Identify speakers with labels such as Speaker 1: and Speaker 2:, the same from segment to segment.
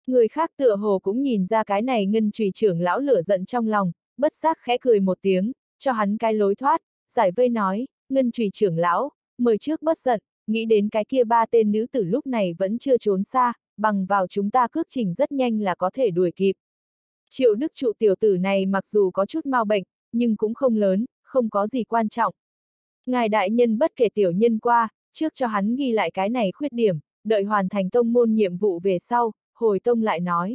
Speaker 1: Người khác tựa hồ cũng nhìn ra cái này ngân chùy trưởng lão lửa giận trong lòng, bất giác khẽ cười một tiếng, cho hắn cái lối thoát, giải vây nói, ngân chùy trưởng lão, mời trước bất giận, nghĩ đến cái kia ba tên nữ tử lúc này vẫn chưa trốn xa, bằng vào chúng ta cước trình rất nhanh là có thể đuổi kịp. Triệu Đức Trụ tiểu tử này mặc dù có chút mau bệnh, nhưng cũng không lớn, không có gì quan trọng. Ngài đại nhân bất kể tiểu nhân qua, trước cho hắn ghi lại cái này khuyết điểm, đợi hoàn thành tông môn nhiệm vụ về sau, hồi tông lại nói.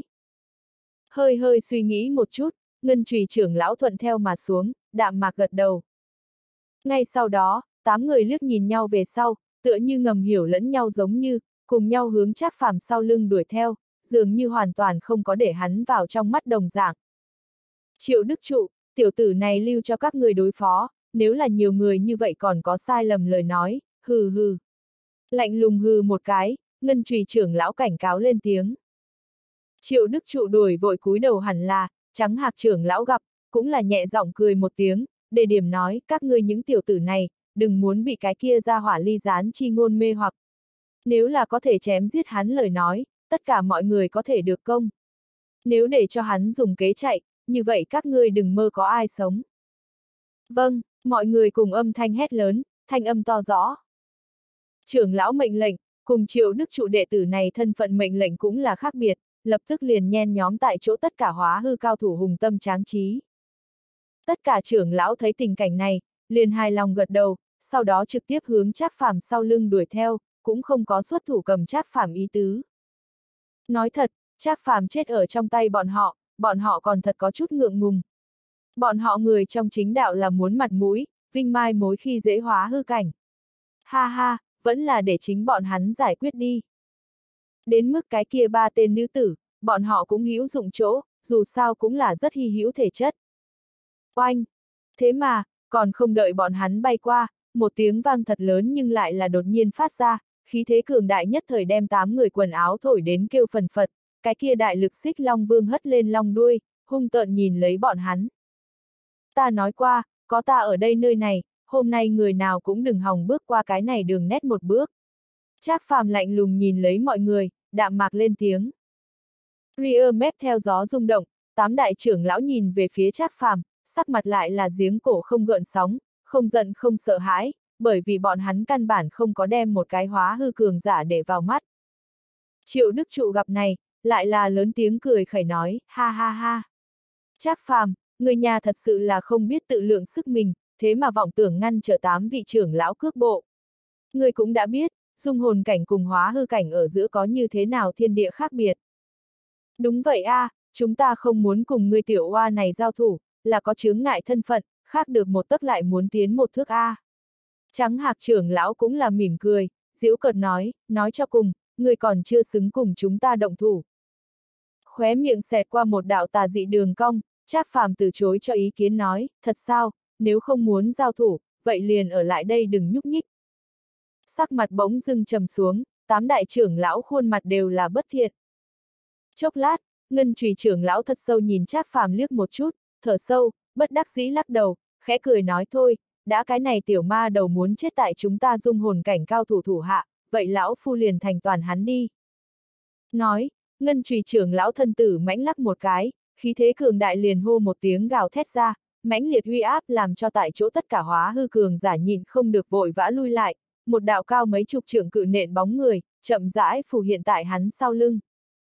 Speaker 1: Hơi hơi suy nghĩ một chút, ngân chùy trưởng lão thuận theo mà xuống, đạm mạc gật đầu. Ngay sau đó, 8 người liếc nhìn nhau về sau, tựa như ngầm hiểu lẫn nhau giống như, cùng nhau hướng Trác Phàm sau lưng đuổi theo, dường như hoàn toàn không có để hắn vào trong mắt đồng dạng. Triệu Đức Trụ, tiểu tử này lưu cho các người đối phó, nếu là nhiều người như vậy còn có sai lầm lời nói, hừ hừ. Lạnh lùng hừ một cái, ngân chùy trưởng lão cảnh cáo lên tiếng. Triệu Đức Trụ đuổi vội cúi đầu hẳn là, Trắng Hạc trưởng lão gặp, cũng là nhẹ giọng cười một tiếng, đề điểm nói, các ngươi những tiểu tử này, đừng muốn bị cái kia ra hỏa ly gián chi ngôn mê hoặc. Nếu là có thể chém giết hắn lời nói, tất cả mọi người có thể được công. Nếu để cho hắn dùng kế chạy, như vậy các ngươi đừng mơ có ai sống. Vâng, mọi người cùng âm thanh hét lớn, thanh âm to rõ. Trưởng lão mệnh lệnh, cùng Triệu Đức Trụ đệ tử này thân phận mệnh lệnh cũng là khác biệt, lập tức liền nhen nhóm tại chỗ tất cả hóa hư cao thủ hùng tâm tráng trí. Tất cả trưởng lão thấy tình cảnh này, liền hài lòng gật đầu, sau đó trực tiếp hướng Trác Phàm sau lưng đuổi theo, cũng không có xuất thủ cầm Trác Phàm ý tứ. Nói thật, Trác Phàm chết ở trong tay bọn họ còn thật có chút ngượng ngùng. Bọn họ người trong chính đạo là muốn mặt mũi, vinh mai mối khi dễ hóa hư cảnh. Ha ha, vẫn là để chính bọn hắn giải quyết đi. Đến mức cái kia ba tên nữ tử, bọn họ cũng hữu dụng chỗ, dù sao cũng là rất hy hữu thể chất. Oanh! Thế mà, còn không đợi bọn hắn bay qua, một tiếng vang thật lớn nhưng lại là đột nhiên phát ra, khí thế cường đại nhất thời đem 8 người quần áo thổi đến kêu phần phật, cái kia đại lực xích long vương hất lên long đuôi, hung tợn nhìn lấy bọn hắn. Ta nói qua, có ta ở đây nơi này, hôm nay người nào cũng đừng hòng bước qua cái này đường nét một bước. Trác Phàm lạnh lùng nhìn lấy mọi người, đạm mạc lên tiếng. Rear mép theo gió rung động, 8 đại trưởng lão nhìn về phía Trác Phàm, sắc mặt lại là giếng cổ không gợn sóng, không giận không sợ hãi, bởi vì bọn hắn căn bản không có đem một cái hóa hư cường giả để vào mắt. Triệu Đức Trụ gặp này, lại là lớn tiếng cười khẩy nói, ha ha ha. Trác Phàm, người nhà thật sự là không biết tự lượng sức mình, thế mà vọng tưởng ngăn trở 8 vị trưởng lão cước bộ. Người cũng đã biết, dung hồn cảnh cùng hóa hư cảnh ở giữa có như thế nào thiên địa khác biệt. Đúng vậy a, chúng ta không muốn cùng người tiểu oa này giao thủ, là có chướng ngại thân phận, khác được một tấc lại muốn tiến một thước a. Trắng Hạc trưởng lão cũng là mỉm cười, giễu cợt nói cho cùng, người còn chưa xứng cùng chúng ta động thủ. Khóe miệng xẹt qua một đạo tà dị đường cong, Trác Phàm từ chối cho ý kiến nói, thật sao, nếu không muốn giao thủ, vậy liền ở lại đây đừng nhúc nhích. Sắc mặt bỗng dưng trầm xuống, 8 đại trưởng lão khuôn mặt đều là bất thiện. Chốc lát, ngân chùy trưởng lão thật sâu nhìn Trác Phàm liếc một chút, thở sâu, bất đắc dĩ lắc đầu, khẽ cười nói thôi, đã cái này tiểu ma đầu muốn chết tại chúng ta dung hồn cảnh cao thủ thủ hạ, vậy lão phu liền thành toàn hắn đi. Nói, ngân chùy trưởng lão thân tử mãnh lắc một cái, khí thế cường đại liền hô một tiếng gào thét ra, mãnh liệt uy áp làm cho tại chỗ tất cả hóa hư cường giả nhịn không được vội vã lui lại, một đạo cao mấy chục trượng cự nện bóng người, chậm rãi phù hiện tại hắn sau lưng.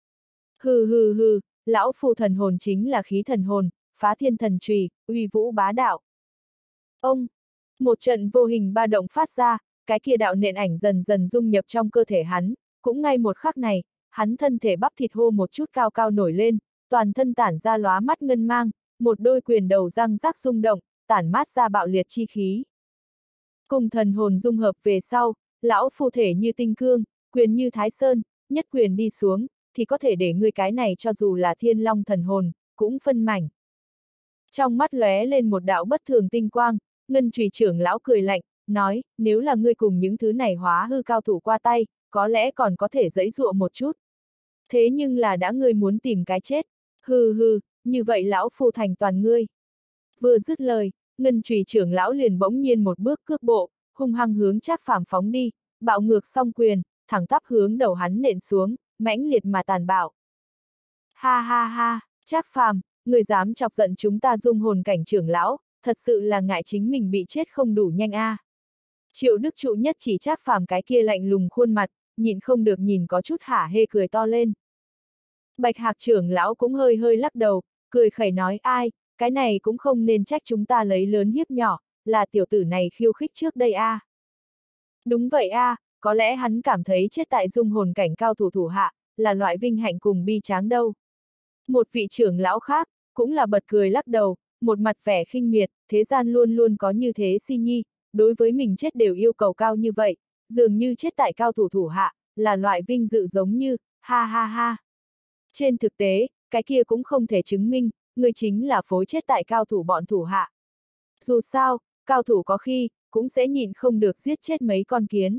Speaker 1: Hừ hừ hừ, lão phu thần hồn chính là khí thần hồn, phá thiên thần chùy, uy vũ bá đạo. Ông, một trận vô hình ba động phát ra, cái kia đạo nện ảnh dần dần dung nhập trong cơ thể hắn, cũng ngay một khắc này, hắn thân thể bắp thịt hô một chút cao cao nổi lên, toàn thân tản ra lóa mắt ngân mang, một đôi quyền đầu răng rắc rung động, tản mát ra bạo liệt chi khí. Cùng thần hồn dung hợp về sau, lão phu thể như tinh cương, quyền như thái sơn, nhất quyền đi xuống, thì có thể để ngươi cái này cho dù là thiên long thần hồn, cũng phân mảnh. Trong mắt lóe lên một đạo bất thường tinh quang, ngân chùy trưởng lão cười lạnh, nói, nếu là ngươi cùng những thứ này hóa hư cao thủ qua tay, có lẽ còn có thể giãy giụa một chút. Thế nhưng là đã ngươi muốn tìm cái chết, hừ hừ, như vậy lão phu thành toàn ngươi. Vừa dứt lời, ngân chùy trưởng lão liền bỗng nhiên một bước cước bộ, hung hăng hướng Trác Phàm phóng đi, bạo ngược song quyền, thẳng tắp hướng đầu hắn nện xuống, mãnh liệt mà tàn bạo. Ha ha ha, Trác Phàm, người dám chọc giận chúng ta dung hồn cảnh trưởng lão, thật sự là ngại chính mình bị chết không đủ nhanh a. Triệu Đức Trụ nhất chỉ Trác Phàm cái kia lạnh lùng khuôn mặt, nhịn không được nhìn có chút hả hê cười to lên. Bạch Hạc trưởng lão cũng hơi hơi lắc đầu, cười khẩy nói ai, cái này cũng không nên trách chúng ta lấy lớn hiếp nhỏ, là tiểu tử này khiêu khích trước đây a. Đúng vậy a, có lẽ hắn cảm thấy chết tại dung hồn cảnh cao thủ thủ hạ, là loại vinh hạnh cùng bi tráng đâu. Một vị trưởng lão khác, cũng là bật cười lắc đầu, một mặt vẻ khinh miệt, thế gian luôn luôn có như thế si nhi, đối với mình chết đều yêu cầu cao như vậy, dường như chết tại cao thủ thủ hạ, là loại vinh dự giống như, ha ha ha. Trên thực tế, cái kia cũng không thể chứng minh, người chính là phối chết tại cao thủ bọn thủ hạ. Dù sao, cao thủ có khi, cũng sẽ nhịn không được giết chết mấy con kiến.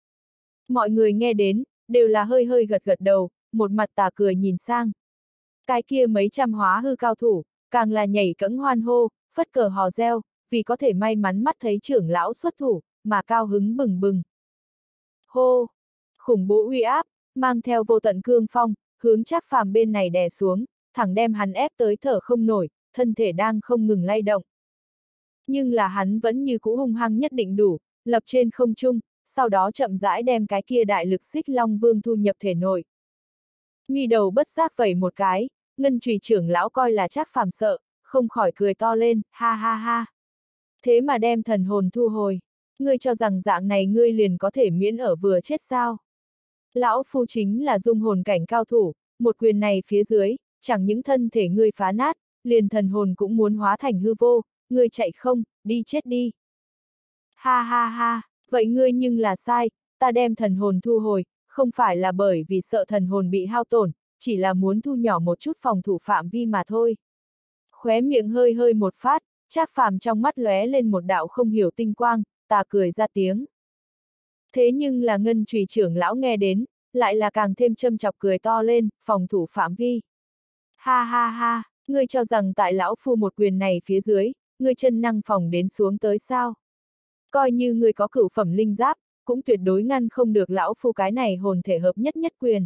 Speaker 1: Mọi người nghe đến, đều là hơi hơi gật gật đầu, một mặt tà cười nhìn sang. Cái kia mấy trăm hóa hư cao thủ, càng là nhảy cẫng hoan hô, phất cờ hò reo, vì có thể may mắn mắt thấy trưởng lão xuất thủ, mà cao hứng bừng bừng. Hô! Khủng bố uy áp, mang theo vô tận cương phong, hướng Trác Phàm bên này đè xuống, thẳng đem hắn ép tới thở không nổi, thân thể đang không ngừng lay động. Nhưng là hắn vẫn như cũ hung hăng nhất định đủ, lập trên không trung, sau đó chậm rãi đem cái kia đại lực xích long vương thu nhập thể nội. Mi đầu bất giác vẩy một cái, ngân chùy trưởng lão coi là Trác Phàm sợ, không khỏi cười to lên, ha ha ha. Thế mà đem thần hồn thu hồi, ngươi cho rằng dạng này ngươi liền có thể miễn ở vừa chết sao? Lão phu chính là dung hồn cảnh cao thủ, một quyền này phía dưới, chẳng những thân thể ngươi phá nát, liền thần hồn cũng muốn hóa thành hư vô, ngươi chạy không, đi chết đi. Ha ha ha, vậy ngươi nhưng là sai, ta đem thần hồn thu hồi, không phải là bởi vì sợ thần hồn bị hao tổn, chỉ là muốn thu nhỏ một chút phòng thủ phạm vi mà thôi. Khóe miệng hơi hơi một phát, Trác Phàm trong mắt lóe lên một đạo không hiểu tinh quang, ta cười ra tiếng. Thế nhưng là ngân chùy trưởng lão nghe đến, lại là càng thêm châm chọc cười to lên, phòng thủ phạm vi. Ha ha ha, ngươi cho rằng tại lão phu một quyền này phía dưới, ngươi chân năng phòng đến xuống tới sao? Coi như ngươi có cửu phẩm linh giáp, cũng tuyệt đối ngăn không được lão phu cái này hồn thể hợp nhất nhất quyền.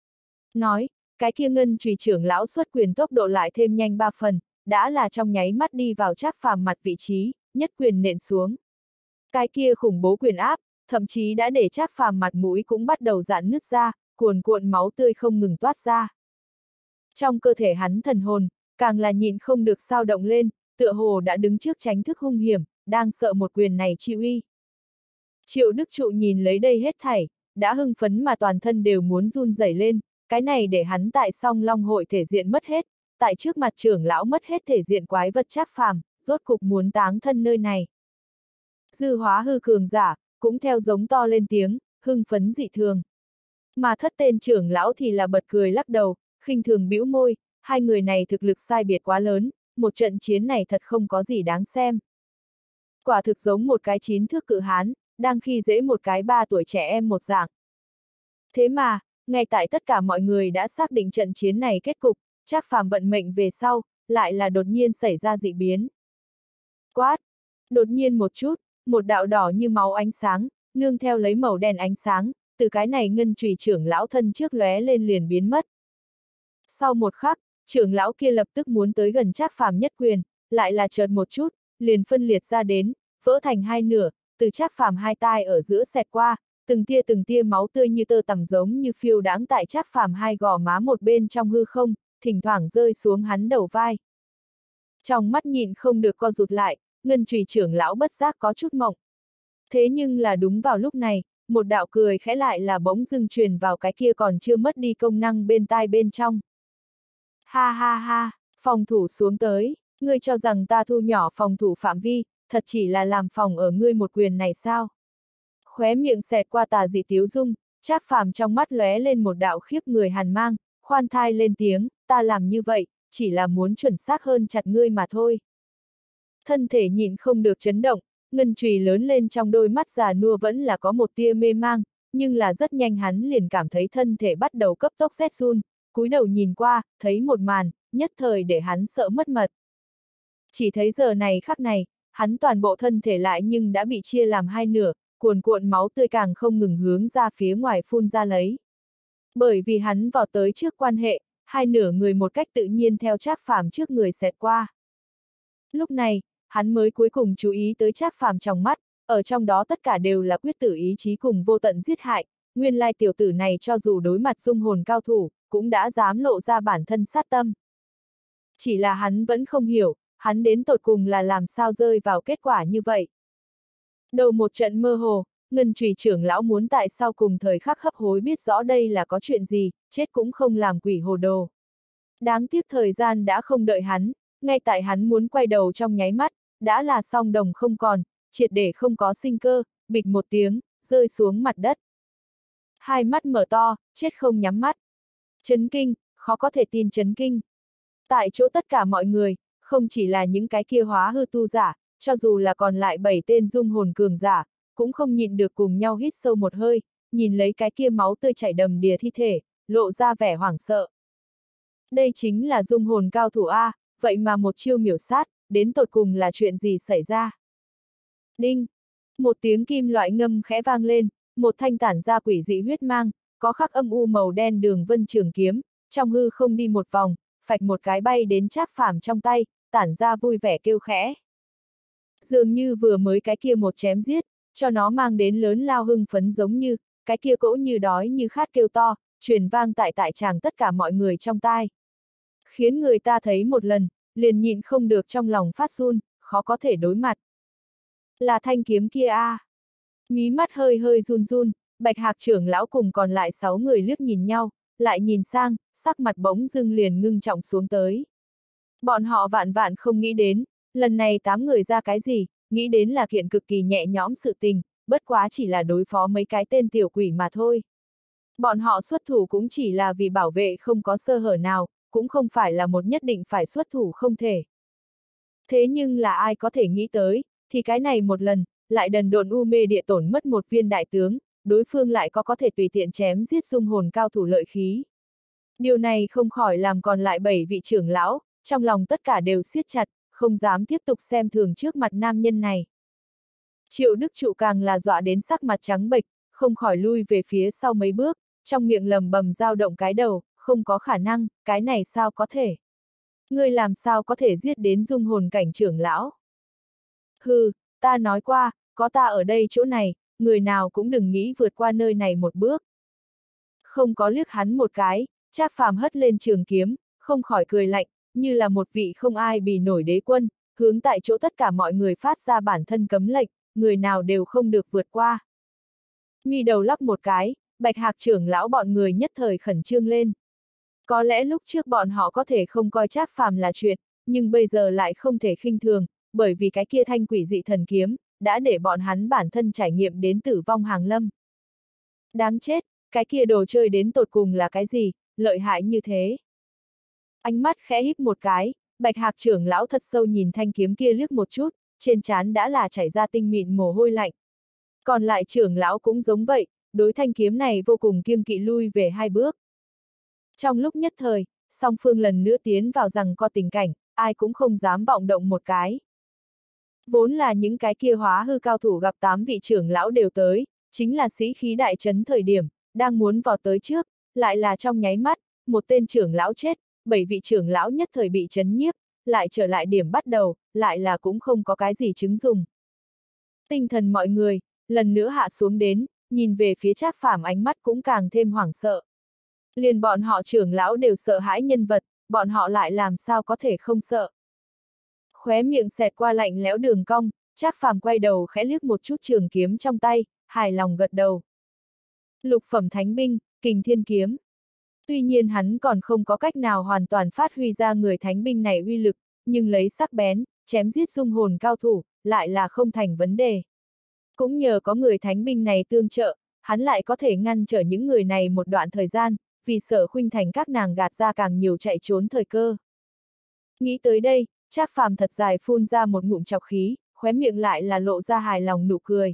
Speaker 1: Nói, cái kia ngân chùy trưởng lão xuất quyền tốc độ lại thêm nhanh 3 phần, đã là trong nháy mắt đi vào Trác Phàm mặt vị trí, nhất quyền nện xuống. Cái kia khủng bố quyền áp, thậm chí đã để Trác Phàm mặt mũi cũng bắt đầu rạn nứt ra, cuồn cuộn máu tươi không ngừng toát ra. Trong cơ thể hắn thần hồn, càng là nhịn không được sao động lên, tựa hồ đã đứng trước tránh thức hung hiểm, đang sợ một quyền này chi uy. Triệu Đức Trụ nhìn lấy đây hết thảy, đã hưng phấn mà toàn thân đều muốn run rẩy lên, cái này để hắn tại Song Long hội thể diện mất hết, tại trước mặt trưởng lão mất hết thể diện quái vật Trác Phàm, rốt cục muốn táng thân nơi này. Dư hóa hư cường giả, cũng theo giống to lên tiếng, hưng phấn dị thường. Mà thất tên trưởng lão thì là bật cười lắc đầu, khinh thường bĩu môi, hai người này thực lực sai biệt quá lớn, một trận chiến này thật không có gì đáng xem. Quả thực giống một cái 9 thước cự hán, đang khi dễ một cái 3 tuổi trẻ em một dạng. Thế mà, ngay tại tất cả mọi người đã xác định trận chiến này kết cục, Trác Phàm vận mệnh về sau, lại là đột nhiên xảy ra dị biến. Quát! Đột nhiên một chút, một đạo đỏ như máu ánh sáng, nương theo lấy màu đen ánh sáng, từ cái này ngân chùy trưởng lão thân trước lóe lên liền biến mất. Sau một khắc, trưởng lão kia lập tức muốn tới gần Trác Phàm nhất quyền, lại là chợt một chút, liền phân liệt ra đến, vỡ thành hai nửa, từ Trác Phàm hai tai ở giữa xẹt qua, từng tia máu tươi như tơ tằm giống như phiêu đãng tại Trác Phàm hai gò má một bên trong hư không, thỉnh thoảng rơi xuống hắn đầu vai. Trong mắt nhịn không được co rụt lại, ngân chùy trưởng lão bất giác có chút mộng. Thế nhưng là đúng vào lúc này, một đạo cười khẽ lại là bỗng dưng truyền vào cái kia còn chưa mất đi công năng bên tai bên trong. Ha ha ha, phòng thủ xuống tới, ngươi cho rằng ta thu nhỏ phòng thủ phạm vi, thật chỉ là làm phòng ở ngươi một quyền này sao? Khóe miệng xẹt qua tà dị tiếu dung, Trác Phàm trong mắt lóe lên một đạo khiếp người hàn mang, khoan thai lên tiếng, ta làm như vậy, chỉ là muốn chuẩn xác hơn chặt ngươi mà thôi. Thân thể nhịn không được chấn động, ngân chùy lớn lên trong đôi mắt già nua vẫn là có một tia mê mang, nhưng là rất nhanh hắn liền cảm thấy thân thể bắt đầu cấp tốc rét run, cúi đầu nhìn qua, thấy một màn, nhất thời để hắn sợ mất mật. Chỉ thấy giờ này khắc này, hắn toàn bộ thân thể lại nhưng đã bị chia làm hai nửa, cuồn cuộn máu tươi càng không ngừng hướng ra phía ngoài phun ra lấy. Bởi vì hắn vào tới trước quan hệ, hai nửa người một cách tự nhiên theo Trác Phàm trước người xẹt qua. Lúc này, hắn mới cuối cùng chú ý tới Trác Phàm trong mắt, ở trong đó tất cả đều là quyết tử ý chí cùng vô tận giết hại, nguyên lai tiểu tử này cho dù đối mặt dung hồn cao thủ, cũng đã dám lộ ra bản thân sát tâm. Chỉ là hắn vẫn không hiểu, hắn đến tột cùng là làm sao rơi vào kết quả như vậy. Đầu một trận mơ hồ, Ngân Chùy trưởng lão muốn tại sao cùng thời khắc hấp hối biết rõ đây là có chuyện gì, chết cũng không làm quỷ hồ đồ. Đáng tiếc thời gian đã không đợi hắn, ngay tại hắn muốn quay đầu trong nháy mắt, đã là song đồng không còn, triệt để không có sinh cơ, bịch một tiếng, rơi xuống mặt đất. Hai mắt mở to, chết không nhắm mắt. Chấn kinh, khó có thể tin chấn kinh. Tại chỗ tất cả mọi người, không chỉ là những cái kia hóa hư tu giả, cho dù là còn lại 7 tên dung hồn cường giả, cũng không nhịn được cùng nhau hít sâu một hơi, nhìn lấy cái kia máu tươi chảy đầm đìa thi thể, lộ ra vẻ hoảng sợ. Đây chính là dung hồn cao thủ A, vậy mà một chiêu miểu sát, đến tột cùng là chuyện gì xảy ra? Đinh! Một tiếng kim loại ngâm khẽ vang lên, một thanh tản ra quỷ dị huyết mang, có khắc âm u màu đen đường vân trường kiếm, trong hư không đi một vòng, phạch một cái bay đến Trác Phàm trong tay, tản ra vui vẻ kêu khẽ. Dường như vừa mới cái kia một chém giết, cho nó mang đến lớn lao hưng phấn giống như, cái kia cỗ như đói như khát kêu to, truyền vang tại tràng tất cả mọi người trong tai. Khiến người ta thấy một lần, liền nhịn không được trong lòng phát run, khó có thể đối mặt. Là thanh kiếm kia a. Mí mắt hơi hơi run run, Bạch Hạc trưởng lão cùng còn lại 6 người liếc nhìn nhau, lại nhìn sang, sắc mặt bỗng dưng liền ngưng trọng xuống tới. Bọn họ vạn vạn không nghĩ đến, lần này 8 người ra cái gì, nghĩ đến là kiện cực kỳ nhẹ nhõm sự tình, bất quá chỉ là đối phó mấy cái tên tiểu quỷ mà thôi. Bọn họ xuất thủ cũng chỉ là vì bảo vệ không có sơ hở nào, cũng không phải là một nhất định phải xuất thủ không thể. Thế nhưng là ai có thể nghĩ tới, thì cái này một lần, lại đần độn u mê địa tổn mất một viên đại tướng, đối phương lại có thể tùy tiện chém giết dung hồn cao thủ lợi khí. Điều này không khỏi làm còn lại 7 vị trưởng lão, trong lòng tất cả đều siết chặt, không dám tiếp tục xem thường trước mặt nam nhân này. Triệu Đức Trụ càng là dọa đến sắc mặt trắng bệch, không khỏi lui về phía sau mấy bước, trong miệng lầm bầm dao động cái đầu, không có khả năng, cái này sao có thể? Ngươi làm sao có thể giết đến dung hồn cảnh trưởng lão? Hừ, ta nói qua, có ta ở đây chỗ này, người nào cũng đừng nghĩ vượt qua nơi này một bước. Không có liếc hắn một cái, Trác Phàm hất lên trường kiếm, không khỏi cười lạnh, như là một vị không ai bì nổi đế quân, hướng tại chỗ tất cả mọi người phát ra bản thân cấm lệnh, người nào đều không được vượt qua. Mi đầu lắc một cái, Bạch Hạc trưởng lão bọn người nhất thời khẩn trương lên. Có lẽ lúc trước bọn họ có thể không coi Trác Phàm là chuyện, nhưng bây giờ lại không thể khinh thường, bởi vì cái kia thanh quỷ dị thần kiếm, đã để bọn hắn bản thân trải nghiệm đến tử vong hàng lâm. Đáng chết, cái kia đồ chơi đến tột cùng là cái gì, lợi hại như thế. Ánh mắt khẽ híp một cái, Bạch Hạc trưởng lão thật sâu nhìn thanh kiếm kia liếc một chút, trên trán đã là chảy ra tinh mịn mồ hôi lạnh. Còn lại trưởng lão cũng giống vậy, đối thanh kiếm này vô cùng kiêng kỵ lui về 2 bước. Trong lúc nhất thời, song phương lần nữa tiến vào rằng có tình cảnh, ai cũng không dám vọng động một cái. Vốn là những cái kia hóa hư cao thủ gặp 8 vị trưởng lão đều tới, chính là sĩ khí đại trấn thời điểm, đang muốn vào tới trước, lại là trong nháy mắt, một tên trưởng lão chết, 7 vị trưởng lão nhất thời bị trấn nhiếp, lại trở lại điểm bắt đầu, lại là cũng không có cái gì chứng dùng. Tinh thần mọi người, lần nữa hạ xuống đến, nhìn về phía Trác Phàm ánh mắt cũng càng thêm hoảng sợ. Liền bọn họ trưởng lão đều sợ hãi nhân vật, bọn họ lại làm sao có thể không sợ. Khóe miệng xẹt qua lạnh lẽo đường cong, Trác Phàm quay đầu khẽ liếc một chút trường kiếm trong tay, hài lòng gật đầu. Lục phẩm thánh binh, Kình Thiên kiếm. Tuy nhiên hắn còn không có cách nào hoàn toàn phát huy ra người thánh binh này uy lực, nhưng lấy sắc bén, chém giết dung hồn cao thủ, lại là không thành vấn đề. Cũng nhờ có người thánh binh này tương trợ, hắn lại có thể ngăn trở những người này một đoạn thời gian, vì sợ khuynh thành các nàng gạt ra càng nhiều chạy trốn thời cơ. Nghĩ tới đây, Trác Phàm thật dài phun ra một ngụm trọc khí, khóe miệng lại là lộ ra hài lòng nụ cười.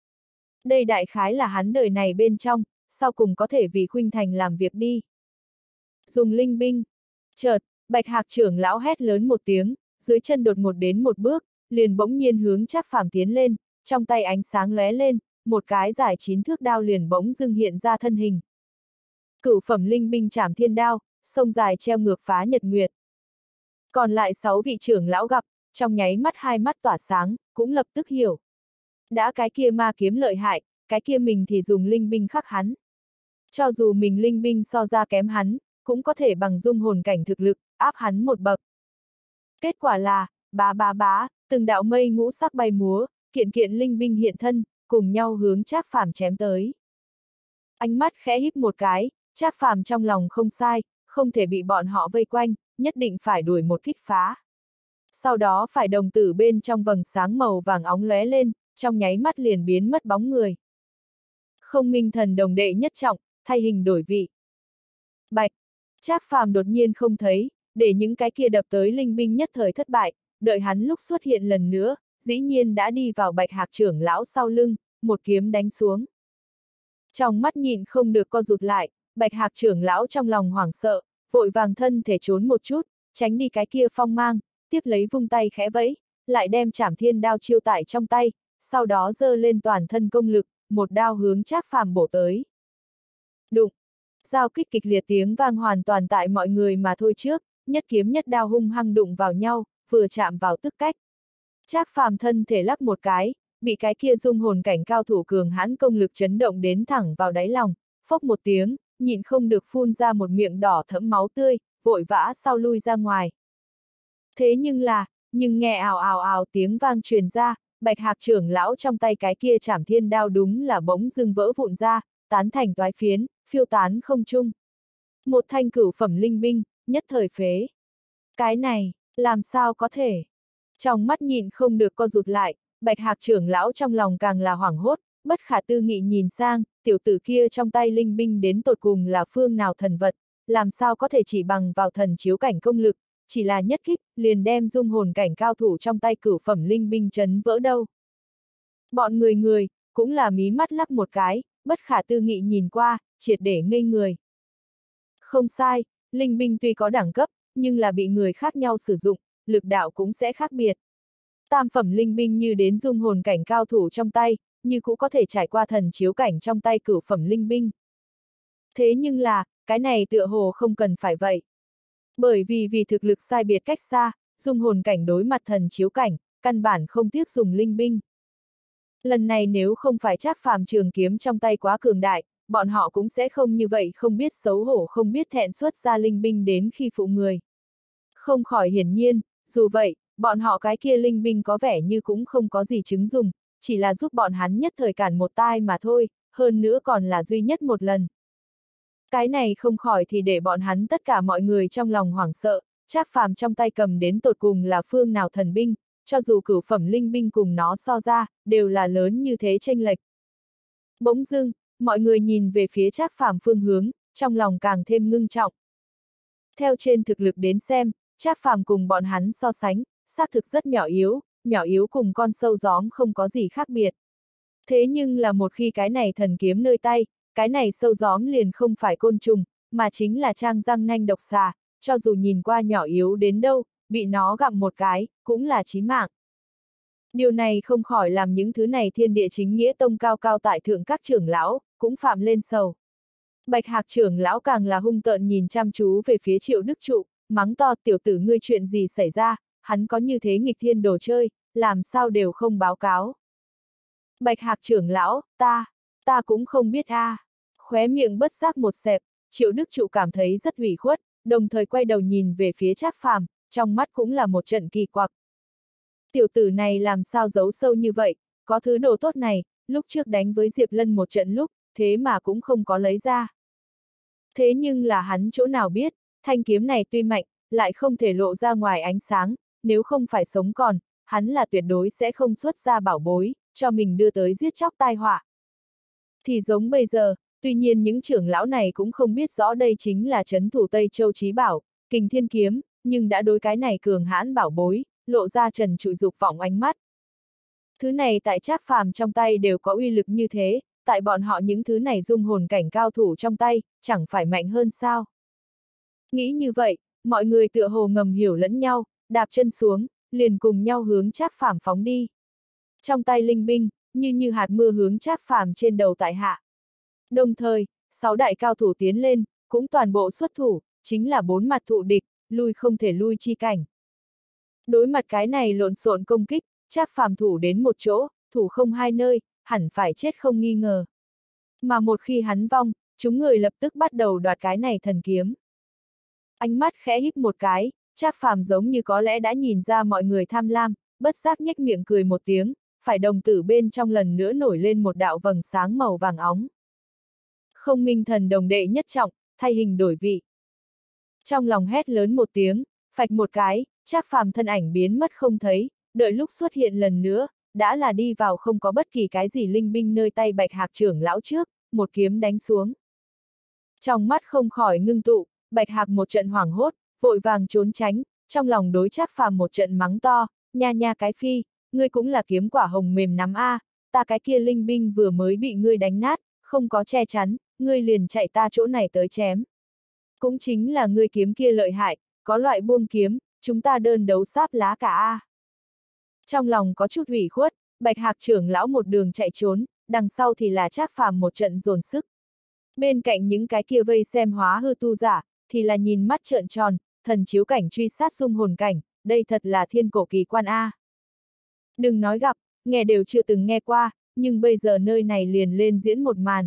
Speaker 1: Đây đại khái là hắn đời này bên trong, sau cùng có thể vì khuynh thành làm việc đi. Dùng linh binh. Chợt, Bạch Hạc trưởng lão hét lớn một tiếng, dưới chân đột ngột đến một bước, liền bỗng nhiên hướng Trác Phàm tiến lên, trong tay ánh sáng lóe lên, một cái dài 9 thước đao liền bỗng dưng hiện ra thân hình. Cửu phẩm linh binh Trảm Thiên Đao, sông dài treo ngược phá nhật nguyệt. Còn lại 6 vị trưởng lão gặp, trong nháy mắt hai mắt tỏa sáng, cũng lập tức hiểu. Đã cái kia ma kiếm lợi hại, cái kia mình thì dùng linh binh khắc hắn. Cho dù mình linh binh so ra kém hắn, cũng có thể bằng dung hồn cảnh thực lực, áp hắn một bậc. Kết quả là, bá, từng đạo mây ngũ sắc bay múa, kiện kiện linh binh hiện thân, cùng nhau hướng Trác Phàm chém tới. Ánh mắt khẽ híp một cái, Trác Phàm trong lòng không sai, không thể bị bọn họ vây quanh, nhất định phải đuổi một kích phá. Sau đó phải đồng tử bên trong vầng sáng màu vàng óng lóe lên, trong nháy mắt liền biến mất bóng người. Không minh thần đồng đệ nhất trọng, thay hình đổi vị. Bạch, Trác Phàm đột nhiên không thấy, để những cái kia đập tới linh binh nhất thời thất bại, đợi hắn lúc xuất hiện lần nữa, dĩ nhiên đã đi vào Bạch Hạc trưởng lão sau lưng, một kiếm đánh xuống. Trong mắt nhịn không được co rụt lại, Bạch Hạc trưởng lão trong lòng hoảng sợ, vội vàng thân thể trốn một chút, tránh đi cái kia phong mang, tiếp lấy vung tay khẽ vẫy, lại đem Trảm Thiên đao chiêu tại trong tay, sau đó giơ lên toàn thân công lực, một đao hướng Trác Phàm bổ tới. Đụng! Giao kích kịch liệt tiếng vang hoàn toàn tại mọi người mà thôi trước, nhất kiếm nhất đao hung hăng đụng vào nhau, vừa chạm vào tức cách. Trác Phàm thân thể lắc một cái, bị cái kia dung hồn cảnh cao thủ cường hãn công lực chấn động đến thẳng vào đáy lòng, phốc một tiếng, nhịn không được phun ra một miệng đỏ thẫm máu tươi, vội vã sau lui ra ngoài. Thế nhưng nghe ào ào ào tiếng vang truyền ra, Bạch Hạc trưởng lão trong tay cái kia Trảm Thiên đao đúng là bỗng dưng vỡ vụn ra, tán thành toái phiến, phiêu tán không trung. Một thanh cửu phẩm linh binh, nhất thời phế. Cái này, làm sao có thể? Trong mắt nhịn không được co rụt lại, Bạch Hạc trưởng lão trong lòng càng là hoảng hốt, bất khả tư nghị nhìn sang, tiểu tử kia trong tay linh binh đến tột cùng là phương nào thần vật, làm sao có thể chỉ bằng vào thần chiếu cảnh công lực, chỉ là nhất kích, liền đem dung hồn cảnh cao thủ trong tay cửu phẩm linh binh chấn vỡ đâu. Bọn người, cũng là mí mắt lắc một cái, bất khả tư nghị nhìn qua, triệt để ngây người. Không sai, linh binh tuy có đẳng cấp, nhưng là bị người khác nhau sử dụng, lực đạo cũng sẽ khác biệt. Tam phẩm linh binh như đến dung hồn cảnh cao thủ trong tay, như cũng có thể trải qua thần chiếu cảnh trong tay cửu phẩm linh binh. Thế nhưng là, cái này tựa hồ không cần phải vậy. Bởi vì thực lực sai biệt cách xa, dung hồn cảnh đối mặt thần chiếu cảnh, căn bản không tiếc dùng linh binh. Lần này nếu không phải Trác Phàm trường kiếm trong tay quá cường đại, bọn họ cũng sẽ không như vậy không biết xấu hổ không biết thẹn xuất ra linh binh đến khi phụ người. Không khỏi hiển nhiên, dù vậy, bọn họ cái kia linh binh có vẻ như cũng không có gì chứng dùng, chỉ là giúp bọn hắn nhất thời cản một tai mà thôi, hơn nữa còn là duy nhất một lần. Cái này không khỏi thì để bọn hắn tất cả mọi người trong lòng hoảng sợ, Trác Phàm trong tay cầm đến tột cùng là phương nào thần binh, cho dù cửu phẩm linh binh cùng nó so ra, đều là lớn như thế chênh lệch. Bỗng dưng, mọi người nhìn về phía Trác Phàm phương hướng, trong lòng càng thêm ngưng trọng. Theo trên thực lực đến xem, Trác Phàm cùng bọn hắn so sánh, xác thực rất nhỏ yếu cùng con sâu gióm không có gì khác biệt. Thế nhưng là một khi cái này thần kiếm nơi tay, cái này sâu gióm liền không phải côn trùng, mà chính là trang răng nanh độc xà, cho dù nhìn qua nhỏ yếu đến đâu, bị nó gặm một cái, cũng là chí mạng. Điều này không khỏi làm những thứ này thiên địa chính nghĩa tông cao cao tại thượng các trưởng lão, cũng phạm lên sầu. Bạch Hạc trưởng lão càng là hung tợn nhìn chăm chú về phía Triệu Đức Trụ, mắng to tiểu tử ngươi chuyện gì xảy ra, hắn có như thế nghịch thiên đồ chơi, làm sao đều không báo cáo. Bạch Hạc trưởng lão, ta cũng không biết a. Khóe miệng bất giác một xẹp, Triệu Đức Trụ cảm thấy rất ủy khuất, đồng thời quay đầu nhìn về phía Trác Phàm, trong mắt cũng là một trận kỳ quặc. Tiểu tử này làm sao giấu sâu như vậy, có thứ đồ tốt này, lúc trước đánh với Diệp Lân một trận lúc, thế mà cũng không có lấy ra. Thế nhưng là hắn chỗ nào biết, thanh kiếm này tuy mạnh, lại không thể lộ ra ngoài ánh sáng, nếu không phải sống còn, hắn là tuyệt đối sẽ không xuất ra bảo bối, cho mình đưa tới giết chóc tai họa. Thì giống bây giờ, tuy nhiên những trưởng lão này cũng không biết rõ đây chính là trấn thủ Tây Châu Chí Bảo, Kình Thiên Kiếm, nhưng đã đối cái này cường hãn bảo bối, lộ ra trần trụi dục vọng ánh mắt. Thứ này tại Trác Phàm trong tay đều có uy lực như thế, tại bọn họ những thứ này dung hồn cảnh cao thủ trong tay, chẳng phải mạnh hơn sao. Nghĩ như vậy, mọi người tựa hồ ngầm hiểu lẫn nhau, đạp chân xuống, liền cùng nhau hướng Trác Phàm phóng đi. Trong tay linh binh, như hạt mưa hướng Trác Phàm trên đầu tại hạ. Đồng thời, 6 đại cao thủ tiến lên, cũng toàn bộ xuất thủ, chính là bốn mặt thụ địch, lui không thể lui chi cảnh. Đối mặt cái này lộn xộn công kích, Trác Phàm thủ đến một chỗ, thủ không hai nơi, hẳn phải chết không nghi ngờ. Mà một khi hắn vong, chúng người lập tức bắt đầu đoạt cái này thần kiếm. Ánh mắt khẽ híp một cái, Trác Phàm giống như có lẽ đã nhìn ra mọi người tham lam, bất giác nhếch miệng cười một tiếng, phải đồng tử bên trong lần nữa nổi lên một đạo vầng sáng màu vàng óng. Không minh thần đồng đệ nhất trọng, thay hình đổi vị. Trong lòng hét lớn một tiếng, phạch một cái, Trác Phàm thân ảnh biến mất không thấy, đợi lúc xuất hiện lần nữa, đã là đi vào không có bất kỳ cái gì linh binh nơi tay Bạch Hạc trưởng lão trước, một kiếm đánh xuống. Trong mắt không khỏi ngưng tụ, Bạch Hạc một trận hoảng hốt, vội vàng trốn tránh, trong lòng đối Trác Phàm một trận mắng to, nha nha cái phi, ngươi cũng là kiếm quả hồng mềm nắm a, ta cái kia linh binh vừa mới bị ngươi đánh nát, không có che chắn, ngươi liền chạy ta chỗ này tới chém. Cũng chính là ngươi kiếm kia lợi hại, có loại buông kiếm, chúng ta đơn đấu sáp lá cả a. Trong lòng có chút ủy khuất, Bạch Hạc trưởng lão một đường chạy trốn, đằng sau thì là Trác Phàm một trận dồn sức. Bên cạnh những cái kia vây xem hóa hư tu giả, thì là nhìn mắt trợn tròn, thần chiếu cảnh truy sát dung hồn cảnh, đây thật là thiên cổ kỳ quan a. Đừng nói gặp, nghe đều chưa từng nghe qua, nhưng bây giờ nơi này liền lên diễn một màn.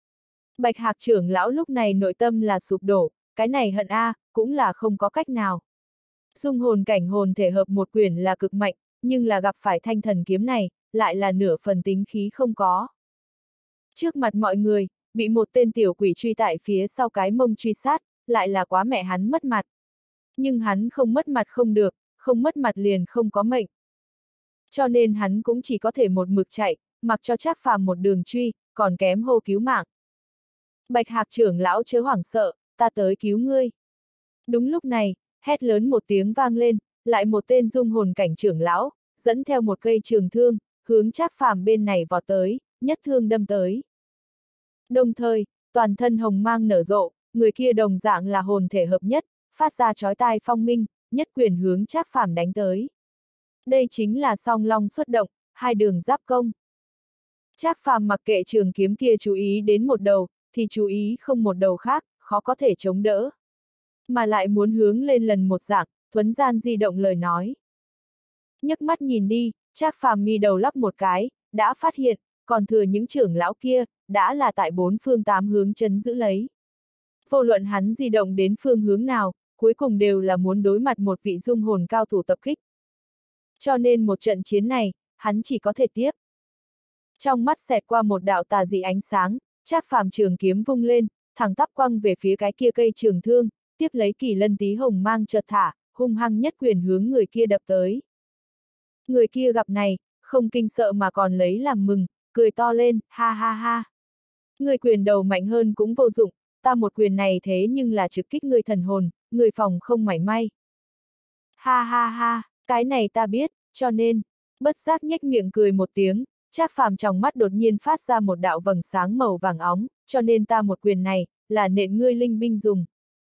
Speaker 1: Bạch Hạc trưởng lão lúc này nội tâm là sụp đổ, cái này hận a, cũng là không có cách nào. Dung hồn cảnh hồn thể hợp một quyền là cực mạnh, nhưng là gặp phải thanh thần kiếm này, lại là nửa phần tính khí không có. Trước mặt mọi người, bị một tên tiểu quỷ truy tại phía sau cái mông truy sát, lại là quá mẹ hắn mất mặt. Nhưng hắn không mất mặt không được, không mất mặt liền không có mệnh. Cho nên hắn cũng chỉ có thể một mực chạy, mặc cho Trác Phàm một đường truy, còn kém hô cứu mạng. Bạch Hạc trưởng lão chớ hoảng sợ, ta tới cứu ngươi. Đúng lúc này, hét lớn một tiếng vang lên, lại một tên dung hồn cảnh trưởng lão, dẫn theo một cây trường thương, hướng Trác Phàm bên này vọt tới, nhất thương đâm tới. Đồng thời, toàn thân hồng mang nở rộ, người kia đồng dạng là hồn thể hợp nhất, phát ra chói tai phong minh, nhất quyền hướng Trác Phàm đánh tới. Đây chính là song long xuất động, hai đường giáp công. Trác Phàm mặc kệ trường kiếm kia chú ý đến một đầu, thì chú ý không một đầu khác, khó có thể chống đỡ. Mà lại muốn hướng lên lần một dạng, thuấn gian di động lời nói. Nhấc mắt nhìn đi, Trác Phàm mi đầu lắc một cái, đã phát hiện, còn thừa những trưởng lão kia, đã là tại bốn phương tám hướng trấn giữ lấy. Vô luận hắn di động đến phương hướng nào, cuối cùng đều là muốn đối mặt một vị dung hồn cao thủ tập kích. Cho nên một trận chiến này, hắn chỉ có thể tiếp. Trong mắt xẹt qua một đạo tà dị ánh sáng, Trác Phàm trường kiếm vung lên, thẳng tắp quăng về phía cái kia cây trường thương, tiếp lấy Kỳ Lân Tí hồng mang chợt thả, hung hăng nhất quyền hướng người kia đập tới. Người kia gặp này, không kinh sợ mà còn lấy làm mừng, cười to lên, ha ha ha. Người quyền đầu mạnh hơn cũng vô dụng, ta một quyền này thế nhưng là trực kích người thần hồn, người phòng không mảy may. Ha ha ha, cái này ta biết, cho nên, bất giác nhếch miệng cười một tiếng, Trác Phàm trong mắt đột nhiên phát ra một đạo vầng sáng màu vàng óng, cho nên ta một quyền này, là nện ngươi linh binh dùng.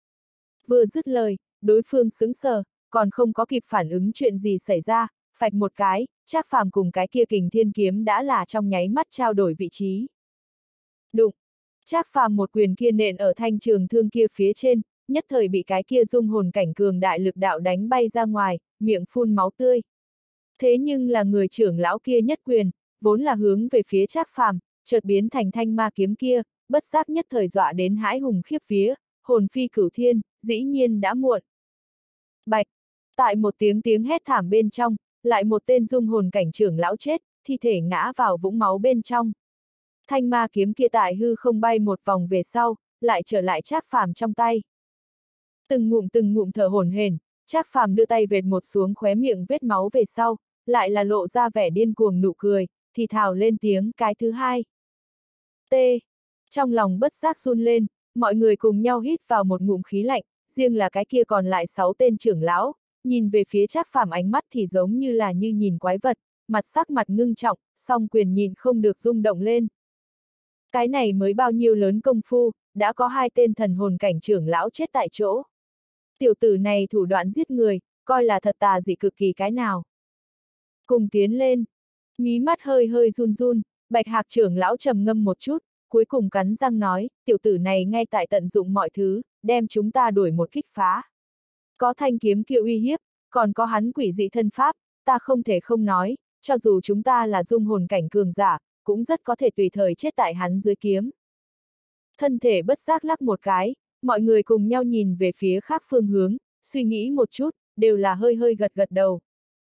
Speaker 1: Vừa dứt lời, đối phương sững sờ, còn không có kịp phản ứng chuyện gì xảy ra, phạch một cái, Trác Phàm cùng cái kia Kình Thiên kiếm đã là trong nháy mắt trao đổi vị trí. Đụng! Trác Phàm một quyền kia nện ở thanh trường thương kia phía trên, nhất thời bị cái kia dung hồn cảnh cường đại lực đạo đánh bay ra ngoài, miệng phun máu tươi. Thế nhưng là người trưởng lão kia nhất quyền, vốn là hướng về phía Trác Phàm, chợt biến thành thanh ma kiếm kia, bất giác nhất thời dọa đến hãi hùng khiếp vía, hồn phi cửu thiên, dĩ nhiên đã muộn. Bạch! Tại một tiếng hét thảm bên trong, lại một tên dung hồn cảnh trưởng lão chết, thi thể ngã vào vũng máu bên trong. Thanh ma kiếm kia tại hư không bay một vòng về sau, lại trở lại Trác Phàm trong tay. Từng ngụm thở hổn hển, Trác Phàm đưa tay vệt một xuống khóe miệng vết máu về sau, lại là lộ ra vẻ điên cuồng nụ cười, thì thào lên tiếng cái thứ hai. T. Trong lòng bất giác run lên, mọi người cùng nhau hít vào một ngụm khí lạnh, riêng là cái kia còn lại 6 tên trưởng lão, nhìn về phía Trác Phàm ánh mắt thì giống như là như nhìn quái vật, mặt sắc mặt ngưng trọng, song quyền nhìn không được rung động lên. Cái này mới bao nhiêu lớn công phu, đã có 2 tên thần hồn cảnh trưởng lão chết tại chỗ. Tiểu tử này thủ đoạn giết người, coi là thật tà dị cực kỳ cái nào. Cùng tiến lên, mí mắt hơi hơi run run, Bạch Hạc trưởng lão trầm ngâm một chút, cuối cùng cắn răng nói, tiểu tử này ngay tại tận dụng mọi thứ, đem chúng ta đuổi một kích phá. Có thanh kiếm kia uy hiếp, còn có hắn quỷ dị thân pháp, ta không thể không nói, cho dù chúng ta là dung hồn cảnh cường giả, cũng rất có thể tùy thời chết tại hắn dưới kiếm. Thân thể bất giác lắc một cái, mọi người cùng nhau nhìn về phía khác phương hướng, suy nghĩ một chút, đều là hơi hơi gật gật đầu.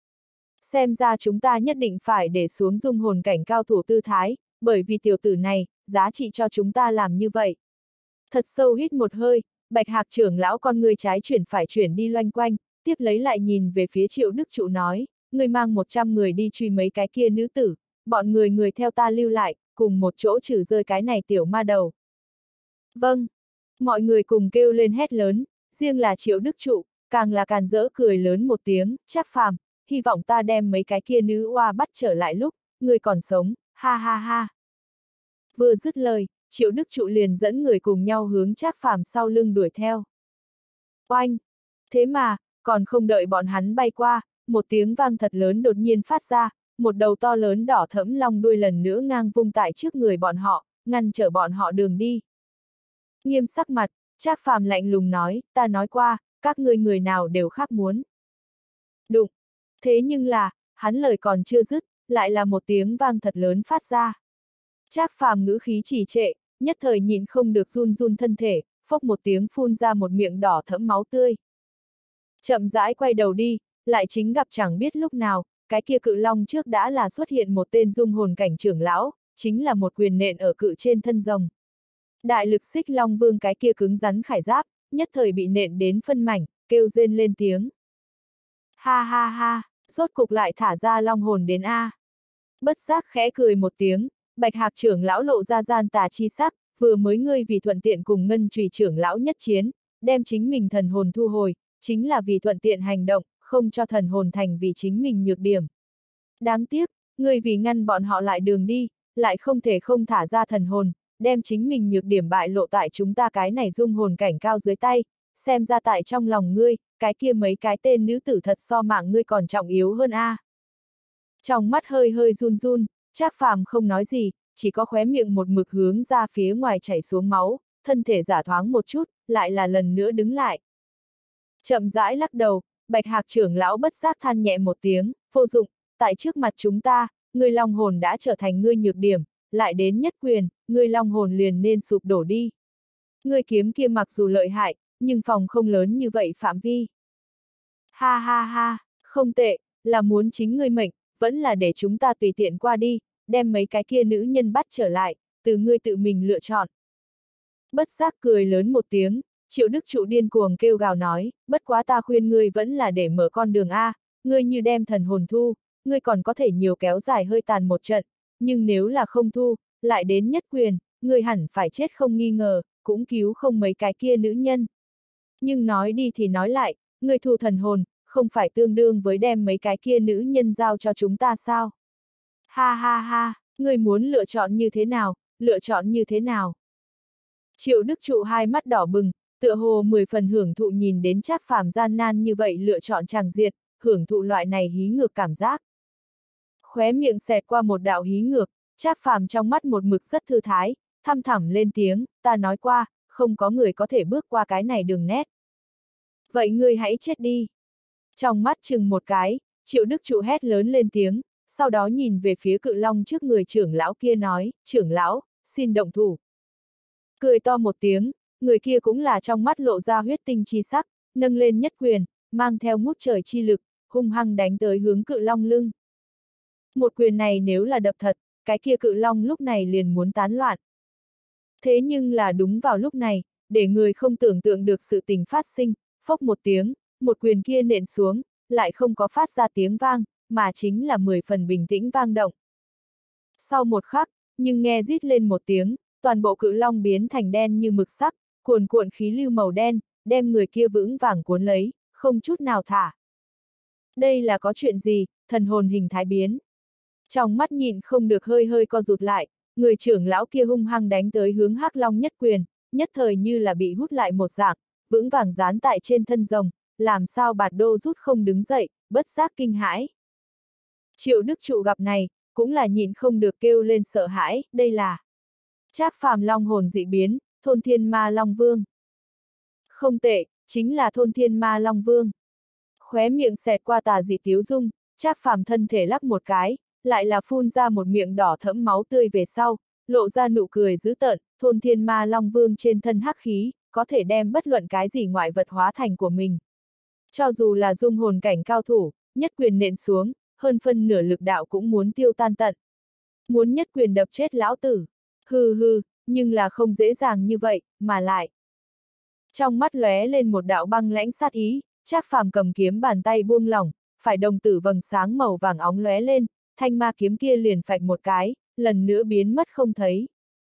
Speaker 1: Xem ra chúng ta nhất định phải để xuống dung hồn cảnh cao thủ tư thái, bởi vì tiểu tử này, giá trị cho chúng ta làm như vậy. Thật sâu hít một hơi, Bạch Hạc trưởng lão con người trái chuyển phải chuyển đi loanh quanh, tiếp lấy lại nhìn về phía Triệu Đức Trụ nói, người mang 100 người đi truy mấy cái kia nữ tử, bọn người theo ta lưu lại, cùng một chỗ trừ rơi cái này tiểu ma đầu. Vâng, mọi người cùng kêu lên hét lớn, riêng là Triệu Đức Trụ, càng là càn rỡ cười lớn một tiếng, Trác Phàm, hy vọng ta đem mấy cái kia nữ oa bắt trở lại lúc, người còn sống, ha ha ha. Vừa dứt lời, Triệu Đức Trụ liền dẫn người cùng nhau hướng Trác Phàm sau lưng đuổi theo. Oanh! Thế mà, còn không đợi bọn hắn bay qua, một tiếng vang thật lớn đột nhiên phát ra, một đầu to lớn đỏ thẫm long đuôi lần nữa ngang vung tại trước người bọn họ, ngăn trở bọn họ đường đi. Nghiêm sắc mặt, Trác Phàm lạnh lùng nói, ta nói qua, các ngươi người nào đều khác muốn. Đụng! Thế nhưng là, hắn lời còn chưa dứt, lại là một tiếng vang thật lớn phát ra. Trác Phàm ngữ khí trì trệ, nhất thời nhịn không được run run thân thể, phốc một tiếng phun ra một miệng đỏ thẫm máu tươi. Chậm rãi quay đầu đi, lại chính gặp chẳng biết lúc nào, cái kia cự long trước đã là xuất hiện một tên dung hồn cảnh trưởng lão, chính là một quyền nện ở cự trên thân rồng. Đại lực xích long vương cái kia cứng rắn khải giáp, nhất thời bị nện đến phân mảnh, kêu rên lên tiếng. Ha ha ha, rốt cục lại thả ra long hồn đến A. Bất giác khẽ cười một tiếng, Bạch Hạc trưởng lão lộ ra gian tà chi sắc, vừa mới ngươi vì thuận tiện cùng Ngân Chùy trưởng lão nhất chiến, đem chính mình thần hồn thu hồi, chính là vì thuận tiện hành động, không cho thần hồn thành vì chính mình nhược điểm. Đáng tiếc, ngươi vì ngăn bọn họ lại đường đi, lại không thể không thả ra thần hồn, đem chính mình nhược điểm bại lộ tại chúng ta cái này dung hồn cảnh cao dưới tay, xem ra tại trong lòng ngươi, cái kia mấy cái tên nữ tử thật so mạng ngươi còn trọng yếu hơn a. Trong mắt hơi hơi run run, Trác Phàm không nói gì, chỉ có khóe miệng một mực hướng ra phía ngoài chảy xuống máu, thân thể giả thoáng một chút, lại là lần nữa đứng lại. Chậm rãi lắc đầu, Bạch Hạc trưởng lão bất giác than nhẹ một tiếng, vô dụng, tại trước mặt chúng ta, ngươi long hồn đã trở thành ngươi nhược điểm, lại đến nhất quyền, ngươi long hồn liền nên sụp đổ đi. Ngươi kiếm kia mặc dù lợi hại, nhưng phòng không lớn như vậy phạm vi. Ha ha ha, không tệ, là muốn chính ngươi mệnh, vẫn là để chúng ta tùy tiện qua đi, đem mấy cái kia nữ nhân bắt trở lại, từ ngươi tự mình lựa chọn. Bất giác cười lớn một tiếng, Triệu Đức Trụ điên cuồng kêu gào nói, bất quá ta khuyên ngươi vẫn là để mở con đường A, ngươi như đem thần hồn thu, ngươi còn có thể nhiều kéo dài hơi tàn một trận, nhưng nếu là không thu, lại đến nhất quyền, ngươi hẳn phải chết không nghi ngờ, cũng cứu không mấy cái kia nữ nhân. Nhưng nói đi thì nói lại, ngươi thu thần hồn, không phải tương đương với đem mấy cái kia nữ nhân giao cho chúng ta sao? Ha ha ha, ngươi muốn lựa chọn như thế nào, lựa chọn như thế nào? Triệu Đức Trụ hai mắt đỏ bừng, tựa hồ 10 phần hưởng thụ nhìn đến Trác Phàm gian nan như vậy lựa chọn tràng diệt, hưởng thụ loại này hí ngược cảm giác. Khóe miệng xẹt qua một đạo hí ngược, Trác Phàm trong mắt một mực rất thư thái, thăm thẳm lên tiếng, ta nói qua, không có người có thể bước qua cái này đường nét. Vậy ngươi hãy chết đi. Trong mắt chừng một cái, Triệu Đức Trụ hét lớn lên tiếng, sau đó nhìn về phía cự long trước người trưởng lão kia nói, trưởng lão, xin động thủ. Cười to một tiếng, người kia cũng là trong mắt lộ ra huyết tinh chi sắc, nâng lên nhất quyền, mang theo ngút trời chi lực, hung hăng đánh tới hướng cự long lưng. Một quyền này nếu là đập thật, cái kia cự long lúc này liền muốn tán loạn. Thế nhưng là đúng vào lúc này, để người không tưởng tượng được sự tình phát sinh, phốc một tiếng, một quyền kia nện xuống, lại không có phát ra tiếng vang, mà chính là 10 phần bình tĩnh vang động. Sau một khắc, nhưng nghe rít lên một tiếng, toàn bộ cự long biến thành đen như mực sắc, cuồn cuộn khí lưu màu đen, đem người kia vững vàng cuốn lấy, không chút nào thả. Đây là có chuyện gì, thần hồn hình thái biến. Trong mắt nhịn không được hơi hơi co rụt lại, người trưởng lão kia hung hăng đánh tới hướng Hắc Long nhất quyền, nhất thời như là bị hút lại một dạng, vững vàng dán tại trên thân rồng, làm sao Bạt Đô rút không đứng dậy, bất giác kinh hãi. Triệu Đức Trụ gặp này, cũng là nhịn không được kêu lên sợ hãi, đây là Trác Phàm long hồn dị biến, thôn thiên ma long vương. Không tệ, chính là thôn Thiên Ma Long Vương. Khóe miệng xẹt qua tà dị tiếu dung, Trác Phàm thân thể lắc một cái, lại là phun ra một miệng đỏ thẫm máu tươi về sau, lộ ra nụ cười dữ tợn, thôn Thiên Ma Long Vương trên thân hắc khí, có thể đem bất luận cái gì ngoại vật hóa thành của mình. Cho dù là dung hồn cảnh cao thủ, nhất quyền nện xuống, hơn phân nửa lực đạo cũng muốn tiêu tan tận. Muốn nhất quyền đập chết lão tử. Hừ hừ, nhưng là không dễ dàng như vậy, mà lại. Trong mắt lóe lên một đạo băng lãnh sát ý, Trác Phàm cầm kiếm bàn tay buông lỏng, phải đồng tử vầng sáng màu vàng óng lóe lên, thanh ma kiếm kia liền phạch một cái, lần nữa biến mất không thấy.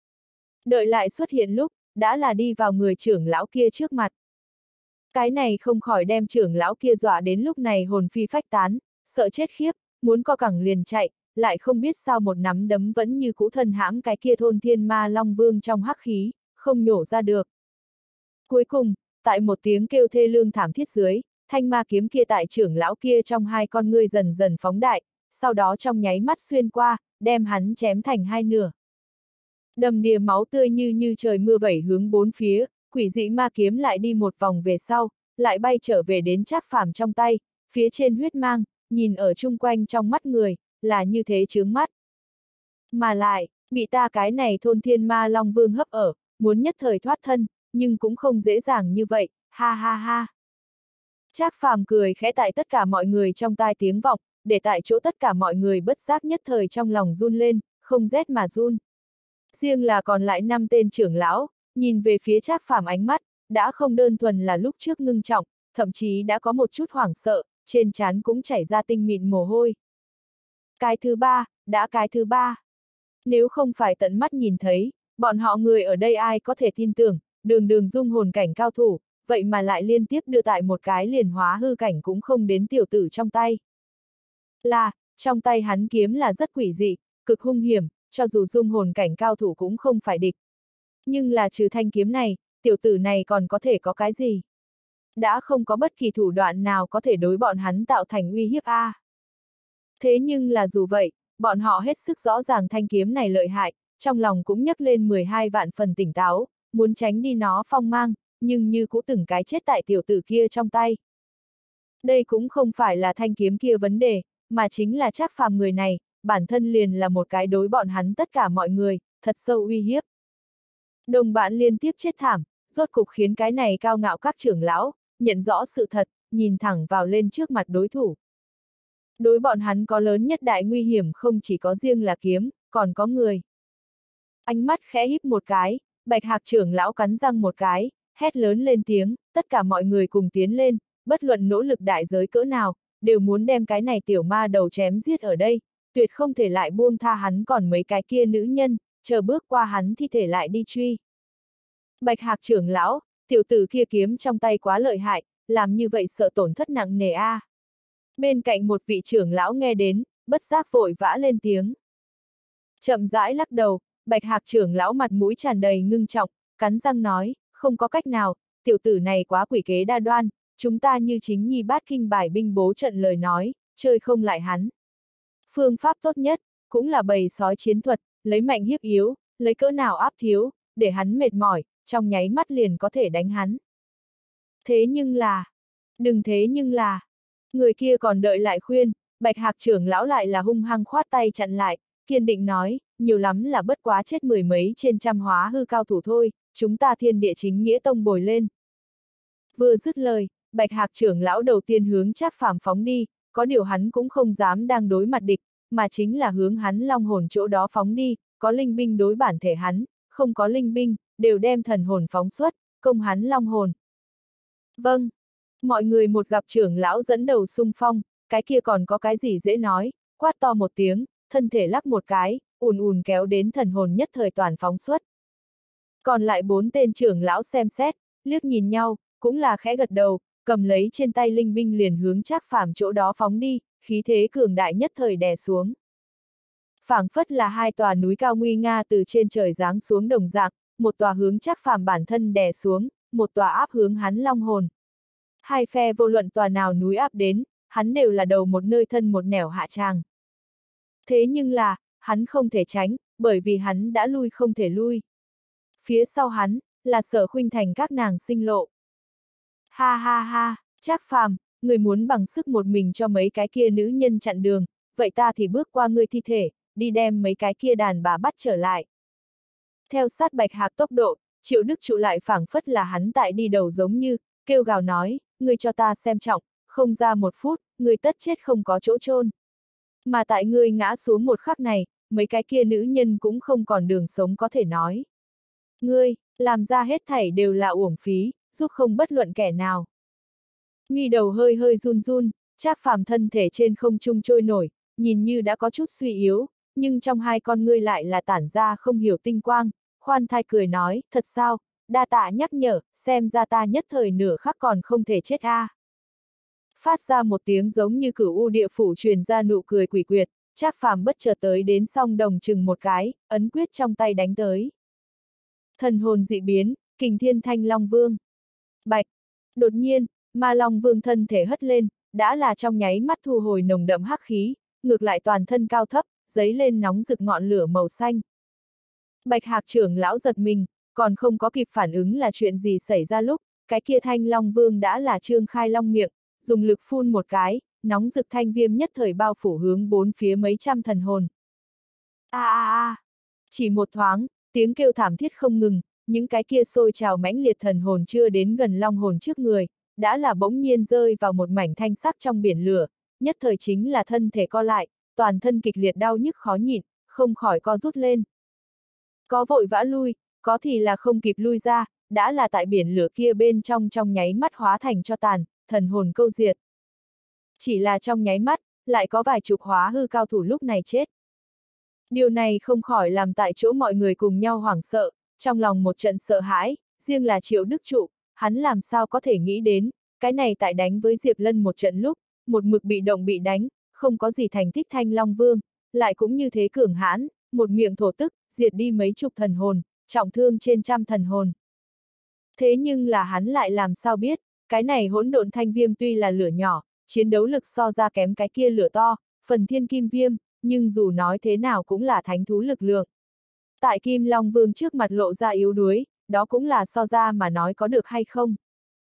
Speaker 1: Đợi lại xuất hiện lúc, đã là đi vào người trưởng lão kia trước mặt. Cái này không khỏi đem trưởng lão kia dọa đến lúc này hồn phi phách tán, sợ chết khiếp, muốn co cẳng liền chạy, lại không biết sao một nắm đấm vẫn như cũ thân hãm cái kia thôn Thiên Ma Long Vương trong hắc khí, không nhổ ra được. Cuối cùng, tại một tiếng kêu thê lương thảm thiết dưới, thanh ma kiếm kia tại trưởng lão kia trong hai con ngươi dần dần phóng đại, sau đó trong nháy mắt xuyên qua, đem hắn chém thành hai nửa. Đầm đìa máu tươi như trời mưa vẩy hướng bốn phía, quỷ dị ma kiếm lại đi một vòng về sau, lại bay trở về đến Trác Phàm trong tay, phía trên huyết mang, nhìn ở chung quanh trong mắt người, là như thế chướng mắt. Mà lại, bị ta cái này thôn Thiên Ma Long Vương hấp ở, muốn nhất thời thoát thân, nhưng cũng không dễ dàng như vậy, ha ha ha. Trác Phàm cười khẽ tại tất cả mọi người trong tai tiếng vọng, để tại chỗ tất cả mọi người bất giác nhất thời trong lòng run lên, không rét mà run. Riêng là còn lại 5 tên trưởng lão, nhìn về phía Trác Phàm ánh mắt, đã không đơn thuần là lúc trước ngưng trọng, thậm chí đã có một chút hoảng sợ, trên trán cũng chảy ra tinh mịn mồ hôi. Cái thứ ba. Nếu không phải tận mắt nhìn thấy, bọn họ người ở đây ai có thể tin tưởng, đường dung hồn cảnh cao thủ, vậy mà lại liên tiếp đưa tại một cái liền hóa hư cảnh cũng không đến tiểu tử trong tay. Trong tay hắn kiếm là rất quỷ dị, cực hung hiểm, cho dù dung hồn cảnh cao thủ cũng không phải địch. Nhưng là trừ thanh kiếm này, tiểu tử này còn có thể có cái gì? Đã không có bất kỳ thủ đoạn nào có thể đối bọn hắn tạo thành uy hiếp a. Thế nhưng là dù vậy, bọn họ hết sức rõ ràng thanh kiếm này lợi hại, trong lòng cũng nhấc lên 12 vạn phần tỉnh táo, muốn tránh đi nó phong mang, nhưng như cũ từng cái chết tại tiểu tử kia trong tay. Đây cũng không phải là thanh kiếm kia vấn đề, mà chính là Trác Phàm người này, bản thân liền là một cái đối bọn hắn tất cả mọi người, thật sâu uy hiếp. Đồng bạn liên tiếp chết thảm, rốt cục khiến cái này cao ngạo các trưởng lão, nhận rõ sự thật, nhìn thẳng vào lên trước mặt đối thủ. Đối bọn hắn có lớn nhất đại nguy hiểm không chỉ có riêng là kiếm, còn có người. Ánh mắt khẽ híp một cái, Bạch Hạc trưởng lão cắn răng một cái, hét lớn lên tiếng, tất cả mọi người cùng tiến lên, bất luận nỗ lực đại giới cỡ nào, đều muốn đem cái này tiểu ma đầu chém giết ở đây, tuyệt không thể lại buông tha hắn còn mấy cái kia nữ nhân, chờ bước qua hắn thi thể lại đi truy. Bạch Hạc trưởng lão, tiểu tử kia kiếm trong tay quá lợi hại, làm như vậy sợ tổn thất nặng nề a. Bên cạnh một vị trưởng lão nghe đến, bất giác vội vã lên tiếng. Chậm rãi lắc đầu, Bạch Hạc trưởng lão mặt mũi tràn đầy ngưng trọng, cắn răng nói, không có cách nào, tiểu tử này quá quỷ kế đa đoan, chúng ta như chính nhi bát kinh bài binh bố trận lời nói, chơi không lại hắn. Phương pháp tốt nhất, cũng là bầy sói chiến thuật, lấy mạnh hiếp yếu, lấy cỡ nào áp thiếu, để hắn mệt mỏi, trong nháy mắt liền có thể đánh hắn. Thế nhưng là, người kia còn đợi lại khuyên, Bạch Hạc trưởng lão lại là hung hăng khoát tay chặn lại, kiên định nói, nhiều lắm là bất quá chết mười mấy trên trăm hóa hư cao thủ thôi, chúng ta thiên địa chính nghĩa tông bồi lên. Vừa dứt lời, Bạch Hạc trưởng lão đầu tiên hướng Trác Phàm phóng đi, có điều hắn cũng không dám đang đối mặt địch, mà chính là hướng hắn long hồn chỗ đó phóng đi, có linh binh đối bản thể hắn, không có linh binh, đều đem thần hồn phóng xuất, công hắn long hồn. Vâng, mọi người một gặp trưởng lão dẫn đầu xung phong, cái kia còn có cái gì dễ nói, quát to một tiếng, thân thể lắc một cái, ùn kéo đến thần hồn nhất thời toàn phóng xuất. Còn lại 4 tên trưởng lão xem xét, liếc nhìn nhau, cũng là khẽ gật đầu, cầm lấy trên tay linh binh liền hướng Trác Phàm chỗ đó phóng đi, khí thế cường đại nhất thời đè xuống. Phảng phất là 2 tòa núi cao nguy nga từ trên trời giáng xuống đồng dạng, một tòa hướng Trác Phàm bản thân đè xuống, một tòa áp hướng hắn long hồn. Hai phe vô luận tòa nào núi áp đến, hắn đều là đầu một nơi thân một nẻo hạ tràng. Thế nhưng là, hắn không thể tránh, bởi vì hắn đã lui không thể lui. Phía sau hắn, là Sở Khuynh Thành các nàng sinh lộ. Ha ha ha, Trác Phàm, người muốn bằng sức một mình cho mấy cái kia nữ nhân chặn đường, vậy ta thì bước qua ngươi thi thể, đi đem mấy cái kia đàn bà bắt trở lại. Theo sát Bạch Hạc tốc độ, Triệu Đức Trụ lại phảng phất là hắn tại đi đầu giống như, kêu gào nói, ngươi cho ta xem trọng, không ra 1 phút, ngươi tất chết không có chỗ chôn. Mà tại ngươi ngã xuống một khắc này, mấy cái kia nữ nhân cũng không còn đường sống có thể nói. Ngươi, làm ra hết thảy đều là uổng phí, giúp không bất luận kẻ nào. Mi đầu hơi hơi run run, Trác Phàm thân thể trên không trung trôi nổi, nhìn như đã có chút suy yếu, nhưng trong hai con ngươi lại là tản ra không hiểu tinh quang, khoan thai cười nói, thật sao, đa tạ nhắc nhở, xem ra ta nhất thời nửa khắc còn không thể chết a. Phát ra một tiếng giống như cửu u địa phủ truyền ra nụ cười quỷ quyệt, Trác Phàm bất chợt tới đến song đồng chừng một cái, ấn quyết trong tay đánh tới. Thần hồn dị biến, Kình Thiên Thanh Long Vương. Bạch! Đột nhiên, Ma Long Vương thân thể hất lên, đã là trong nháy mắt thu hồi nồng đậm hắc khí, ngược lại toàn thân cao thấp, giấy lên nóng rực ngọn lửa màu xanh. Bạch Hạc trưởng lão giật mình, còn không có kịp phản ứng là chuyện gì xảy ra lúc, cái kia Thanh Long Vương đã là trương khai long miệng, dùng lực phun một cái, nóng rực thanh viêm nhất thời bao phủ hướng bốn phía mấy trăm thần hồn. A a a! Chỉ một thoáng, tiếng kêu thảm thiết không ngừng, những cái kia sôi trào mãnh liệt thần hồn chưa đến gần long hồn trước người, đã là bỗng nhiên rơi vào một mảnh thanh sắc trong biển lửa, nhất thời chính là thân thể co lại, toàn thân kịch liệt đau nhức khó nhịn, không khỏi co rút lên. Có vội vã lui, có thì là không kịp lui ra, đã là tại biển lửa kia bên trong nháy mắt hóa thành cho tàn, thần hồn câu diệt. Chỉ là trong nháy mắt, lại có vài chục hóa hư cao thủ lúc này chết. Điều này không khỏi làm tại chỗ mọi người cùng nhau hoảng sợ, trong lòng một trận sợ hãi, riêng là Triệu Đức Trụ, hắn làm sao có thể nghĩ đến, cái này tại đánh với Diệp Lân một trận lúc, một mực bị động bị đánh, không có gì thành tích Thanh Long Vương, lại cũng như thế cường hãn, một miệng thổ tức, diệt đi mấy chục thần hồn, trọng thương trên trăm thần hồn. Thế nhưng là hắn lại làm sao biết, cái này hỗn độn thanh viêm tuy là lửa nhỏ, chiến đấu lực so ra kém cái kia lửa to, phần thiên kim viêm, nhưng dù nói thế nào cũng là thánh thú lực lượng. Tại Kim Long Vương trước mặt lộ ra yếu đuối, đó cũng là so ra mà nói có được hay không.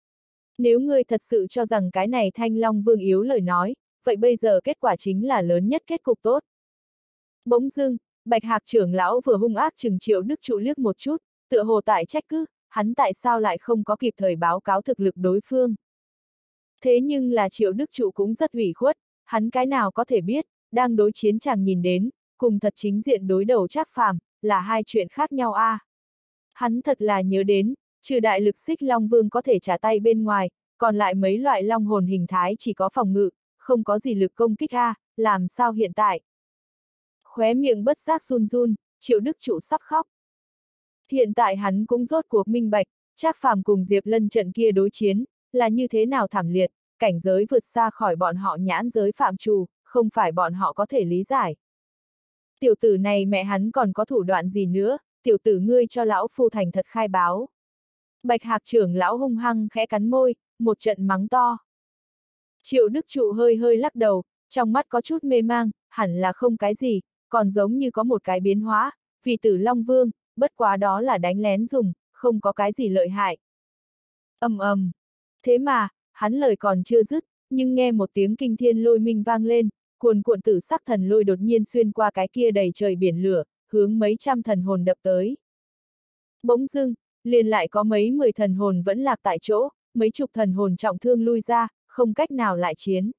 Speaker 1: Nếu ngươi thật sự cho rằng cái này Thanh Long Vương yếu lời nói, vậy bây giờ kết quả chính là lớn nhất kết cục tốt. Bỗng dưng, Bạch Hạc trưởng lão vừa hung ác chừng Triệu Đức Trụ liếc một chút, tựa hồ tại trách cứ, hắn tại sao lại không có kịp thời báo cáo thực lực đối phương. Thế nhưng là Triệu Đức Trụ cũng rất ủy khuất, hắn cái nào có thể biết, đang đối chiến chàng nhìn đến, cùng thật chính diện đối đầu Trác Phàm, là hai chuyện khác nhau a. Hắn thật là nhớ đến, trừ đại lực xích Long Vương có thể trả tay bên ngoài, còn lại mấy loại long hồn hình thái chỉ có phòng ngự, không có gì lực công kích a, làm sao hiện tại. Khóe miệng bất giác run run, Triệu Đức Trụ sắp khóc. Hiện tại hắn cũng rốt cuộc minh bạch, Trác Phàm cùng Diệp Lân trận kia đối chiến, là như thế nào thảm liệt, cảnh giới vượt xa khỏi bọn họ nhãn giới phạm trù, không phải bọn họ có thể lý giải. Tiểu tử này mẹ hắn còn có thủ đoạn gì nữa, tiểu tử ngươi cho lão phu thành thật khai báo. Bạch Hạc trưởng lão hung hăng khẽ cắn môi, một trận mắng to. Triệu Đức Trụ hơi hơi lắc đầu, trong mắt có chút mê mang, hẳn là không cái gì, còn giống như có một cái biến hóa, vì Tử Long Vương, bất quá đó là đánh lén dùng, không có cái gì lợi hại. Ầm ầm. Thế mà, hắn lời còn chưa dứt, nhưng nghe một tiếng kinh thiên lôi minh vang lên, cuồn cuộn tử sắc thần lôi đột nhiên xuyên qua cái kia đầy trời biển lửa, hướng mấy trăm thần hồn đập tới. Bỗng dưng, liền lại có mấy 10 thần hồn vẫn lạc tại chỗ, mấy chục thần hồn trọng thương lui ra, không cách nào lại chiến.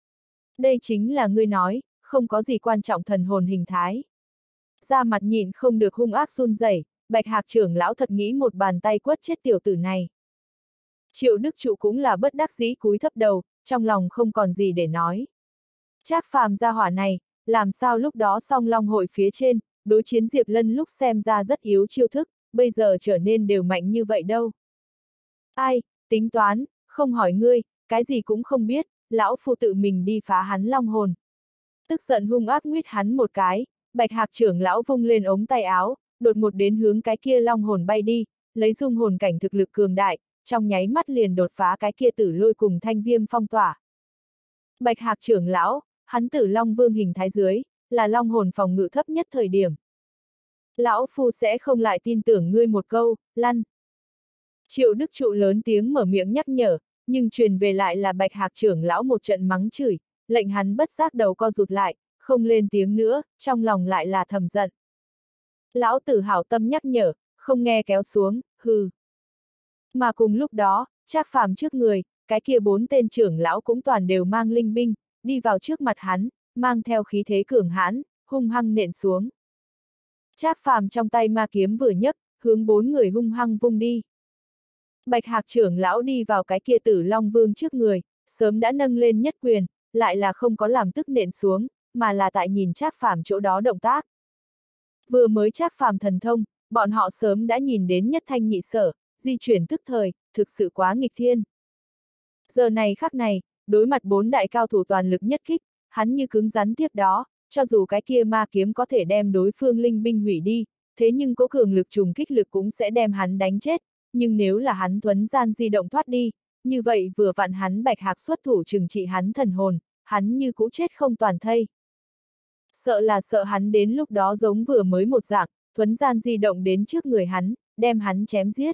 Speaker 1: Đây chính là ngươi nói, không có gì quan trọng thần hồn hình thái. Da mặt nhịn không được hung ác run rẩy, Bạch Hạc trưởng lão thật nghĩ một bàn tay quất chết tiểu tử này. Triệu Đức Trụ cũng là bất đắc dĩ cúi thấp đầu, trong lòng không còn gì để nói. Trác Phàm gia hỏa này, làm sao lúc đó song long hội phía trên, đối chiến Diệp Lân lúc xem ra rất yếu chiêu thức, bây giờ trở nên đều mạnh như vậy đâu. Ai, tính toán, không hỏi ngươi, cái gì cũng không biết, lão phu tự mình đi phá hắn long hồn. Tức giận hung ác nguyết hắn một cái, Bạch Hạc trưởng lão vung lên ống tay áo, đột ngột đến hướng cái kia long hồn bay đi, lấy dung hồn cảnh thực lực cường đại, trong nháy mắt liền đột phá cái kia tử lôi cùng thanh viêm phong tỏa. Bạch Hạc trưởng lão, hắn Tử Long Vương hình thái dưới, là long hồn phòng ngự thấp nhất thời điểm. Lão phu sẽ không lại tin tưởng ngươi một câu, lăn. Triệu Đức Trụ lớn tiếng mở miệng nhắc nhở, nhưng truyền về lại là Bạch Hạc trưởng lão một trận mắng chửi, lệnh hắn bất giác đầu co rụt lại, không lên tiếng nữa, trong lòng lại là thầm giận. Lão tử hảo tâm nhắc nhở, không nghe kéo xuống, hừ. Mà cùng lúc đó, Trác Phàm trước người, cái kia 4 tên trưởng lão cũng toàn đều mang linh binh, đi vào trước mặt hắn, mang theo khí thế cường hãn, hung hăng nện xuống. Trác Phàm trong tay ma kiếm vừa nhấc, hướng 4 người hung hăng vung đi. Bạch Hạc trưởng lão đi vào cái kia Tử Long Vương trước người, sớm đã nâng lên nhất quyền, lại là không có làm tức nện xuống, mà là tại nhìn Trác Phàm chỗ đó động tác. Vừa mới Trác Phàm thần thông, bọn họ sớm đã nhìn đến nhất thanh nhị sở, di chuyển tức thời, thực sự quá nghịch thiên. Giờ này khắc này, đối mặt 4 đại cao thủ toàn lực nhất kích, hắn như cứng rắn tiếp đó, cho dù cái kia ma kiếm có thể đem đối phương linh binh hủy đi, thế nhưng cố cường lực trùng kích lực cũng sẽ đem hắn đánh chết, nhưng nếu là hắn thuấn gian di động thoát đi, như vậy vừa vặn hắn Bạch Hạc xuất thủ trừng trị hắn thần hồn, hắn như cũ chết không toàn thây. Sợ là sợ hắn đến lúc đó giống vừa mới một dạng, thuấn gian di động đến trước người hắn, đem hắn chém giết.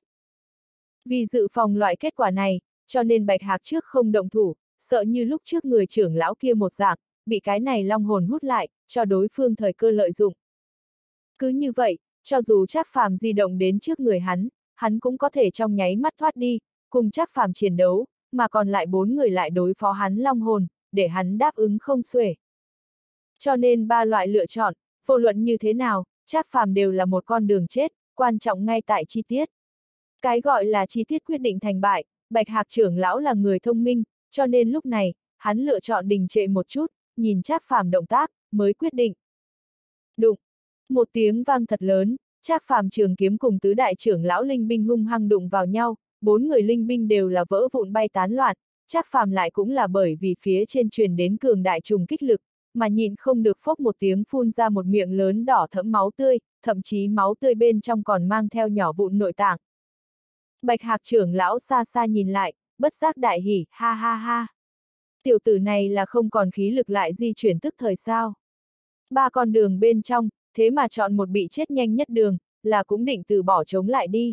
Speaker 1: Vì dự phòng loại kết quả này, cho nên Bạch Hạc trước không động thủ, sợ như lúc trước người trưởng lão kia một dạng, bị cái này long hồn hút lại, cho đối phương thời cơ lợi dụng. Cứ như vậy, cho dù Trác Phàm di động đến trước người hắn cũng có thể trong nháy mắt thoát đi, cùng Trác Phàm chiến đấu, mà còn lại 4 người lại đối phó hắn long hồn, để hắn đáp ứng không xuể. Cho nên 3 loại lựa chọn, vô luận như thế nào, Trác Phàm đều là một con đường chết, quan trọng ngay tại chi tiết. Cái gọi là chi tiết quyết định thành bại, Bạch Hạc trưởng lão là người thông minh, cho nên lúc này, hắn lựa chọn đình trệ một chút, nhìn Trác Phàm động tác, mới quyết định. Đụng! Một tiếng vang thật lớn, Trác Phàm trường kiếm cùng tứ đại trưởng lão linh binh hung hăng đụng vào nhau, 4 người linh binh đều là vỡ vụn bay tán loạn, Trác Phàm lại cũng là bởi vì phía trên truyền đến cường đại trùng kích lực, mà nhịn không được phốc một tiếng phun ra một miệng lớn đỏ thẫm máu tươi, thậm chí máu tươi bên trong còn mang theo nhỏ vụn nội tạng. Bạch Hạc trưởng lão xa xa nhìn lại, bất giác đại hỉ, ha ha ha. Tiểu tử này là không còn khí lực lại di chuyển tức thời sao. 3 con đường bên trong, thế mà chọn một bị chết nhanh nhất đường, là cũng định từ bỏ chống lại đi.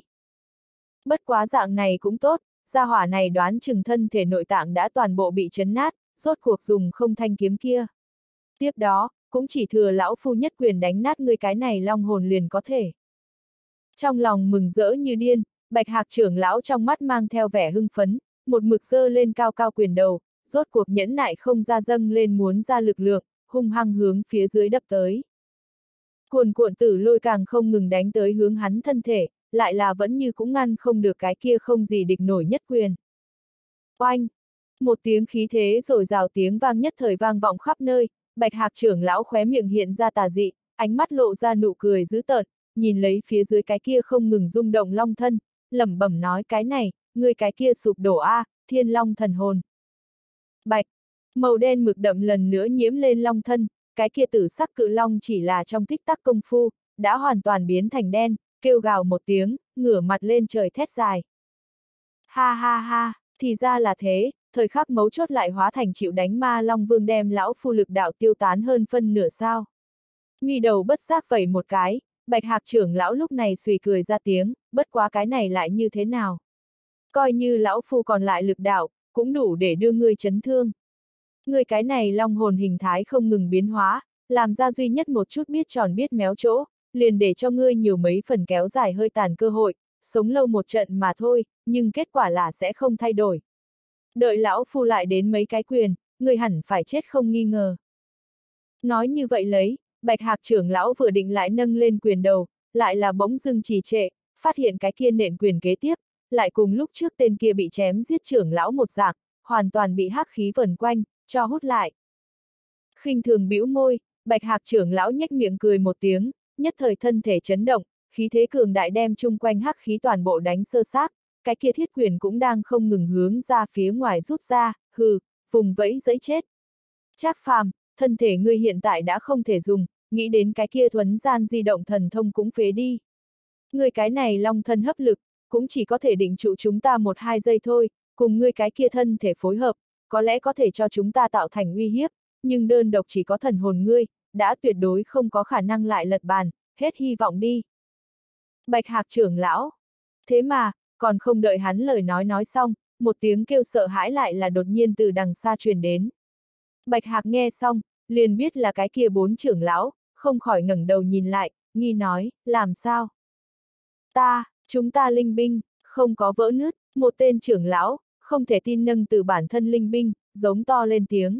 Speaker 1: Bất quá dạng này cũng tốt, gia hỏa này đoán chừng thân thể nội tạng đã toàn bộ bị chấn nát, rốt cuộc dùng không thanh kiếm kia. Tiếp đó, cũng chỉ thừa lão phu nhất quyền đánh nát ngươi cái này long hồn liền có thể. Trong lòng mừng rỡ như điên, Bạch Hạc trưởng lão trong mắt mang theo vẻ hưng phấn, một mực giơ lên cao cao quyền đầu, rốt cuộc nhẫn nại không ra dâng lên muốn ra lực lượng, hung hăng hướng phía dưới đập tới. Cuồn cuộn tử lôi càng không ngừng đánh tới hướng hắn thân thể, lại là vẫn như cũng ngăn không được cái kia không gì địch nổi nhất quyền. Oanh! Một tiếng khí thế rồi rào tiếng vang nhất thời vang vọng khắp nơi, Bạch Hạc trưởng lão khóe miệng hiện ra tà dị, ánh mắt lộ ra nụ cười dữ tợn, nhìn lấy phía dưới cái kia không ngừng rung động long thân, lẩm bẩm nói cái này, người cái kia sụp đổ a, thiên long thần hồn. Bạch! Màu đen mực đậm lần nữa nhiễm lên long thân, cái kia tử sắc cự long chỉ là trong tích tắc công phu, đã hoàn toàn biến thành đen, kêu gào một tiếng, ngửa mặt lên trời thét dài. Ha ha ha, thì ra là thế, thời khắc mấu chốt lại hóa thành chịu đánh ma long vương đem lão phu lực đạo tiêu tán hơn phân nửa sao. Mi đầu bất giác vẩy một cái, Bạch Hạc trưởng lão lúc này xùy cười ra tiếng, bất quá cái này lại như thế nào. Coi như lão phu còn lại lực đạo, cũng đủ để đưa ngươi chấn thương. Ngươi cái này long hồn hình thái không ngừng biến hóa, làm ra duy nhất một chút biết tròn biết méo chỗ, liền để cho ngươi nhiều mấy phần kéo dài hơi tàn cơ hội, sống lâu một trận mà thôi, nhưng kết quả là sẽ không thay đổi. Đợi lão phu lại đến mấy cái quyền, ngươi hẳn phải chết không nghi ngờ. Nói như vậy lấy, Bạch Hạc trưởng lão vừa định lại nâng lên quyền đầu, lại là bỗng dưng trì trệ, phát hiện cái kia nện quyền kế tiếp, lại cùng lúc trước tên kia bị chém giết trưởng lão một dạng, hoàn toàn bị hắc khí vần quanh, cho hút lại. Khinh thường bĩu môi, Bạch Hạc trưởng lão nhếch miệng cười một tiếng, nhất thời thân thể chấn động, khí thế cường đại đem chung quanh hắc khí toàn bộ đánh sơ xác, cái kia thiết quyền cũng đang không ngừng hướng ra phía ngoài rút ra, hừ, vùng vẫy giấy chết. Trác Phàm, thân thể ngươi hiện tại đã không thể dùng, nghĩ đến cái kia thuấn gian di động thần thông cũng phế đi. Ngươi cái này long thân hấp lực, cũng chỉ có thể định trụ chúng ta 1-2 giây thôi, cùng ngươi cái kia thân thể phối hợp, có lẽ có thể cho chúng ta tạo thành uy hiếp, nhưng đơn độc chỉ có thần hồn ngươi, đã tuyệt đối không có khả năng lại lật bàn, hết hy vọng đi. Bạch Hạc trưởng lão. Thế mà, còn không đợi hắn lời nói xong, một tiếng kêu sợ hãi lại là đột nhiên từ đằng xa truyền đến. Bạch Hạc nghe xong, liền biết là cái kia 4 trưởng lão, không khỏi ngẩng đầu nhìn lại, nghi nói, làm sao? Chúng ta linh binh, không có vỡ nứt, một tên trưởng lão, không thể tin nâng từ bản thân linh binh, giống to lên tiếng.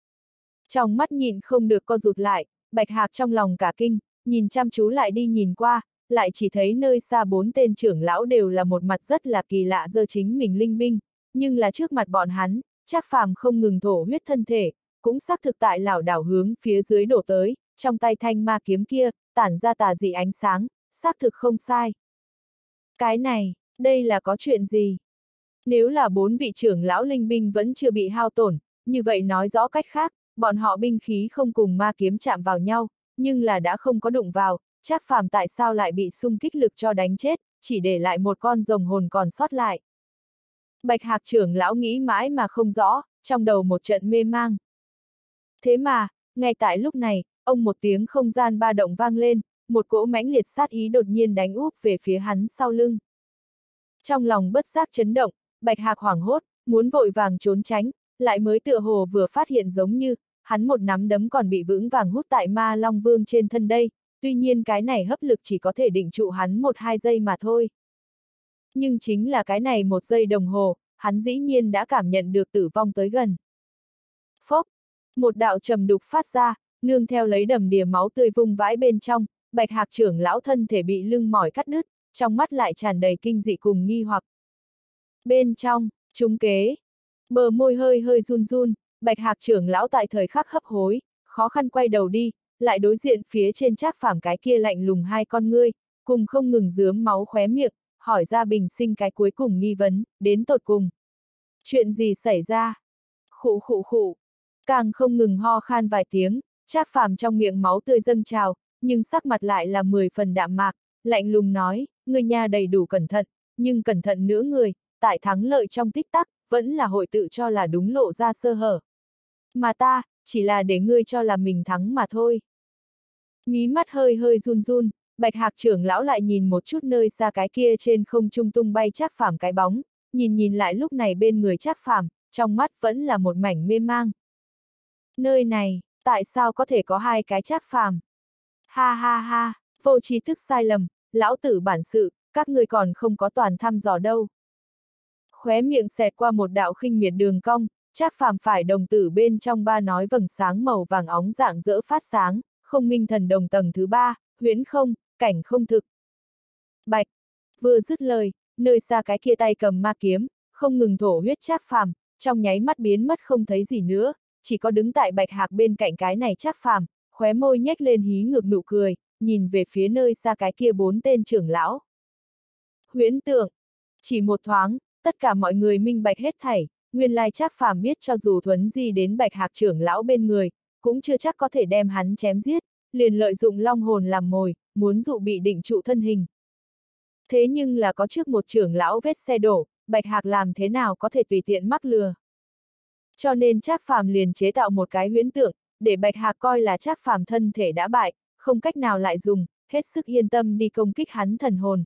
Speaker 1: Trong mắt nhịn không được co rụt lại, Bạch Hạc trong lòng cả kinh, nhìn chăm chú lại đi nhìn qua, lại chỉ thấy nơi xa 4 tên trưởng lão đều là một mặt rất là kỳ lạ giơ chính mình linh binh, nhưng là trước mặt bọn hắn, Trác Phàm không ngừng thổ huyết thân thể, cũng xác thực tại lảo đảo hướng phía dưới đổ tới, trong tay thanh ma kiếm kia, tản ra tà dị ánh sáng, xác thực không sai. Cái này, đây là có chuyện gì? Nếu là 4 vị trưởng lão linh binh vẫn chưa bị hao tổn, như vậy nói rõ cách khác, bọn họ binh khí không cùng ma kiếm chạm vào nhau, nhưng là đã không có đụng vào, Trác Phàm tại sao lại bị xung kích lực cho đánh chết, chỉ để lại một con rồng hồn còn sót lại. Bạch Hạc trưởng lão nghĩ mãi mà không rõ, trong đầu một trận mê mang. Thế mà, ngay tại lúc này, ông một tiếng không gian ba động vang lên, một cỗ mãnh liệt sát ý đột nhiên đánh úp về phía hắn sau lưng. Trong lòng bất giác chấn động, Bạch Hạc hoảng hốt, muốn vội vàng trốn tránh, lại mới tựa hồ vừa phát hiện giống như, hắn một nắm đấm còn bị vững vàng hút tại Ma Long Vương trên thân đây, tuy nhiên cái này hấp lực chỉ có thể định trụ hắn 1-2 giây mà thôi. Nhưng chính là cái này 1 giây đồng hồ, hắn dĩ nhiên đã cảm nhận được tử vong tới gần. Phốc, một đạo trầm đục phát ra, nương theo lấy đầm đìa máu tươi vung vãi bên trong, Bạch Hạc trưởng lão thân thể bị lưng mỏi cắt đứt, trong mắt lại tràn đầy kinh dị cùng nghi hoặc. Bên trong, trúng kế, bờ môi hơi hơi run run, Bạch Hạc trưởng lão tại thời khắc hấp hối, khó khăn quay đầu đi, lại đối diện phía trên Trác Phàm cái kia lạnh lùng 2 con ngươi, cùng không ngừng rướm máu khóe miệng, hỏi ra bình sinh cái cuối cùng nghi vấn, đến tột cùng. Chuyện gì xảy ra? Khụ khụ khụ, càng không ngừng ho khan vài tiếng, Trác Phàm trong miệng máu tươi dâng trào, nhưng sắc mặt lại là 10 phần đạm mạc, lạnh lùng nói, người nhà đầy đủ cẩn thận, nhưng cẩn thận nữa người, tại thắng lợi trong tích tắc, vẫn là hội tự cho là đúng lộ ra sơ hở. Mà ta, chỉ là để ngươi cho là mình thắng mà thôi. Mí mắt hơi hơi run run, Bạch Hạc trưởng lão lại nhìn một chút nơi xa cái kia trên không trung tung bay Trác Phàm cái bóng, nhìn lại lúc này bên người Trác Phàm, trong mắt vẫn là một mảnh mê mang. Nơi này, tại sao có thể có 2 cái Trác Phàm? Ha ha ha, vô tri thức sai lầm, lão tử bản sự, các ngươi còn không có toàn thăm dò đâu. Khóe miệng xẹt qua một đạo khinh miệt đường cong, Trác Phàm phải đồng tử bên trong ba nói vầng sáng màu vàng óng rạng rỡ phát sáng, không minh thần đồng tầng thứ 3, huyễn không, cảnh không thực. Bạch, vừa dứt lời, nơi xa cái kia tay cầm ma kiếm, không ngừng thổ huyết Trác Phàm, trong nháy mắt biến mất không thấy gì nữa, chỉ có đứng tại Bạch Hạc bên cạnh cái này Trác Phàm, khóe môi nhếch lên hí ngược nụ cười, nhìn về phía nơi xa cái kia 4 tên trưởng lão. Huyễn tượng, chỉ một thoáng, tất cả mọi người minh bạch hết thảy, nguyên lai Trác Phàm biết cho dù thuấn di đến Bạch Hạc trưởng lão bên người, cũng chưa chắc có thể đem hắn chém giết, liền lợi dụng long hồn làm mồi, muốn dụ bị định trụ thân hình. Thế nhưng là có trước một trưởng lão vết xe đổ, Bạch Hạc làm thế nào có thể tùy tiện mắc lừa. Cho nên Trác Phàm liền chế tạo một cái huyễn tượng, để Bạch Hạc coi là Trác Phàm thân thể đã bại, không cách nào lại dùng, hết sức yên tâm đi công kích hắn thần hồn.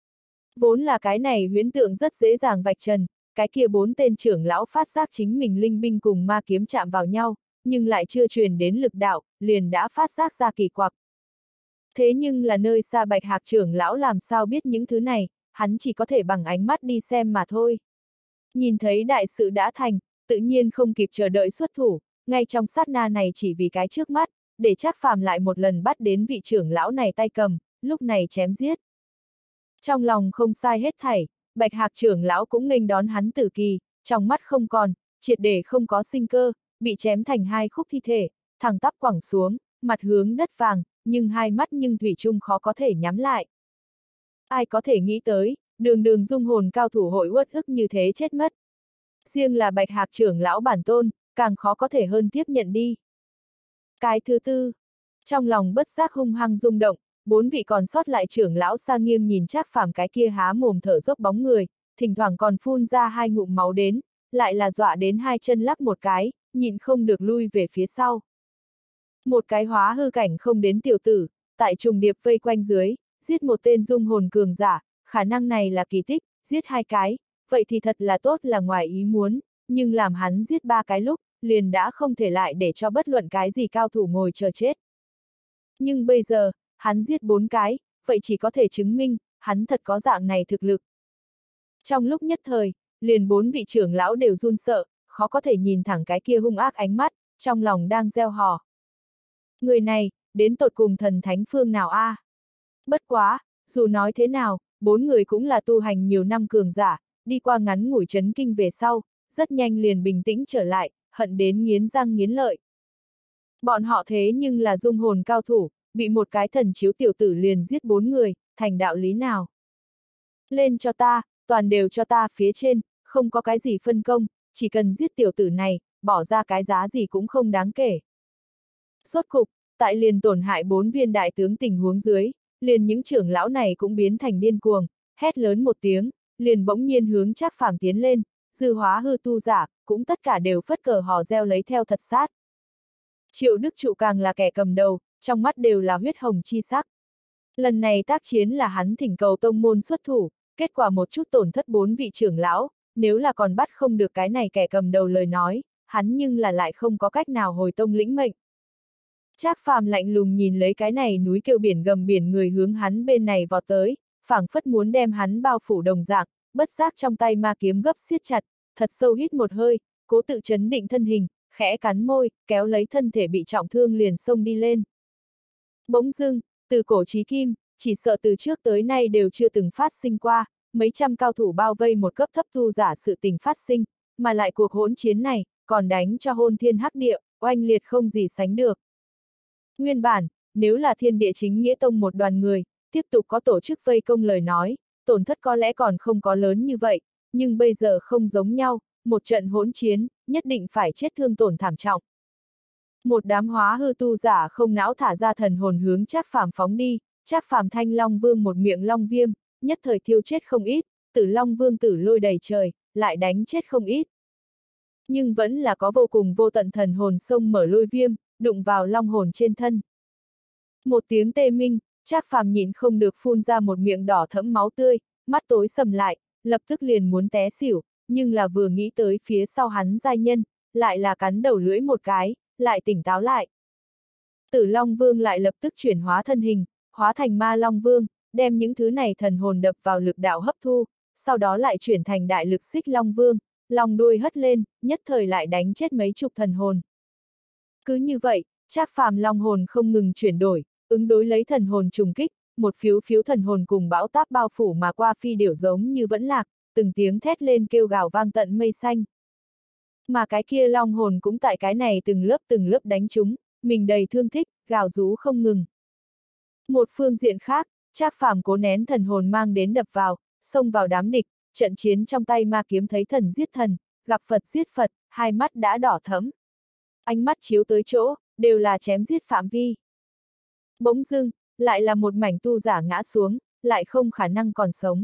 Speaker 1: Vốn là cái này huyễn tượng rất dễ dàng vạch trần, cái kia 4 tên trưởng lão phát giác chính mình linh binh cùng ma kiếm chạm vào nhau, nhưng lại chưa truyền đến lực đạo, liền đã phát giác ra kỳ quặc. Thế nhưng là nơi xa Bạch Hạc trưởng lão làm sao biết những thứ này, hắn chỉ có thể bằng ánh mắt đi xem mà thôi. Nhìn thấy đại sự đã thành, tự nhiên không kịp chờ đợi xuất thủ, ngay trong sát na này chỉ vì cái trước mắt, để Trác Phàm lại một lần bắt đến vị trưởng lão này tay cầm, lúc này chém giết. Trong lòng không sai hết thảy, Bạch Hạc trưởng lão cũng nghênh đón hắn tử kỳ, trong mắt không còn, triệt để không có sinh cơ, bị chém thành 2 khúc thi thể, thẳng tắp quẳng xuống, mặt hướng đất vàng, nhưng hai mắt nhưng thủy chung khó có thể nhắm lại. Ai có thể nghĩ tới, đường đường dung hồn cao thủ hội uất ức như thế chết mất. Riêng là Bạch Hạc trưởng lão bản tôn, càng khó có thể hơn tiếp nhận đi. Cái thứ tư, trong lòng bất giác hung hăng rung động, 4 vị còn sót lại trưởng lão xa nghiêng nhìn Trác Phàm cái kia há mồm thở dốc bóng người, thỉnh thoảng còn phun ra 2 ngụm máu đến, lại là dọa đến 2 chân lắc một cái, nhịn không được lui về phía sau. Một cái hóa hư cảnh không đến tiểu tử, tại trùng điệp vây quanh dưới, giết một tên dung hồn cường giả, khả năng này là kỳ tích, giết 2 cái, vậy thì thật là tốt là ngoài ý muốn, nhưng làm hắn giết 3 cái lúc, liền đã không thể lại để cho bất luận cái gì cao thủ ngồi chờ chết. Nhưng bây giờ, hắn giết 4 cái, vậy chỉ có thể chứng minh, hắn thật có dạng này thực lực. Trong lúc nhất thời, liền 4 vị trưởng lão đều run sợ, khó có thể nhìn thẳng cái kia hung ác ánh mắt, trong lòng đang gieo hò. Người này, đến tột cùng thần thánh phương nào a? Bất quá, dù nói thế nào, 4 người cũng là tu hành nhiều năm cường giả, đi qua ngắn ngủi chấn kinh về sau, rất nhanh liền bình tĩnh trở lại, hận đến nghiến răng nghiến lợi. Bọn họ thế nhưng là dung hồn cao thủ, bị một cái thần chiếu tiểu tử liền giết 4 người, thành đạo lý nào? Lên cho ta, toàn đều cho ta phía trên, không có cái gì phân công, chỉ cần giết tiểu tử này, bỏ ra cái giá gì cũng không đáng kể. Rốt cục, tại liền tổn hại 4 viên đại tướng tình huống dưới, liền những trưởng lão này cũng biến thành điên cuồng, hét lớn một tiếng, liền bỗng nhiên hướng Trác Phàm tiến lên, dư hóa hư tu giả, cũng tất cả đều phất cờ hò reo lấy theo thật sát. Triệu Đức Trụ càng là kẻ cầm đầu, trong mắt đều là huyết hồng chi sắc. Lần này tác chiến là hắn thỉnh cầu tông môn xuất thủ, kết quả một chút tổn thất 4 vị trưởng lão, nếu là còn bắt không được cái này kẻ cầm đầu lời nói, hắn nhưng là lại không có cách nào hồi tông lĩnh mệnh. Trác Phàm lạnh lùng nhìn lấy cái này núi kêu biển gầm biển người hướng hắn bên này vọt tới, phảng phất muốn đem hắn bao phủ đồng dạng, bất giác trong tay ma kiếm gấp siết chặt, thật sâu hít một hơi, cố tự chấn định thân hình, khẽ cắn môi, kéo lấy thân thể bị trọng thương liền xông đi lên. Bỗng dưng, từ cổ chí kim, chỉ sợ từ trước tới nay đều chưa từng phát sinh qua, mấy trăm cao thủ bao vây một cấp thấp tu giả sự tình phát sinh, mà lại cuộc hỗn chiến này, còn đánh cho hôn thiên hắc địa, oanh liệt không gì sánh được. Nguyên bản, nếu là Thiên Địa Chính Nghĩa Tông một đoàn người, tiếp tục có tổ chức vây công lời nói, tổn thất có lẽ còn không có lớn như vậy, nhưng bây giờ không giống nhau, một trận hỗn chiến, nhất định phải chết thương tổn thảm trọng. Một đám hóa hư tu giả không não thả ra thần hồn hướng Trác Phàm phóng đi, Trác Phàm thanh long vương một miệng long viêm, nhất thời thiêu chết không ít, Tử Long Vương tử lôi đầy trời, lại đánh chết không ít. Nhưng vẫn là có vô cùng vô tận thần hồn xông mở lôi viêm, đụng vào long hồn trên thân. Một tiếng tê minh, Trác Phàm nhịn không được phun ra một miệng đỏ thẫm máu tươi, mắt tối sầm lại, lập tức liền muốn té xỉu, nhưng là vừa nghĩ tới phía sau hắn giai nhân, lại là cắn đầu lưỡi một cái, lại tỉnh táo lại. Tử Long Vương lại lập tức chuyển hóa thân hình, hóa thành Ma Long Vương, đem những thứ này thần hồn đập vào lực đạo hấp thu, sau đó lại chuyển thành đại lực xích Long Vương, lòng đuôi hất lên, nhất thời lại đánh chết mấy chục thần hồn. Cứ như vậy, Trác Phàm long hồn không ngừng chuyển đổi, ứng đối lấy thần hồn trùng kích, một phiếu phiếu thần hồn cùng bão táp bao phủ mà qua phi điểu giống như vẫn lạc, từng tiếng thét lên kêu gào vang tận mây xanh. Mà cái kia long hồn cũng tại cái này từng lớp đánh trúng, mình đầy thương tích, gào rú không ngừng. Một phương diện khác, Trác Phàm cố nén thần hồn mang đến đập vào, xông vào đám địch, trận chiến trong tay ma kiếm thấy thần giết thần, gặp Phật giết Phật, hai mắt đã đỏ thẫm. Ánh mắt chiếu tới chỗ, đều là chém giết phạm vi. Bỗng dưng, lại là một mảnh tu giả ngã xuống, lại không khả năng còn sống.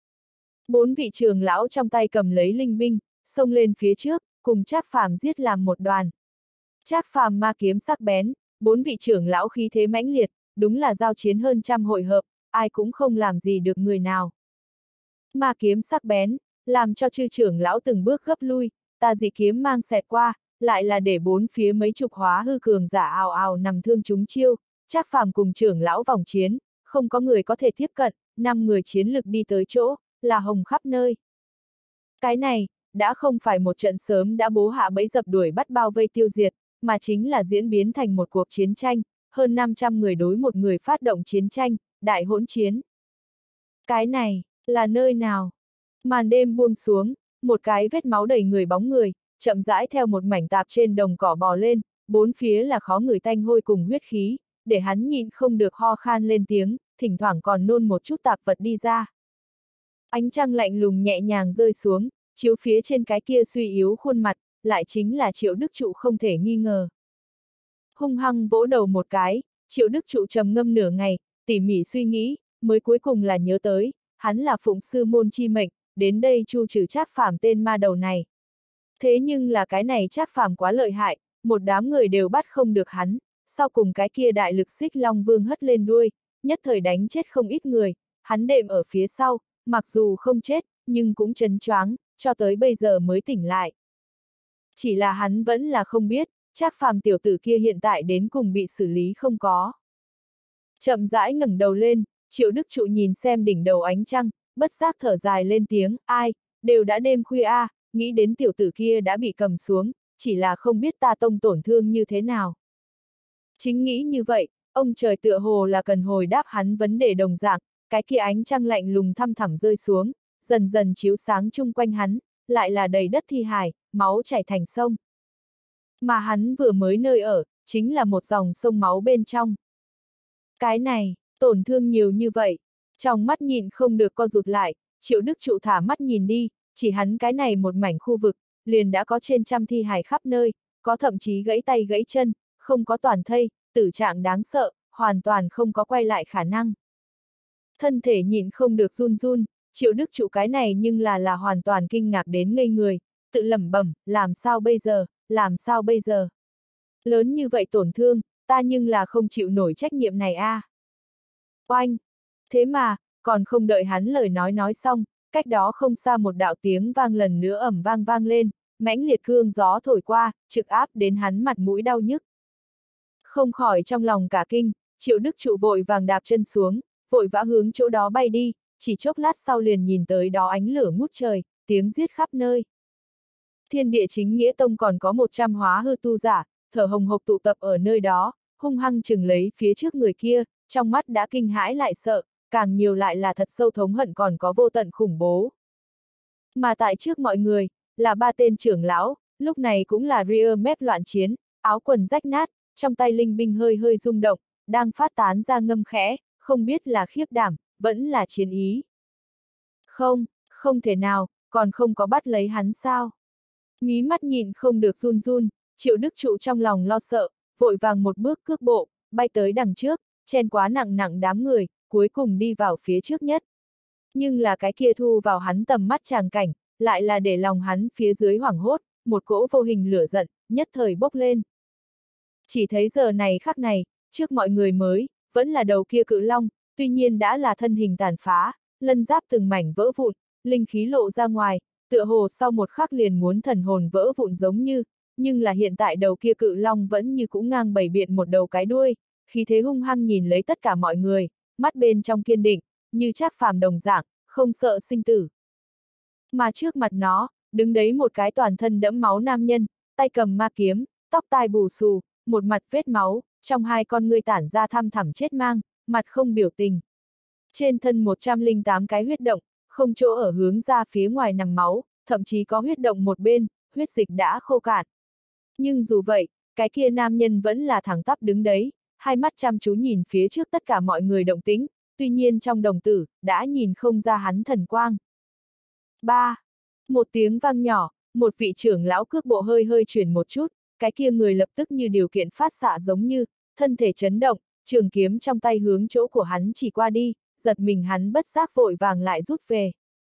Speaker 1: 4 vị trưởng lão trong tay cầm lấy linh binh, xông lên phía trước, cùng Trác Phàm giết làm một đoàn. Trác Phàm ma kiếm sắc bén, 4 vị trưởng lão khí thế mãnh liệt, đúng là giao chiến hơn trăm hội hợp, ai cũng không làm gì được người nào. Ma kiếm sắc bén, làm cho chư trưởng lão từng bước gấp lui, tà dị kiếm mang xẹt qua, lại là để 4 phía mấy chục hóa hư cường giả ào ào nằm thương chúng chiêu, Trác Phàm cùng trưởng lão vòng chiến, không có người có thể tiếp cận, 5 người chiến lực đi tới chỗ, là hồng khắp nơi. Cái này, đã không phải một trận sớm đã bố hạ bẫy dập đuổi bắt bao vây tiêu diệt, mà chính là diễn biến thành một cuộc chiến tranh, hơn 500 người đối một người phát động chiến tranh, đại hỗn chiến. Cái này, là nơi nào? Màn đêm buông xuống, một cái vết máu đầy người bóng người, chậm rãi theo một mảnh tạp trên đồng cỏ bò lên, bốn phía là khó ngửi tanh hôi cùng huyết khí, để hắn nhịn không được ho khan lên tiếng, thỉnh thoảng còn nôn một chút tạp vật đi ra. Ánh trăng lạnh lùng nhẹ nhàng rơi xuống, chiếu phía trên cái kia suy yếu khuôn mặt, lại chính là Triệu Đức Trụ không thể nghi ngờ. Hung hăng vỗ đầu một cái, Triệu Đức Trụ trầm ngâm nửa ngày, tỉ mỉ suy nghĩ, mới cuối cùng là nhớ tới, hắn là phụng sư môn chi mệnh, đến đây chu trừ Trác Phàm tên ma đầu này. Thế nhưng là cái này Trác Phàm quá lợi hại, một đám người đều bắt không được hắn, sau cùng cái kia đại lực xích Long Vương hất lên đuôi, nhất thời đánh chết không ít người, hắn đệm ở phía sau, mặc dù không chết, nhưng cũng chấn choáng, cho tới bây giờ mới tỉnh lại. Chỉ là hắn vẫn là không biết, Trác Phàm tiểu tử kia hiện tại đến cùng bị xử lý không có. Chậm rãi ngẩng đầu lên, Triệu Đức Trụ nhìn xem đỉnh đầu ánh trăng, bất giác thở dài lên tiếng, ai, đều đã đêm khuya a, nghĩ đến tiểu tử kia đã bị cầm xuống, chỉ là không biết ta tông tổn thương như thế nào. Chính nghĩ như vậy, ông trời tựa hồ là cần hồi đáp hắn vấn đề đồng dạng, cái kia ánh trăng lạnh lùng thăm thẳm rơi xuống, dần dần chiếu sáng chung quanh hắn, lại là đầy đất thi hài, máu chảy thành sông. Mà hắn vừa mới nơi ở, chính là một dòng sông máu bên trong. Cái này, tổn thương nhiều như vậy, trong mắt nhịn không được co rụt lại, Triệu Đức Trụ thả mắt nhìn đi, chỉ hắn cái này một mảnh khu vực, liền đã có trên trăm thi hài khắp nơi, có thậm chí gãy tay gãy chân, không có toàn thây, tử trạng đáng sợ, hoàn toàn không có quay lại khả năng. Thân thể nhịn không được run run, Triệu Đức Trụ cái này nhưng là hoàn toàn kinh ngạc đến ngây người, tự lẩm bẩm, làm sao bây giờ, làm sao bây giờ? Lớn như vậy tổn thương, ta nhưng là không chịu nổi trách nhiệm này a. Oanh! Thế mà, còn không đợi hắn lời nói xong, cách đó không xa một đạo tiếng vang lần nữa ầm vang vang lên, mãnh liệt cương gió thổi qua, trực áp đến hắn mặt mũi đau nhức. Không khỏi trong lòng cả kinh, Triệu Đức Trụ vội vàng đạp chân xuống, vội vã hướng chỗ đó bay đi, chỉ chốc lát sau liền nhìn tới đó ánh lửa ngút trời, tiếng giết khắp nơi. Thiên Địa Chính Nghĩa Tông còn có 100 hóa hư tu giả, thở hồng hộc tụ tập ở nơi đó, hung hăng chừng lấy phía trước người kia, trong mắt đã kinh hãi lại sợ, càng nhiều lại là thật sâu thống hận còn có vô tận khủng bố. Mà tại trước mọi người, là 3 tên trưởng lão, lúc này cũng là ria mép loạn chiến, áo quần rách nát, trong tay linh binh hơi hơi rung động, đang phát tán ra ngâm khẽ, không biết là khiếp đảm, vẫn là chiến ý. Không, không thể nào, còn không có bắt lấy hắn sao? Mí mắt nhịn không được run run, Triệu Đức Trụ trong lòng lo sợ, vội vàng một bước cước bộ, bay tới đằng trước, chen quá nặng nặng đám người, cuối cùng đi vào phía trước nhất. Nhưng là cái kia thu vào hắn tầm mắt tràng cảnh, lại là để lòng hắn phía dưới hoảng hốt, một cỗ vô hình lửa giận, nhất thời bốc lên. Chỉ thấy giờ này khắc này, trước mọi người mới, vẫn là đầu kia cự long, tuy nhiên đã là thân hình tàn phá, lân giáp từng mảnh vỡ vụn, linh khí lộ ra ngoài, tựa hồ sau một khắc liền muốn thần hồn vỡ vụn giống như, nhưng là hiện tại đầu kia cự long vẫn như cũng ngang bày biện một đầu cái đuôi, khí thế hung hăng nhìn lấy tất cả mọi người, mắt bên trong kiên định, như Trác Phàm đồng dạng, không sợ sinh tử. Mà trước mặt nó, đứng đấy một cái toàn thân đẫm máu nam nhân, tay cầm ma kiếm, tóc tai bù xù, một mặt vết máu, trong hai con ngươi tản ra thăm thẳm chết mang, mặt không biểu tình. Trên thân 108 cái huyết động, không chỗ ở hướng ra phía ngoài nằm máu, thậm chí có huyết động một bên, huyết dịch đã khô cạn. Nhưng dù vậy, cái kia nam nhân vẫn là thẳng tắp đứng đấy, hai mắt chăm chú nhìn phía trước tất cả mọi người động tĩnh, tuy nhiên trong đồng tử, đã nhìn không ra hắn thần quang. 3. Một tiếng vang nhỏ, một vị trưởng lão cước bộ hơi hơi chuyển một chút, cái kia người lập tức như điều kiện phát xạ giống như, thân thể chấn động, trường kiếm trong tay hướng chỗ của hắn chỉ qua đi, giật mình hắn bất giác vội vàng lại rút về.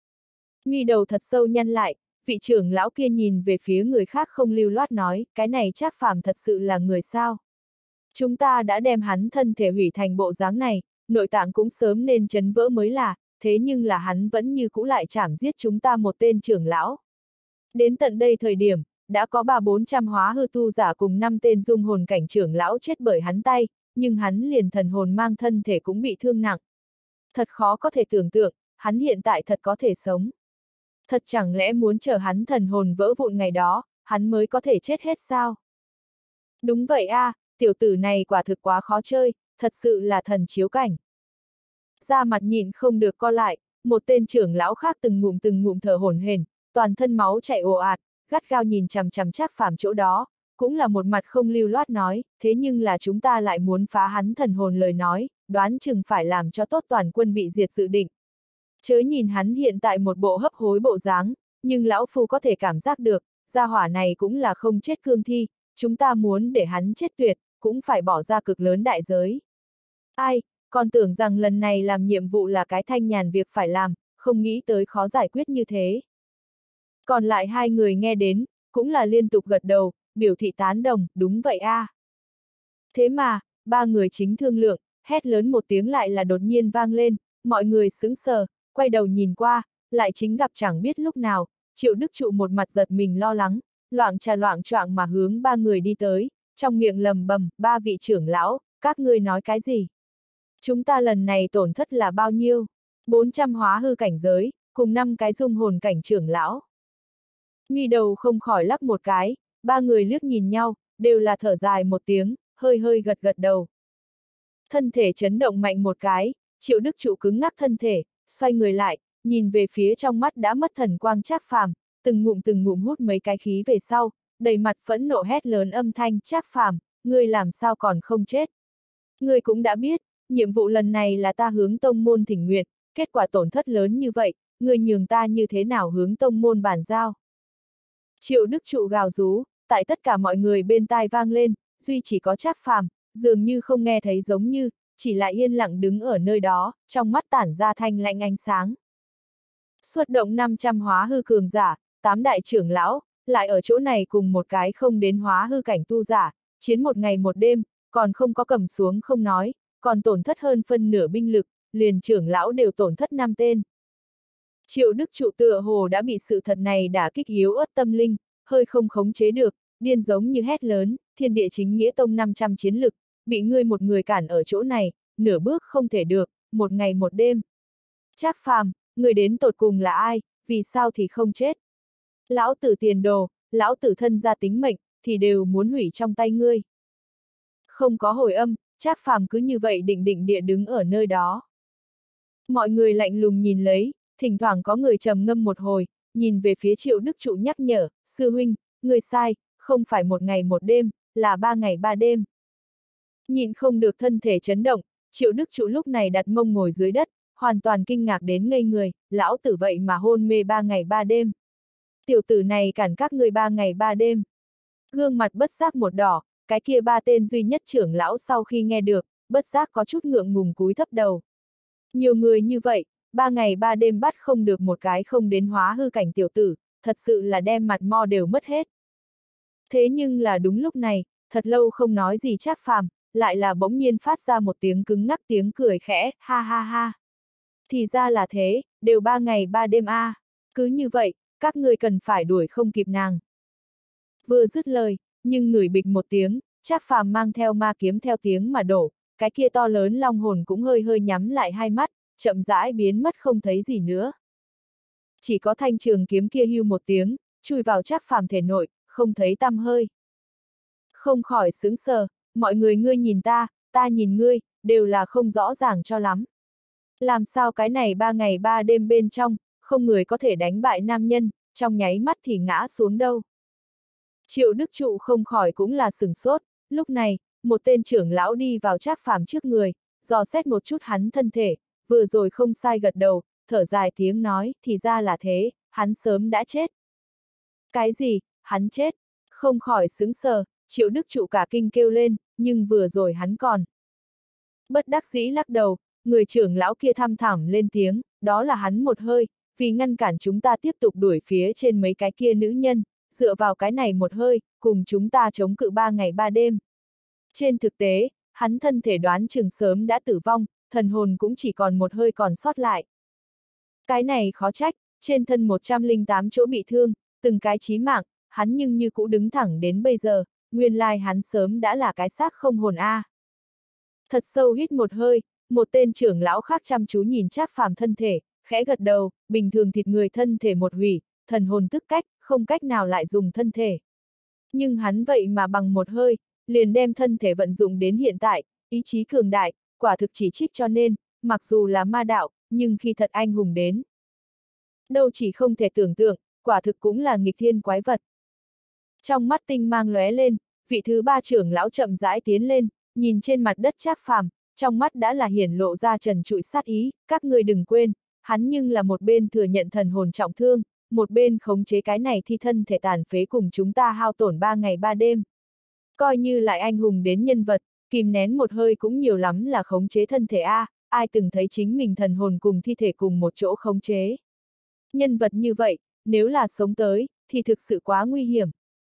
Speaker 1: Mi đầu thật sâu nhăn lại, vị trưởng lão kia nhìn về phía người khác không lưu loát nói, cái này Trác Phàm thật sự là người sao? Chúng ta đã đem hắn thân thể hủy thành bộ dáng này, nội tạng cũng sớm nên chấn vỡ mới là, thế nhưng là hắn vẫn như cũ lại chảm giết chúng ta một tên trưởng lão. Đến tận đây thời điểm, đã có 300-400 hóa hư tu giả cùng 5 tên dung hồn cảnh trưởng lão chết bởi hắn tay, nhưng hắn liền thần hồn mang thân thể cũng bị thương nặng. Thật khó có thể tưởng tượng, hắn hiện tại thật có thể sống. Thật chẳng lẽ muốn chờ hắn thần hồn vỡ vụn ngày đó, hắn mới có thể chết hết sao? Đúng vậy a, tiểu tử này quả thực quá khó chơi, thật sự là thần chiếu cảnh. Da mặt nhìn không được co lại, một tên trưởng lão khác từng ngụm thở hổn hển, toàn thân máu chảy ồ ạt, gắt gao nhìn chằm chằm Trác Phàm chỗ đó, cũng là một mặt không lưu loát nói, thế nhưng là chúng ta lại muốn phá hắn thần hồn lời nói, đoán chừng phải làm cho tốt toàn quân bị diệt dự định. Chớ nhìn hắn hiện tại một bộ hấp hối bộ dáng, nhưng lão phu có thể cảm giác được, gia hỏa này cũng là không chết cương thi, chúng ta muốn để hắn chết tuyệt, cũng phải bỏ ra cực lớn đại giới. Ai, còn tưởng rằng lần này làm nhiệm vụ là cái thanh nhàn việc phải làm, không nghĩ tới khó giải quyết như thế. Còn lại hai người nghe đến, cũng là liên tục gật đầu, biểu thị tán đồng, đúng vậy a. Thế mà, ba người chính thương lượng, hét lớn một tiếng lại là đột nhiên vang lên, mọi người sững sờ, quay đầu nhìn qua, lại chính gặp chẳng biết lúc nào, Triệu Đức Trụ một mặt giật mình lo lắng, loạng choạng mà hướng ba người đi tới, trong miệng lầm bầm, ba vị trưởng lão, các ngươi nói cái gì? Chúng ta lần này tổn thất là bao nhiêu? 400 hóa hư cảnh giới, cùng 5 cái dung hồn cảnh trưởng lão. Mi đầu không khỏi lắc một cái, ba người liếc nhìn nhau, đều là thở dài một tiếng, hơi hơi gật gật đầu. Thân thể chấn động mạnh một cái, Triệu Đức Trụ cứng ngắc thân thể, xoay người lại, nhìn về phía trong mắt đã mất thần quang Trác Phàm, từng ngụm hút mấy cái khí về sau, đầy mặt phẫn nộ hét lớn âm thanh, Trác Phàm, ngươi làm sao còn không chết? Ngươi cũng đã biết, nhiệm vụ lần này là ta hướng tông môn thỉnh nguyện, kết quả tổn thất lớn như vậy, ngươi nhường ta như thế nào hướng tông môn bàn giao? Triệu Đức Trụ gào rú, tại tất cả mọi người bên tai vang lên, duy chỉ có Trác Phàm, dường như không nghe thấy giống như, chỉ lại yên lặng đứng ở nơi đó, trong mắt tản ra thanh lạnh ánh sáng. Xuất động 500 hóa hư cường giả, 8 đại trưởng lão, lại ở chỗ này cùng một cái không đến hóa hư cảnh tu giả, chiến một ngày một đêm, còn không có cầm xuống không nói, còn tổn thất hơn phân nửa binh lực, liền trưởng lão đều tổn thất 5 tên. Triệu Đức Trụ tựa hồ đã bị sự thật này đả kích yếu ớt tâm linh, hơi không khống chế được, điên giống như hét lớn, thiên địa chính nghĩa tông 500 chiến lực, bị ngươi một người cản ở chỗ này, nửa bước không thể được, một ngày một đêm. Trác Phàm, người đến tột cùng là ai, vì sao thì không chết? Lão tử tiền đồ, lão tử thân gia tính mệnh, thì đều muốn hủy trong tay ngươi. Không có hồi âm, Trác Phàm cứ như vậy định địa đứng ở nơi đó. Mọi người lạnh lùng nhìn lấy, thỉnh thoảng có người trầm ngâm một hồi, nhìn về phía Triệu Đức Trụ nhắc nhở, sư huynh, người sai, không phải một ngày một đêm, là 3 ngày 3 đêm. Nhìn không được thân thể chấn động, Triệu Đức Trụ lúc này đặt mông ngồi dưới đất, hoàn toàn kinh ngạc đến ngây người, lão tử vậy mà hôn mê 3 ngày 3 đêm. Tiểu tử này cản các ngươi 3 ngày 3 đêm. Gương mặt bất giác một đỏ, cái kia ba tên duy nhất trưởng lão sau khi nghe được, bất giác có chút ngượng ngùng cúi thấp đầu. Nhiều người như vậy, 3 ngày 3 đêm bắt không được một cái không đến hóa hư cảnh tiểu tử, thật sự là đem mặt mo đều mất hết. Thế nhưng là đúng lúc này, thật lâu không nói gì Trác Phàm, lại là bỗng nhiên phát ra một tiếng cứng ngắc tiếng cười khẽ, ha ha ha. Thì ra là thế, đều 3 ngày 3 đêm a. Cứ như vậy, các ngươi cần phải đuổi không kịp nàng. Vừa dứt lời, nhưng ngửi bịch một tiếng, Trác Phàm mang theo ma kiếm theo tiếng mà đổ, cái kia to lớn long hồn cũng hơi hơi nhắm lại hai mắt, chậm rãi biến mất không thấy gì nữa. Chỉ có thanh trường kiếm kia hưu một tiếng, chui vào Trác Phàm thể nội, không thấy tăm hơi. Không khỏi sững sờ, mọi người ngươi nhìn ta nhìn ngươi, đều là không rõ ràng cho lắm. Làm sao cái này 3 ngày 3 đêm bên trong, không người có thể đánh bại nam nhân, trong nháy mắt thì ngã xuống đâu. Triệu Đức Trụ không khỏi cũng là sửng sốt, lúc này, một tên trưởng lão đi vào Trác Phàm trước người, dò xét một chút hắn thân thể, vừa rồi không sai gật đầu, thở dài tiếng nói, thì ra là thế, hắn sớm đã chết. Cái gì, hắn chết? Không khỏi sững sờ, Triệu Đức Trụ cả kinh kêu lên, nhưng vừa rồi hắn còn. Bất đắc dĩ lắc đầu, người trưởng lão kia thăm thẳm lên tiếng, đó là hắn một hơi, vì ngăn cản chúng ta tiếp tục đuổi phía trên mấy cái kia nữ nhân, dựa vào cái này một hơi, cùng chúng ta chống cự 3 ngày 3 đêm. Trên thực tế, hắn thân thể đoán chừng sớm đã tử vong, thần hồn cũng chỉ còn một hơi còn sót lại. Cái này khó trách, trên thân 108 chỗ bị thương, từng cái chí mạng, hắn nhưng như cũ đứng thẳng đến bây giờ, nguyên lai hắn sớm đã là cái xác không hồn a. Thật sâu hít một hơi, một tên trưởng lão khác chăm chú nhìn Trác Phàm thân thể, khẽ gật đầu, bình thường thịt người thân thể một hủy, thần hồn tức cách, không cách nào lại dùng thân thể. Nhưng hắn vậy mà bằng một hơi, liền đem thân thể vận dụng đến hiện tại, ý chí cường đại, quả thực chỉ trích cho nên, mặc dù là ma đạo, nhưng khi thật anh hùng đến. Đâu chỉ không thể tưởng tượng, quả thực cũng là nghịch thiên quái vật. Trong mắt tinh mang lóe lên, vị thứ ba trưởng lão chậm rãi tiến lên, nhìn trên mặt đất Trác Phàm, trong mắt đã là hiển lộ ra trần trụi sát ý, các ngươi đừng quên, hắn nhưng là một bên thừa nhận thần hồn trọng thương, một bên khống chế cái này thi thân thể tàn phế cùng chúng ta hao tổn 3 ngày 3 đêm. Coi như lại anh hùng đến nhân vật, kìm nén một hơi cũng nhiều lắm là khống chế thân thể a, ai từng thấy chính mình thần hồn cùng thi thể cùng một chỗ khống chế. Nhân vật như vậy, nếu là sống tới, thì thực sự quá nguy hiểm.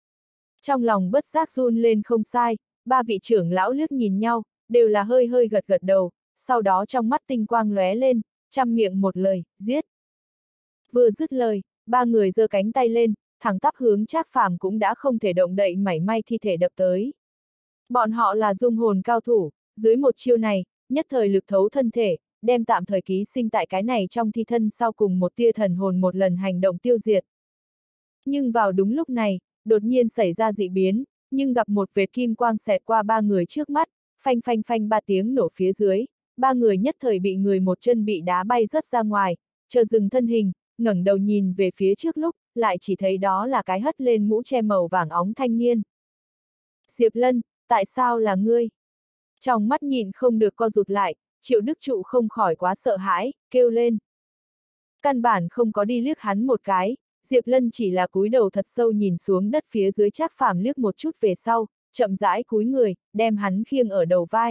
Speaker 1: Trong lòng bất giác run lên không sai, ba vị trưởng lão liếc nhìn nhau, đều là hơi hơi gật gật đầu, sau đó trong mắt tinh quang lóe lên, trăm miệng một lời, giết. Vừa dứt lời, ba người giơ cánh tay lên, thẳng tắp hướng Trác Phàm cũng đã không thể động đậy mảy may thi thể đập tới. Bọn họ là dung hồn cao thủ, dưới một chiêu này, nhất thời lực thấu thân thể, đem tạm thời ký sinh tại cái này trong thi thân sau cùng một tia thần hồn một lần hành động tiêu diệt. Nhưng vào đúng lúc này, đột nhiên xảy ra dị biến, nhưng gặp một vệt kim quang xẹt qua ba người trước mắt, phanh phanh phanh ba tiếng nổ phía dưới, ba người nhất thời bị người một chân bị đá bay rớt ra ngoài, chờ dừng thân hình, ngẩng đầu nhìn về phía trước lúc, lại chỉ thấy đó là cái hất lên mũ che màu vàng óng thanh niên. Diệp Lân, tại sao là ngươi? Trong mắt nhìn không được co rụt lại, Triệu Đức Trụ không khỏi quá sợ hãi, kêu lên. Căn bản không có đi liếc hắn một cái, Diệp Lân chỉ là cúi đầu thật sâu nhìn xuống đất phía dưới Trác Phàm liếc một chút về sau, chậm rãi cúi người, đem hắn khiêng ở đầu vai.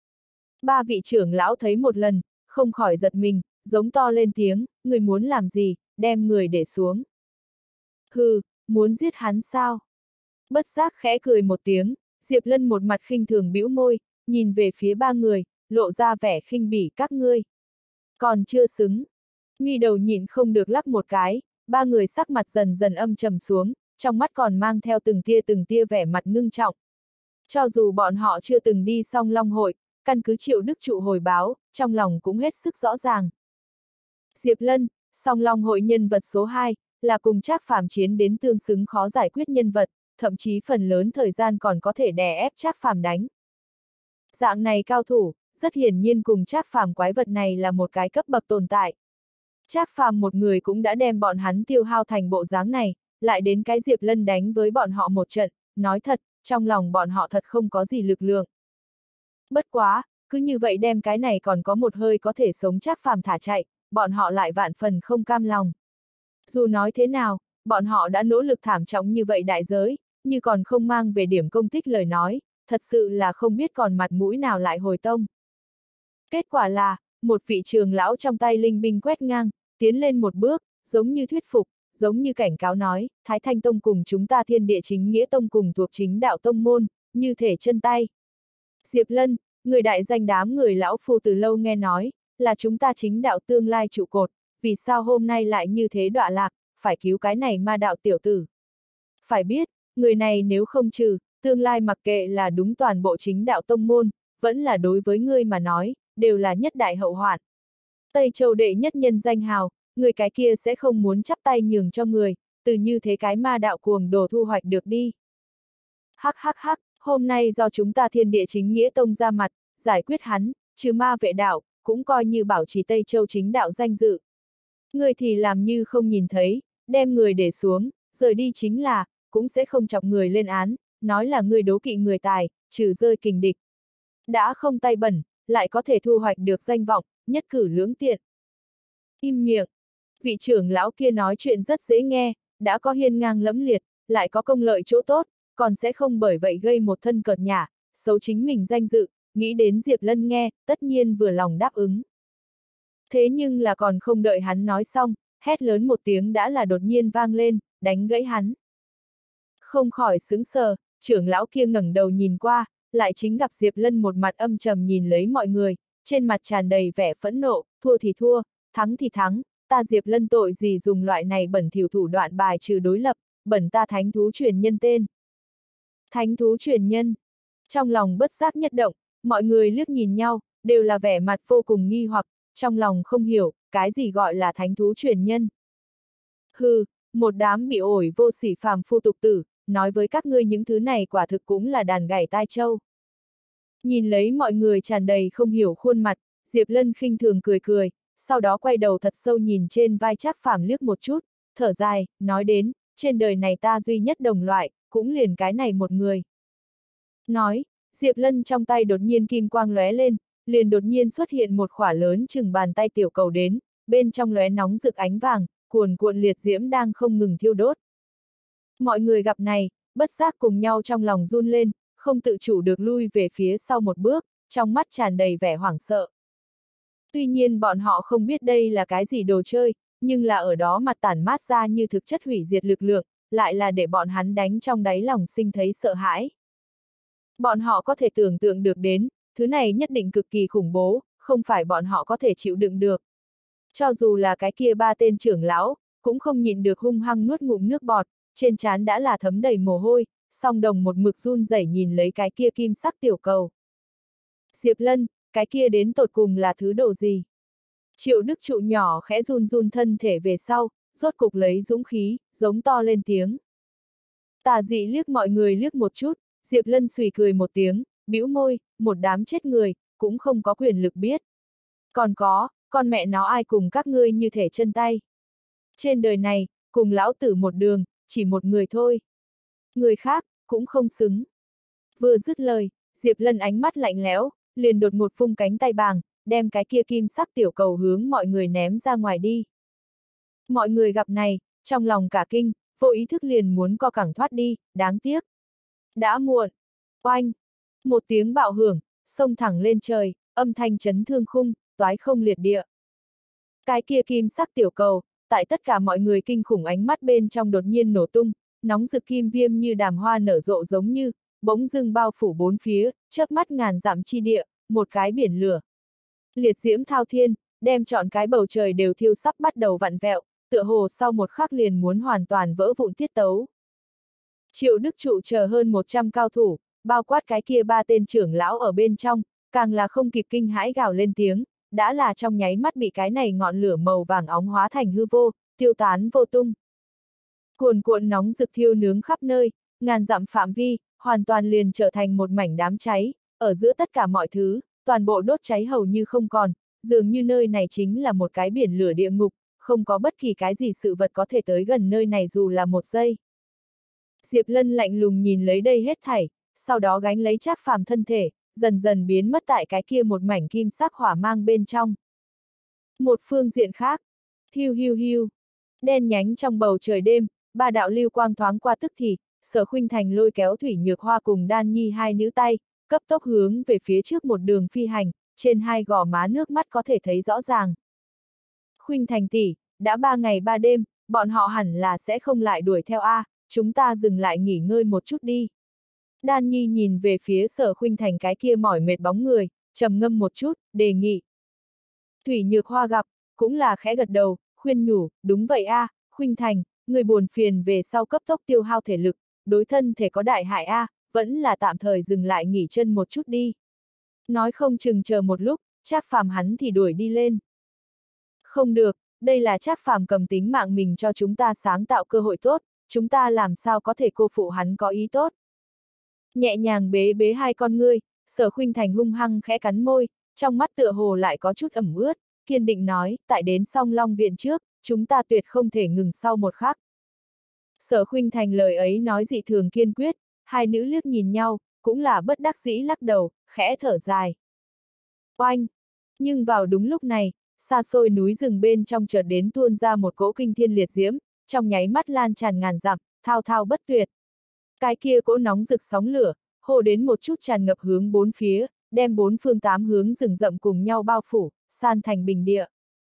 Speaker 1: Ba vị trưởng lão thấy một lần, không khỏi giật mình, giống to lên tiếng, người muốn làm gì, đem người để xuống. Hừ, muốn giết hắn sao? Bất giác khẽ cười một tiếng, Diệp Lân một mặt khinh thường bĩu môi, nhìn về phía ba người, lộ ra vẻ khinh bỉ các ngươi. Còn chưa xứng. Mi đầu nhịn không được lắc một cái, ba người sắc mặt dần dần âm trầm xuống, trong mắt còn mang theo từng tia vẻ mặt ngưng trọng. Cho dù bọn họ chưa từng đi song long hội, căn cứ Triệu Đức Trụ hồi báo, trong lòng cũng hết sức rõ ràng. Diệp Lân, song long hội nhân vật số 2, là cùng Trác Phàm chiến đến tương xứng khó giải quyết nhân vật, thậm chí phần lớn thời gian còn có thể đè ép Trác Phàm đánh. Dạng này cao thủ, rất hiển nhiên cùng Trác Phàm quái vật này là một cái cấp bậc tồn tại. Trác Phàm một người cũng đã đem bọn hắn tiêu hao thành bộ dáng này, lại đến cái Diệp Lân đánh với bọn họ một trận, nói thật, trong lòng bọn họ thật không có gì lực lượng. Bất quá, cứ như vậy đem cái này còn có một hơi có thể sống Trác Phàm thả chạy, bọn họ lại vạn phần không cam lòng. Dù nói thế nào, bọn họ đã nỗ lực thảm trọng như vậy đại giới, như còn không mang về điểm công tích lời nói, thật sự là không biết còn mặt mũi nào lại hồi tông. Kết quả là, một vị trưởng lão trong tay linh binh quét ngang, tiến lên một bước, giống như thuyết phục, giống như cảnh cáo nói, Thái Thanh Tông cùng chúng ta Thiên Địa Chính Nghĩa Tông cùng thuộc chính đạo tông môn, như thể chân tay. Diệp Lân, người đại danh đám người lão phu từ lâu nghe nói, là chúng ta chính đạo tương lai trụ cột, vì sao hôm nay lại như thế đọa lạc, phải cứu cái này ma đạo tiểu tử. Phải biết, người này nếu không trừ, tương lai mặc kệ là đúng toàn bộ chính đạo tông môn, vẫn là đối với ngươi mà nói, đều là nhất đại hậu hoạn. Tây Châu đệ nhất nhân danh hào, người cái kia sẽ không muốn chắp tay nhường cho người, từ như thế cái ma đạo cuồng đồ thu hoạch được đi. Hắc hắc hắc, hôm nay do chúng ta Thiên Địa Chính Nghĩa Tông ra mặt, giải quyết hắn, trừ ma vệ đạo, cũng coi như bảo trì Tây Châu chính đạo danh dự. Người thì làm như không nhìn thấy, đem người để xuống, rời đi chính là, cũng sẽ không chọc người lên án, nói là người đố kỵ người tài, trừ rơi kình địch. Đã không tay bẩn, lại có thể thu hoạch được danh vọng, nhất cử lưỡng tiện. Im miệng. Vị trưởng lão kia nói chuyện rất dễ nghe, đã có hiên ngang lẫm liệt, lại có công lợi chỗ tốt, còn sẽ không bởi vậy gây một thân cợt nhả, xấu chính mình danh dự, nghĩ đến Diệp Lân nghe, tất nhiên vừa lòng đáp ứng. Thế nhưng là còn không đợi hắn nói xong, hét lớn một tiếng đã là đột nhiên vang lên, đánh gãy hắn. Không khỏi sững sờ, trưởng lão kia ngẩng đầu nhìn qua, lại chính gặp Diệp Lân một mặt âm trầm nhìn lấy mọi người, trên mặt tràn đầy vẻ phẫn nộ, thua thì thua, thắng thì thắng, ta Diệp Lân tội gì dùng loại này bẩn thỉu thủ đoạn bài trừ đối lập, bẩn ta thánh thú truyền nhân tên. Thánh thú truyền nhân. Trong lòng bất giác nhất động, mọi người liếc nhìn nhau, đều là vẻ mặt vô cùng nghi hoặc, trong lòng không hiểu, cái gì gọi là thánh thú truyền nhân. Hừ, một đám bị ổi vô sỉ phàm phu tục tử, nói với các ngươi những thứ này quả thực cũng là đàn gảy tai trâu. Nhìn lấy mọi người tràn đầy không hiểu khuôn mặt, Diệp Lân khinh thường cười cười, sau đó quay đầu thật sâu nhìn trên vai Trác Phàm liếc một chút, thở dài, nói đến, trên đời này ta duy nhất đồng loại, cũng liền cái này một người. Nói, Diệp Lân trong tay đột nhiên kim quang lóe lên, liền đột nhiên xuất hiện một khỏa lớn chừng bàn tay tiểu cầu đến, bên trong lóe nóng rực ánh vàng, cuồn cuộn liệt diễm đang không ngừng thiêu đốt. Mọi người gặp này, bất giác cùng nhau trong lòng run lên, không tự chủ được lui về phía sau một bước, trong mắt tràn đầy vẻ hoảng sợ. Tuy nhiên bọn họ không biết đây là cái gì đồ chơi, nhưng là ở đó mặt tản mát ra như thực chất hủy diệt lực lượng, lại là để bọn hắn đánh trong đáy lòng sinh thấy sợ hãi. Bọn họ có thể tưởng tượng được đến, thứ này nhất định cực kỳ khủng bố, không phải bọn họ có thể chịu đựng được. Cho dù là cái kia ba tên trưởng lão, cũng không nhịn được hung hăng nuốt ngụm nước bọt, trên trán đã là thấm đầy mồ hôi, song đồng một mực run rẩy nhìn lấy cái kia kim sắc tiểu cầu. Diệp Lân, cái kia đến tột cùng là thứ đồ gì? Triệu Đức Trụ nhỏ khẽ run run thân thể về sau, rốt cục lấy dũng khí, giống to lên tiếng. Tà dị liếc mọi người liếc một chút, Diệp Lân xùy cười một tiếng, bĩu môi, một đám chết người, cũng không có quyền lực biết. Còn có, con mẹ nó ai cùng các ngươi như thể chân tay. Trên đời này, cùng lão tử một đường, chỉ một người thôi. Người khác, cũng không xứng. Vừa dứt lời, Diệp Lân ánh mắt lạnh lẽo, liền đột ngột vung cánh tay bàng, đem cái kia kim sắc tiểu cầu hướng mọi người ném ra ngoài đi. Mọi người gặp này, trong lòng cả kinh, vô ý thức liền muốn co cẳng thoát đi, đáng tiếc. Đã muộn. Oanh! Một tiếng bạo hưởng, xông thẳng lên trời, âm thanh chấn thương khung, toái không liệt địa. Cái kia kim sắc tiểu cầu, tại tất cả mọi người kinh khủng ánh mắt bên trong đột nhiên nổ tung, nóng rực kim viêm như đàm hoa nở rộ giống như, bỗng dưng bao phủ bốn phía, chớp mắt ngàn dặm chi địa, một cái biển lửa. Liệt diễm thao thiên, đem trọn cái bầu trời đều thiêu sắp bắt đầu vặn vẹo, tựa hồ sau một khắc liền muốn hoàn toàn vỡ vụn tiết tấu. Triệu Đức Trụ chờ hơn 100 cao thủ, bao quát cái kia ba tên trưởng lão ở bên trong, càng là không kịp kinh hãi gào lên tiếng, đã là trong nháy mắt bị cái này ngọn lửa màu vàng óng hóa thành hư vô, tiêu tán vô tung. Cuồn cuộn nóng rực thiêu nướng khắp nơi, ngàn dặm phạm vi, hoàn toàn liền trở thành một mảnh đám cháy, ở giữa tất cả mọi thứ, toàn bộ đốt cháy hầu như không còn, dường như nơi này chính là một cái biển lửa địa ngục, không có bất kỳ cái gì sự vật có thể tới gần nơi này dù là một giây. Diệp Lân lạnh lùng nhìn lấy đây hết thảy, sau đó gánh lấy Trác Phàm thân thể, dần dần biến mất tại cái kia một mảnh kim sắc hỏa mang bên trong. Một phương diện khác, hiu hiu hiu, đen nhánh trong bầu trời đêm, ba đạo lưu quang thoáng qua tức thì, Sở Khuynh Thành lôi kéo Thủy Nhược Hoa cùng Đan Nhi hai nữ tay, cấp tốc hướng về phía trước một đường phi hành, trên hai gò má nước mắt có thể thấy rõ ràng. Khuynh Thành tỷ, đã 3 ngày 3 đêm, bọn họ hẳn là sẽ không lại đuổi theo a, chúng ta dừng lại nghỉ ngơi một chút đi. Đan Nhi nhìn về phía Sở Khuynh Thành cái kia mỏi mệt bóng người, trầm ngâm một chút, đề nghị. Thủy Nhược Hoa gặp, cũng là khẽ gật đầu, khuyên nhủ, đúng vậy a, Khuynh Thành, người buồn phiền về sau cấp tốc tiêu hao thể lực, đối thân thể có đại hại a, vẫn là tạm thời dừng lại nghỉ chân một chút đi. Nói không chừng chờ một lúc, Trác Phàm hắn thì đuổi đi lên. Không được, đây là Trác Phàm cầm tính mạng mình cho chúng ta sáng tạo cơ hội tốt, chúng ta làm sao có thể cô phụ hắn có ý tốt. Nhẹ nhàng bế bế hai con ngươi, Sở Khuynh Thành hung hăng khẽ cắn môi, trong mắt tựa hồ lại có chút ẩm ướt, kiên định nói, tại đến Song Long viện trước, chúng ta tuyệt không thể ngừng sau một khắc. Sở Khuynh Thành lời ấy nói dị thường kiên quyết, hai nữ liếc nhìn nhau, cũng là bất đắc dĩ lắc đầu, khẽ thở dài. Oanh! Nhưng vào đúng lúc này, xa xôi núi rừng bên trong chợt đến tuôn ra một cỗ kinh thiên liệt diễm, trong nháy mắt lan tràn ngàn dặm, thao thao bất tuyệt. Cái kia cỗ nóng rực sóng lửa, hồ đến một chút tràn ngập hướng bốn phía, đem bốn phương tám hướng rừng rậm cùng nhau bao phủ, san thành bình địa.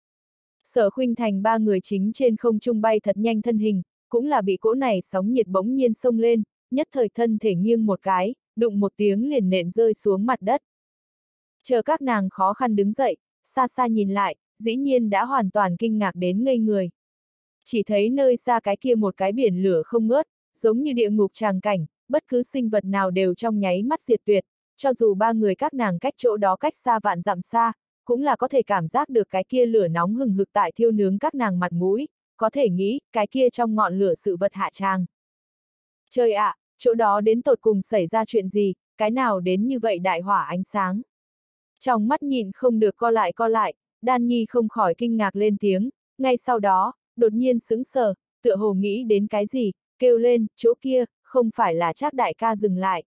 Speaker 1: Sở Khuynh Thành ba người chính trên không trung bay thật nhanh thân hình, cũng là bị cỗ này sóng nhiệt bỗng nhiên xông lên, nhất thời thân thể nghiêng một cái, đụng một tiếng liền nện rơi xuống mặt đất. Chờ các nàng khó khăn đứng dậy, xa xa nhìn lại, dĩ nhiên đã hoàn toàn kinh ngạc đến ngây người. Chỉ thấy nơi xa cái kia một cái biển lửa không ngớt, giống như địa ngục tràng cảnh, bất cứ sinh vật nào đều trong nháy mắt diệt tuyệt, cho dù ba người các nàng cách chỗ đó cách xa vạn dặm xa, cũng là có thể cảm giác được cái kia lửa nóng hừng hực tại thiêu nướng các nàng mặt mũi, có thể nghĩ, cái kia trong ngọn lửa sự vật hạ tràng. Trời ạ, chỗ đó đến tột cùng xảy ra chuyện gì, cái nào đến như vậy đại hỏa ánh sáng. Trong mắt nhịn không được co lại, Đan Nhi không khỏi kinh ngạc lên tiếng, ngay sau đó, đột nhiên sững sờ, tựa hồ nghĩ đến cái gì, kêu lên, chỗ kia, không phải là Trác đại ca dừng lại.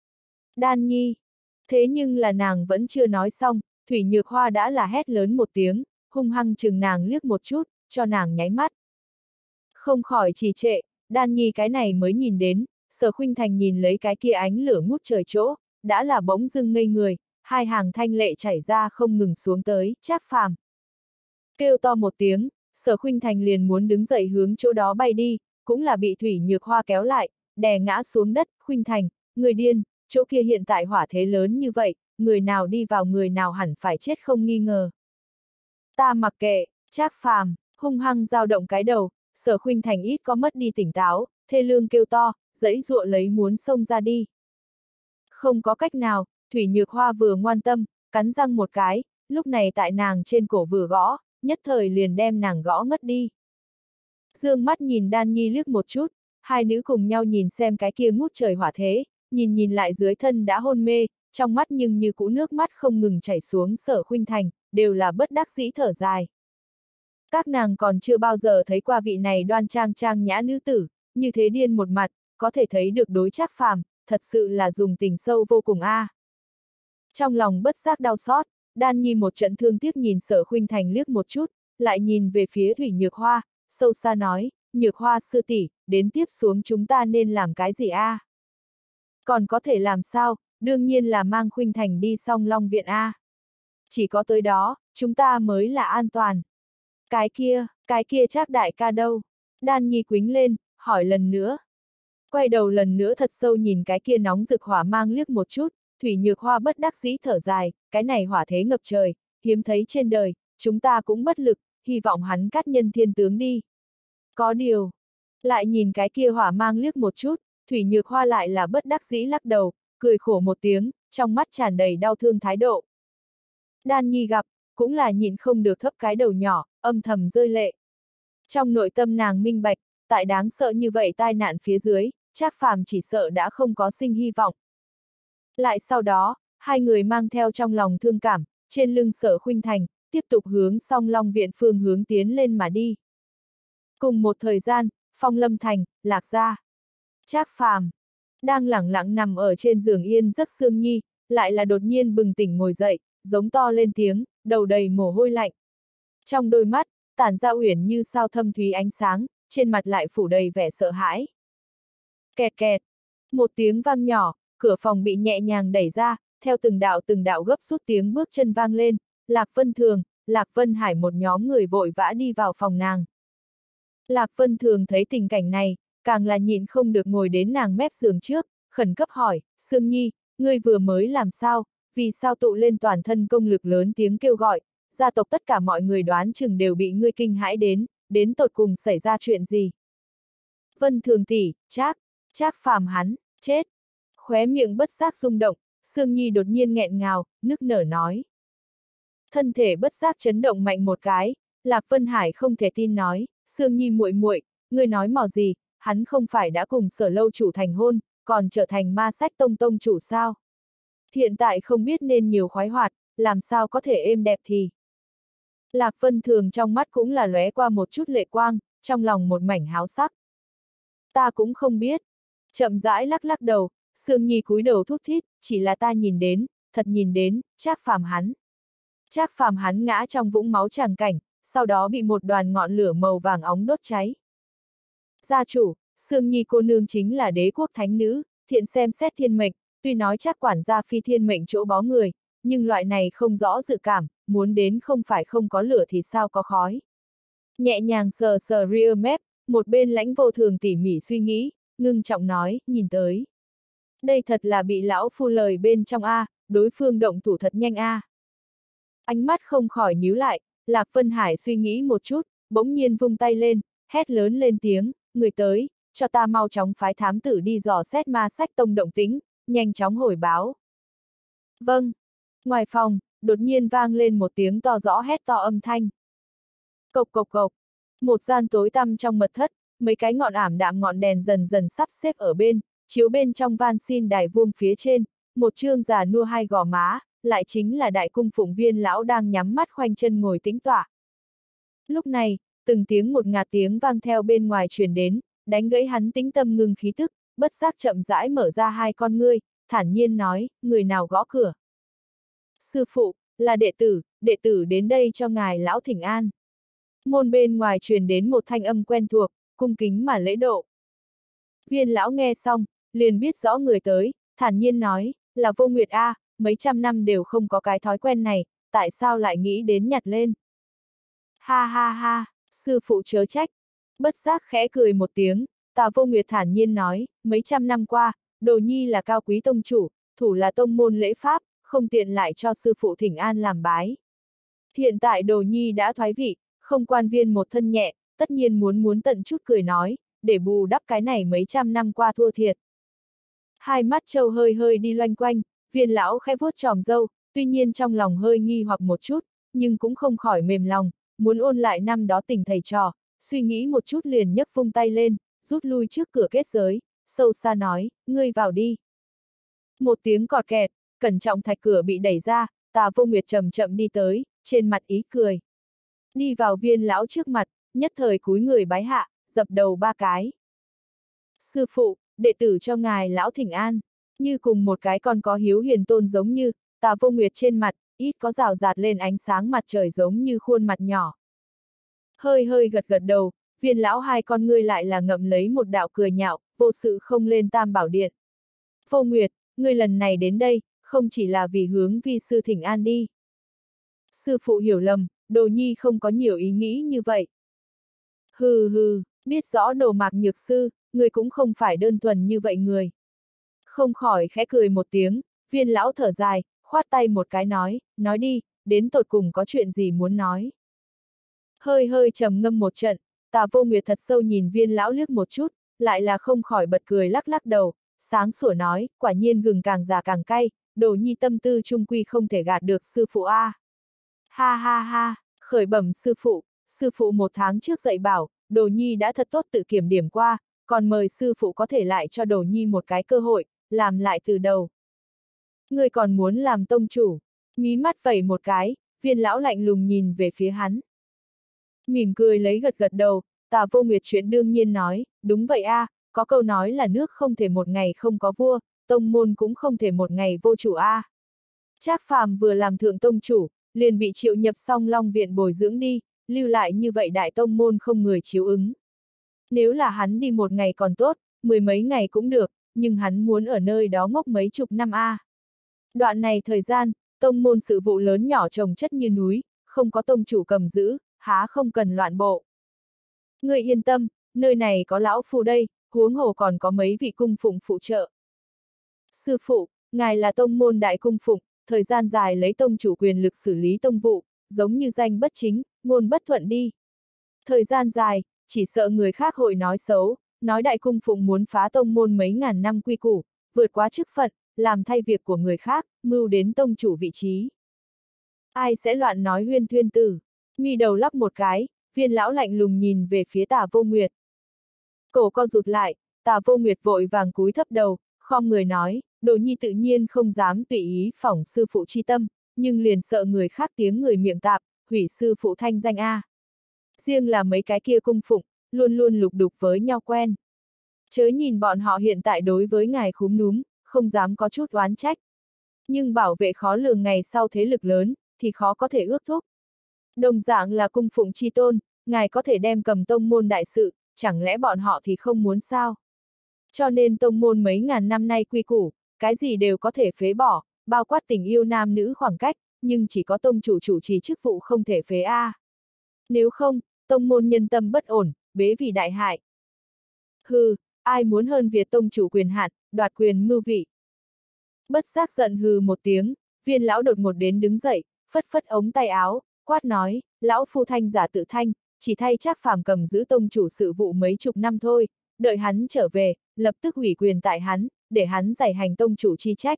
Speaker 1: Đan Nhi, thế nhưng là nàng vẫn chưa nói xong, Thủy Nhược Hoa đã là hét lớn một tiếng, hung hăng chừng nàng liếc một chút, cho nàng nháy mắt. Không khỏi trì trệ, Đan Nhi cái này mới nhìn đến, Sở Khuynh Thành nhìn lấy cái kia ánh lửa ngút trời chỗ, đã là bỗng dưng ngây người, hai hàng thanh lệ chảy ra không ngừng xuống tới, Trác Phàm. Kêu to một tiếng, Sở Khuynh Thành liền muốn đứng dậy hướng chỗ đó bay đi, cũng là bị Thủy Nhược Hoa kéo lại, đè ngã xuống đất, Khuynh Thành, người điên, chỗ kia hiện tại hỏa thế lớn như vậy, người nào đi vào người nào hẳn phải chết không nghi ngờ. Ta mặc kệ, Trác Phàm hung hăng dao động cái đầu, Sở Khuynh Thành ít có mất đi tỉnh táo, thê lương kêu to, giãy giụa lấy muốn xông ra đi. Không có cách nào, Thủy Nhược Hoa vừa ngoan tâm, cắn răng một cái, lúc này tại nàng trên cổ vừa gõ, nhất thời liền đem nàng gõ ngất đi. Dương mắt nhìn Đan Nhi liếc một chút, hai nữ cùng nhau nhìn xem cái kia ngút trời hỏa thế, nhìn lại dưới thân đã hôn mê, trong mắt nhưng như cũ nước mắt không ngừng chảy xuống. Sở Khuynh Thành, đều là bất đắc dĩ thở dài. Các nàng còn chưa bao giờ thấy qua vị này đoan trang trang nhã nữ tử, như thế điên một mặt, có thể thấy được đối Trác Phàm, thật sự là dùng tình sâu vô cùng a. Trong lòng bất giác đau xót, Đan Nhi một trận thương tiếc nhìn Sở Khuynh Thành liếc một chút, lại nhìn về phía Thủy Nhược Hoa, sâu xa nói, Nhược Hoa sư tỷ, đến tiếp xuống chúng ta nên làm cái gì a? Còn có thể làm sao, đương nhiên là mang Khuynh Thành đi Song Long viện a. Chỉ có tới đó, chúng ta mới là an toàn. Cái kia Trác đại ca đâu? Đan Nhi quính lên, hỏi lần nữa. Quay đầu lần nữa thật sâu nhìn cái kia nóng rực hỏa mang liếc một chút, Thủy Nhược Hoa bất đắc dĩ thở dài, cái này hỏa thế ngập trời, hiếm thấy trên đời, chúng ta cũng bất lực, hy vọng hắn cát nhân thiên tướng đi. Có điều, lại nhìn cái kia hỏa mang liếc một chút, Thủy Nhược Hoa lại là bất đắc dĩ lắc đầu, cười khổ một tiếng, trong mắt tràn đầy đau thương thái độ. Đan Nhi gặp, cũng là nhịn không được thấp cái đầu nhỏ, âm thầm rơi lệ. Trong nội tâm nàng minh bạch, tại đáng sợ như vậy tai nạn phía dưới, Trác Phàm chỉ sợ đã không có sinh hy vọng. Lại sau đó, hai người mang theo trong lòng thương cảm, trên lưng Sở Khuynh Thành, tiếp tục hướng Song Long viện phương hướng tiến lên mà đi. Cùng một thời gian, Phong Lâm Thành, Lạc Gia. Trác Phàm đang lẳng lặng nằm ở trên giường yên giấc sương nhi, lại là đột nhiên bừng tỉnh ngồi dậy, giống to lên tiếng, đầu đầy mồ hôi lạnh. Trong đôi mắt, tản ra uyển như sao thâm thúy ánh sáng, trên mặt lại phủ đầy vẻ sợ hãi. Kẹt kẹt, một tiếng vang nhỏ, cửa phòng bị nhẹ nhàng đẩy ra, theo từng đạo gấp rút tiếng bước chân vang lên, Lạc Vân Thường, Lạc Vân Hải một nhóm người vội vã đi vào phòng nàng. Lạc Vân Thường thấy tình cảnh này, càng là nhịn không được ngồi đến nàng mép giường trước, khẩn cấp hỏi, Sương Nhi, ngươi vừa mới làm sao, vì sao tụ lên toàn thân công lực lớn tiếng kêu gọi, gia tộc tất cả mọi người đoán chừng đều bị ngươi kinh hãi đến tột cùng xảy ra chuyện gì. Vân Thường tỷ, Trác Phàm hắn, chết. Khóe miệng bất giác rung động, Sương Nhi đột nhiên nghẹn ngào, nức nở nói. Thân thể bất giác chấn động mạnh một cái, Lạc Vân Hải không thể tin nói, Sương Nhi muội muội, ngươi nói mò gì, hắn không phải đã cùng Sở lâu chủ thành hôn, còn trở thành Ma Sách Tông tông chủ sao? Hiện tại không biết nên nhiều khoái hoạt, làm sao có thể êm đẹp thì. Lạc Vân Thường trong mắt cũng là lóe qua một chút lệ quang, trong lòng một mảnh háo sắc. Ta cũng không biết. Chậm rãi lắc lắc đầu, Sương Nhi cúi đầu thút thít, chỉ là ta nhìn đến, thật nhìn đến, Trác Phàm hắn. Trác Phàm hắn ngã trong vũng máu tràng cảnh, sau đó bị một đoàn ngọn lửa màu vàng óng đốt cháy. Gia chủ, Sương Nhi cô nương chính là đế quốc thánh nữ, thiện xem xét thiên mệnh, tuy nói Trác quản gia phi thiên mệnh chỗ bó người, nhưng loại này không rõ dự cảm, muốn đến không phải không có lửa thì sao có khói. Nhẹ nhàng sờ sờ rear mép, một bên Lãnh Vô Thường tỉ mỉ suy nghĩ, ngưng trọng nói, nhìn tới. Đây thật là bị lão phu lời bên trong a, đối phương động thủ thật nhanh a. Ánh mắt không khỏi nhíu lại, Lạc Vân Hải suy nghĩ một chút, bỗng nhiên vung tay lên, hét lớn lên tiếng, người tới, cho ta mau chóng phái thám tử đi dò xét Ma Sách Tông động tĩnh, nhanh chóng hồi báo. Vâng. Ngoài phòng, đột nhiên vang lên một tiếng to rõ hét to âm thanh. Cộc cộc cộc. Một gian tối tăm trong mật thất, mấy cái ngọn ảm đạm ngọn đèn dần dần sắp xếp ở bên, chiếu bên trong van xin đài vuông phía trên, một trương già nua hai gò má, lại chính là đại cung phụng Viên lão đang nhắm mắt khoanh chân ngồi tĩnh tọa. Lúc này, từng tiếng một ngạt tiếng vang theo bên ngoài truyền đến, đánh gãy hắn tĩnh tâm ngưng khí thức, bất giác chậm rãi mở ra hai con ngươi, thản nhiên nói, người nào gõ cửa. Sư phụ, là đệ tử đến đây cho ngài lão thỉnh an. Môn bên ngoài truyền đến một thanh âm quen thuộc, cung kính mà lễ độ. Viên lão nghe xong, liền biết rõ người tới, thản nhiên nói, là Vô Nguyệt a, mấy trăm năm đều không có cái thói quen này, tại sao lại nghĩ đến nhặt lên. Ha ha ha, sư phụ chớ trách. Bất giác khẽ cười một tiếng, Tà Vô Nguyệt thản nhiên nói, mấy trăm năm qua, Đồ Nhi là cao quý tông chủ, thủ là tông môn lễ pháp, không tiện lại cho sư phụ thỉnh an làm bái. Hiện tại Đồ Nhi đã thoái vị, Không quan viên một thân nhẹ, tất nhiên muốn tận chút cười nói, để bù đắp cái này mấy trăm năm qua thua thiệt. Hai mắt Châu hơi hơi đi loanh quanh, Viên lão khẽ vuốt chòm râu, tuy nhiên trong lòng hơi nghi hoặc một chút, nhưng cũng không khỏi mềm lòng, muốn ôn lại năm đó tình thầy trò, suy nghĩ một chút liền nhấc vung tay lên, rút lui trước cửa kết giới, sâu xa nói, ngươi vào đi. Một tiếng cọt kẹt, cẩn trọng thạch cửa bị đẩy ra, Tà Vô Nguyệt chậm chậm đi tới, trên mặt ý cười. Đi vào Viên lão trước mặt, nhất thời cúi người bái hạ, dập đầu 3 cái. Sư phụ, đệ tử cho ngài lão thỉnh an. Như cùng một cái con có hiếu hiền tôn giống như, Tà Vô Nguyệt trên mặt, ít có rào rạt lên ánh sáng mặt trời giống như khuôn mặt nhỏ. Hơi hơi gật gật đầu, Viên lão hai con ngươi lại là ngậm lấy một đạo cười nhạo, vô sự không lên Tam Bảo Điện. Vô Nguyệt, ngươi lần này đến đây, không chỉ là vì hướng vi sư thỉnh an đi. Sư phụ hiểu lầm, Đồ nhi không có nhiều ý nghĩ như vậy. Hừ hừ, biết rõ Đồ Mạc Nhược sư, ngươi cũng không phải đơn thuần như vậy người. Không khỏi khẽ cười một tiếng, Viên lão thở dài, khoát tay một cái nói đi, đến tột cùng có chuyện gì muốn nói. Hơi hơi trầm ngâm một trận, Tà Vô Nguyệt thật sâu nhìn Viên lão liếc một chút, lại là không khỏi bật cười lắc lắc đầu, sáng sủa nói, quả nhiên gừng càng già càng cay, Đồ nhi tâm tư trung quy không thể gạt được sư phụ a. Ha ha ha, khởi bẩm sư phụ 1 tháng trước dạy bảo, Đồ nhi đã thật tốt tự kiểm điểm qua, còn mời sư phụ có thể lại cho Đồ nhi một cái cơ hội, làm lại từ đầu. Ngươi còn muốn làm tông chủ, mí mắt vẩy một cái, Viên lão lạnh lùng nhìn về phía hắn. Mỉm cười lấy gật gật đầu, Tà Vô Nguyệt chuyện đương nhiên nói, đúng vậy a, có câu nói là nước không thể một ngày không có vua, tông môn cũng không thể một ngày vô chủ a. Trác Phàm vừa làm thượng tông chủ, liền bị triệu nhập Song Long viện bồi dưỡng đi, lưu lại như vậy đại tông môn không người chiếu ứng. Nếu là hắn đi 1 ngày còn tốt, 10 mấy ngày cũng được, nhưng hắn muốn ở nơi đó ngốc mấy chục năm a. Đoạn này thời gian, tông môn sự vụ lớn nhỏ chồng chất như núi, không có tông chủ cầm giữ, há không cần loạn bộ. Ngươi yên tâm, nơi này có lão phu đây, huống hồ còn có mấy vị cung phụng phụ trợ. Sư phụ, ngài là tông môn đại cung phụng, thời gian dài lấy tông chủ quyền lực xử lý tông vụ, giống như danh bất chính, ngôn bất thuận đi. Thời gian dài, chỉ sợ người khác hội nói xấu, nói đại cung phụng muốn phá tông môn mấy ngàn năm quy củ, vượt quá chức phận, làm thay việc của người khác, mưu đến tông chủ vị trí. Ai sẽ loạn nói huyên thuyên tử? Mi đầu lắc một cái, Viên lão lạnh lùng nhìn về phía Tà Vô Nguyệt. Cổ co rụt lại, Tà Vô Nguyệt vội vàng cúi thấp đầu, khom người nói, Đồ nhi tự nhiên không dám tùy ý phỏng sư phụ chi tâm, nhưng liền sợ người khác tiếng người miệng tạp, hủy sư phụ thanh danh a. Riêng là mấy cái kia cung phụng, luôn luôn lục đục với nhau quen. Chớ nhìn bọn họ hiện tại đối với ngài khúm núm, không dám có chút oán trách. Nhưng bảo vệ khó lường ngày sau thế lực lớn, thì khó có thể ước thúc. Đồng dạng là cung phụng chi tôn, ngài có thể đem cầm tông môn đại sự, chẳng lẽ bọn họ thì không muốn sao? Cho nên tông môn mấy ngàn năm nay quy củ, cái gì đều có thể phế bỏ, bao quát tình yêu nam nữ khoảng cách, nhưng chỉ có tông chủ chủ trì chức vụ không thể phế a. Nếu không, tông môn nhân tâm bất ổn, bế vì đại hại. Hừ, ai muốn hơn Việt tông chủ quyền hạn, đoạt quyền mưu vị. Bất giác giận hừ một tiếng, Viên lão đột ngột đến đứng dậy, phất phất ống tay áo, quát nói, lão phu thanh giả tự thanh, chỉ thay Trác Phàm cầm giữ tông chủ sự vụ mấy chục năm thôi, đợi hắn trở về, lập tức ủy quyền tại hắn, để hắn giải hành tông chủ chi trách.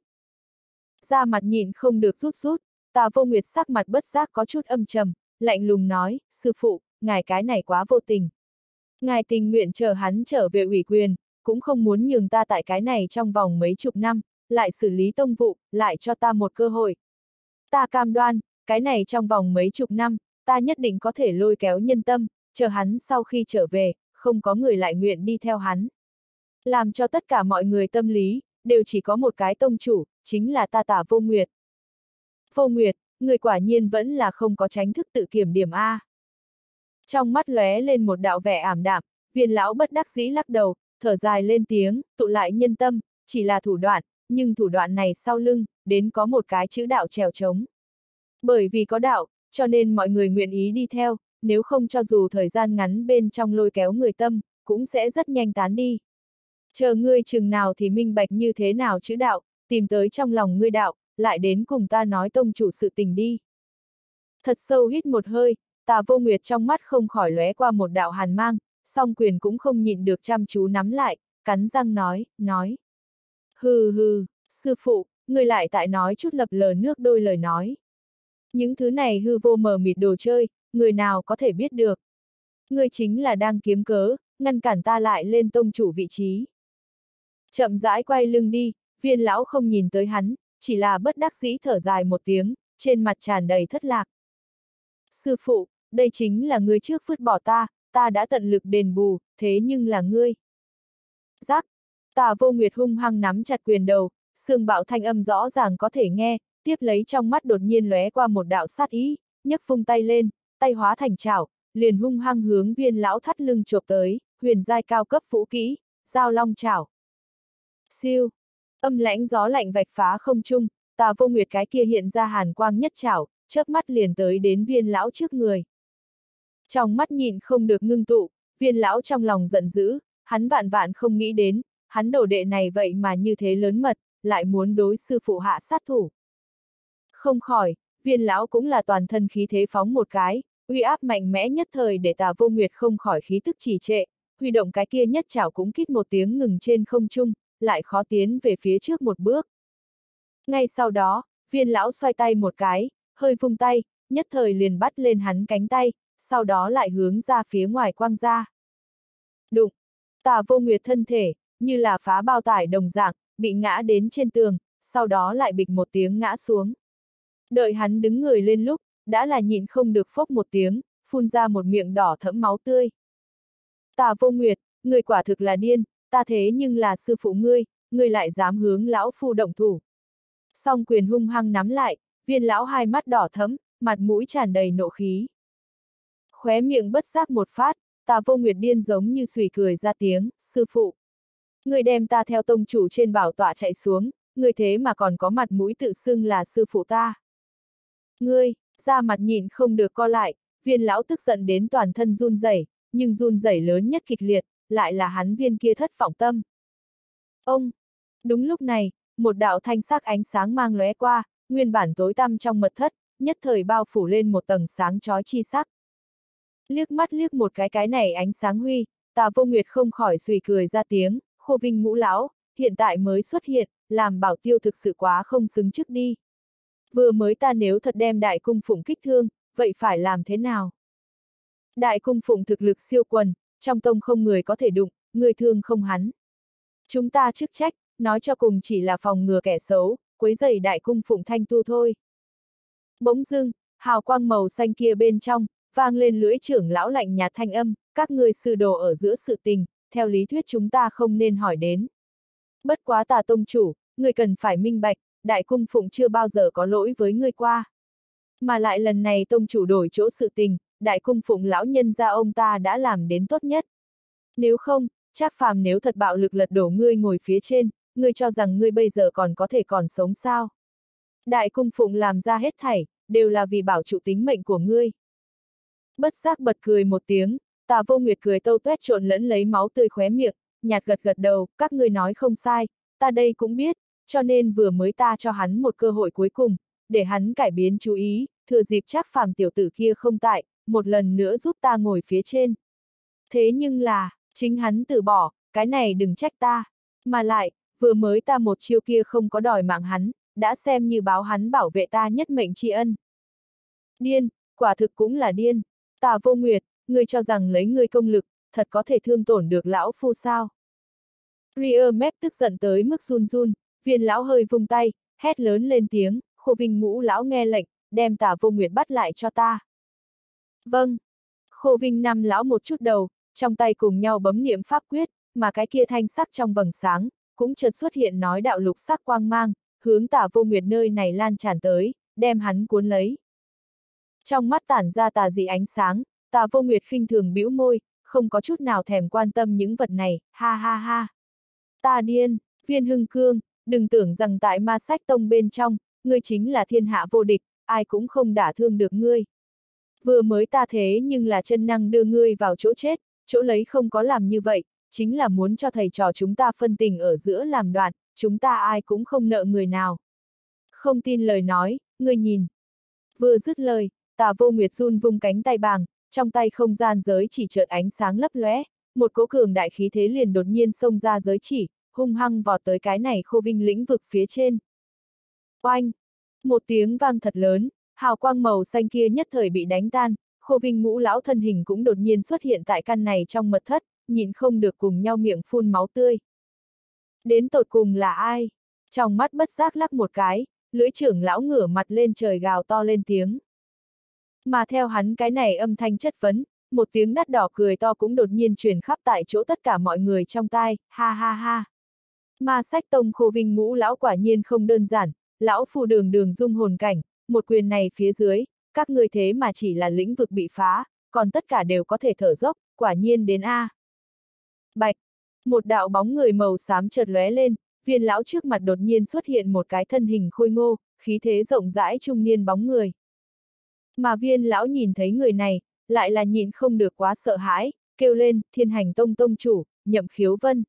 Speaker 1: Da mặt nhịn không được rút rút, Tà Vô Nguyệt sắc mặt bất giác có chút âm trầm, lạnh lùng nói, sư phụ, ngài cái này quá vô tình. Ngài tình nguyện chờ hắn trở về ủy quyền, cũng không muốn nhường ta tại cái này trong vòng mấy chục năm, lại xử lý tông vụ, lại cho ta một cơ hội. Ta cam đoan, cái này trong vòng mấy chục năm, ta nhất định có thể lôi kéo nhân tâm, chờ hắn sau khi trở về, không có người lại nguyện đi theo hắn. Làm cho tất cả mọi người tâm lý, đều chỉ có một cái tông chủ, chính là ta Tả Vô Nguyệt. Vô Nguyệt, người quả nhiên vẫn là không có tránh thức tự kiểm điểm a. Trong mắt lóe lên một đạo vẻ ảm đạm, Viên lão bất đắc dĩ lắc đầu, thở dài lên tiếng, tụ lại nhân tâm, chỉ là thủ đoạn, nhưng thủ đoạn này sau lưng, đến có một cái chữ đạo trèo trống. Bởi vì có đạo, cho nên mọi người nguyện ý đi theo, nếu không cho dù thời gian ngắn bên trong lôi kéo người tâm, cũng sẽ rất nhanh tán đi. Chờ ngươi chừng nào thì minh bạch như thế nào chữ đạo, tìm tới trong lòng ngươi đạo, lại đến cùng ta nói tông chủ sự tình đi. Thật sâu hít một hơi, Tà Vô Nguyệt trong mắt không khỏi lóe qua một đạo hàn mang, song quyền cũng không nhịn được chăm chú nắm lại, cắn răng nói. Hừ hừ, sư phụ, người lại tại nói chút lập lờ nước đôi lời nói. Những thứ này hư vô mờ mịt đồ chơi, người nào có thể biết được. Ngươi chính là đang kiếm cớ, ngăn cản ta lại lên tông chủ vị trí. Chậm rãi quay lưng đi, Viên lão không nhìn tới hắn, chỉ là bất đắc dĩ thở dài một tiếng, trên mặt tràn đầy thất lạc. Sư phụ, đây chính là ngươi trước vứt bỏ ta đã tận lực đền bù, thế nhưng là ngươi. Giác, Tà Vô Nguyệt hung hăng nắm chặt quyền đầu, xương bạo thanh âm rõ ràng có thể nghe, tiếp lấy trong mắt đột nhiên lóe qua một đạo sát ý, nhấc vung tay lên, tay hóa thành chảo, liền hung hăng hướng Viên lão thắt lưng chộp tới, huyền giai cao cấp vũ kỹ, Giao Long chảo. Siêu, âm lãnh gió lạnh vạch phá không trung, Tà Vô Nguyệt cái kia hiện ra hàn quang nhất chảo, chớp mắt liền tới đến Viên lão trước người. Trong mắt nhịn không được ngưng tụ, Viên lão trong lòng giận dữ, hắn vạn vạn không nghĩ đến, hắn đồ đệ này vậy mà như thế lớn mật, lại muốn đối sư phụ hạ sát thủ. Không khỏi, Viên lão cũng là toàn thân khí thế phóng một cái, uy áp mạnh mẽ nhất thời để Tà Vô Nguyệt không khỏi khí tức trì trệ, huy động cái kia nhất chảo cũng kít một tiếng ngừng trên không trung, lại khó tiến về phía trước một bước. Ngay sau đó, Viên lão xoay tay một cái, hơi vung tay, nhất thời liền bắt lên hắn cánh tay, sau đó lại hướng ra phía ngoài quăng ra. Đụng, Tà Vô Nguyệt thân thể, như là phá bao tải đồng dạng, bị ngã đến trên tường, sau đó lại bịch một tiếng ngã xuống. Đợi hắn đứng người lên lúc, đã là nhịn không được phốc một tiếng, phun ra một miệng đỏ thẫm máu tươi. Tà Vô Nguyệt, ngươi quả thực là điên, ta thế nhưng là sư phụ ngươi lại dám hướng lão phu động thủ. Song quyền hung hăng nắm lại, Viên lão hai mắt đỏ thẫm, mặt mũi tràn đầy nộ khí. Khóe miệng bất giác một phát, Tà Vô Nguyệt điên giống như sùi cười ra tiếng, sư phụ. Ngươi đem ta theo tông chủ trên bảo tọa chạy xuống, ngươi thế mà còn có mặt mũi tự xưng là sư phụ ta. Ngươi, da mặt nhịn không được co lại, Viên lão tức giận đến toàn thân run rẩy, nhưng run rẩy lớn nhất kịch liệt, lại là hắn viên kia thất vọng tâm. Ông! Đúng lúc này, một đạo thanh sắc ánh sáng mang lóe qua, nguyên bản tối tăm trong mật thất, nhất thời bao phủ lên một tầng sáng chói chi sắc. Liếc mắt liếc một cái này ánh sáng huy, Tà Vô Nguyệt không khỏi sùi cười ra tiếng, Khô Vinh ngũ lão, hiện tại mới xuất hiện, làm bảo tiêu thực sự quá không xứng trước đi. Vừa mới ta nếu thật đem Đại Cung Phụng kích thương, vậy phải làm thế nào? Đại Cung Phụng thực lực siêu quần, trong tông không người có thể đụng, người thương không hắn. Chúng ta chức trách, nói cho cùng chỉ là phòng ngừa kẻ xấu, quấy rầy Đại Cung Phụng thanh tu thôi. Bỗng dưng, hào quang màu xanh kia bên trong, vang lên lưỡi trưởng lão lạnh nhạt thanh âm, các ngươi sư đồ ở giữa sự tình, theo lý thuyết chúng ta không nên hỏi đến. Bất quá Tà tông chủ, ngươi cần phải minh bạch, Đại Cung Phụng chưa bao giờ có lỗi với ngươi qua. Mà lại lần này tông chủ đổi chỗ sự tình, Đại Cung Phụng lão nhân gia ông ta đã làm đến tốt nhất. Nếu không, Trác Phàm nếu thật bạo lực lật đổ ngươi ngồi phía trên, ngươi cho rằng ngươi bây giờ còn có thể còn sống sao? Đại Cung Phụng làm ra hết thảy, đều là vì bảo trụ tính mệnh của ngươi. Bất giác bật cười một tiếng, Tà Vô Nguyệt cười tâu tuét trộn lẫn lấy máu tươi khóe miệng, nhạt gật gật đầu, các ngươi nói không sai, ta đây cũng biết, cho nên vừa mới ta cho hắn một cơ hội cuối cùng, để hắn cải biến chú ý, thừa dịp Trác Phàm tiểu tử kia không tại, một lần nữa giúp ta ngồi phía trên. Thế nhưng là, chính hắn từ bỏ, cái này đừng trách ta, mà lại, vừa mới ta một chiêu kia không có đòi mạng hắn, đã xem như báo hắn bảo vệ ta nhất mệnh tri ân. Điên, quả thực cũng là điên. Tà Vô Nguyệt, ngươi cho rằng lấy ngươi công lực, thật có thể thương tổn được lão phu sao? Ria mép tức giận tới mức run run, Viên lão hơi vung tay, hét lớn lên tiếng, Khô Vinh ngũ lão nghe lệnh, đem Tà Vô Nguyệt bắt lại cho ta. Vâng. Khô Vinh năm lão một chút đầu, trong tay cùng nhau bấm niệm pháp quyết, mà cái kia thanh sắc trong vầng sáng, cũng chợt xuất hiện nói đạo lục sắc quang mang, hướng Tà Vô Nguyệt nơi này lan tràn tới, đem hắn cuốn lấy. Trong mắt tản ra tà dị ánh sáng, Tà Vô Nguyệt khinh thường bĩu môi, không có chút nào thèm quan tâm những vật này, ha ha ha. Ta điên, Viên Hưng Cương, đừng tưởng rằng tại Ma Sách Tông bên trong, ngươi chính là thiên hạ vô địch, ai cũng không đả thương được ngươi. Vừa mới ta thế nhưng là chân năng đưa ngươi vào chỗ chết, chỗ lấy không có làm như vậy, chính là muốn cho thầy trò chúng ta phân tình ở giữa làm đoạn, chúng ta ai cũng không nợ người nào. Không tin lời nói, ngươi nhìn. Vừa dứt lời, Tà Vô Nguyệt run vung cánh tay bàng, trong tay không gian giới chỉ chợt ánh sáng lấp lóe, một cỗ cường đại khí thế liền đột nhiên xông ra giới chỉ, hung hăng vọt tới cái này Khô Vinh lĩnh vực phía trên. Oanh! Một tiếng vang thật lớn, hào quang màu xanh kia nhất thời bị đánh tan, Khô Vinh ngũ lão thân hình cũng đột nhiên xuất hiện tại căn này trong mật thất, nhịn không được cùng nhau miệng phun máu tươi. Đến tột cùng là ai? Trong mắt bất giác lắc một cái, lưỡi trưởng lão ngửa mặt lên trời gào to lên tiếng. Mà theo hắn cái này âm thanh chất vấn, một tiếng đắt đỏ cười to cũng đột nhiên truyền khắp tại chỗ tất cả mọi người trong tai, ha ha ha. Ma Sách Tông Khô Vinh ngũ lão quả nhiên không đơn giản, lão phù đường đường dung hồn cảnh, một quyền này phía dưới, các ngươi thế mà chỉ là lĩnh vực bị phá, còn tất cả đều có thể thở dốc, quả nhiên đến A. Bạch! Một đạo bóng người màu xám chợt lóe lên, viên lão trước mặt đột nhiên xuất hiện một cái thân hình khôi ngô, khí thế rộng rãi trung niên bóng người. Mà viên lão nhìn thấy người này, lại là nhịn không được quá sợ hãi, kêu lên, Thiên Hành Tông tông chủ, Nhậm Khiếu Vân.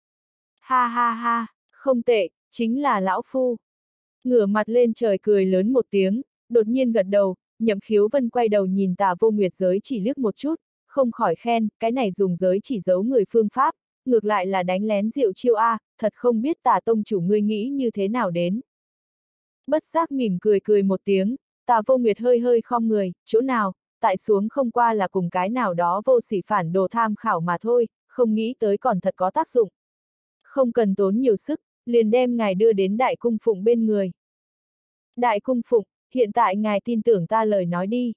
Speaker 1: Ha ha ha, không tệ, chính là lão phu. Ngửa mặt lên trời cười lớn một tiếng, đột nhiên gật đầu, Nhậm Khiếu Vân quay đầu nhìn Tà Vô Nguyệt giới chỉ liếc một chút, không khỏi khen, cái này dùng giới chỉ giấu người phương pháp, ngược lại là đánh lén diệu chiêu A, thật không biết Tà tông chủ ngươi nghĩ như thế nào đến. Bất giác mỉm cười cười một tiếng, Tà Vô Nguyệt hơi hơi khom người, chỗ nào, tại xuống không qua là cùng cái nào đó vô sỉ phản đồ tham khảo mà thôi, không nghĩ tới còn thật có tác dụng. Không cần tốn nhiều sức, liền đem ngài đưa đến Đại Cung Phụng bên người. Đại Cung Phụng, hiện tại ngài tin tưởng ta lời nói đi.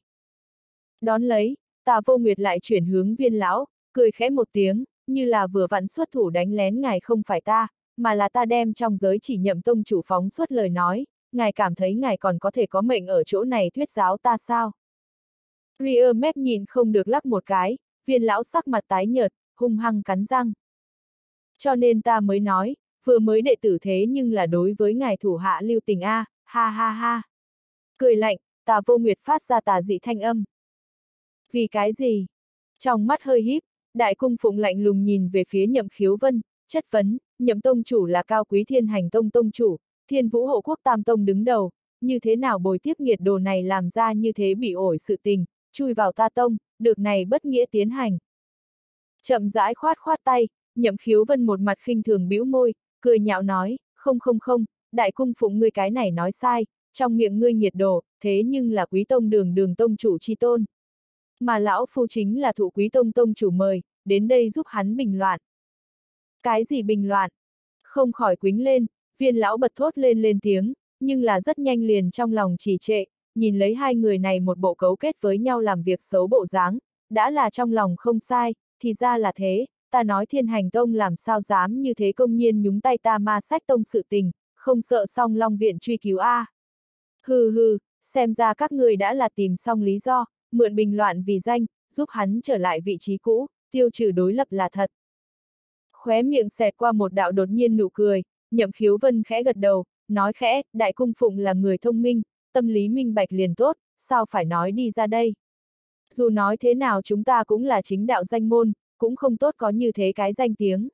Speaker 1: Đón lấy, Tà Vô Nguyệt lại chuyển hướng viên lão, cười khẽ một tiếng, như là vừa vặn xuất thủ đánh lén ngài không phải ta, mà là ta đem trong giới chỉ Nhậm tông chủ phóng suốt lời nói, ngài cảm thấy ngài còn có thể có mệnh ở chỗ này thuyết giáo ta sao? Ria mép nhìn không được lắc một cái, viên lão sắc mặt tái nhợt, hung hăng cắn răng. Cho nên ta mới nói, vừa mới đệ tử thế nhưng là đối với ngài thủ hạ lưu tình A, ha ha ha. Cười lạnh, Tà Vô Nguyệt phát ra tà dị thanh âm. Vì cái gì? Trong mắt hơi híp, Đại Cung Phụng lạnh lùng nhìn về phía Nhậm Khiếu Vân, chất vấn, Nhậm tông chủ là cao quý Thiên Hành Tông tông chủ, Thiên Vũ Hộ Quốc Tam Tông đứng đầu, như thế nào bồi tiếp nghiệt đồ này làm ra như thế bị ổi sự tình, chui vào ta tông, được này bất nghĩa tiến hành. Chậm rãi khoát khoát tay, Nhậm Khiếu Vân một mặt khinh thường bĩu môi, cười nhạo nói, không, Đại Cung Phụng ngươi cái này nói sai, trong miệng ngươi nghiệt đồ, thế nhưng là Quý Tông đường tông chủ chi tôn. Mà lão phu chính là thụ Quý Tông tông chủ mời, đến đây giúp hắn bình loạn. Cái gì bình loạn? Không khỏi quính lên, viên lão bật thốt lên tiếng, nhưng là rất nhanh liền trong lòng trì trệ, nhìn lấy hai người này một bộ cấu kết với nhau làm việc xấu bộ dáng, đã là trong lòng không sai, thì ra là thế, ta nói Thiên Hành Tông làm sao dám như thế công nhiên nhúng tay ta Ma Sách Tông sự tình, không sợ Song Long Viện truy cứu A. Hừ hừ, xem ra các người đã là tìm xong lý do, mượn bình loạn vì danh, giúp hắn trở lại vị trí cũ, tiêu trừ đối lập là thật. Khóe miệng xẹt qua một đạo đột nhiên nụ cười, Nhậm Khiếu Vân khẽ gật đầu, nói khẽ, Đại Cung Phụng là người thông minh, tâm lý minh bạch liền tốt, sao phải nói đi ra đây. Dù nói thế nào chúng ta cũng là chính đạo danh môn, cũng không tốt có như thế cái danh tiếng.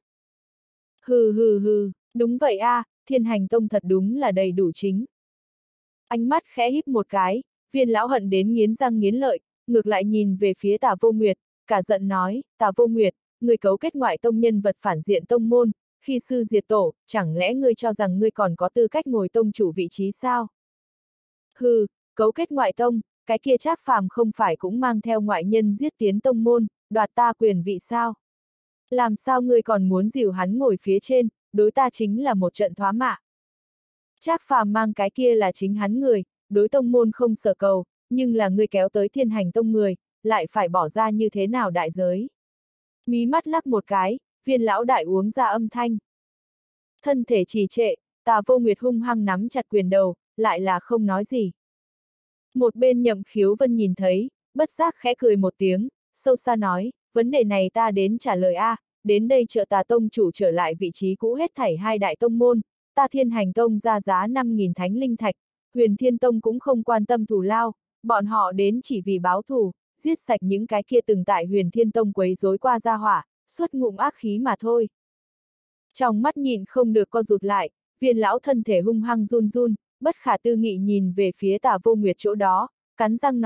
Speaker 1: Hừ, đúng vậy a, Thiên Hành Tông thật đúng là đầy đủ chính. Ánh mắt khẽ híp một cái, viên lão hận đến nghiến răng nghiến lợi, ngược lại nhìn về phía Tà Vô Nguyệt, cả giận nói, Tà Vô Nguyệt, người cấu kết ngoại tông nhân vật phản diện tông môn, khi sư diệt tổ, chẳng lẽ ngươi cho rằng ngươi còn có tư cách ngồi tông chủ vị trí sao? Hừ, cấu kết ngoại tông, cái kia Trác Phàm không phải cũng mang theo ngoại nhân giết tiến tông môn, đoạt ta quyền vị sao? Làm sao ngươi còn muốn dìu hắn ngồi phía trên, đối ta chính là một trận thoá mạ. Trác Phàm mang cái kia là chính hắn người, đối tông môn không sở cầu, nhưng là ngươi kéo tới Thiên Hành Tông người, lại phải bỏ ra như thế nào đại giới. Mí mắt lắc một cái, viên lão đại uống ra âm thanh. Thân thể trì trệ, Tà Vô Nguyệt hung hăng nắm chặt quyền đầu, lại là không nói gì. Một bên Nhậm Khiếu Vân nhìn thấy, bất giác khẽ cười một tiếng, sâu xa nói, vấn đề này ta đến trả lời a, đến đây trợ Tà tông chủ trở lại vị trí cũ hết thảy hai đại tông môn, ta Thiên Hành Tông ra giá 5.000 thánh linh thạch, Huyền Thiên Tông cũng không quan tâm thù lao, bọn họ đến chỉ vì báo thù, giết sạch những cái kia từng tại Huyền Thiên Tông quấy rối qua gia hỏa, xuất ngụm ác khí mà thôi. Trong mắt nhìn không được co rụt lại, viên lão thân thể hung hăng run run, bất khả tư nghị nhìn về phía Tà Vô Nguyệt chỗ đó, cắn răng nói,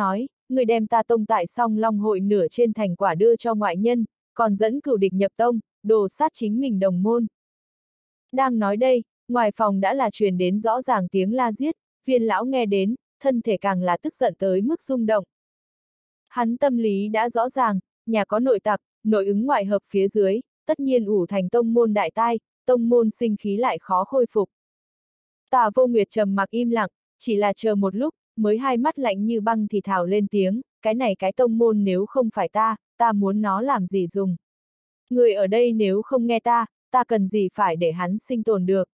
Speaker 1: người đem ta tông tại Song Long hội nửa trên thành quả đưa cho ngoại nhân, còn dẫn cửu địch nhập tông, đồ sát chính mình đồng môn. Đang nói đây, ngoài phòng đã là truyền đến rõ ràng tiếng la giết, Viên lão nghe đến, thân thể càng là tức giận tới mức rung động. Hắn tâm lý đã rõ ràng, nhà có nội tặc, nội ứng ngoại hợp phía dưới, tất nhiên ủ thành tông môn đại tai, tông môn sinh khí lại khó khôi phục. Tả Vô Nguyệt trầm mặc im lặng, chỉ là chờ một lúc, mới hai mắt lạnh như băng thì thào lên tiếng, cái này cái tông môn nếu không phải ta muốn nó làm gì dùng. Người ở đây nếu không nghe ta cần gì phải để hắn sinh tồn được.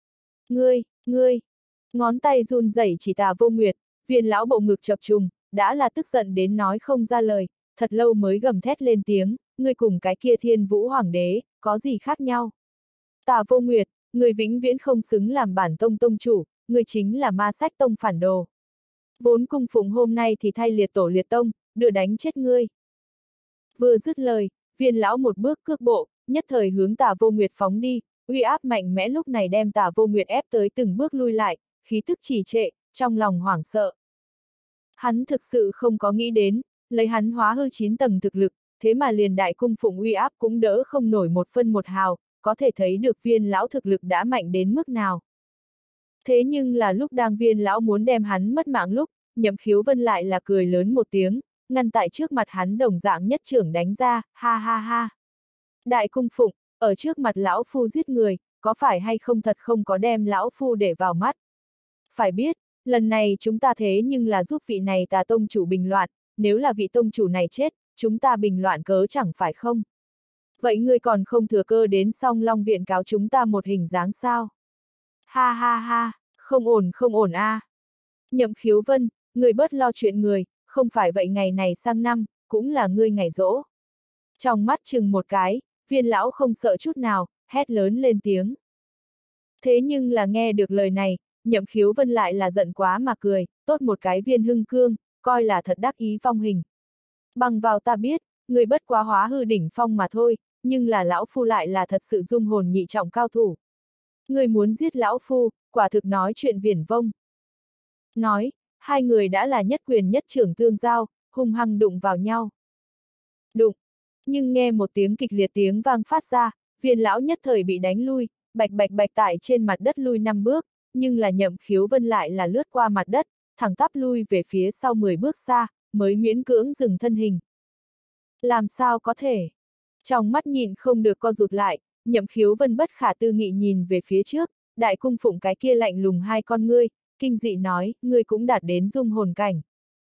Speaker 1: Ngươi, ngón tay run rẩy chỉ Tả Vô Nguyệt, Viên lão bộ ngực chập trùng, đã là tức giận đến nói không ra lời, thật lâu mới gầm thét lên tiếng, ngươi cùng cái kia Thiên Vũ Hoàng đế, có gì khác nhau. Tả Vô Nguyệt, người vĩnh viễn không xứng làm bản tông tông chủ, người chính là ma sách tông phản đồ. Vốn cung phụng hôm nay thì thay liệt tổ liệt tông, đưa đánh chết ngươi. Vừa dứt lời, Viên lão một bước cước bộ, nhất thời hướng Tả Vô Nguyệt phóng đi, uy áp mạnh mẽ lúc này đem Tả Vô Nguyệt ép tới từng bước lui lại, khí tức trì trệ, trong lòng hoảng sợ. Hắn thực sự không có nghĩ đến, lấy hắn hóa hư 9 tầng thực lực, thế mà liền đại cung phụng uy áp cũng đỡ không nổi một phân một hào, có thể thấy được Viên lão thực lực đã mạnh đến mức nào. Thế nhưng là lúc đang Viên lão muốn đem hắn mất mạng lúc, Nhậm Khiếu Vân lại là cười lớn một tiếng, ngăn tại trước mặt hắn đồng dạng nhất trưởng đánh ra, ha ha ha. Đại cung phụng, ở trước mặt lão phu giết người, có phải hay không thật không có đem lão phu để vào mắt. Phải biết, lần này chúng ta thế nhưng là giúp vị này Tà tông chủ bình loạn, nếu là vị tông chủ này chết, chúng ta bình loạn cớ chẳng phải không? Vậy ngươi còn không thừa cơ đến Song Long viện cáo chúng ta một hình dáng sao? Ha ha ha, không ổn a. Nhậm Khiếu Vân, người bớt lo chuyện người, không phải vậy ngày này sang năm, cũng là ngươi ngày giỗ. Trong mắt chừng một cái, Viên lão không sợ chút nào, hét lớn lên tiếng. Thế nhưng là nghe được lời này, Nhậm Khiếu Vân lại là giận quá mà cười, tốt một cái Viên Hưng Cương, coi là thật đắc ý phong hình. Bằng vào ta biết, người bất quá hóa hư đỉnh phong mà thôi, nhưng là lão phu lại là thật sự dung hồn nhị trọng cao thủ. Người muốn giết lão phu, quả thực nói chuyện viển vông. Nói, hai người đã là nhất quyền nhất trưởng tương giao, hung hăng đụng vào nhau. Đụng, nhưng nghe một tiếng kịch liệt tiếng vang phát ra, Viên lão nhất thời bị đánh lui, bạch bạch bạch tại trên mặt đất lui 5 bước, nhưng là Nhậm Khiếu Vân lại là lướt qua mặt đất, thẳng tắp lui về phía sau 10 bước xa, mới miễn cưỡng dừng thân hình. Làm sao có thể? Trong mắt nhìn không được co rụt lại, Nhậm Khiếu Vân bất khả tư nghị nhìn về phía trước, đại cung phụng cái kia lạnh lùng hai con ngươi, kinh dị nói, ngươi cũng đạt đến dung hồn cảnh.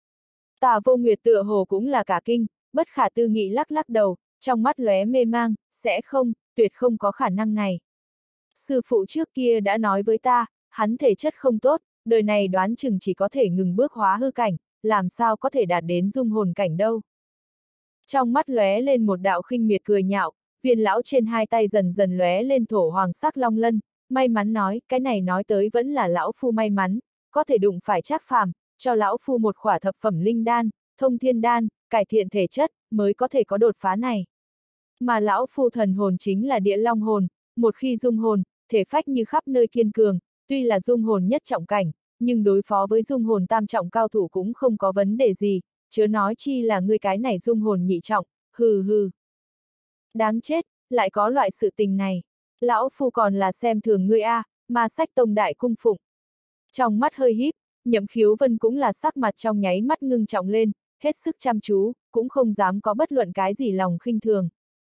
Speaker 1: Tả Vô Nguyệt tựa hồ cũng là cả kinh, bất khả tư nghị lắc lắc đầu, trong mắt lóe mê mang, sẽ không, tuyệt không có khả năng này. Sư phụ trước kia đã nói với ta, hắn thể chất không tốt, đời này đoán chừng chỉ có thể ngừng bước hóa hư cảnh, làm sao có thể đạt đến dung hồn cảnh đâu. Trong mắt lóe lên một đạo khinh miệt cười nhạo, Viên lão trên hai tay dần dần lóe lên thổ hoàng sắc long lân, may mắn nói, cái này nói tới vẫn là lão phu may mắn, có thể đụng phải Trác Phàm, cho lão phu một khỏa thập phẩm linh đan, thông thiên đan, cải thiện thể chất, mới có thể có đột phá này. Mà lão phu thần hồn chính là địa long hồn, một khi dung hồn, thể phách như khắp nơi kiên cường, tuy là dung hồn nhất trọng cảnh, nhưng đối phó với dung hồn tam trọng cao thủ cũng không có vấn đề gì, chớ nói chi là ngươi cái này dung hồn nhị trọng, hừ hừ. Đáng chết, lại có loại sự tình này. Lão phu còn là xem thường ngươi a, ma sách tông đại cung phụng. Trong mắt hơi híp, Nhậm Khiếu Vân cũng là sắc mặt trong nháy mắt ngưng trọng lên, hết sức chăm chú, cũng không dám có bất luận cái gì lòng khinh thường.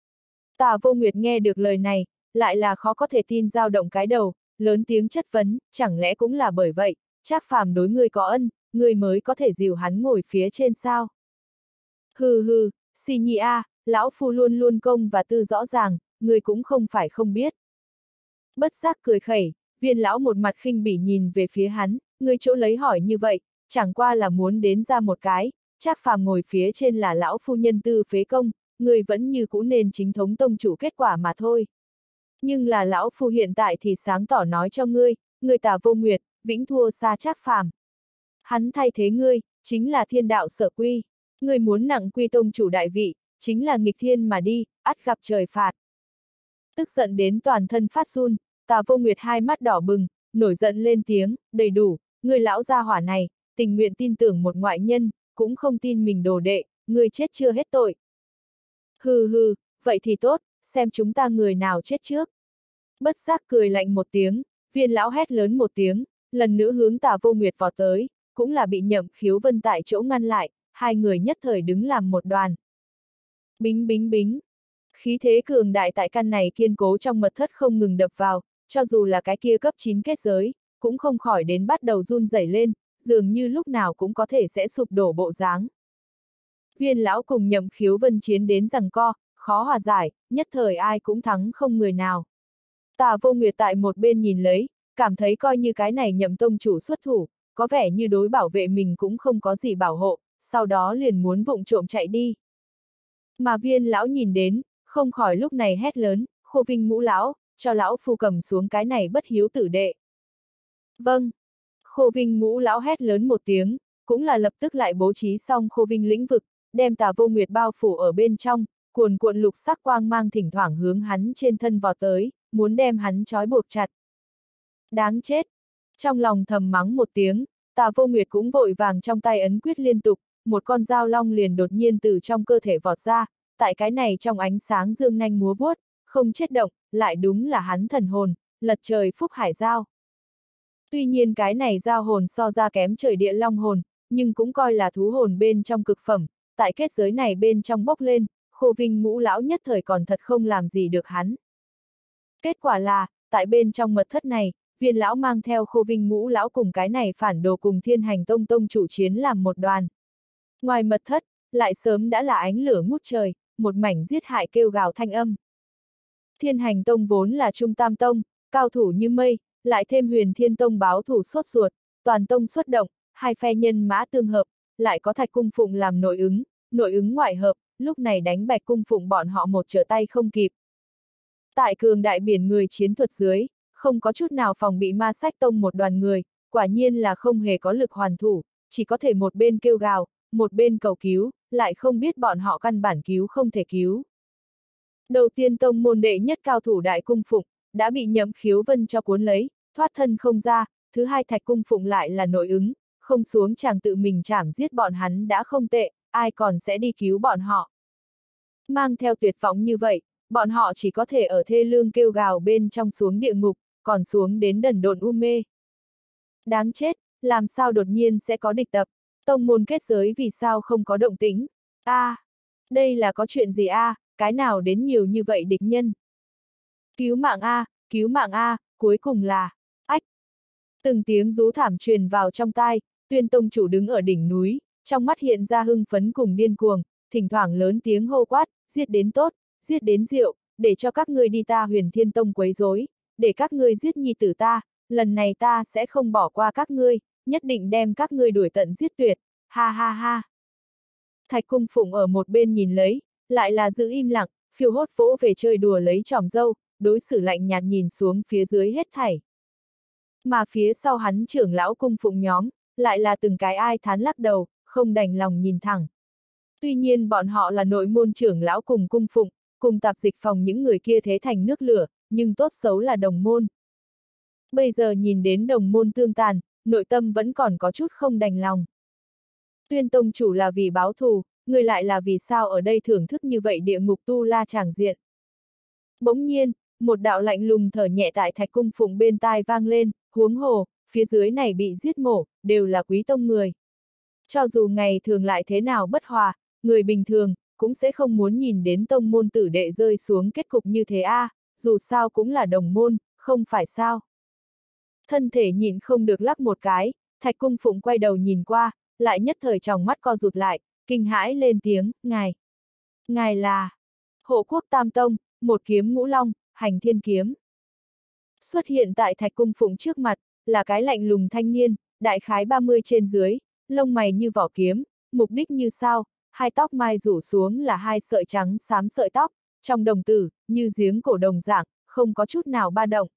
Speaker 1: Tả Vô Nguyệt nghe được lời này, lại là khó có thể tin dao động cái đầu, lớn tiếng chất vấn, chẳng lẽ cũng là bởi vậy, Trác Phàm đối ngươi có ân, ngươi mới có thể dìu hắn ngồi phía trên sao? Hừ hừ, xì nhị a, lão phu luôn luôn công và tư rõ ràng, ngươi cũng không phải không biết. Bất giác cười khẩy, Viên lão một mặt khinh bỉ nhìn về phía hắn, ngươi chỗ lấy hỏi như vậy, chẳng qua là muốn đến ra một cái, Trác Phàm ngồi phía trên là lão phu nhân tư phế công, ngươi vẫn như cũ nên chính thống tông chủ kết quả mà thôi. Nhưng là lão phu hiện tại thì sáng tỏ nói cho ngươi, ngươi Tả Vô Nguyệt, vĩnh thua xa Trác Phàm. Hắn thay thế ngươi, chính là thiên đạo sở quy, ngươi muốn nặng quy tông chủ đại vị, chính là nghịch thiên mà đi, ắt gặp trời phạt. Tức giận đến toàn thân phát run, Tả Vô Nguyệt hai mắt đỏ bừng, nổi giận lên tiếng, đầy đủ, ngươi lão gia hỏa này, tình nguyện tin tưởng một ngoại nhân, cũng không tin mình đồ đệ, người chết chưa hết tội. Hừ hừ, vậy thì tốt, xem chúng ta người nào chết trước. Bất giác cười lạnh một tiếng, Viên lão hét lớn một tiếng, lần nữa hướng Tả Vô Nguyệt vọt tới, cũng là bị Nhậm Khiếu Vân tại chỗ ngăn lại, hai người nhất thời đứng làm một đoàn. Bính bính bính. Khí thế cường đại tại căn này kiên cố trong mật thất không ngừng đập vào, cho dù là cái kia cấp 9 kết giới, cũng không khỏi đến bắt đầu run rẩy lên, dường như lúc nào cũng có thể sẽ sụp đổ bộ dáng. Viên lão cùng Nhậm Khiếu Vân chiến đến giằng co, khó hòa giải, nhất thời ai cũng thắng không người nào. Tả Vô Nguyệt tại một bên nhìn lấy, cảm thấy coi như cái này Nhậm tông chủ xuất thủ, có vẻ như đối bảo vệ mình cũng không có gì bảo hộ, sau đó liền muốn vụng trộm chạy đi. Mà Viên lão nhìn đến, không khỏi lúc này hét lớn, Khô Vinh Ngũ lão, cho lão phu cầm xuống cái này bất hiếu tử đệ. Vâng. Khô Vinh Ngũ lão hét lớn một tiếng, cũng là lập tức lại bố trí xong Khô Vinh lĩnh vực, đem Tả Vô Nguyệt bao phủ ở bên trong, cuồn cuộn lục sắc quang mang thỉnh thoảng hướng hắn trên thân vọt tới, muốn đem hắn trói buộc chặt. Đáng chết! Trong lòng thầm mắng một tiếng, Tả Vô Nguyệt cũng vội vàng trong tay ấn quyết liên tục, một con dao long liền đột nhiên từ trong cơ thể vọt ra, tại cái này trong ánh sáng dương nanh múa vuốt, không chết động, lại đúng là hắn thần hồn, lật trời phúc hải giao. Tuy nhiên cái này giao hồn so ra kém trời địa long hồn, nhưng cũng coi là thú hồn bên trong cực phẩm, tại kết giới này bên trong bốc lên, Khô Vinh Ngũ lão nhất thời còn thật không làm gì được hắn. Kết quả là, tại bên trong mật thất này, Viên lão mang theo Khô Vinh Ngũ lão cùng cái này phản đồ cùng Thiên Hành Tông tông chủ chiến làm một đoàn. Ngoài mật thất, lại sớm đã là ánh lửa ngút trời, một mảnh giết hại kêu gào thanh âm. Thiên Hành Tông vốn là trung tam tông, cao thủ như mây, lại thêm Huyền Thiên Tông báo thủ sốt ruột, toàn tông xuất động, hai phe nhân mã tương hợp, lại có Thạch Cung Phụng làm nội ứng ngoại hợp, lúc này đánh Bạch Cung Phụng bọn họ một trở tay không kịp. Tại cường đại biển người chiến thuật dưới, không có chút nào phòng bị Ma Sách Tông một đoàn người, quả nhiên là không hề có lực hoàn thủ, chỉ có thể một bên kêu gào, một bên cầu cứu, lại không biết bọn họ căn bản cứu không thể cứu. Đầu tiên tông môn đệ nhất cao thủ Đại Cung Phụng, đã bị Nhậm Khiếu Vân cho cuốn lấy, thoát thân không ra, thứ hai Thạch Cung Phụng lại là nội ứng, không xuống chàng tự mình chảm giết bọn hắn đã không tệ, ai còn sẽ đi cứu bọn họ. Mang theo tuyệt vọng như vậy, bọn họ chỉ có thể ở thê lương kêu gào bên trong xuống địa ngục, còn xuống đến đần độn u mê. Đáng chết, làm sao đột nhiên sẽ có địch tập, tông môn kết giới vì sao không có động tĩnh? Đây là có chuyện gì cái nào đến nhiều như vậy địch nhân? Cứu mạng cuối cùng là, ách. Từng tiếng rú thảm truyền vào trong tai, Tuyên tông chủ đứng ở đỉnh núi, trong mắt hiện ra hưng phấn cùng điên cuồng, thỉnh thoảng lớn tiếng hô quát, giết đến tốt, giết đến diệu, để cho các ngươi đi ta Huyền Thiên Tông quấy rối, để các ngươi giết nhi tử ta, lần này ta sẽ không bỏ qua các ngươi, nhất định đem các ngươi đuổi tận giết tuyệt, ha ha ha. Thạch Cung Phụng ở một bên nhìn lấy, lại là giữ im lặng, phiêu hốt vỗ về chơi đùa lấy tròm dâu, đối xử lạnh nhạt nhìn xuống phía dưới hết thảy. Mà phía sau hắn trưởng lão Cung Phụng nhóm, lại là từng cái ai thán lắc đầu, không đành lòng nhìn thẳng. Tuy nhiên bọn họ là nội môn trưởng lão cùng Cung Phụng, cùng tạp dịch phòng những người kia thế thành nước lửa, nhưng tốt xấu là đồng môn. Bây giờ nhìn đến đồng môn tương tàn, nội tâm vẫn còn có chút không đành lòng. Tuyên tông chủ là vì báo thù, người lại là vì sao ở đây thưởng thức như vậy địa ngục tu la tràng diện. Bỗng nhiên, một đạo lạnh lùng thở nhẹ tại Thạch Cung Phụng bên tai vang lên, huống hồ, phía dưới này bị giết mổ, đều là quý tông người. Cho dù ngày thường lại thế nào bất hòa, người bình thường, cũng sẽ không muốn nhìn đến tông môn tử đệ rơi xuống kết cục như thế dù sao cũng là đồng môn, không phải sao. Thân thể nhìn không được lắc một cái, Thạch Cung Phụng quay đầu nhìn qua, lại nhất thời tròng mắt co rụt lại, kinh hãi lên tiếng, ngài là Hộ Quốc Tam Tông, một kiếm ngũ long, Hành Thiên kiếm. Xuất hiện tại Thạch Cung Phụng trước mặt, là cái lạnh lùng thanh niên, đại khái 30 trên dưới, lông mày như vỏ kiếm, mục đích như sao, hai tóc mai rủ xuống là hai sợi trắng xám sợi tóc, trong đồng tử, như giếng cổ đồng dạng, không có chút nào ba động.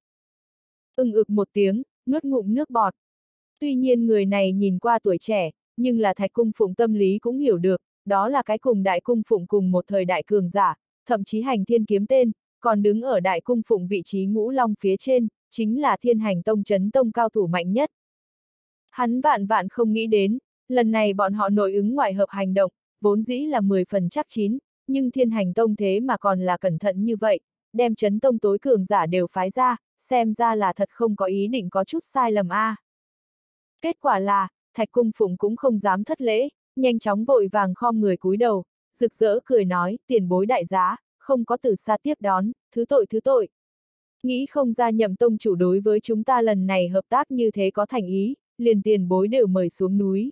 Speaker 1: Ực một tiếng, nuốt ngụm nước bọt. Tuy nhiên người này nhìn qua tuổi trẻ, nhưng là Thạch Cung Phụng tâm lý cũng hiểu được, đó là cái cùng Đại Cung Phụng cùng một thời đại cường giả, thậm chí Hành Thiên kiếm tên, còn đứng ở Đại Cung Phụng vị trí ngũ long phía trên, chính là Thiên Hành Tông chấn tông cao thủ mạnh nhất. Hắn vạn vạn không nghĩ đến, lần này bọn họ nội ứng ngoại hợp hành động, vốn dĩ là 10 phần chắc chín, nhưng Thiên Hành Tông thế mà còn là cẩn thận như vậy, đem chấn tông tối cường giả đều phái ra, xem ra là thật không có ý định có chút sai lầm a. Kết quả là, Thạch Cung Phụng cũng không dám thất lễ, nhanh chóng vội vàng khom người cúi đầu, rực rỡ cười nói, tiền bối đại giá, không có từ xa tiếp đón, thứ tội thứ tội. Nghĩ không ra Nhậm tông chủ đối với chúng ta lần này hợp tác như thế có thành ý, liền tiền bối đều mời xuống núi.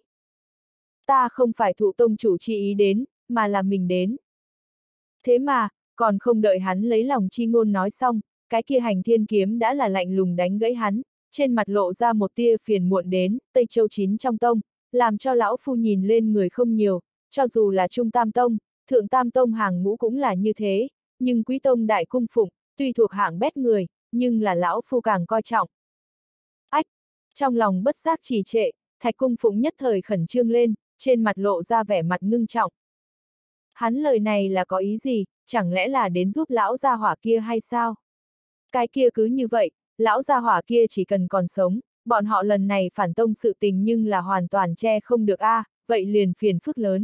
Speaker 1: Ta không phải thụ tông chủ chi ý đến, mà là mình đến. Thế mà, còn không đợi hắn lấy lòng chi ngôn nói xong, cái kia Hành Thiên kiếm đã là lạnh lùng đánh gãy hắn, trên mặt lộ ra một tia phiền muộn đến, Tây Châu chín trong tông, làm cho lão phu nhìn lên người không nhiều, cho dù là Trung Tam Tông, Thượng Tam Tông hàng ngũ cũng là như thế, nhưng Quý Tông Đại Cung Phụng, tuy thuộc hạng bét người, nhưng là lão phu càng coi trọng. Ách! Trong lòng bất giác trì trệ, Thạch Cung Phụng nhất thời khẩn trương lên, trên mặt lộ ra vẻ mặt ngưng trọng. Hắn lời này là có ý gì, chẳng lẽ là đến giúp lão gia hỏa kia hay sao? Cái kia cứ như vậy, lão gia hỏa kia chỉ cần còn sống, bọn họ lần này phản tông sự tình nhưng là hoàn toàn che không được a, vậy liền phiền phức lớn.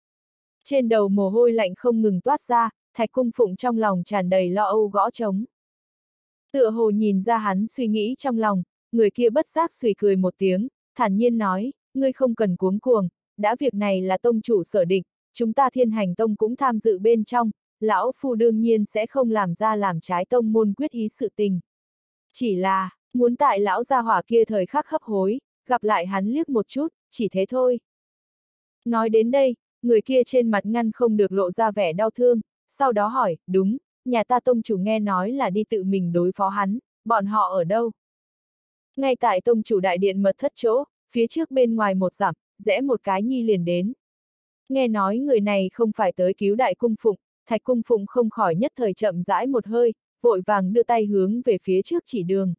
Speaker 1: Trên đầu mồ hôi lạnh không ngừng toát ra, Thạch Cung Phụng trong lòng tràn đầy lo âu gõ trống. Tựa hồ nhìn ra hắn suy nghĩ trong lòng, người kia bất giác suy cười một tiếng, thản nhiên nói, ngươi không cần cuống cuồng, đã việc này là tông chủ sở định, chúng ta Thiên Hành Tông cũng tham dự bên trong, lão phu đương nhiên sẽ không làm ra làm trái tông môn quyết ý sự tình. Chỉ là, muốn tại lão gia hỏa kia thời khắc hấp hối, gặp lại hắn liếc một chút, chỉ thế thôi. Nói đến đây, người kia trên mặt ngăn không được lộ ra vẻ đau thương, sau đó hỏi, đúng, nhà ta tông chủ nghe nói là đi tự mình đối phó hắn, bọn họ ở đâu? Ngay tại tông chủ đại điện mật thất chỗ, phía trước bên ngoài một dặm, rẽ một cái nhi liền đến. Nghe nói người này không phải tới cứu Đại Cung Phụng, Thạch Cung Phụng không khỏi nhất thời chậm rãi một hơi, vội vàng đưa tay hướng về phía trước chỉ đường.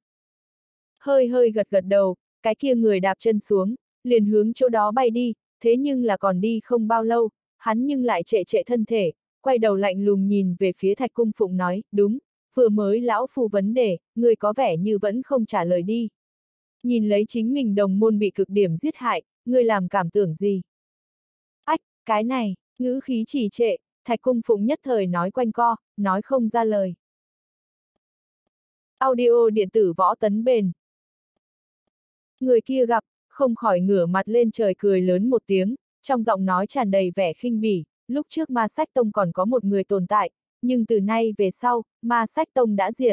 Speaker 1: Hơi hơi gật gật đầu, cái kia người đạp chân xuống, liền hướng chỗ đó bay đi, thế nhưng là còn đi không bao lâu, hắn nhưng lại trệ trệ thân thể, quay đầu lạnh lùng nhìn về phía Thạch Cung Phụng nói, đúng, vừa mới lão phu vấn đề, người có vẻ như vẫn không trả lời đi. Nhìn lấy chính mình đồng môn bị cực điểm giết hại, người làm cảm tưởng gì? Ách, cái này, ngữ khí trì trệ, Thạch Cung Phụng nhất thời nói quanh co, nói không ra lời. Audio điện tử võ tấn bền. Người kia gặp, không khỏi ngửa mặt lên trời cười lớn một tiếng, trong giọng nói tràn đầy vẻ khinh bỉ, lúc trước Ma Sách Tông còn có một người tồn tại, nhưng từ nay về sau, Ma Sách Tông đã diệt.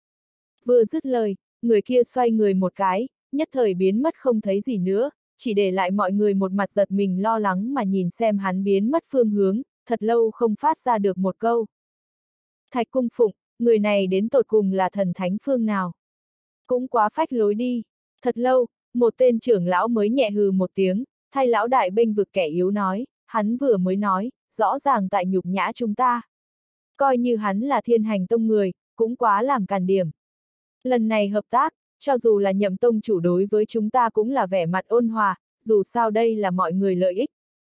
Speaker 1: Vừa dứt lời, người kia xoay người một cái, nhất thời biến mất không thấy gì nữa, chỉ để lại mọi người một mặt giật mình lo lắng mà nhìn xem hắn biến mất phương hướng, thật lâu không phát ra được một câu. Thạch Cung Phụng, người này đến tột cùng là thần thánh phương nào? Cũng quá phách lối đi. Thật lâu, một tên trưởng lão mới nhẹ hừ một tiếng, thay lão đại bênh vực kẻ yếu nói, hắn vừa mới nói, rõ ràng tại nhục nhã chúng ta. Coi như hắn là Thiên Hành Tông người, cũng quá làm càn điểm. Lần này hợp tác, cho dù là Nhậm tông chủ đối với chúng ta cũng là vẻ mặt ôn hòa, dù sao đây là mọi người lợi ích.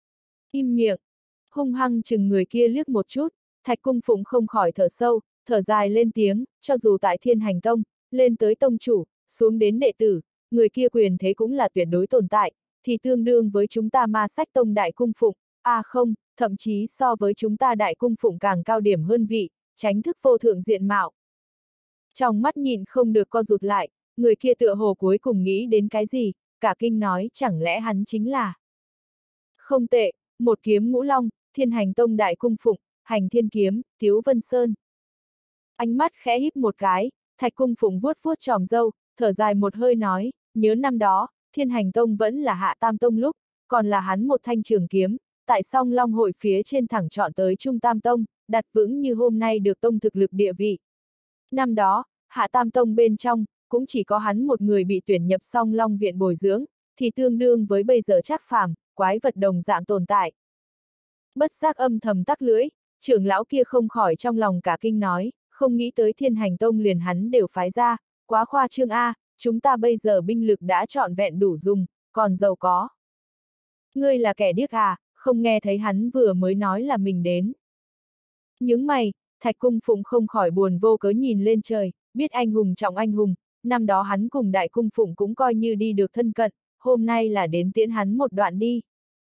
Speaker 1: Im miệng, hung hăng chừng người kia liếc một chút, Thạch Cung Phụng không khỏi thở sâu, thở dài lên tiếng, cho dù tại Thiên Hành Tông, lên tới tông chủ, xuống đến đệ tử, người kia quyền thế cũng là tuyệt đối tồn tại, thì tương đương với chúng ta Ma Sách Tông Đại Cung Phụng, không, thậm chí so với chúng ta Đại Cung Phụng càng cao điểm hơn vị, tránh thức vô thượng diện mạo. Trong mắt nhìn không được co rụt lại, người kia tựa hồ cuối cùng nghĩ đến cái gì, cả kinh nói chẳng lẽ hắn chính là. Không tệ, một kiếm ngũ long, Thiên Hành Tông Đại Cung Phụng, Hành Thiên kiếm, Tiếu Vân Sơn. Ánh mắt khẽ híp một cái, Thạch Cung Phụng vuốt vuốt tròm râu, thở dài một hơi nói, nhớ năm đó, Thiên Hành Tông vẫn là Hạ Tam Tông lúc, còn là hắn một thanh trường kiếm, tại Song Long hội phía trên thẳng chọn tới Trung Tam Tông, đặt vững như hôm nay được tông thực lực địa vị. Năm đó, Hạ Tam Tông bên trong, cũng chỉ có hắn một người bị tuyển nhập Song Long viện bồi dưỡng, thì tương đương với bây giờ Trác Phàm, quái vật đồng dạng tồn tại. Bất giác âm thầm tắc lưỡi, trưởng lão kia không khỏi trong lòng cả kinh nói, không nghĩ tới Thiên Hành Tông liền hắn đều phái ra, quá khoa trương a, chúng ta bây giờ binh lực đã trọn vẹn đủ dùng, còn giàu có. Ngươi là kẻ điếc à, không nghe thấy hắn vừa mới nói là mình đến. Nhướng mày, Thạch Cung Phụng không khỏi buồn vô cớ nhìn lên trời, biết anh hùng trọng anh hùng, năm đó hắn cùng Đại Cung Phụng cũng coi như đi được thân cận, hôm nay là đến tiễn hắn một đoạn đi.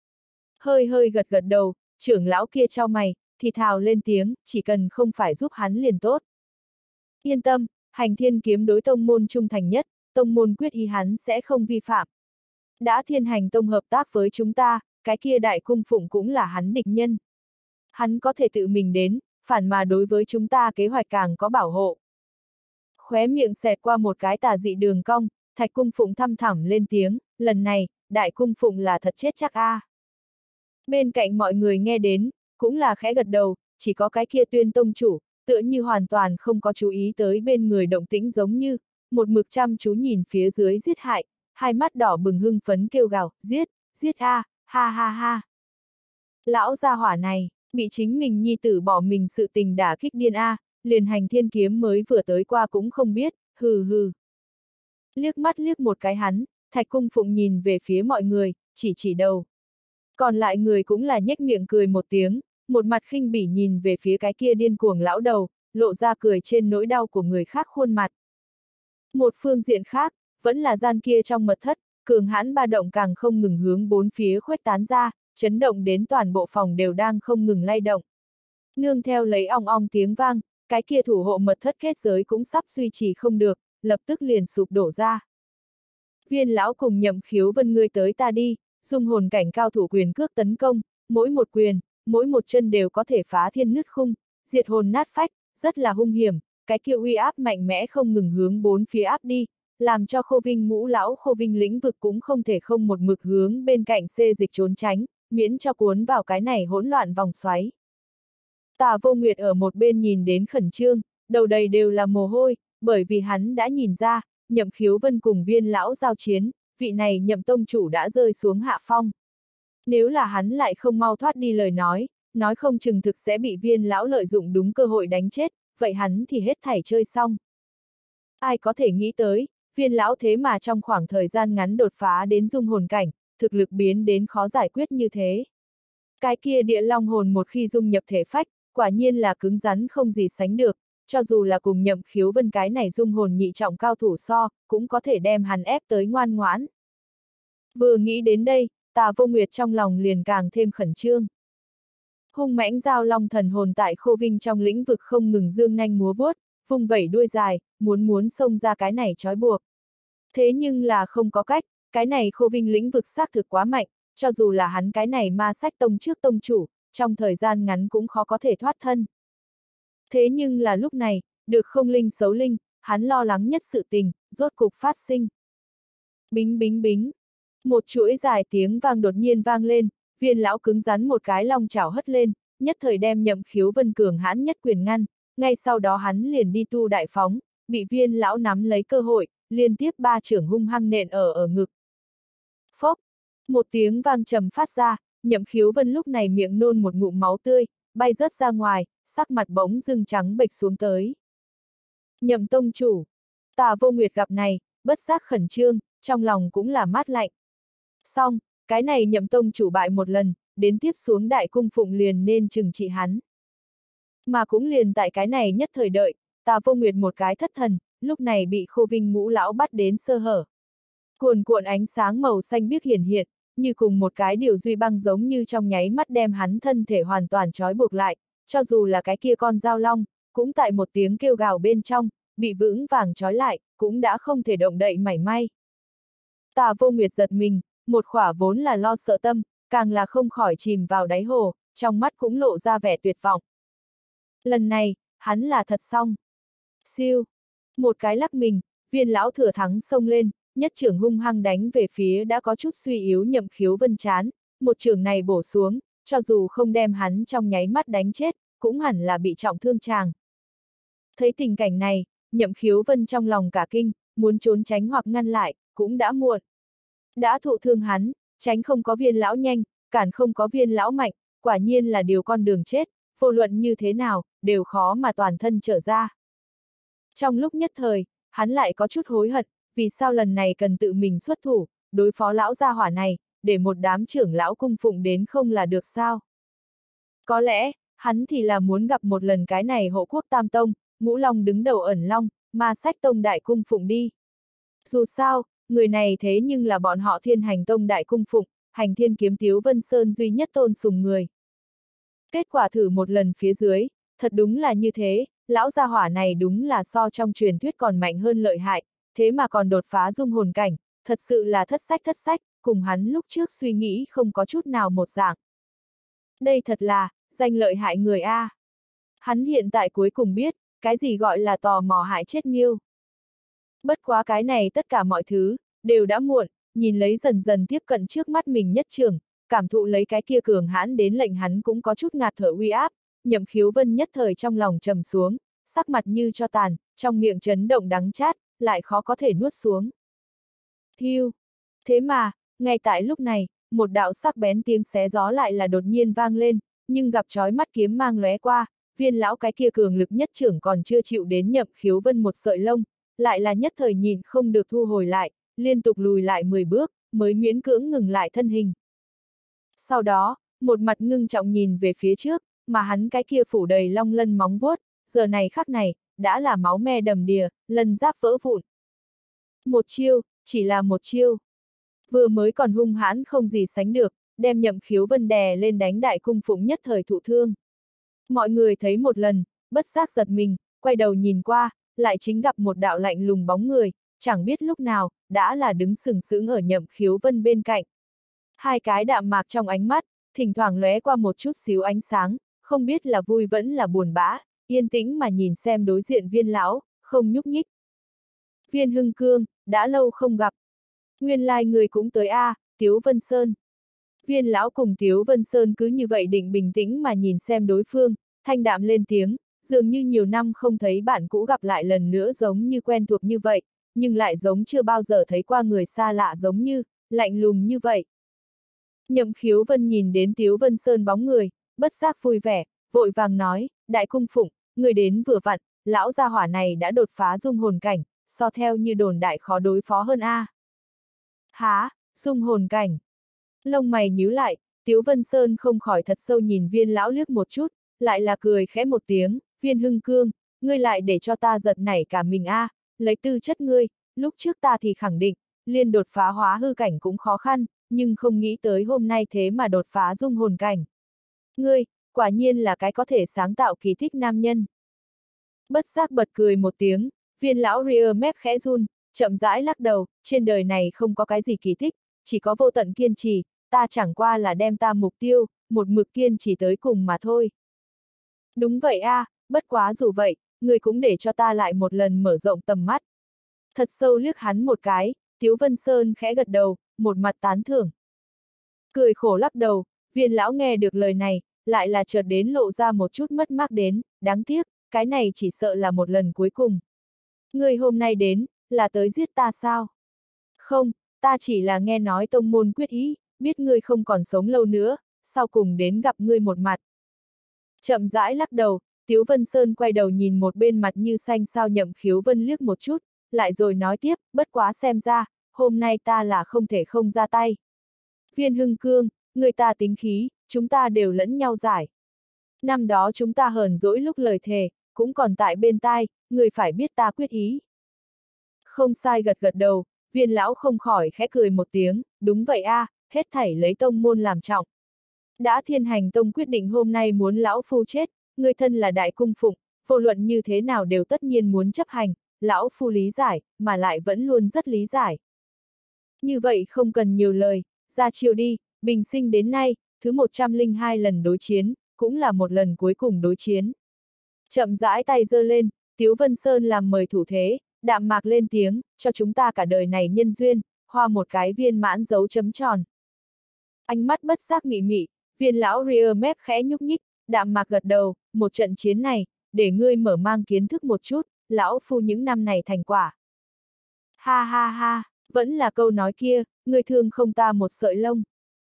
Speaker 1: Hơi hơi gật gật đầu, trưởng lão kia chau mày, thì thào lên tiếng, chỉ cần không phải giúp hắn liền tốt. Yên tâm, Hành Thiên Kiếm đối tông môn trung thành nhất, tông môn quyết ý hắn sẽ không vi phạm. Đã Thiên Hành Tông hợp tác với chúng ta, cái kia Đại Cung Phụng cũng là hắn địch nhân. Hắn có thể tự mình đến, phản mà đối với chúng ta kế hoạch càng có bảo hộ. Khóe miệng xẹt qua một cái tà dị đường cong, Thạch Cung Phụng thăm thẳm lên tiếng, lần này, Đại Cung Phụng là thật chết chắc a. Bên cạnh mọi người nghe đến, cũng là khẽ gật đầu, chỉ có cái kia Tuyên tông chủ, tựa như hoàn toàn không có chú ý tới bên người động tĩnh giống như, một mực chăm chú nhìn phía dưới giết hại, hai mắt đỏ bừng hưng phấn kêu gào, giết, giết a, ha ha ha. Lão gia hỏa này, bị chính mình nhi tử bỏ mình sự tình đả kích điên a, liền Hành Thiên Kiếm mới vừa tới qua cũng không biết, hừ hừ. Liếc mắt liếc một cái hắn, Thạch Cung Phụng nhìn về phía mọi người, chỉ đầu. Còn lại người cũng là nhếch miệng cười một tiếng, một mặt khinh bỉ nhìn về phía cái kia điên cuồng lão đầu, lộ ra cười trên nỗi đau của người khác khuôn mặt. Một phương diện khác, vẫn là gian kia trong mật thất, cường hãn ba động càng không ngừng hướng bốn phía khuếch tán ra, chấn động đến toàn bộ phòng đều đang không ngừng lay động. Nương theo lấy ong ong tiếng vang, cái kia thủ hộ mật thất kết giới cũng sắp duy trì không được, lập tức liền sụp đổ ra. Viên lão cùng Nhậm Khiếu Vân ngươi tới ta đi, dung hồn cảnh cao thủ quyền cước tấn công, mỗi một quyền, mỗi một chân đều có thể phá thiên nứt khung, diệt hồn nát phách, rất là hung hiểm, cái kia uy áp mạnh mẽ không ngừng hướng bốn phía áp đi, làm cho Khô Vinh ngũ lão Khô Vinh lĩnh vực cũng không thể không một mực hướng bên cạnh xê dịch trốn tránh, miễn cho cuốn vào cái này hỗn loạn vòng xoáy. Tả Vô Nguyệt ở một bên nhìn đến khẩn trương, đầu đầy đều là mồ hôi, bởi vì hắn đã nhìn ra, Nhậm Khiếu Vân cùng Viên lão giao chiến, vị này Nhậm tông chủ đã rơi xuống hạ phong. Nếu là hắn lại không mau thoát đi lời nói không chừng thực sẽ bị Viên lão lợi dụng đúng cơ hội đánh chết, vậy hắn thì hết thảy chơi xong. Ai có thể nghĩ tới, Viên lão thế mà trong khoảng thời gian ngắn đột phá đến dung hồn cảnh, thực lực biến đến khó giải quyết như thế. Cái kia địa long hồn một khi dung nhập thể phách, quả nhiên là cứng rắn không gì sánh được, cho dù là cùng Nhậm Khiếu Vân cái này dung hồn nhị trọng cao thủ so, cũng có thể đem hắn ép tới ngoan ngoãn. Vừa nghĩ đến đây, Tả Vô Nguyệt trong lòng liền càng thêm khẩn trương. Hung mãnh giao long thần hồn tại Khô Vinh trong lĩnh vực không ngừng dương nanh múa vuốt, vung vẩy đuôi dài, muốn xông ra cái này trói buộc. Thế nhưng là không có cách, cái này Khô Vinh lĩnh vực xác thực quá mạnh, cho dù là hắn cái này ma sách tông trước tông chủ, trong thời gian ngắn cũng khó có thể thoát thân. Thế nhưng là lúc này, được không linh xấu linh, hắn lo lắng nhất sự tình, rốt cục phát sinh. Bính bính bính. Một chuỗi dài tiếng vang đột nhiên vang lên, Viên lão cứng rắn một cái long chảo hất lên, nhất thời đem Nhậm Khiếu Vân cường hãn nhất quyền ngăn, ngay sau đó hắn liền đi tu đại phóng, bị Viên lão nắm lấy cơ hội, liên tiếp ba chưởng hung hăng nện ở ngực. Phốc, một tiếng vang trầm phát ra, Nhậm Khiếu Vân lúc này miệng nôn một ngụm máu tươi, bay rớt ra ngoài, sắc mặt bỗng dưng trắng bệch xuống tới. Nhậm tông chủ, Tả Vô Nguyệt gặp này, bất giác khẩn trương, trong lòng cũng là mát lạnh. Xong, cái này Nhậm tông chủ bại một lần, đến tiếp xuống Đại Cung Phụng liền nên trừng trị hắn. Mà cũng liền tại cái này nhất thời đợi, Tả Vô Nguyệt một cái thất thần, lúc này bị Khô Vinh ngũ lão bắt đến sơ hở. Cuồn cuộn ánh sáng màu xanh biếc hiển hiện, như cùng một cái điều duy băng giống như trong nháy mắt đem hắn thân thể hoàn toàn trói buộc lại, cho dù là cái kia con dao long, cũng tại một tiếng kêu gào bên trong, bị vững vàng trói lại, cũng đã không thể động đậy mảy may. Tả Vô Nguyệt giật mình, một khỏa vốn là lo sợ tâm, càng là không khỏi chìm vào đáy hồ, trong mắt cũng lộ ra vẻ tuyệt vọng. Lần này, hắn là thật xong. Siêu. Một cái lắc mình, Viên lão thừa thắng xông lên, nhất chưởng hung hăng đánh về phía đã có chút suy yếu Nhậm Khiếu Vân chán, một chưởng này bổ xuống, cho dù không đem hắn trong nháy mắt đánh chết, cũng hẳn là bị trọng thương chàng. Thấy tình cảnh này, Nhậm Khiếu Vân trong lòng cả kinh, muốn trốn tránh hoặc ngăn lại, cũng đã muộn. Đã thụ thương hắn, tránh không có Viên lão nhanh, cản không có Viên lão mạnh, quả nhiên là điều con đường chết, vô luận như thế nào, đều khó mà toàn thân trở ra. Trong lúc nhất thời, hắn lại có chút hối hận, vì sao lần này cần tự mình xuất thủ, đối phó lão gia hỏa này, để một đám trưởng lão cung phụng đến không là được sao? Có lẽ, hắn thì là muốn gặp một lần cái này hộ quốc tam tông, ngũ long đứng đầu ẩn long, ma sách tông đại cung phụng đi. Dù sao, người này thế nhưng là bọn họ Thiên Hành Tông đại cung phụng, Hành Thiên kiếm Tiếu Vân Sơn duy nhất tôn sùng người. Kết quả thử một lần phía dưới, thật đúng là như thế, lão gia hỏa này đúng là so trong truyền thuyết còn mạnh hơn lợi hại, thế mà còn đột phá dung hồn cảnh, thật sự là thất sách, cùng hắn lúc trước suy nghĩ không có chút nào một dạng. Đây thật là, danh lợi hại người A. Hắn hiện tại cuối cùng biết, cái gì gọi là tò mò hại chết miêu. Bất quá cái này tất cả mọi thứ, đều đã muộn, nhìn lấy dần dần tiếp cận trước mắt mình nhất trường, cảm thụ lấy cái kia cường hãn đến lệnh hắn cũng có chút ngạt thở uy áp, Nhậm Khiếu Vân nhất thời trong lòng trầm xuống, sắc mặt như cho tàn, trong miệng chấn động đắng chát, lại khó có thể nuốt xuống. Hiu! Thế mà, ngay tại lúc này, một đạo sắc bén tiếng xé gió lại là đột nhiên vang lên, nhưng gặp chói mắt kiếm mang lóe qua, viên lão cái kia cường lực nhất trưởng còn chưa chịu đến Nhậm Khiếu Vân một sợi lông, lại là nhất thời nhìn không được thu hồi lại, liên tục lùi lại 10 bước, mới miễn cưỡng ngừng lại thân hình. Sau đó, một mặt ngưng trọng nhìn về phía trước, mà hắn cái kia phủ đầy long lân móng vuốt, giờ này khắc này, đã là máu me đầm đìa, lân giáp vỡ vụn. Một chiêu, chỉ là một chiêu. Vừa mới còn hung hãn không gì sánh được, đem Nhậm Khiếu Vân đè lên đánh đại cung phụng nhất thời thụ thương. Mọi người thấy một lần, bất giác giật mình, quay đầu nhìn qua, lại chính gặp một đạo lạnh lùng bóng người, chẳng biết lúc nào, đã là đứng sừng sững ở Nhậm Khiếu Vân bên cạnh. Hai cái đạm mạc trong ánh mắt, thỉnh thoảng lóe qua một chút xíu ánh sáng, không biết là vui vẫn là buồn bã, yên tĩnh mà nhìn xem đối diện viên lão, không nhúc nhích. Viên Hưng Cương, đã lâu không gặp. Nguyên lai người cũng tới a, Tiếu Vân Sơn. Viên lão cùng Tiếu Vân Sơn cứ như vậy định bình tĩnh mà nhìn xem đối phương, thanh đạm lên tiếng, dường như nhiều năm không thấy bạn cũ gặp lại lần nữa giống như quen thuộc như vậy, nhưng lại giống chưa bao giờ thấy qua người xa lạ giống như, lạnh lùng như vậy. Nhậm Khiếu Vân nhìn đến Tiếu Vân Sơn bóng người, bất giác vui vẻ, vội vàng nói, đại cung phụng, người đến vừa vặn, lão gia hỏa này đã đột phá dung hồn cảnh, so theo như đồn đại khó đối phó hơn a. Há, dung hồn cảnh. Lông mày nhíu lại, Tiếu Vân Sơn không khỏi thật sâu nhìn viên lão liếc một chút, lại là cười khẽ một tiếng, Viên Hưng Cương, ngươi lại để cho ta giật nảy cả mình a, lấy tư chất ngươi, lúc trước ta thì khẳng định, liên đột phá hóa hư cảnh cũng khó khăn, nhưng không nghĩ tới hôm nay thế mà đột phá dung hồn cảnh. Ngươi, quả nhiên là cái có thể sáng tạo kỳ tích nam nhân. Bất giác bật cười một tiếng, viên lão ria mép khẽ run, chậm rãi lắc đầu, trên đời này không có cái gì kỳ tích, chỉ có vô tận kiên trì, ta chẳng qua là đem ta mục tiêu, một mực kiên trì tới cùng mà thôi. Đúng vậy a, bất quá dù vậy, người cũng để cho ta lại một lần mở rộng tầm mắt. Thật sâu liếc hắn một cái, Tiếu Vân Sơn khẽ gật đầu, một mặt tán thưởng. Cười khổ lắc đầu, viên lão nghe được lời này, lại là chợt đến lộ ra một chút mất mát đến, đáng tiếc, cái này chỉ sợ là một lần cuối cùng. Ngươi hôm nay đến, là tới giết ta sao? Không, ta chỉ là nghe nói tông môn quyết ý, biết ngươi không còn sống lâu nữa, sau cùng đến gặp ngươi một mặt. Chậm rãi lắc đầu, Tiếu Vân Sơn quay đầu nhìn một bên mặt như xanh sao Nhậm Khiếu Vân liếc một chút, lại rồi nói tiếp, bất quá xem ra, hôm nay ta là không thể không ra tay. Viên Hưng Cương, người ta tính khí, chúng ta đều lẫn nhau giải. Năm đó chúng ta hờn dỗi lúc lời thề, cũng còn tại bên tai, người phải biết ta quyết ý. Không sai gật gật đầu, viên lão không khỏi khẽ cười một tiếng, đúng vậy a, hết thảy lấy tông môn làm trọng. Đã Thiên Hành Tông quyết định hôm nay muốn lão phu chết, người thân là đại cung phụng, vô luận như thế nào đều tất nhiên muốn chấp hành, lão phu lý giải, mà lại vẫn luôn rất lý giải. Như vậy không cần nhiều lời, ra chiêu đi, bình sinh đến nay, thứ 102 lần đối chiến, cũng là một lần cuối cùng đối chiến. Chậm rãi tay giơ lên, Tiếu Vân Sơn làm mời thủ thế, đạm mạc lên tiếng, cho chúng ta cả đời này nhân duyên, hoa một cái viên mãn dấu chấm tròn. Ánh mắt bất giác mị mị, viên lão ria mép khẽ nhúc nhích, đạm mạc gật đầu, một trận chiến này, để ngươi mở mang kiến thức một chút, lão phu những năm này thành quả. Ha ha ha, vẫn là câu nói kia, ngươi thương không ta một sợi lông.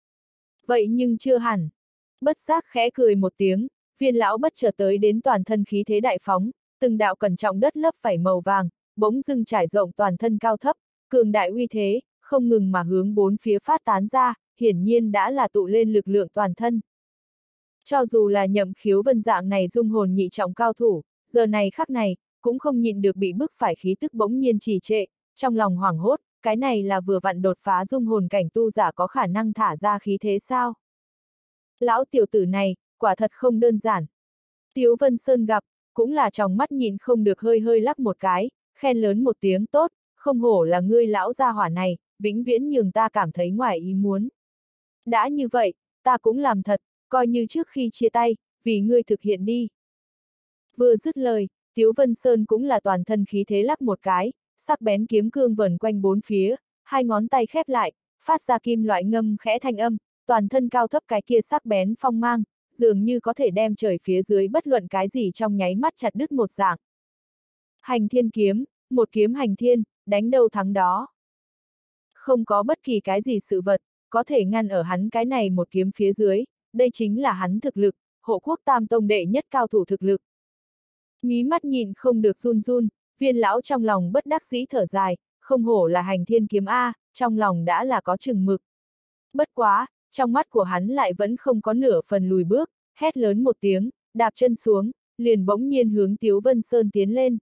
Speaker 1: Vậy nhưng chưa hẳn. Bất giác khẽ cười một tiếng, viên lão bất chợt tới đến toàn thân khí thế đại phóng, từng đạo cẩn trọng đất lấp vảy màu vàng, bỗng dưng trải rộng toàn thân cao thấp, cường đại uy thế, không ngừng mà hướng bốn phía phát tán ra, hiển nhiên đã là tụ lên lực lượng toàn thân. Cho dù là Nhậm Khiếu Vân dạng này dung hồn nhị trọng cao thủ, giờ này khắc này, cũng không nhịn được bị bức phải khí tức bỗng nhiên trì trệ, trong lòng hoảng hốt, cái này là vừa vặn đột phá dung hồn cảnh tu giả có khả năng thả ra khí thế sao? Lão tiểu tử này, quả thật không đơn giản. Tiếu Vân Sơn gặp, cũng là tròng mắt nhìn không được hơi hơi lắc một cái, khen lớn một tiếng tốt, không hổ là ngươi lão gia hỏa này, vĩnh viễn nhường ta cảm thấy ngoài ý muốn. Đã như vậy, ta cũng làm thật, coi như trước khi chia tay, vì ngươi thực hiện đi. Vừa dứt lời, Tiếu Vân Sơn cũng là toàn thân khí thế lắc một cái, sắc bén kiếm cương vẩn quanh bốn phía, hai ngón tay khép lại, phát ra kim loại ngâm khẽ thanh âm, toàn thân cao thấp cái kia sắc bén phong mang, dường như có thể đem trời phía dưới bất luận cái gì trong nháy mắt chặt đứt một dạng. Hành thiên kiếm, một kiếm hành thiên, đánh đâu thắng đó. Không có bất kỳ cái gì sự vật, có thể ngăn ở hắn cái này một kiếm phía dưới, đây chính là hắn thực lực, hộ quốc tam tông đệ nhất cao thủ thực lực. Mí mắt nhìn không được run run, Viên lão trong lòng bất đắc dĩ thở dài, không hổ là hành thiên kiếm A, trong lòng đã là có chừng mực. Bất quá, trong mắt của hắn lại vẫn không có nửa phần lùi bước, hét lớn một tiếng, đạp chân xuống, liền bỗng nhiên hướng Tiếu Vân Sơn tiến lên.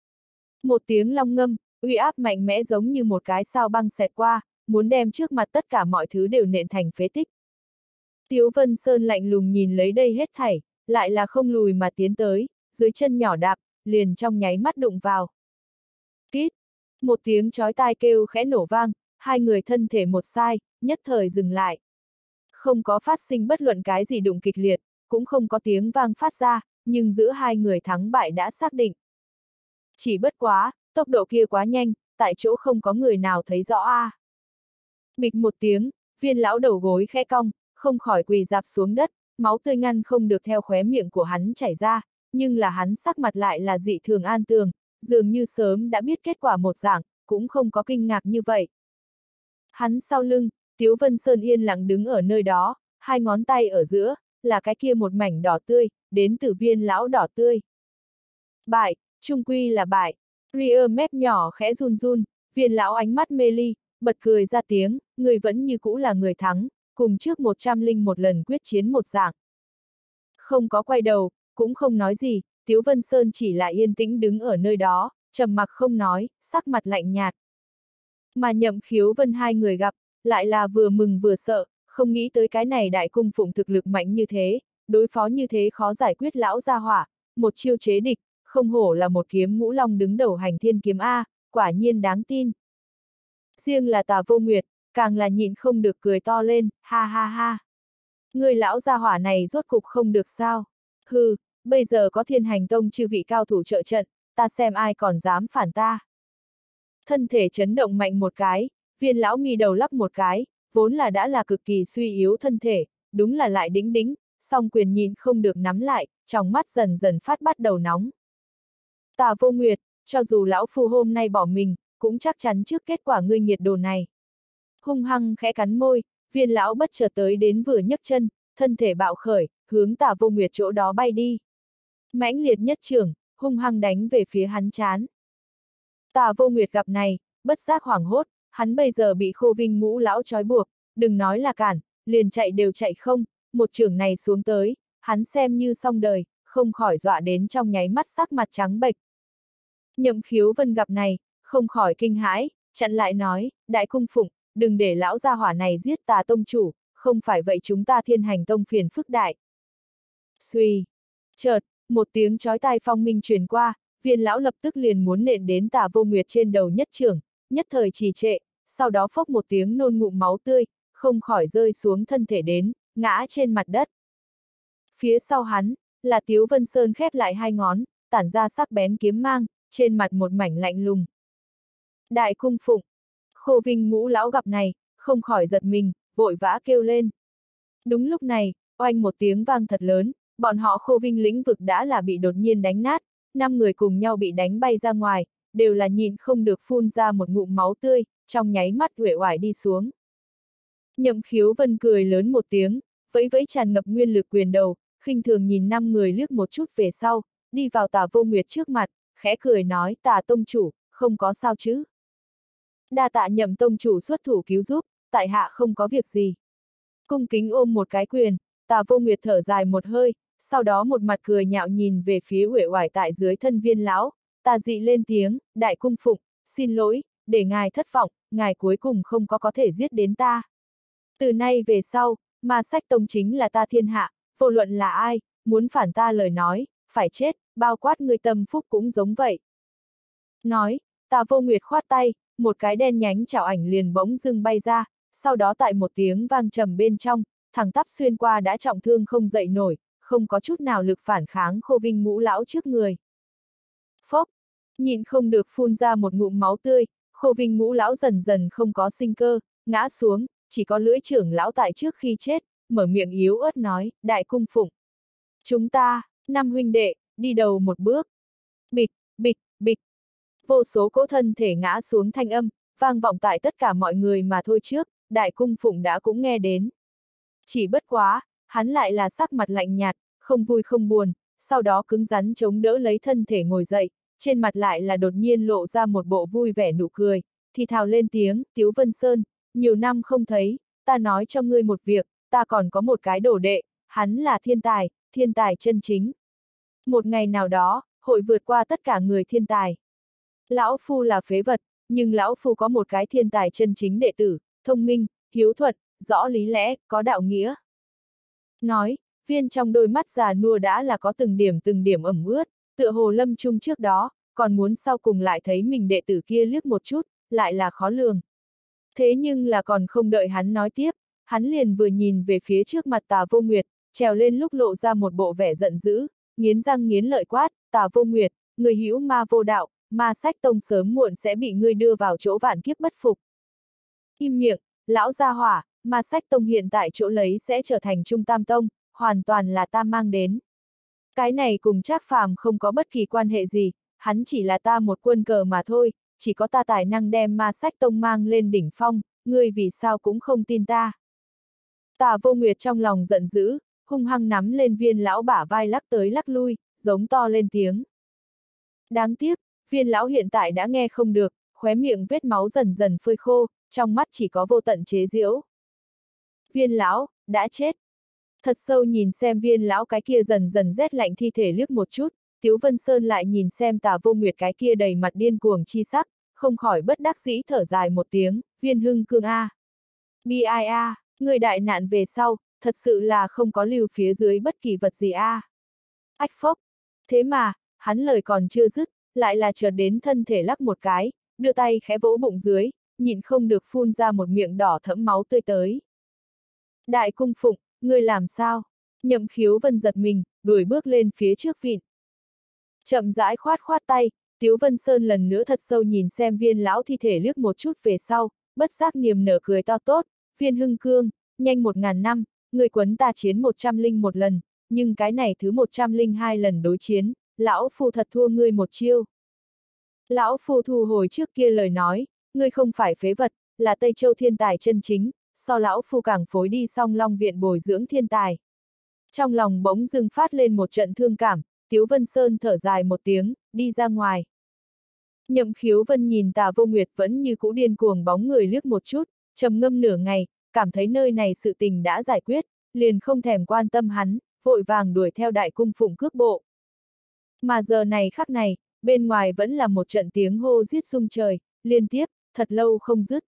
Speaker 1: Một tiếng long ngâm, uy áp mạnh mẽ giống như một cái sao băng xẹt qua, muốn đem trước mặt tất cả mọi thứ đều nện thành phế tích. Tiếu Vân Sơn lạnh lùng nhìn lấy đây hết thảy, lại là không lùi mà tiến tới, dưới chân nhỏ đạp, liền trong nháy mắt đụng vào. Kít! Một tiếng chói tai kêu khẽ nổ vang, hai người thân thể một sai, nhất thời dừng lại. Không có phát sinh bất luận cái gì đụng kịch liệt, cũng không có tiếng vang phát ra, nhưng giữa hai người thắng bại đã xác định. Chỉ bất quá, tốc độ kia quá nhanh, tại chỗ không có người nào thấy rõ a. Bịch một tiếng, Viên lão đầu gối khẽ cong, không khỏi quỳ rạp xuống đất, máu tươi ngăn không được theo khóe miệng của hắn chảy ra, nhưng là hắn sắc mặt lại là dị thường an tường, dường như sớm đã biết kết quả một dạng, cũng không có kinh ngạc như vậy. Hắn sau lưng, Tiếu Vân Sơn yên lặng đứng ở nơi đó, hai ngón tay ở giữa, là cái kia một mảnh đỏ tươi, đến từ Viên lão đỏ tươi. Bại, chung quy là bại. Ria mép nhỏ khẽ run run, Viên lão ánh mắt mê ly, bật cười ra tiếng, người vẫn như cũ là người thắng, cùng trước 101 lần quyết chiến một dạng. Không có quay đầu, cũng không nói gì, Tiếu Vân Sơn chỉ là yên tĩnh đứng ở nơi đó, trầm mặc không nói, sắc mặt lạnh nhạt. Mà Nhậm Khiếu Vân hai người gặp, lại là vừa mừng vừa sợ, không nghĩ tới cái này đại cung phụng thực lực mạnh như thế, đối phó như thế khó giải quyết lão gia hỏa, một chiêu chế địch, không hổ là một kiếm ngũ long đứng đầu hành thiên kiếm A, quả nhiên đáng tin. Riêng là Tà Vô Nguyệt, càng là nhịn không được cười to lên, ha ha ha. Người lão gia hỏa này rốt cục không được sao? Hừ, bây giờ có Thiên Hành Tông chư vị cao thủ trợ trận, ta xem ai còn dám phản ta. Thân thể chấn động mạnh một cái, Viên lão mi đầu lắc một cái, vốn là đã là cực kỳ suy yếu thân thể, đúng là lại đĩnh đĩnh, song quyền nhìn không được nắm lại, trong mắt dần dần phát bắt đầu nóng. Tà Vô Nguyệt, cho dù lão phu hôm nay bỏ mình, cũng chắc chắn trước kết quả ngươi nghiệt đồ này. Hung hăng khẽ cắn môi, Viên lão bất chợt tới đến vừa nhấc chân, thân thể bạo khởi, hướng Tà Vô Nguyệt chỗ đó bay đi. Mãnh liệt nhất trưởng, hung hăng đánh về phía hắn trán. Tà Vô Nguyệt gặp này, bất giác hoảng hốt, hắn bây giờ bị Khô Vinh ngũ lão trói buộc, đừng nói là cản, liền chạy đều chạy không, một chưởng này xuống tới, hắn xem như xong đời, không khỏi dọa đến trong nháy mắt sắc mặt trắng bệch. Nhậm Khiếu Vân gặp này, không khỏi kinh hãi, chặn lại nói, đại cung phụng, đừng để lão gia hỏa này giết Tà tông chủ, không phải vậy chúng ta Thiên Hành Tông phiền phức đại. Xuy, chợt, một tiếng chói tai phong minh truyền qua, Viên lão lập tức liền muốn nện đến Tà Vô Nguyệt trên đầu nhất trưởng, nhất thời trì trệ, sau đó phốc một tiếng nôn ngụm máu tươi, không khỏi rơi xuống thân thể đến, ngã trên mặt đất. Phía sau hắn, là Tiếu Vân Sơn khép lại hai ngón, tản ra sắc bén kiếm mang, trên mặt một mảnh lạnh lùng. Đại cung phụng, Khô Vinh ngũ lão gặp này, không khỏi giật mình, vội vã kêu lên. Đúng lúc này, oanh một tiếng vang thật lớn, bọn họ Khô Vinh lĩnh vực đã là bị đột nhiên đánh nát, 5 người cùng nhau bị đánh bay ra ngoài, đều là nhìn không được phun ra một ngụm máu tươi, trong nháy mắt uể oải đi xuống. Nhậm Khiếu Vân cười lớn một tiếng, vẫy vẫy tràn ngập nguyên lực quyền đầu, khinh thường nhìn 5 người liếc một chút về sau, đi vào Tà Vô Nguyệt trước mặt, khẽ cười nói, Tà tông chủ, không có sao chứ. Đa tạ Nhậm tông chủ xuất thủ cứu giúp, tại hạ không có việc gì. Cung kính ôm một cái quyền, Tà Vô Nguyệt thở dài một hơi, sau đó một mặt cười nhạo nhìn về phía uể oải tại dưới thân Viên lão, tà dị lên tiếng, đại cung phụng, xin lỗi, để ngài thất vọng, ngài cuối cùng không có thể giết đến ta. Từ nay về sau, Ma Sách Tông chính là ta thiên hạ, vô luận là ai, muốn phản ta lời nói, phải chết, bao quát người Tâm Phúc cũng giống vậy. Nói, Tà Vô Nguyệt khoát tay, một cái đen nhánh chảo ảnh liền bỗng dưng bay ra, sau đó tại một tiếng vang trầm bên trong, thẳng tắp xuyên qua đã trọng thương không dậy nổi, không có chút nào lực phản kháng Khô Vinh Ngũ lão trước người. Phốc, nhịn không được phun ra một ngụm máu tươi, Khô Vinh Ngũ lão dần dần không có sinh cơ, ngã xuống, chỉ có Lưỡi Trưởng lão tại trước khi chết, mở miệng yếu ớt nói, Đại Cung Phụng. Chúng ta, 5 huynh đệ, đi đầu một bước. Bịch, bịch, bịch. Vô số cỗ thân thể ngã xuống thanh âm, vang vọng tại tất cả mọi người mà thôi trước, Đại Cung Phụng đã cũng nghe đến. Chỉ bất quá, hắn lại là sắc mặt lạnh nhạt, không vui không buồn, sau đó cứng rắn chống đỡ lấy thân thể ngồi dậy, trên mặt lại là đột nhiên lộ ra một bộ vui vẻ nụ cười, thì thào lên tiếng, Tiếu Vân Sơn, nhiều năm không thấy, ta nói cho ngươi một việc, ta còn có một cái đồ đệ, hắn là thiên tài chân chính. Một ngày nào đó, hội vượt qua tất cả người thiên tài. Lão Phu là phế vật, nhưng Lão Phu có một cái thiên tài chân chính đệ tử, thông minh, hiếu thuận, rõ lý lẽ, có đạo nghĩa. Nói, viên trong đôi mắt già nua đã là có từng điểm ẩm ướt, tựa hồ lâm chung trước đó, còn muốn sau cùng lại thấy mình đệ tử kia liếc một chút, lại là khó lường. Thế nhưng là còn không đợi hắn nói tiếp, hắn liền vừa nhìn về phía trước mặt Tà Vô Nguyệt, trèo lên lúc lộ ra một bộ vẻ giận dữ, nghiến răng nghiến lợi quát, Tà Vô Nguyệt, người hữu ma vô đạo, Ma Sách Tông sớm muộn sẽ bị ngươi đưa vào chỗ vạn kiếp bất phục. Im miệng, lão gia hỏa, Ma Sách Tông hiện tại chỗ lấy sẽ trở thành Trung Tam Tông, hoàn toàn là ta mang đến. Cái này cùng Trác Phàm không có bất kỳ quan hệ gì, hắn chỉ là ta một quân cờ mà thôi, chỉ có ta tài năng đem Ma Sách Tông mang lên đỉnh phong, ngươi vì sao cũng không tin ta. Tà Vô Nguyệt trong lòng giận dữ, hung hăng nắm lên viên lão bả vai lắc tới lắc lui, giống to lên tiếng. Đáng tiếc, viên lão hiện tại đã nghe không được, khóe miệng vết máu dần dần phơi khô, trong mắt chỉ có vô tận chế giễu. Viên lão, đã chết. Thật sâu nhìn xem viên lão cái kia dần dần rét lạnh thi thể liếc một chút, Tiếu Vân Sơn lại nhìn xem Tà Vô Nguyệt cái kia đầy mặt điên cuồng chi sắc, không khỏi bất đắc dĩ thở dài một tiếng, Viên Hưng Cương A. Bi-ai a, người đại nạn về sau, thật sự là không có lưu phía dưới bất kỳ vật gì a. Ách phốc. Thế mà, hắn lời còn chưa dứt, lại là chợt đến thân thể lắc một cái, đưa tay khẽ vỗ bụng dưới, nhịn không được phun ra một miệng đỏ thẫm máu tươi tới. Đại Cung Phụng, ngươi làm sao? Nhậm Khiếu Vân giật mình, đuổi bước lên phía trước vịn. Chậm rãi khoát khoát tay, Tiếu Vân Sơn lần nữa thật sâu nhìn xem viên lão thi thể liếc một chút về sau, bất giác niềm nở cười to tốt, Viên Hưng Cương, nhanh 1000 năm, người quấn ta chiến 101 lần, nhưng cái này thứ 102 lần đối chiến, lão phu thật thua ngươi một chiêu. Lão phu thu hồi trước kia lời nói, ngươi không phải phế vật, là Tây Châu thiên tài chân chính, so lão phu càng phối đi Song Long viện bồi dưỡng thiên tài. Trong lòng bỗng dưng phát lên một trận thương cảm, Tiếu Vân Sơn thở dài một tiếng, đi ra ngoài. Nhậm Khiếu Vân nhìn Tà Vô Nguyệt vẫn như cũ điên cuồng bóng người liếc một chút, trầm ngâm nửa ngày, cảm thấy nơi này sự tình đã giải quyết, liền không thèm quan tâm hắn, vội vàng đuổi theo Đại Cung Phụng cước bộ. Mà giờ này khắc này, bên ngoài vẫn là một trận tiếng hô giết rung trời, liên tiếp, thật lâu không dứt.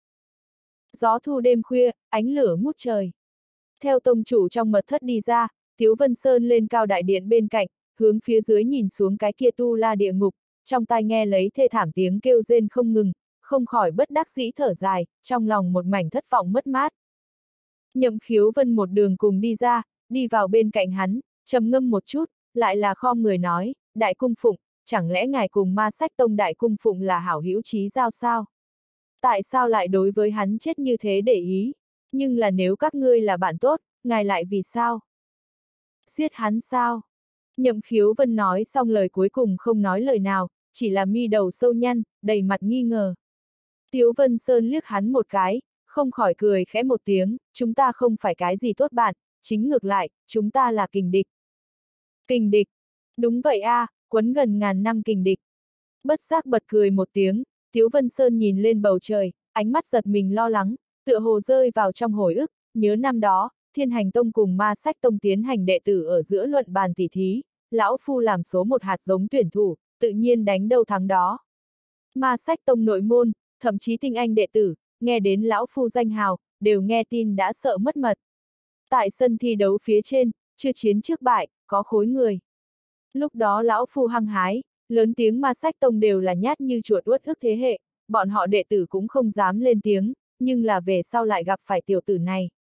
Speaker 1: Gió thu đêm khuya, ánh lửa ngút trời. Theo tông chủ trong mật thất đi ra, Tiếu Vân Sơn lên cao đại điện bên cạnh, hướng phía dưới nhìn xuống cái kia tu la địa ngục, trong tai nghe lấy thê thảm tiếng kêu rên không ngừng, không khỏi bất đắc dĩ thở dài, trong lòng một mảnh thất vọng mất mát. Nhậm Khiếu Vân một đường cùng đi ra, đi vào bên cạnh hắn, trầm ngâm một chút, lại là khom người nói, Đại Cung Phụng, chẳng lẽ ngài cùng Ma Sách Tông Đại Cung Phụng là hảo hữu chí giao sao? Tại sao lại đối với hắn chết như thế để ý? Nhưng là nếu các ngươi là bạn tốt, ngài lại vì sao? Giết hắn sao? Nhậm Khiếu Vân nói xong lời cuối cùng không nói lời nào, chỉ là mi đầu sâu nhăn, đầy mặt nghi ngờ. Tiếu Vân Sơn liếc hắn một cái, không khỏi cười khẽ một tiếng, chúng ta không phải cái gì tốt bạn, chính ngược lại, chúng ta là kình địch. Kình địch? Đúng vậy a, quấn gần 1000 năm kình địch. Bất giác bật cười một tiếng, Tiếu Vân Sơn nhìn lên bầu trời, ánh mắt giật mình lo lắng, tựa hồ rơi vào trong hồi ức, nhớ năm đó, Thiên Hành Tông cùng Ma Sách Tông tiến hành đệ tử ở giữa luận bàn tỉ thí, lão phu làm số một hạt giống tuyển thủ, tự nhiên đánh đâu thắng đó. Ma Sách Tông nội môn, thậm chí tinh anh đệ tử, nghe đến lão phu danh hào, đều nghe tin đã sợ mất mật. Tại sân thi đấu phía trên, chưa chiến trước bại, có khối người. Lúc đó lão phu hăng hái, lớn tiếng Ma Sách Tông đều là nhát như chuột uất ức thế hệ, bọn họ đệ tử cũng không dám lên tiếng, nhưng là về sau lại gặp phải tiểu tử này.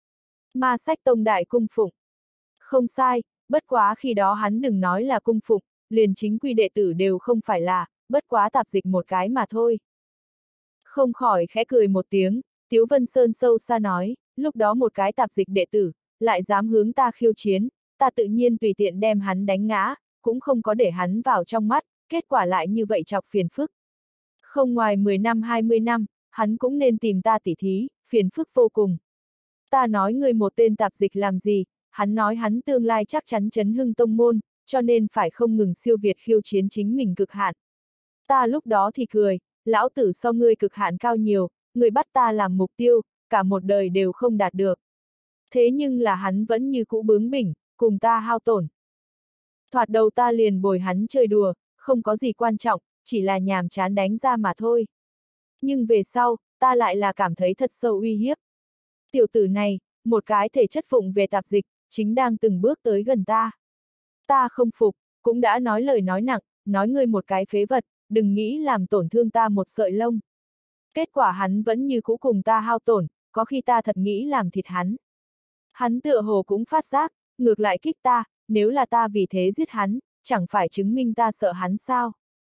Speaker 1: Ma Sách Tông đại cung phụng. Không sai, bất quá khi đó hắn đừng nói là cung phụng, liền chính quy đệ tử đều không phải là, bất quá tạp dịch một cái mà thôi. Không khỏi khẽ cười một tiếng, Tiếu Vân Sơn sâu xa nói, lúc đó một cái tạp dịch đệ tử, lại dám hướng ta khiêu chiến, ta tự nhiên tùy tiện đem hắn đánh ngã, cũng không có để hắn vào trong mắt, kết quả lại như vậy chọc phiền phức. Không ngoài 10 năm 20 năm, hắn cũng nên tìm ta tỉ thí, phiền phức vô cùng. Ta nói ngươi một tên tạp dịch làm gì, hắn nói hắn tương lai chắc chắn chấn hưng tông môn, cho nên phải không ngừng siêu việt khiêu chiến chính mình cực hạn. Ta lúc đó thì cười, lão tử so ngươi cực hạn cao nhiều, ngươi bắt ta làm mục tiêu, cả một đời đều không đạt được. Thế nhưng là hắn vẫn như cũ bướng bỉnh, cùng ta hao tổn. Thoạt đầu ta liền bồi hắn chơi đùa, không có gì quan trọng, chỉ là nhàm chán đánh ra mà thôi. Nhưng về sau, ta lại là cảm thấy thật sâu uy hiếp. Tiểu tử này, một cái thể chất phụng về tạp dịch, chính đang từng bước tới gần ta. Ta không phục, cũng đã nói lời nói nặng, nói ngươi một cái phế vật, đừng nghĩ làm tổn thương ta một sợi lông. Kết quả hắn vẫn như cũ cùng ta hao tổn, có khi ta thật nghĩ làm thịt hắn. Hắn tựa hồ cũng phát giác, ngược lại kích ta, nếu là ta vì thế giết hắn, chẳng phải chứng minh ta sợ hắn sao?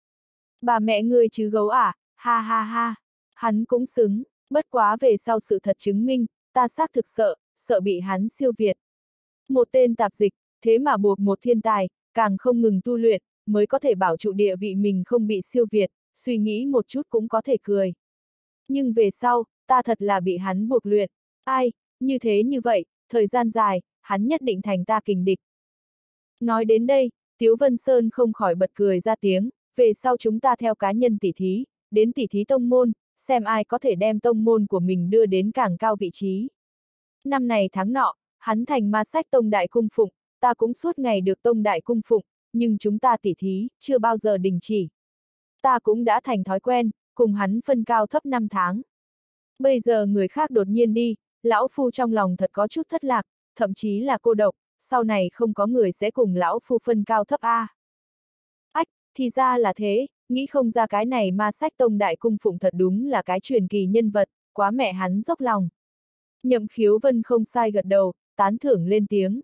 Speaker 1: Bà mẹ ngươi chứ gấu à, ha ha ha, hắn cũng xứng, bất quá về sau sự thật chứng minh, ta xác thực sợ bị hắn siêu việt. Một tên tạp dịch, thế mà buộc một thiên tài, càng không ngừng tu luyện, mới có thể bảo trụ địa vị mình không bị siêu việt, suy nghĩ một chút cũng có thể cười. Nhưng về sau, ta thật là bị hắn buộc luyện, ai, như thế như vậy, thời gian dài, hắn nhất định thành ta kình địch. Nói đến đây, Tiếu Vân Sơn không khỏi bật cười ra tiếng, về sau chúng ta theo cá nhân tỉ thí, đến tỉ thí tông môn, xem ai có thể đem tông môn của mình đưa đến càng cao vị trí. Năm này tháng nọ, hắn thành Ma Sách Tông đại cung phụng, ta cũng suốt ngày được tông đại cung phụng, nhưng chúng ta tỉ thí, chưa bao giờ đình chỉ. Ta cũng đã thành thói quen, cùng hắn phân cao thấp 5 tháng. Bây giờ người khác đột nhiên đi, lão phu trong lòng thật có chút thất lạc, thậm chí là cô độc, sau này không có người sẽ cùng lão phu phân cao thấp a. Ách, thì ra là thế, nghĩ không ra cái này Ma Sách Tông đại cung phụng thật đúng là cái truyền kỳ nhân vật, quá mẹ hắn dốc lòng. Nhậm Khiếu Vân không sai gật đầu, tán thưởng lên tiếng.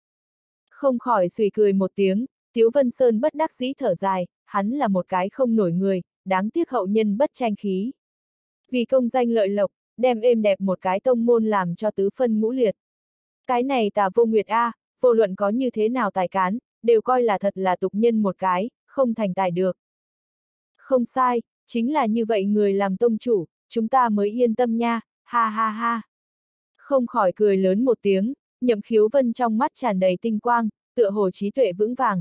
Speaker 1: Không khỏi suy cười một tiếng, Tiếu Vân Sơn bất đắc dĩ thở dài, hắn là một cái không nổi người, đáng tiếc hậu nhân bất tranh khí. Vì công danh lợi lộc, đem êm đẹp một cái tông môn làm cho tứ phân ngũ liệt. Cái này Tà Vô Nguyệt a, vô luận có như thế nào tài cán, đều coi là thật là tục nhân một cái, không thành tài được. Không sai, chính là như vậy người làm tông chủ, chúng ta mới yên tâm nha, ha ha ha. Không khỏi cười lớn một tiếng, Nhậm Khiếu Vân trong mắt tràn đầy tinh quang, tựa hồ trí tuệ vững vàng.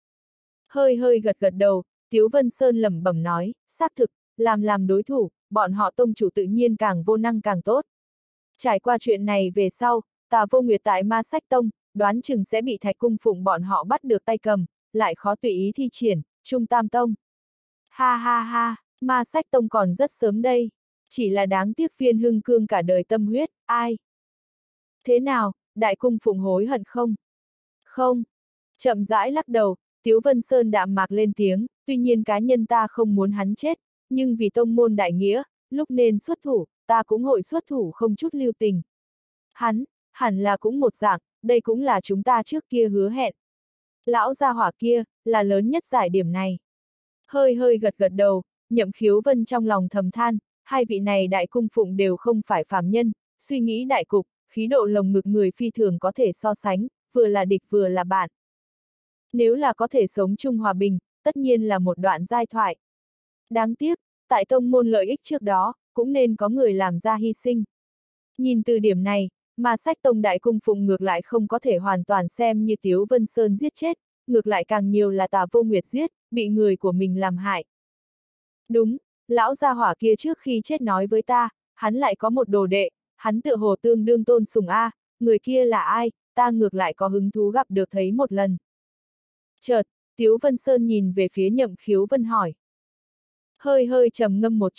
Speaker 1: Hơi hơi gật gật đầu, Tiếu Vân Sơn lẩm bẩm nói, xác thực, làm đối thủ, bọn họ tông chủ tự nhiên càng vô năng càng tốt. Trải qua chuyện này về sau, Tà Vô Nguyệt tại Ma Sách Tông, đoán chừng sẽ bị Thạch Cung Phụng bọn họ bắt được tay cầm, lại khó tùy ý thi triển, Trung Tam Tông. Ha ha ha, Ma Sách Tông còn rất sớm đây, chỉ là đáng tiếc Viên Hưng Cương cả đời tâm huyết, ai? Thế nào, Đại Cung Phụng hối hận không? Không. Chậm rãi lắc đầu, Tiếu Vân Sơn đạm mạc lên tiếng, tuy nhiên cá nhân ta không muốn hắn chết, nhưng vì tông môn đại nghĩa, lúc nên xuất thủ, ta cũng hội xuất thủ không chút lưu tình. Hắn, hẳn là cũng một dạng, đây cũng là chúng ta trước kia hứa hẹn. Lão gia hỏa kia, là lớn nhất giải điểm này. Hơi hơi gật gật đầu, Nhậm Khiếu Vân trong lòng thầm than, hai vị này đại cung phụng đều không phải phàm nhân, suy nghĩ đại cục, khí độ lồng ngực người phi thường có thể so sánh, vừa là địch vừa là bạn. Nếu là có thể sống chung hòa bình, tất nhiên là một đoạn giai thoại. Đáng tiếc, tại tông môn lợi ích trước đó, cũng nên có người làm ra hy sinh. Nhìn từ điểm này, Ma Sách Tông đại cung phụng ngược lại không có thể hoàn toàn xem như Tiếu Vân Sơn giết chết, ngược lại càng nhiều là Tà Vô Nguyệt giết, bị người của mình làm hại. Đúng, lão gia hỏa kia trước khi chết nói với ta, hắn lại có một đồ đệ, hắn tựa hồ tương đương tôn sùng a, người kia là ai, ta ngược lại có hứng thú gặp được thấy một lần. Chợt, Tiếu Vân Sơn nhìn về phía Nhậm Khiếu Vân hỏi. Hơi hơi trầm ngâm một chút,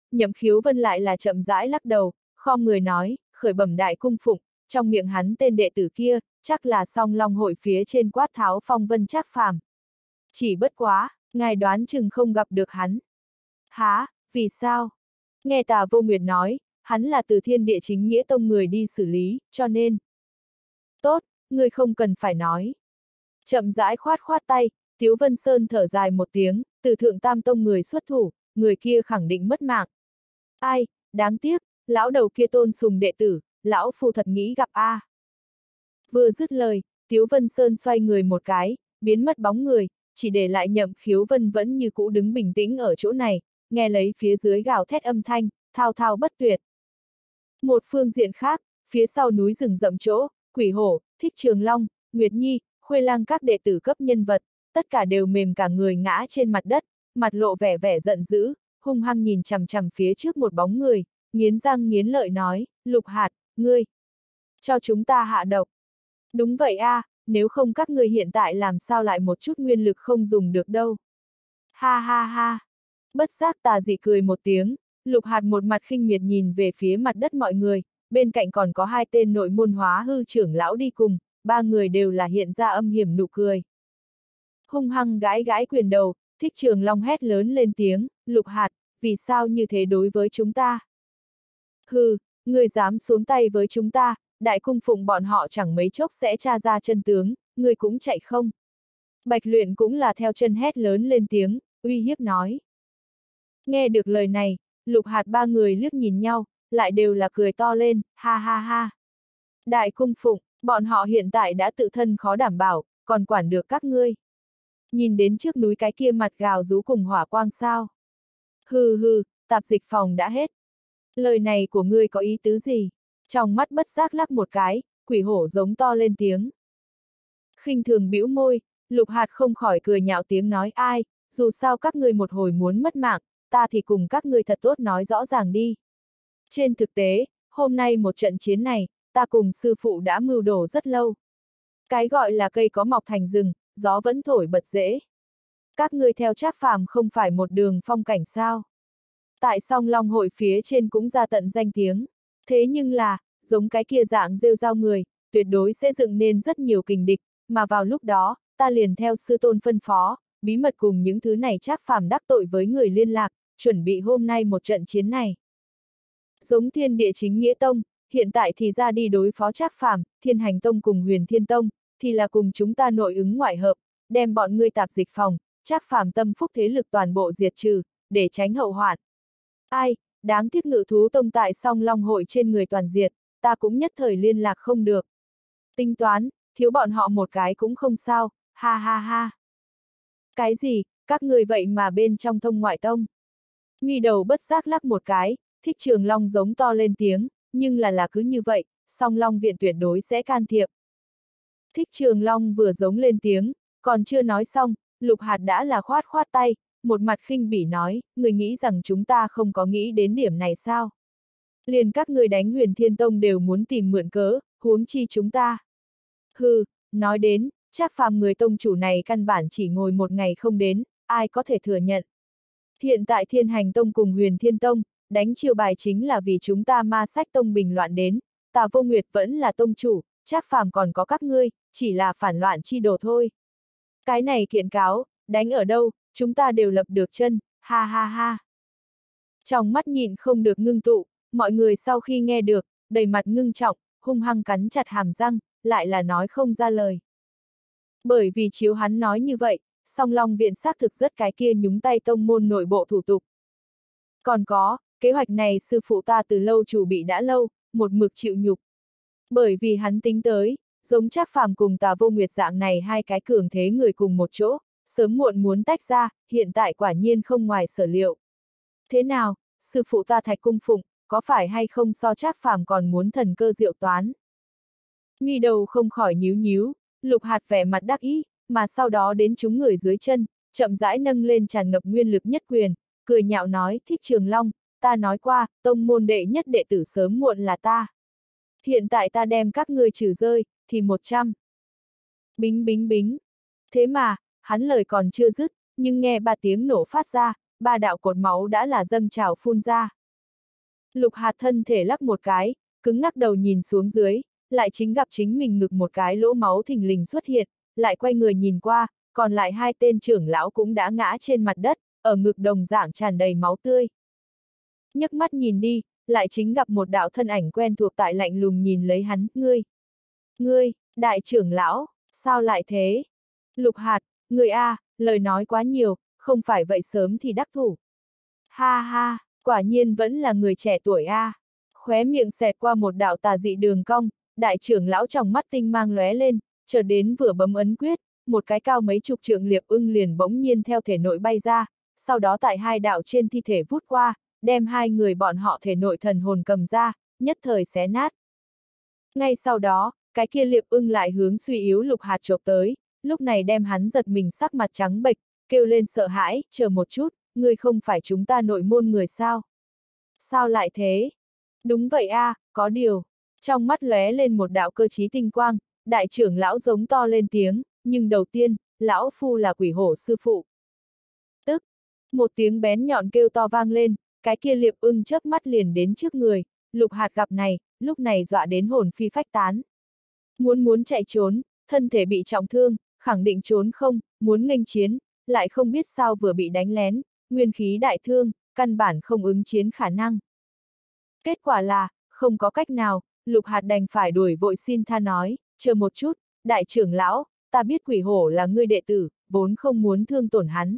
Speaker 1: Nhậm Khiếu Vân lại là chậm rãi lắc đầu, khom người nói, khởi bẩm đại cung phụng, trong miệng hắn tên đệ tử kia, chắc là Song Long hội phía trên Quát Tháo phong vân Trác Phàm. Chỉ bất quá, ngài đoán chừng không gặp được hắn. Hả, vì sao? Nghe Tà Vô Nguyệt nói, hắn là từ Thiên Địa Chính Nghĩa Tông người đi xử lý, cho nên. Tốt, ngươi không cần phải nói. Chậm rãi khoát khoát tay, Tiếu Vân Sơn thở dài một tiếng, từ Thượng Tam Tông người xuất thủ, người kia khẳng định mất mạng. Ai, đáng tiếc, lão đầu kia tôn sùng đệ tử, lão phu thật nghĩ gặp a. Vừa dứt lời, Tiếu Vân Sơn xoay người một cái, biến mất bóng người, chỉ để lại Nhậm Khiếu Vân vẫn như cũ đứng bình tĩnh ở chỗ này, nghe lấy phía dưới gào thét âm thanh, thao thao bất tuyệt. Một phương diện khác, phía sau núi rừng rậm chỗ, Quỷ Hổ, Thích Trường Long, Nguyệt Nhi, Khuê Lang các đệ tử cấp nhân vật, tất cả đều mềm cả người ngã trên mặt đất, mặt lộ vẻ vẻ giận dữ, hung hăng nhìn chằm chằm phía trước một bóng người, nghiến răng nghiến lợi nói, Lục Hạt, ngươi, cho chúng ta hạ độc. Đúng vậy a, nếu không các ngươi hiện tại làm sao lại một chút nguyên lực không dùng được đâu. Ha ha ha. Bất giác Tà Dị cười một tiếng, Lục Hạt một mặt khinh miệt nhìn về phía mặt đất mọi người, bên cạnh còn có hai tên nội môn Hóa Hư trưởng lão đi cùng, ba người đều là hiện ra âm hiểm nụ cười. Hung hăng gãi gãi quyền đầu, Thích Trường Long hét lớn lên tiếng, Lục Hạt, vì sao như thế đối với chúng ta? Hừ, ngươi dám xuống tay với chúng ta, đại cung phụng bọn họ chẳng mấy chốc sẽ tra ra chân tướng, ngươi cũng chạy không? Bạch Luyện cũng là theo chân hét lớn lên tiếng, uy hiếp nói. Nghe được lời này, Lục Hạt ba người liếc nhìn nhau, lại đều là cười to lên, ha ha ha. Đại cung phụng, bọn họ hiện tại đã tự thân khó đảm bảo, còn quản được các ngươi. Nhìn đến trước núi cái kia mặt gào rú cùng hỏa quang sao. Hừ hừ, tạp dịch phòng đã hết. Lời này của ngươi có ý tứ gì? Trong mắt bất giác lắc một cái, Quỷ Hổ giống to lên tiếng. Khinh thường bĩu môi, Lục Hạt không khỏi cười nhạo tiếng nói ai, dù sao các ngươi một hồi muốn mất mạng, ta thì cùng các ngươi thật tốt nói rõ ràng đi. Trên thực tế, hôm nay một trận chiến này, ta cùng sư phụ đã mưu đồ rất lâu. Cái gọi là cây có mọc thành rừng, gió vẫn thổi bật rễ. Các ngươi theo Trác Phàm không phải một đường phong cảnh sao? Tại Song Long hội phía trên cũng ra tận danh tiếng. Thế nhưng là, giống cái kia dạng rêu rao người, tuyệt đối sẽ dựng nên rất nhiều kình địch, mà vào lúc đó, ta liền theo sư tôn phân phó, bí mật cùng những thứ này Trác Phàm đắc tội với người liên lạc, chuẩn bị hôm nay một trận chiến này. Giống Thiên Địa Chính Nghĩa Tông, hiện tại thì ra đi đối phó Trác Phàm, Thiên Hành Tông cùng Huyền Thiên Tông, thì là cùng chúng ta nội ứng ngoại hợp, đem bọn ngươi tạp dịch phòng, Trác Phàm tâm phúc thế lực toàn bộ diệt trừ, để tránh hậu hoạn. Ai, đáng tiếc Ngự Thú Tông tại Song Long hội trên người toàn diệt, ta cũng nhất thời liên lạc không được. Tính toán, thiếu bọn họ một cái cũng không sao, ha ha ha. Cái gì, các người vậy mà bên trong thông ngoại tông? Mi đầu bất giác lắc một cái, Thích Trường Long giống to lên tiếng, nhưng là cứ như vậy, Song Long viện tuyệt đối sẽ can thiệp. Thích Trường Long vừa giống lên tiếng, còn chưa nói xong, Lục Hạt đã là khoát khoát tay, một mặt khinh bỉ nói, người nghĩ rằng chúng ta không có nghĩ đến điểm này sao? Liền các người đánh Huyền Thiên Tông đều muốn tìm mượn cớ, huống chi chúng ta. Hừ, nói đến, Trác Phàm người tông chủ này căn bản chỉ ngồi một ngày không đến, ai có thể thừa nhận. Hiện tại Thiên Hành Tông cùng Huyền Thiên Tông, đánh chiêu bài chính là vì chúng ta Ma Sách Tông bình loạn đến, Tà Vô Nguyệt vẫn là tông chủ, Trác Phàm còn có các ngươi, chỉ là phản loạn chi đồ thôi. Cái này kiện cáo, đánh ở đâu, chúng ta đều lập được chân, ha ha ha. Trong mắt nhịn không được ngưng tụ, mọi người sau khi nghe được, đầy mặt ngưng trọng, hung hăng cắn chặt hàm răng, lại là nói không ra lời. Bởi vì chiếu hắn nói như vậy, Song Long viện xác thực rất cái kia nhúng tay tông môn nội bộ thủ tục. Còn có, kế hoạch này sư phụ ta từ lâu chuẩn bị đã lâu, một mực chịu nhục. Bởi vì hắn tính tới, giống Trác Phàm cùng Tà Vô Nguyệt dạng này hai cái cường thế người cùng một chỗ, sớm muộn muốn tách ra, hiện tại quả nhiên không ngoài sở liệu. Thế nào, sư phụ ta Thạch Cung Phụng, có phải hay không so Trác Phàm còn muốn thần cơ diệu toán? Mi đầu không khỏi nhíu nhíu, Lục Hạt vẻ mặt đắc ý, mà sau đó đến chúng người dưới chân, chậm rãi nâng lên tràn ngập nguyên lực nhất quyền, cười nhạo nói, Thích Trường Long, ta nói qua, tông môn đệ nhất đệ tử sớm muộn là ta. Hiện tại ta đem các ngươi trừ rơi, thì 100. Bính bính bính. Thế mà, hắn lời còn chưa dứt, nhưng nghe ba tiếng nổ phát ra, ba đạo cột máu đã là dâng trào phun ra. Lục Hạt thân thể lắc một cái, cứng ngắc đầu nhìn xuống dưới, lại chính gặp chính mình ngực một cái lỗ máu thình lình xuất hiện, lại quay người nhìn qua, còn lại hai tên trưởng lão cũng đã ngã trên mặt đất, ở ngực đồng dạng tràn đầy máu tươi. Nhấc mắt nhìn đi, lại chính gặp một đạo thân ảnh quen thuộc tại lạnh lùng nhìn lấy hắn, ngươi, đại trưởng lão, sao lại thế? Lục Hạt, người A, lời nói quá nhiều, không phải vậy sớm thì đắc thủ. Ha ha, quả nhiên vẫn là người trẻ tuổi A. Khóe miệng xẹt qua một đạo tà dị đường cong, đại trưởng lão trong mắt tinh mang lóe lên, chờ đến vừa bấm ấn quyết, một cái cao mấy chục trượng liệp ưng liền bỗng nhiên theo thể nội bay ra, sau đó tại hai đạo trên thi thể vút qua, đem hai người bọn họ thể nội thần hồn cầm ra, nhất thời xé nát. Ngay sau đó, cái kia liệp ưng lại hướng suy yếu Lục Hạt chộp tới, lúc này đem hắn giật mình sắc mặt trắng bệch, kêu lên sợ hãi, chờ một chút, ngươi không phải chúng ta nội môn người sao? Sao lại thế? Đúng vậy a, có điều. Trong mắt lóe lên một đạo cơ trí tinh quang, đại trưởng lão giống to lên tiếng, nhưng đầu tiên, lão phu là quỷ hổ sư phụ. Tức, một tiếng bén nhọn kêu to vang lên, cái kia liệp ưng chớp mắt liền đến trước người, Lục Hạt gặp này, lúc này dọa đến hồn phi phách tán. Muốn chạy trốn, thân thể bị trọng thương, khẳng định trốn không, muốn nghênh chiến, lại không biết sao vừa bị đánh lén, nguyên khí đại thương, căn bản không ứng chiến khả năng. Kết quả là, không có cách nào, Lục Hạt đành phải đuổi vội xin tha nói, chờ một chút, đại trưởng lão, ta biết quỷ hổ là ngươi đệ tử, vốn không muốn thương tổn hắn.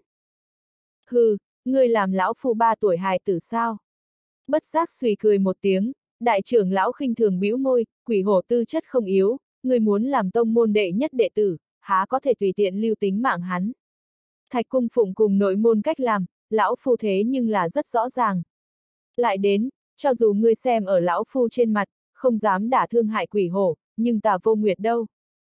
Speaker 1: Hừ, ngươi làm lão phu 3 tuổi hài tử sao? Bất giác suy cười một tiếng, đại trưởng lão khinh thường bĩu môi, quỷ hổ tư chất không yếu, ngươi muốn làm tông môn đệ nhất đệ tử, há có thể tùy tiện lưu tính mạng hắn. Thạch Cung Phụng cùng nội môn cách làm, lão phu thế nhưng là rất rõ ràng. Lại đến, cho dù ngươi xem ở lão phu trên mặt, không dám đả thương hại quỷ hổ, nhưng Tà Vô Nguyệt đâu.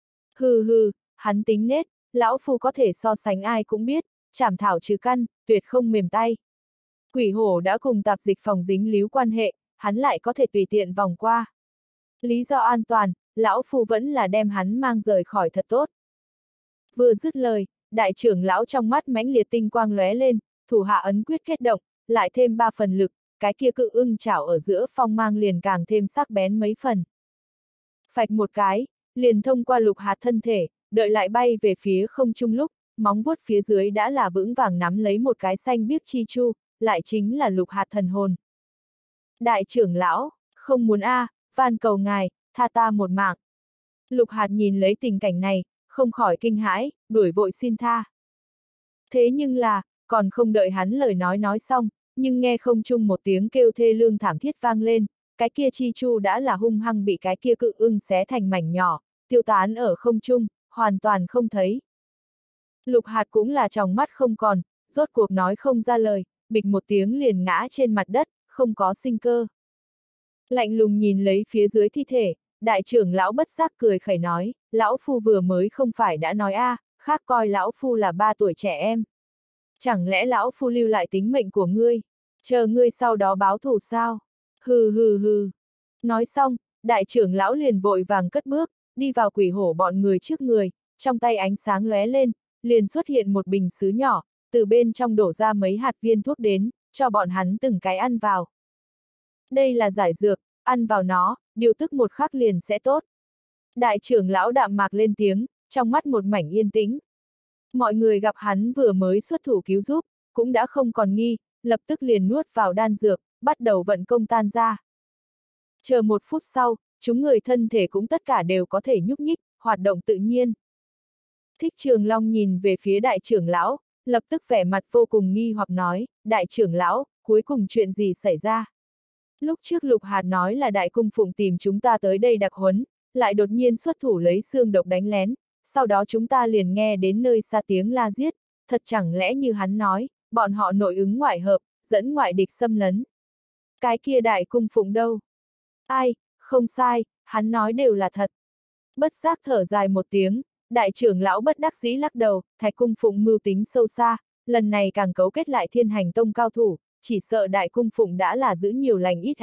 Speaker 1: Hừ, hắn tính nết, lão phu có thể so sánh ai cũng biết, chảm thảo trừ căn, tuyệt không mềm tay. Quỷ hổ đã cùng tạp dịch phòng dính líu quan hệ, hắn lại có thể tùy tiện vòng qua. Lý do an toàn, lão phu vẫn là đem hắn mang rời khỏi thật tốt. Vừa dứt lời, đại trưởng lão trong mắt mãnh liệt tinh quang lóe lên, thủ hạ ấn quyết kết động, lại thêm 3 phần lực, cái kia cự ưng chảo ở giữa phong mang liền càng thêm sắc bén mấy phần. Phạch một cái, liền thông qua Lục Hạt thân thể, đợi lại bay về phía không trung lúc, móng vuốt phía dưới đã là vững vàng nắm lấy một cái xanh biếc chi chu, lại chính là Lục Hạt thần hồn. Đại trưởng lão, không muốn van cầu ngài, tha ta một mạng. Lục Hạt nhìn lấy tình cảnh này, không khỏi kinh hãi, đuổi vội xin tha. Thế nhưng là, còn không đợi hắn lời nói xong, nhưng nghe không chung một tiếng kêu thê lương thảm thiết vang lên, cái kia chi chu đã là hung hăng bị cái kia cự ưng xé thành mảnh nhỏ, tiêu tán ở không trung, hoàn toàn không thấy. Lục Hạt cũng là tròng mắt không còn, rốt cuộc nói không ra lời, bịch một tiếng liền ngã trên mặt đất, không có sinh cơ. Lạnh lùng nhìn lấy phía dưới thi thể, đại trưởng lão bất giác cười khẩy nói, lão phu vừa mới không phải đã nói khác coi lão phu là 3 tuổi trẻ em. Chẳng lẽ lão phu lưu lại tính mệnh của ngươi, chờ ngươi sau đó báo thù sao? Hừ. Nói xong, đại trưởng lão liền vội vàng cất bước, đi vào quỷ hổ bọn người trước người, trong tay ánh sáng lóe lên, liền xuất hiện một bình sứ nhỏ, từ bên trong đổ ra mấy hạt viên thuốc đến, cho bọn hắn từng cái ăn vào. Đây là giải dược, ăn vào nó, điều tức một khắc liền sẽ tốt. Đại trưởng lão đạm mạc lên tiếng, trong mắt một mảnh yên tĩnh. Mọi người gặp hắn vừa mới xuất thủ cứu giúp, cũng đã không còn nghi, lập tức liền nuốt vào đan dược, bắt đầu vận công tan ra. Chờ 1 phút sau, chúng người thân thể cũng tất cả đều có thể nhúc nhích, hoạt động tự nhiên. Thích Trường Long nhìn về phía đại trưởng lão, lập tức vẻ mặt vô cùng nghi hoặc nói, đại trưởng lão, cuối cùng chuyện gì xảy ra? Lúc trước Lục Hạt nói là Đại Cung Phụng tìm chúng ta tới đây đặc huấn, lại đột nhiên xuất thủ lấy xương độc đánh lén, sau đó chúng ta liền nghe đến nơi xa tiếng la giết, thật chẳng lẽ như hắn nói, bọn họ nội ứng ngoại hợp, dẫn ngoại địch xâm lấn. Cái kia Đại Cung Phụng đâu? Ai, không sai, hắn nói đều là thật. Bất giác thở dài một tiếng, đại trưởng lão bất đắc dĩ lắc đầu, Thạch Cung Phụng mưu tính sâu xa, lần này càng cấu kết lại Thiên Hành Tông cao thủ, chỉ sợ Đại Cung Phụng đã là giữ nhiều lành ít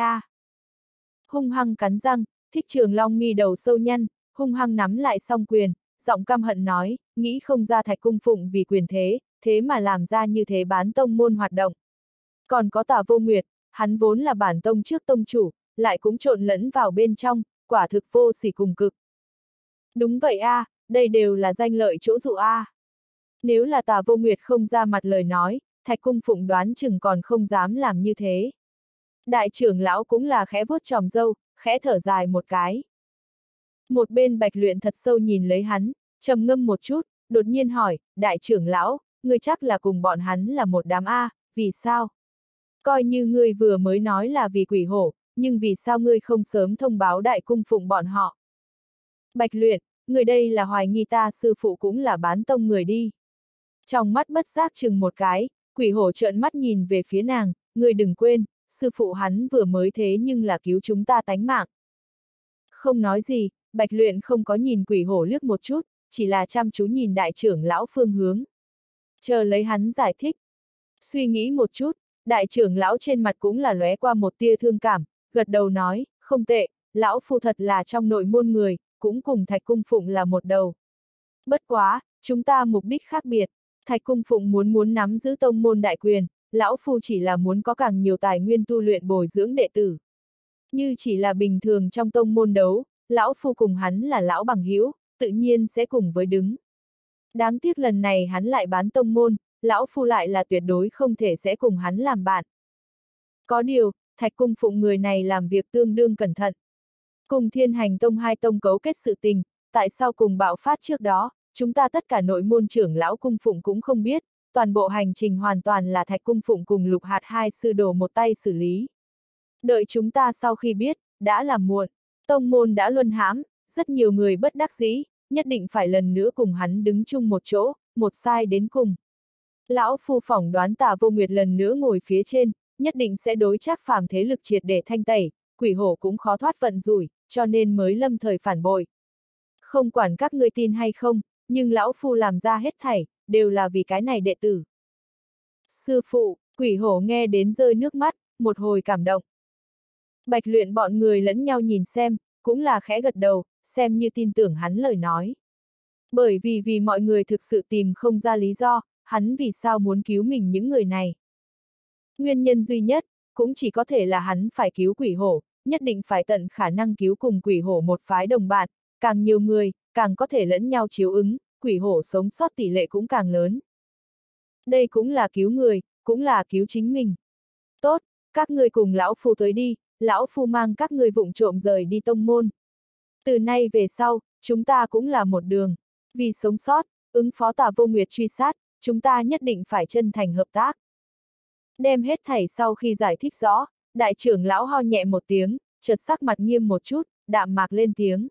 Speaker 1: Hung hăng cắn răng, Thích Trường Long mi đầu sâu nhăn, hung hăng nắm lại song quyền, giọng căm hận nói, nghĩ không ra Thạch Cung Phụng vì quyền thế mà làm ra như thế bán tông môn hoạt động. Còn có Tà Vô Nguyệt, hắn vốn là bản tông trước tông chủ, lại cũng trộn lẫn vào bên trong, quả thực vô sỉ cùng cực. Đúng vậy a, đây đều là danh lợi chỗ dụ a. Nếu là Tà Vô Nguyệt không ra mặt lời nói, Thạch Cung Phụng đoán chừng còn không dám làm như thế. Đại trưởng lão cũng là khẽ vuốt tròm râu, khẽ thở dài một cái. Một bên Bạch Luyện thật sâu nhìn lấy hắn, trầm ngâm một chút, đột nhiên hỏi, đại trưởng lão, ngươi chắc là cùng bọn hắn là một đám A, vì sao? Coi như ngươi vừa mới nói là vì quỷ hổ, nhưng vì sao ngươi không sớm thông báo Đại Cung Phụng bọn họ? Bạch Luyện, người đây là hoài nghi ta sư phụ cũng là bán tông người đi. Trong mắt bất giác chừng một cái, quỷ hổ trợn mắt nhìn về phía nàng, ngươi đừng quên, sư phụ hắn vừa mới thế nhưng là cứu chúng ta tánh mạng. Không nói gì, Bạch Luyện không có nhìn quỷ hổ liếc một chút, chỉ là chăm chú nhìn đại trưởng lão phương hướng. Chờ lấy hắn giải thích. Suy nghĩ một chút, đại trưởng lão trên mặt cũng là lóe qua một tia thương cảm, gật đầu nói, không tệ, lão phu thật là trong nội môn người, cũng cùng Thạch Cung Phụng là một đầu. Bất quá, chúng ta mục đích khác biệt, Thạch Cung Phụng muốn nắm giữ tông môn đại quyền, lão phu chỉ là muốn có càng nhiều tài nguyên tu luyện bồi dưỡng đệ tử. Như chỉ là bình thường trong tông môn đấu, lão phu cùng hắn là lão bằng hữu, tự nhiên sẽ cùng với đứng. Đáng tiếc lần này hắn lại bán tông môn, lão phu lại là tuyệt đối không thể sẽ cùng hắn làm bạn. Có điều, Thạch Cung Phụng người này làm việc tương đương cẩn thận. Cùng Thiên Hành Tông hai tông cấu kết sự tình, tại sao cùng bạo phát trước đó, chúng ta tất cả nội môn trưởng lão Cung Phụng cũng không biết, toàn bộ hành trình hoàn toàn là Thạch Cung Phụng cùng Lục Hạt hai sư đồ một tay xử lý. Đợi chúng ta sau khi biết, đã là muộn, tông môn đã luân hãm, rất nhiều người bất đắc dĩ, nhất định phải lần nữa cùng hắn đứng chung một chỗ, một sai đến cùng. Lão phu phỏng đoán Tà Vô Nguyệt lần nữa ngồi phía trên, nhất định sẽ đối Trác Phàm thế lực triệt để thanh tẩy, quỷ hổ cũng khó thoát vận rủi, cho nên mới lâm thời phản bội. Không quản các ngươi tin hay không, nhưng lão phu làm ra hết thảy, đều là vì cái này đệ tử. Sư phụ, quỷ hổ nghe đến rơi nước mắt, một hồi cảm động. Bạch Luyện bọn người lẫn nhau nhìn xem, cũng là khẽ gật đầu, xem như tin tưởng hắn lời nói. Bởi vì mọi người thực sự tìm không ra lý do, hắn vì sao muốn cứu mình những người này. Nguyên nhân duy nhất, cũng chỉ có thể là hắn phải cứu quỷ hổ, nhất định phải tận khả năng cứu cùng quỷ hổ một phái đồng bạn, càng nhiều người, càng có thể lẫn nhau chiếu ứng, quỷ hổ sống sót tỷ lệ cũng càng lớn. Đây cũng là cứu người, cũng là cứu chính mình. Tốt, các ngươi cùng lão phu tới đi, lão phu mang các ngươi vụng trộm rời đi tông môn. Từ nay về sau, chúng ta cũng là một đường. Vì sống sót, ứng phó Tà Vô Nguyệt truy sát, chúng ta nhất định phải chân thành hợp tác. Đem hết thảy sau khi giải thích rõ, đại trưởng lão ho nhẹ một tiếng, chợt sắc mặt nghiêm một chút, đạm mạc lên tiếng.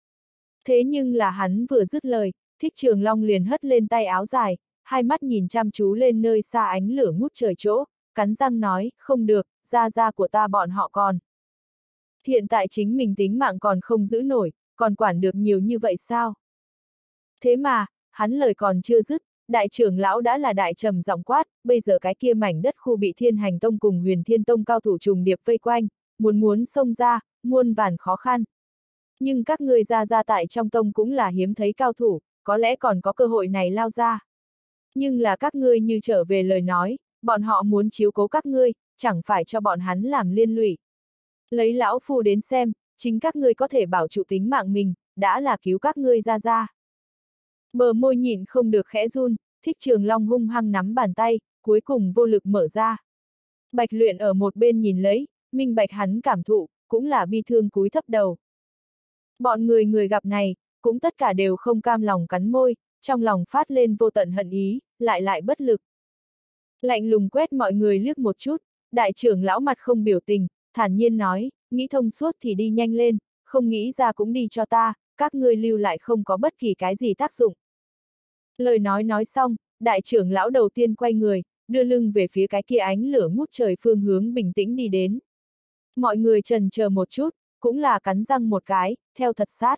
Speaker 1: Thế nhưng là hắn vừa dứt lời, Thích Trường Long liền hất lên tay áo dài, hai mắt nhìn chăm chú lên nơi xa ánh lửa ngút trời chỗ, cắn răng nói, không được, gia gia của ta bọn họ còn. Hiện tại chính mình tính mạng còn không giữ nổi, còn quản được nhiều như vậy sao? Thế mà, hắn lời còn chưa dứt, đại trưởng lão đã là đại trầm giọng quát, bây giờ cái kia mảnh đất khu bị Thiên Hành Tông cùng Huyền Thiên Tông cao thủ trùng điệp vây quanh, muốn xông ra, muôn vàn khó khăn. Nhưng các ngươi ra tại trong tông cũng là hiếm thấy cao thủ, có lẽ còn có cơ hội này lao ra. Nhưng là các ngươi như trở về lời nói, bọn họ muốn chiếu cố các ngươi, chẳng phải cho bọn hắn làm liên lụy. Lấy lão phu đến xem, chính các ngươi có thể bảo trụ tính mạng mình, đã là cứu các ngươi ra. Bờ môi nhịn không được khẽ run, Thích Trường Long hung hăng nắm bàn tay, cuối cùng vô lực mở ra. Bạch Luyện ở một bên nhìn lấy, minh bạch hắn cảm thụ, cũng là bi thương cúi thấp đầu. Bọn người gặp này, cũng tất cả đều không cam lòng cắn môi, trong lòng phát lên vô tận hận ý, lại bất lực. Lạnh lùng quét mọi người liếc một chút, đại trưởng lão mặt không biểu tình, thản nhiên nói, nghĩ thông suốt thì đi nhanh lên, không nghĩ ra cũng đi cho ta, các ngươi lưu lại không có bất kỳ cái gì tác dụng. Lời nói xong, đại trưởng lão đầu tiên quay người, đưa lưng về phía cái kia ánh lửa ngút trời phương hướng bình tĩnh đi đến. Mọi người chần chờ một chút, cũng là cắn răng một cái, theo thật sát.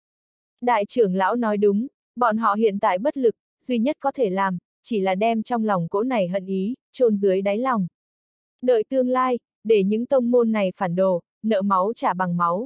Speaker 1: Đại trưởng lão nói đúng, bọn họ hiện tại bất lực, duy nhất có thể làm, chỉ là đem trong lòng cỗ này hận ý, chôn dưới đáy lòng. Đợi tương lai, để những tông môn này phản đồ, nợ máu trả bằng máu.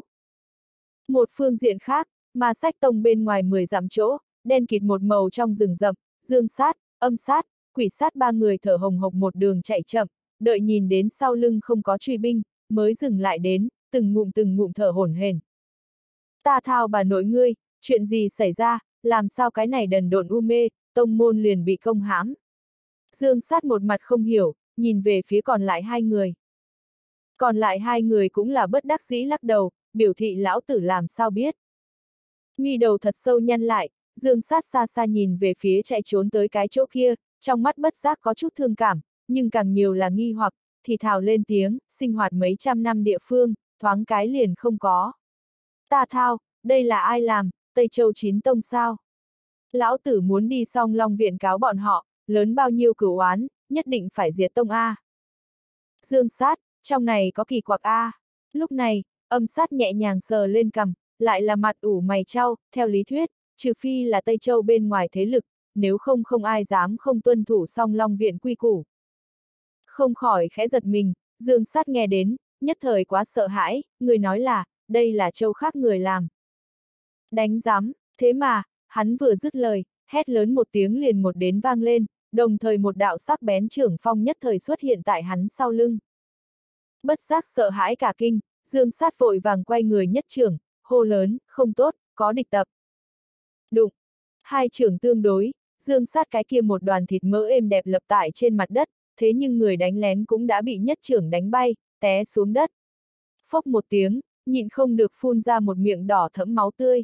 Speaker 1: Một phương diện khác, Ma Sách Tông bên ngoài 10 dặm chỗ, đen kịt một màu trong rừng rậm, dương sát, âm sát, quỷ sát ba người thở hồng hộc một đường chạy chậm, đợi nhìn đến sau lưng không có truy binh, mới dừng lại đến, từng ngụm thở hổn hển. Ta thao bà nội ngươi, chuyện gì xảy ra, làm sao cái này đần độn u mê, tông môn liền bị công hãm. Dương Sát một mặt không hiểu, nhìn về phía còn lại hai người. Còn lại hai người cũng là bất đắc dĩ lắc đầu, biểu thị lão tử làm sao biết. Mi đầu thật sâu nhăn lại, Dương Sát xa xa nhìn về phía chạy trốn tới cái chỗ kia, trong mắt bất giác có chút thương cảm, nhưng càng nhiều là nghi hoặc, thì thào lên tiếng, sinh hoạt mấy trăm năm địa phương, thoáng cái liền không có. Ta thao, đây là ai làm, Tây Châu Chín Tông sao? Lão tử muốn đi Song Long viện cáo bọn họ, lớn bao nhiêu cửu oán, nhất định phải diệt tông A. Dương Sát, trong này có kỳ quặc A. Lúc này, Âm Sát nhẹ nhàng sờ lên cằm, lại là mặt ủ mày chau, theo lý thuyết, trừ phi là Tây Châu bên ngoài thế lực, nếu không không ai dám không tuân thủ Song Long viện quy củ. Không khỏi khẽ giật mình, Dương Sát nghe đến, nhất thời quá sợ hãi, người nói là, đây là châu khác người làm. Đánh giám, thế mà, hắn vừa dứt lời, hét lớn một tiếng liền một đến vang lên, đồng thời một đạo sắc bén trưởng phong nhất thời xuất hiện tại hắn sau lưng. Bất giác sợ hãi cả kinh, Dương Sát vội vàng quay người nhất trưởng, hô lớn, không tốt, có địch tập. Đụng, hai trưởng tương đối, Dương Sát cái kia một đoàn thịt mỡ êm đẹp lập tại trên mặt đất, thế nhưng người đánh lén cũng đã bị nhất trưởng đánh bay, té xuống đất. Phốc một tiếng, nhịn không được phun ra một miệng đỏ thẫm máu tươi.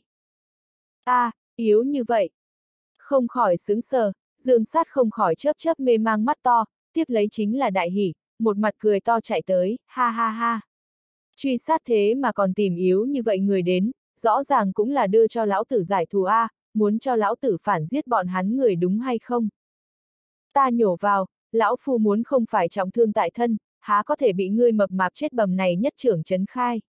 Speaker 1: Yếu như vậy. Không khỏi sững sờ, Dương Sát không khỏi chớp mê mang mắt to, tiếp lấy chính là đại hỉ, một mặt cười to chạy tới, ha ha ha. Truy sát thế mà còn tìm yếu như vậy người đến, rõ ràng cũng là đưa cho lão tử giải thù muốn cho lão tử phản giết bọn hắn người đúng hay không? Ta nhổ vào, lão phu muốn không phải trọng thương tại thân, há có thể bị ngươi mập mạp chết bầm này nhất trưởng chấn khai.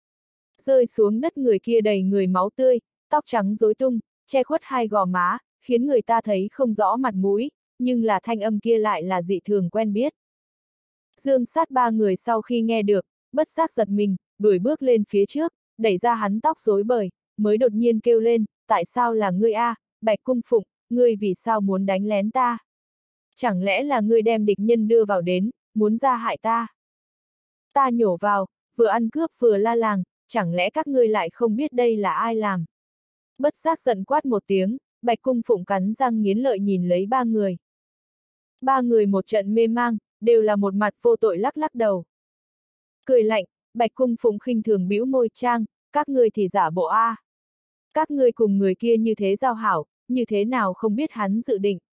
Speaker 1: Rơi xuống đất người kia đầy người máu tươi, tóc trắng rối tung, che khuất hai gò má, khiến người ta thấy không rõ mặt mũi, nhưng là thanh âm kia lại là dị thường quen biết. Dương Sát ba người sau khi nghe được, bất giác giật mình, đuổi bước lên phía trước, đẩy ra hắn tóc rối bời, mới đột nhiên kêu lên, tại sao là ngươi Bạch Cung Phụng, ngươi vì sao muốn đánh lén ta? Chẳng lẽ là ngươi đem địch nhân đưa vào đến, muốn ra hại ta? Ta nhổ vào, vừa ăn cướp vừa la làng, chẳng lẽ các ngươi lại không biết đây là ai làm? Bất giác giận quát một tiếng, Bạch Cung Phụng cắn răng nghiến lợi nhìn lấy ba người. Ba người một trận mê mang, đều là một mặt vô tội lắc lắc đầu. Cười lạnh, Bạch Cung Phụng khinh thường bĩu môi trang, các ngươi thì giả bộ Các ngươi cùng người kia như thế giao hảo, như thế nào không biết hắn dự định.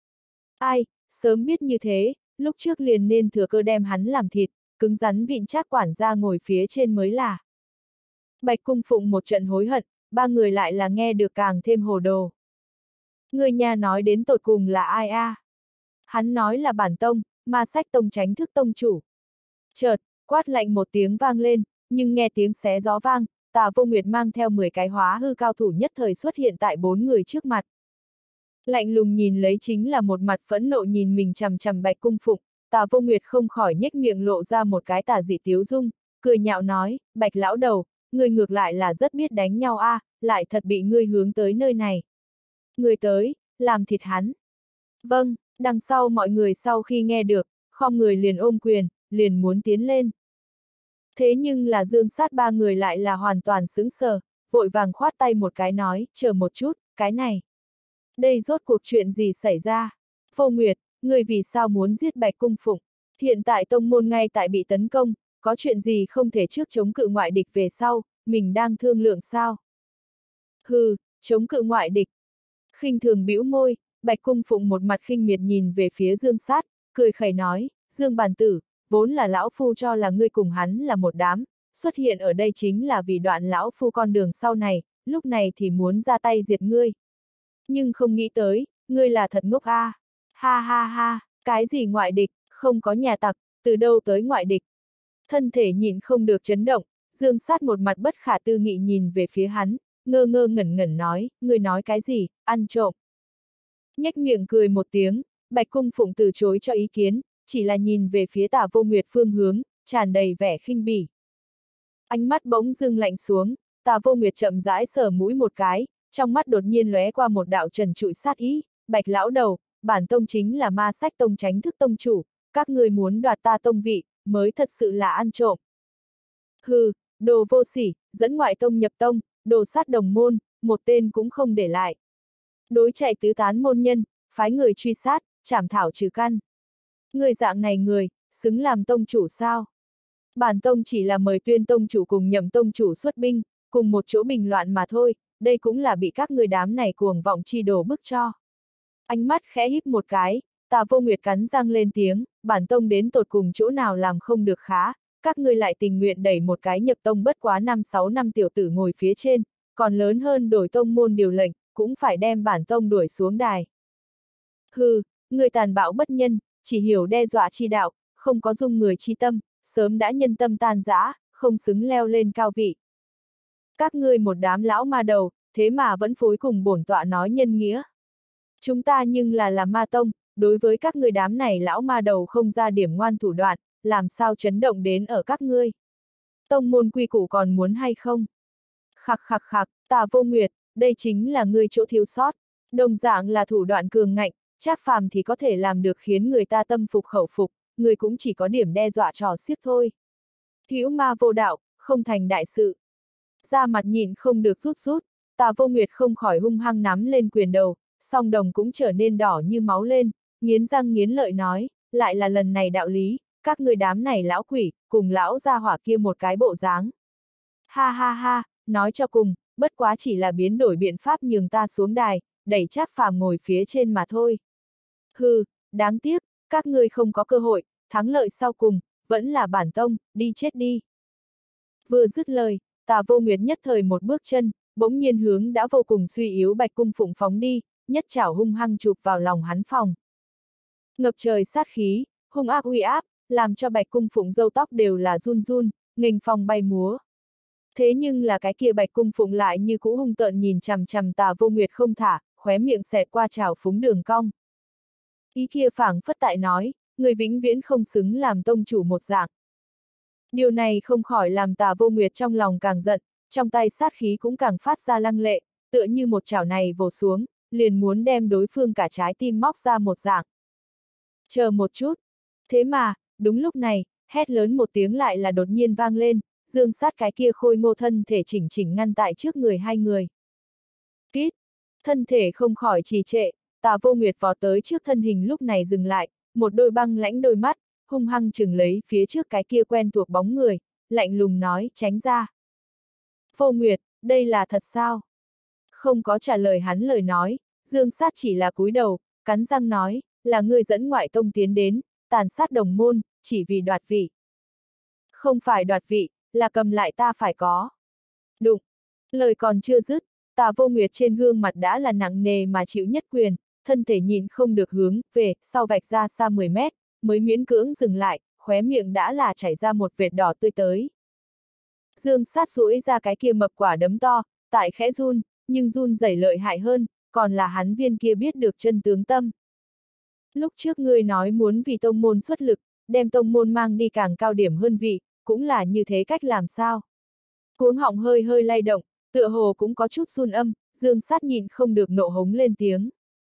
Speaker 1: Sớm biết như thế, lúc trước liền nên thừa cơ đem hắn làm thịt, cứng rắn vịn chắc quản gia ngồi phía trên mới là. Bạch Cung Phụng một trận hối hận, ba người lại là nghe được càng thêm hồ đồ. Người nhà nói đến tột cùng là ai Hắn nói là bản tông, Ma Sách Tông Chánh Thức tông chủ. Chợt, quát lạnh một tiếng vang lên, nhưng nghe tiếng xé gió vang, Tà Vô Nguyệt mang theo 10 cái hóa hư cao thủ nhất thời xuất hiện tại 4 người trước mặt. Lạnh lùng nhìn lấy chính là một mặt phẫn nộ nhìn mình chằm chằm Bạch Cung Phụng, Tà Vô Nguyệt không khỏi nhếch miệng lộ ra một cái tà dị tiếu dung, cười nhạo nói, Bạch lão đầu, người ngược lại là rất biết đánh nhau lại thật bị ngươi hướng tới nơi này. Người tới, làm thịt hắn. Vâng, đằng sau mọi người sau khi nghe được, khom người liền ôm quyền, liền muốn tiến lên. Thế nhưng là Dương Sát ba người lại là hoàn toàn sững sờ, vội vàng khoát tay một cái nói, chờ một chút, cái này. Đây rốt cuộc chuyện gì xảy ra? Vô Nguyệt, người vì sao muốn giết Bạch Cung Phụng? Hiện tại tông môn ngay tại bị tấn công, có chuyện gì không thể trước chống cự ngoại địch về sau, mình đang thương lượng sao? Hừ, chống cự ngoại địch. Khinh thường bĩu môi, Bạch Cung Phụng một mặt khinh miệt nhìn về phía Dương Sát, cười khẩy nói, Dương bản tử, vốn là lão phu cho là ngươi cùng hắn là một đám, xuất hiện ở đây chính là vì đoạn lão phu con đường sau này, lúc này thì muốn ra tay diệt ngươi. Nhưng không nghĩ tới, ngươi là thật ngốc Ha ha ha, cái gì ngoại địch, không có nhà tặc, từ đâu tới ngoại địch. Thân thể nhịn không được chấn động, Dương Sát một mặt bất khả tư nghị nhìn về phía hắn, ngơ ngẩn nói, ngươi nói cái gì, ăn trộm. Nhếch miệng cười một tiếng, Bạch Cung Phụng từ chối cho ý kiến, chỉ là nhìn về phía Tà Vô Nguyệt phương hướng, tràn đầy vẻ khinh bỉ. Ánh mắt bỗng dưng lạnh xuống, Tà Vô Nguyệt chậm rãi sờ mũi một cái, trong mắt đột nhiên lóe qua một đạo trần trụi sát ý, Bạch lão đầu, bản tông chính là Ma Sách Tông Chánh Thức tông chủ, các ngươi muốn đoạt ta tông vị, mới thật sự là ăn trộm. Hừ, đồ vô sỉ, dẫn ngoại tông nhập tông, đồ sát đồng môn, một tên cũng không để lại. Đối chạy tứ tán môn nhân, phái người truy sát, trảm thảo trừ căn. Người dạng này người, xứng làm tông chủ sao? Bản tông chỉ là mời Tuyên tông chủ cùng Nhậm tông chủ xuất binh, cùng một chỗ bình loạn mà thôi, đây cũng là bị các người đám này cuồng vọng chi đồ bức cho. Ánh mắt khẽ híp một cái, Tà Vô Nguyệt cắn răng lên tiếng, bản tông đến tột cùng chỗ nào làm không được khá, các ngươi lại tình nguyện đẩy một cái nhập tông bất quá 5-6 năm tiểu tử ngồi phía trên, còn lớn hơn đổi tông môn điều lệnh, cũng phải đem bản tông đuổi xuống đài. Hừ, người tàn bạo bất nhân, chỉ hiểu đe dọa chi đạo, không có dung người chi tâm, sớm đã nhân tâm tan rã, không xứng leo lên cao vị. Các ngươi một đám lão ma đầu, thế mà vẫn phối cùng bổn tọa nói nhân nghĩa. Chúng ta nhưng là ma tông, đối với các ngươi đám này lão ma đầu không ra điểm ngoan thủ đoạn, làm sao chấn động đến ở các ngươi. Tông môn quy củ còn muốn hay không? Khặc khặc khặc, Tà Vô Nguyệt, đây chính là ngươi chỗ thiếu sót. Đồng dạng là thủ đoạn cường ngạnh, Trác Phàm thì có thể làm được khiến người ta tâm phục khẩu phục, người cũng chỉ có điểm đe dọa trò xiếc thôi. Hữu ma vô đạo, không thành đại sự. Da mặt nhịn không được rút rút, Tà Vô Nguyệt không khỏi hung hăng nắm lên quyền đầu, song đồng cũng trở nên đỏ như máu lên, nghiến răng nghiến lợi nói, lại là lần này đạo lý, các người đám này lão quỷ, cùng lão gia hỏa kia một cái bộ dáng. Ha ha ha, nói cho cùng, bất quá chỉ là biến đổi biện pháp nhường ta xuống đài, đẩy Trác Phàm ngồi phía trên mà thôi. Hừ, đáng tiếc, các ngươi không có cơ hội, thắng lợi sau cùng, vẫn là bản tông, đi chết đi. Vừa dứt lời, Tà Vô Nguyệt nhất thời một bước chân, bỗng nhiên hướng đã vô cùng suy yếu Bạch Cung Phụng phóng đi, nhất chảo hung hăng chụp vào lòng hắn phòng. Ngập trời sát khí, hung ác uy áp, làm cho Bạch Cung Phụng râu tóc đều là run run, nghênh phong bay múa. Thế nhưng là cái kia Bạch Cung Phụng lại như cũ hung tợn nhìn chằm chằm Tà Vô Nguyệt không thả, khóe miệng xẹt qua trào phúng đường cong. Ý kia phảng phất tại nói, người vĩnh viễn không xứng làm tông chủ một dạng. Điều này không khỏi làm Tà Vô Nguyệt trong lòng càng giận, trong tay sát khí cũng càng phát ra lăng lệ, tựa như một chảo này vồ xuống, liền muốn đem đối phương cả trái tim móc ra một dạng. Chờ một chút. Thế mà, đúng lúc này, hét lớn một tiếng lại là đột nhiên vang lên, Dương Sát cái kia khôi ngô thân thể chỉnh chỉnh ngăn tại trước người hai người. Kít! Thân thể không khỏi trì trệ, Tà Vô Nguyệt vọt tới trước thân hình lúc này dừng lại, một đôi băng lãnh đôi mắt, hung hăng chừng lấy phía trước cái kia quen thuộc bóng người, lạnh lùng nói, tránh ra. Vô Nguyệt, đây là thật sao? Không có trả lời hắn lời nói, Dương Sát chỉ là cúi đầu, cắn răng nói, là ngươi dẫn ngoại tông tiến đến, tàn sát đồng môn, chỉ vì đoạt vị. Không phải đoạt vị, là cầm lại ta phải có. Đụng. Lời còn chưa dứt, Tà Vô Nguyệt trên gương mặt đã là nặng nề mà chịu nhất quyền, thân thể nhìn không được hướng về, sau vạch ra xa 10 mét, mới miễn cưỡng dừng lại, khóe miệng đã là chảy ra một vệt đỏ tươi tới. Dương Sát duỗi ra cái kia mập quả đấm to, tại khẽ run, nhưng run rẩy lợi hại hơn, còn là hắn viên kia biết được chân tướng tâm. Lúc trước ngươi nói muốn vì tông môn xuất lực, đem tông môn mang đi càng cao điểm hơn vị, cũng là như thế cách làm sao? Cuống họng hơi hơi lay động, tựa hồ cũng có chút run âm, Dương Sát nhịn không được nộ hống lên tiếng.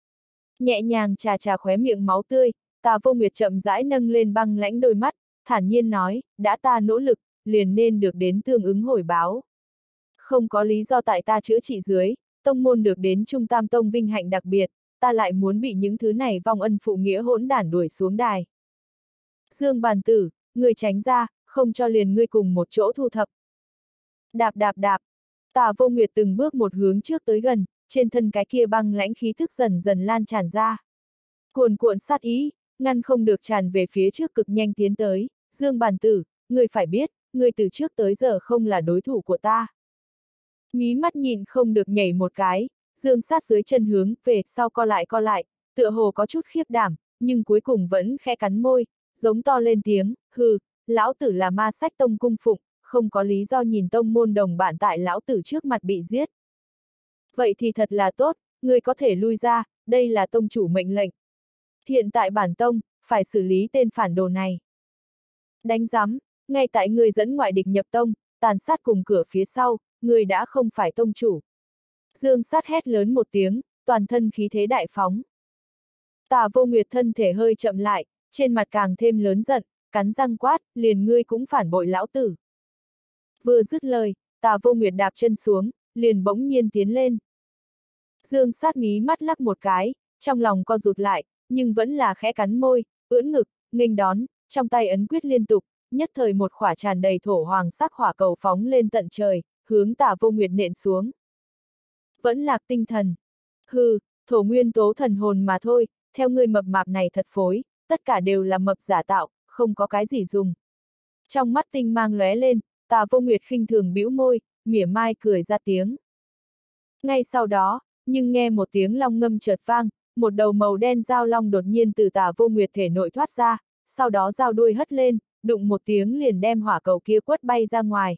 Speaker 1: Nhẹ nhàng chà chà khóe miệng máu tươi, Tà Vô Nguyệt chậm rãi nâng lên băng lãnh đôi mắt, thản nhiên nói, đã ta nỗ lực, liền nên được đến tương ứng hồi báo. Không có lý do tại ta chữa trị dưới, tông môn được đến Trung Tam Tông vinh hạnh đặc biệt, ta lại muốn bị những thứ này vong ân phụ nghĩa hỗn đản đuổi xuống đài. Dương Bàn Tử, người tránh ra, không cho liền ngươi cùng một chỗ thu thập. Đạp đạp đạp, Tà Vô Nguyệt từng bước một hướng trước tới gần, trên thân cái kia băng lãnh khí thức dần dần lan tràn ra. Cuồn cuộn sát ý, ngăn không được tràn về phía trước cực nhanh tiến tới, Dương Bàn Tử, ngươi phải biết, ngươi từ trước tới giờ không là đối thủ của ta. Mí mắt nhìn không được nhảy một cái, Dương Sát dưới chân hướng về sau co lại, tựa hồ có chút khiếp đảm, nhưng cuối cùng vẫn khẽ cắn môi, giống to lên tiếng, hừ, lão tử là ma sách tông cung phụng, không có lý do nhìn tông môn đồng bạn tại lão tử trước mặt bị giết. Vậy thì thật là tốt, ngươi có thể lui ra, đây là tông chủ mệnh lệnh. Hiện tại bản tông, phải xử lý tên phản đồ này. Đánh giám, ngay tại ngươi dẫn ngoại địch nhập tông, tàn sát cùng cửa phía sau, ngươi đã không phải tông chủ. Dương Sát hét lớn một tiếng, toàn thân khí thế đại phóng. Tà Vô Nguyệt thân thể hơi chậm lại, trên mặt càng thêm lớn giận, cắn răng quát, liền ngươi cũng phản bội lão tử. Vừa dứt lời, Tà Vô Nguyệt đạp chân xuống, liền bỗng nhiên tiến lên. Dương Sát mí mắt lắc một cái, trong lòng co rụt lại, nhưng vẫn là khẽ cắn môi, ưỡn ngực, nghênh đón, trong tay ấn quyết liên tục, nhất thời một khỏa tràn đầy thổ hoàng sắc hỏa cầu phóng lên tận trời, hướng Tà Vô Nguyệt nện xuống. Vẫn lạc tinh thần. Hừ, thổ nguyên tố thần hồn mà thôi, theo ngươi mập mạp này thật phối, tất cả đều là mập giả tạo, không có cái gì dùng. Trong mắt tinh mang lóe lên, Tà Vô Nguyệt khinh thường bĩu môi, mỉa mai cười ra tiếng. Ngay sau đó, nhưng nghe một tiếng long ngâm chợt vang, một đầu màu đen dao long đột nhiên từ Tà Vô Nguyệt thể nội thoát ra, sau đó dao đuôi hất lên, đụng một tiếng liền đem hỏa cầu kia quất bay ra ngoài.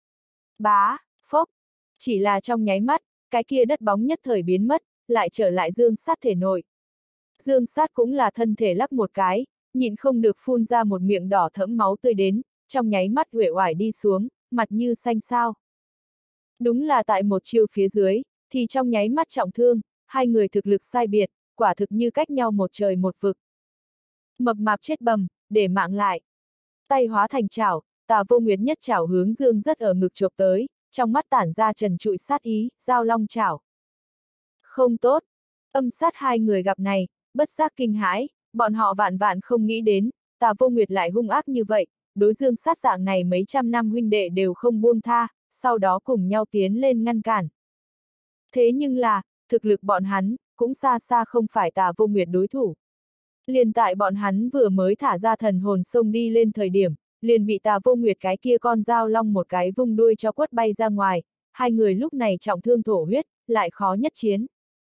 Speaker 1: Bá, phốc, chỉ là trong nháy mắt, cái kia đất bóng nhất thời biến mất, lại trở lại Dương Sát thể nội. Dương Sát cũng là thân thể lắc một cái, nhịn không được phun ra một miệng đỏ thẫm máu tươi đến, trong nháy mắt uể oải đi xuống, mặt như xanh xao. Đúng là tại một chiêu phía dưới, thì trong nháy mắt trọng thương, hai người thực lực sai biệt, quả thực như cách nhau một trời một vực. Mập mạp chết bầm, để mạng lại. Tay hóa thành chảo, Tà Vô Nguyệt nhất chảo hướng Dương rất ở ngực chộp tới, trong mắt tản ra trần trụi sát ý, giao long chảo. Không tốt. Âm Sát hai người gặp này, bất giác kinh hãi, bọn họ vạn vạn không nghĩ đến, Tà Vô Nguyệt lại hung ác như vậy, đối Dương Sát dạng này mấy trăm năm huynh đệ đều không buông tha, sau đó cùng nhau tiến lên ngăn cản. Thế nhưng là, thực lực bọn hắn, cũng xa xa không phải Tà Vô Nguyệt đối thủ. Liền tại bọn hắn vừa mới thả ra thần hồn xông đi lên thời điểm, liền bị Tà Vô Nguyệt cái kia con dao long một cái vung đuôi cho quất bay ra ngoài, hai người lúc này trọng thương thổ huyết, lại khó nhất chiến.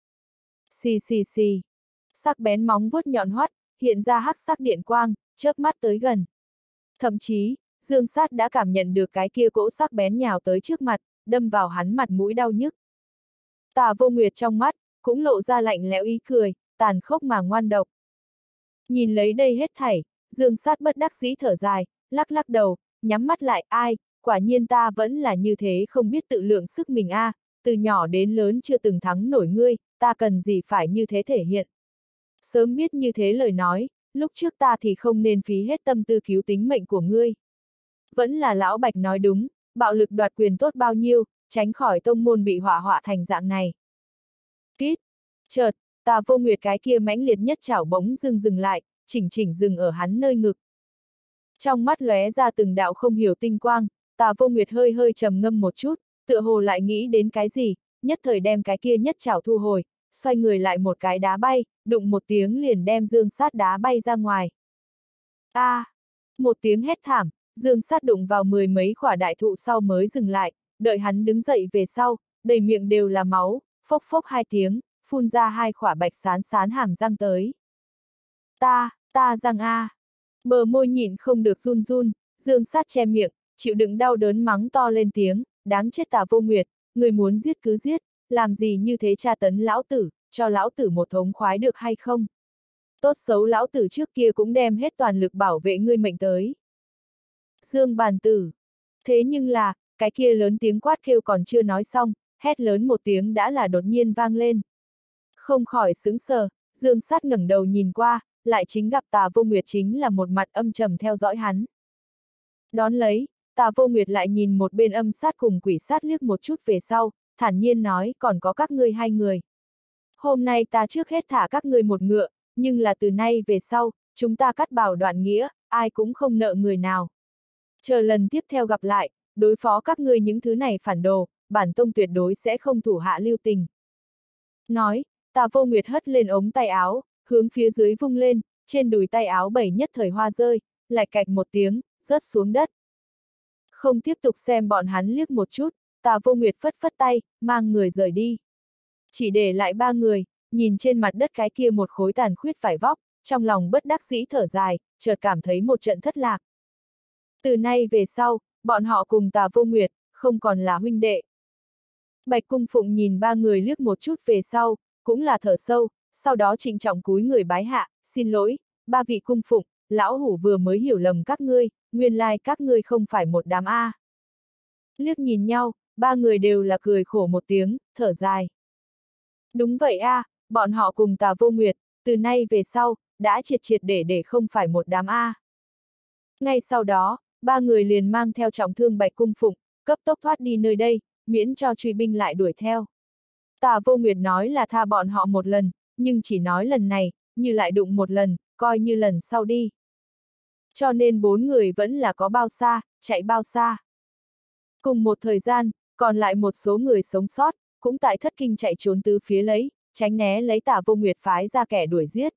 Speaker 1: Xì xì xì. Sắc bén móng vuốt nhọn hoắt, hiện ra hắc sắc điện quang, chớp mắt tới gần. Thậm chí, Dương Sát đã cảm nhận được cái kia cỗ sắc bén nhào tới trước mặt, đâm vào hắn mặt mũi đau nhức. Tà Vô Nguyệt trong mắt, cũng lộ ra lạnh lẽo ý cười, tàn khốc mà ngoan độc. Nhìn lấy đây hết thảy, Dương Sát bất đắc dĩ thở dài, lắc lắc đầu, nhắm mắt lại, ai, quả nhiên ta vẫn là như thế không biết tự lượng sức mình a, từ nhỏ đến lớn chưa từng thắng nổi ngươi, ta cần gì phải như thế thể hiện. Sớm biết như thế lời nói, lúc trước ta thì không nên phí hết tâm tư cứu tính mệnh của ngươi. Vẫn là lão Bạch nói đúng, bạo lực đoạt quyền tốt bao nhiêu, tránh khỏi tông môn bị hỏa hoạ thành dạng này. Kít, chợt, Tà Vô Nguyệt cái kia mãnh liệt nhất chảo bỗng dừng lại, chỉnh dừng ở hắn nơi ngực. Trong mắt lóe ra từng đạo không hiểu tinh quang, Tà Vô Nguyệt hơi trầm ngâm một chút, tựa hồ lại nghĩ đến cái gì, nhất thời đem cái kia nhất chảo thu hồi, xoay người lại một cái đá bay, đụng một tiếng liền đem Dương Sát đá bay ra ngoài. Một tiếng hét thảm, Dương Sát đụng vào mười mấy khỏa đại thụ sau mới dừng lại, đợi hắn đứng dậy về sau, đầy miệng đều là máu, phốc phốc hai tiếng, phun ra hai khỏa bạch sán hàm răng tới. Ta răng a. Bờ môi nhịn không được run run, Dương Sát che miệng, chịu đựng đau đớn mắng to lên tiếng, đáng chết Tà Vô Nguyệt, người muốn giết cứ giết, làm gì như thế tra tấn lão tử, cho lão tử một thống khoái được hay không? Tốt xấu lão tử trước kia cũng đem hết toàn lực bảo vệ ngươi mệnh tới. Dương Bàn Tử. Thế nhưng là, cái kia lớn tiếng quát kêu còn chưa nói xong, hét lớn một tiếng đã là đột nhiên vang lên. Không khỏi sững sờ, Dương Sát ngẩng đầu nhìn qua, lại chính gặp Tà Vô Nguyệt chính là một mặt âm trầm theo dõi hắn. Đón lấy, Tà Vô Nguyệt lại nhìn một bên Âm Sát cùng Quỷ Sát liếc một chút về sau, thản nhiên nói còn có các ngươi hai người. Hôm nay ta trước hết thả các ngươi một ngựa, nhưng là từ nay về sau, chúng ta cắt bảo đoạn nghĩa, ai cũng không nợ người nào. Chờ lần tiếp theo gặp lại, đối phó các ngươi những thứ này phản đồ, bản tông tuyệt đối sẽ không thủ hạ lưu tình. Nói, Tà Vô Nguyệt hất lên ống tay áo, hướng phía dưới vung lên, trên đùi tay áo bảy nhất thời hoa rơi, lại cạch một tiếng, rớt xuống đất. Không tiếp tục xem bọn hắn liếc một chút, Tà Vô Nguyệt phất phất tay, mang người rời đi. Chỉ để lại ba người, nhìn trên mặt đất cái kia một khối tàn khuyết vải vóc, trong lòng bất đắc dĩ thở dài, chợt cảm thấy một trận thất lạc. Từ nay về sau, bọn họ cùng Tà Vô Nguyệt, không còn là huynh đệ. Bạch Cung Phụng nhìn ba người liếc một chút về sau, cũng là thở sâu, sau đó trịnh trọng cúi người bái hạ, xin lỗi, ba vị Cung Phụng, lão hủ vừa mới hiểu lầm các ngươi, nguyên lai các ngươi không phải một đám A. Liếc nhìn nhau, ba người đều là cười khổ một tiếng, thở dài. Đúng vậy a, bọn họ cùng Tà Vô Nguyệt, từ nay về sau, đã triệt triệt để không phải một đám A. Ngay sau đó, ba người liền mang theo trọng thương Bạch Cung Phụng, cấp tốc thoát đi nơi đây, miễn cho truy binh lại đuổi theo. Tả Vô Nguyệt nói là tha bọn họ một lần, nhưng chỉ nói lần này, như lại đụng một lần, coi như lần sau đi. Cho nên bốn người vẫn là có bao xa, chạy bao xa. Cùng một thời gian, còn lại một số người sống sót, cũng tại thất kinh chạy trốn tứ phía lấy, tránh né lấy Tả Vô Nguyệt phái ra kẻ đuổi giết.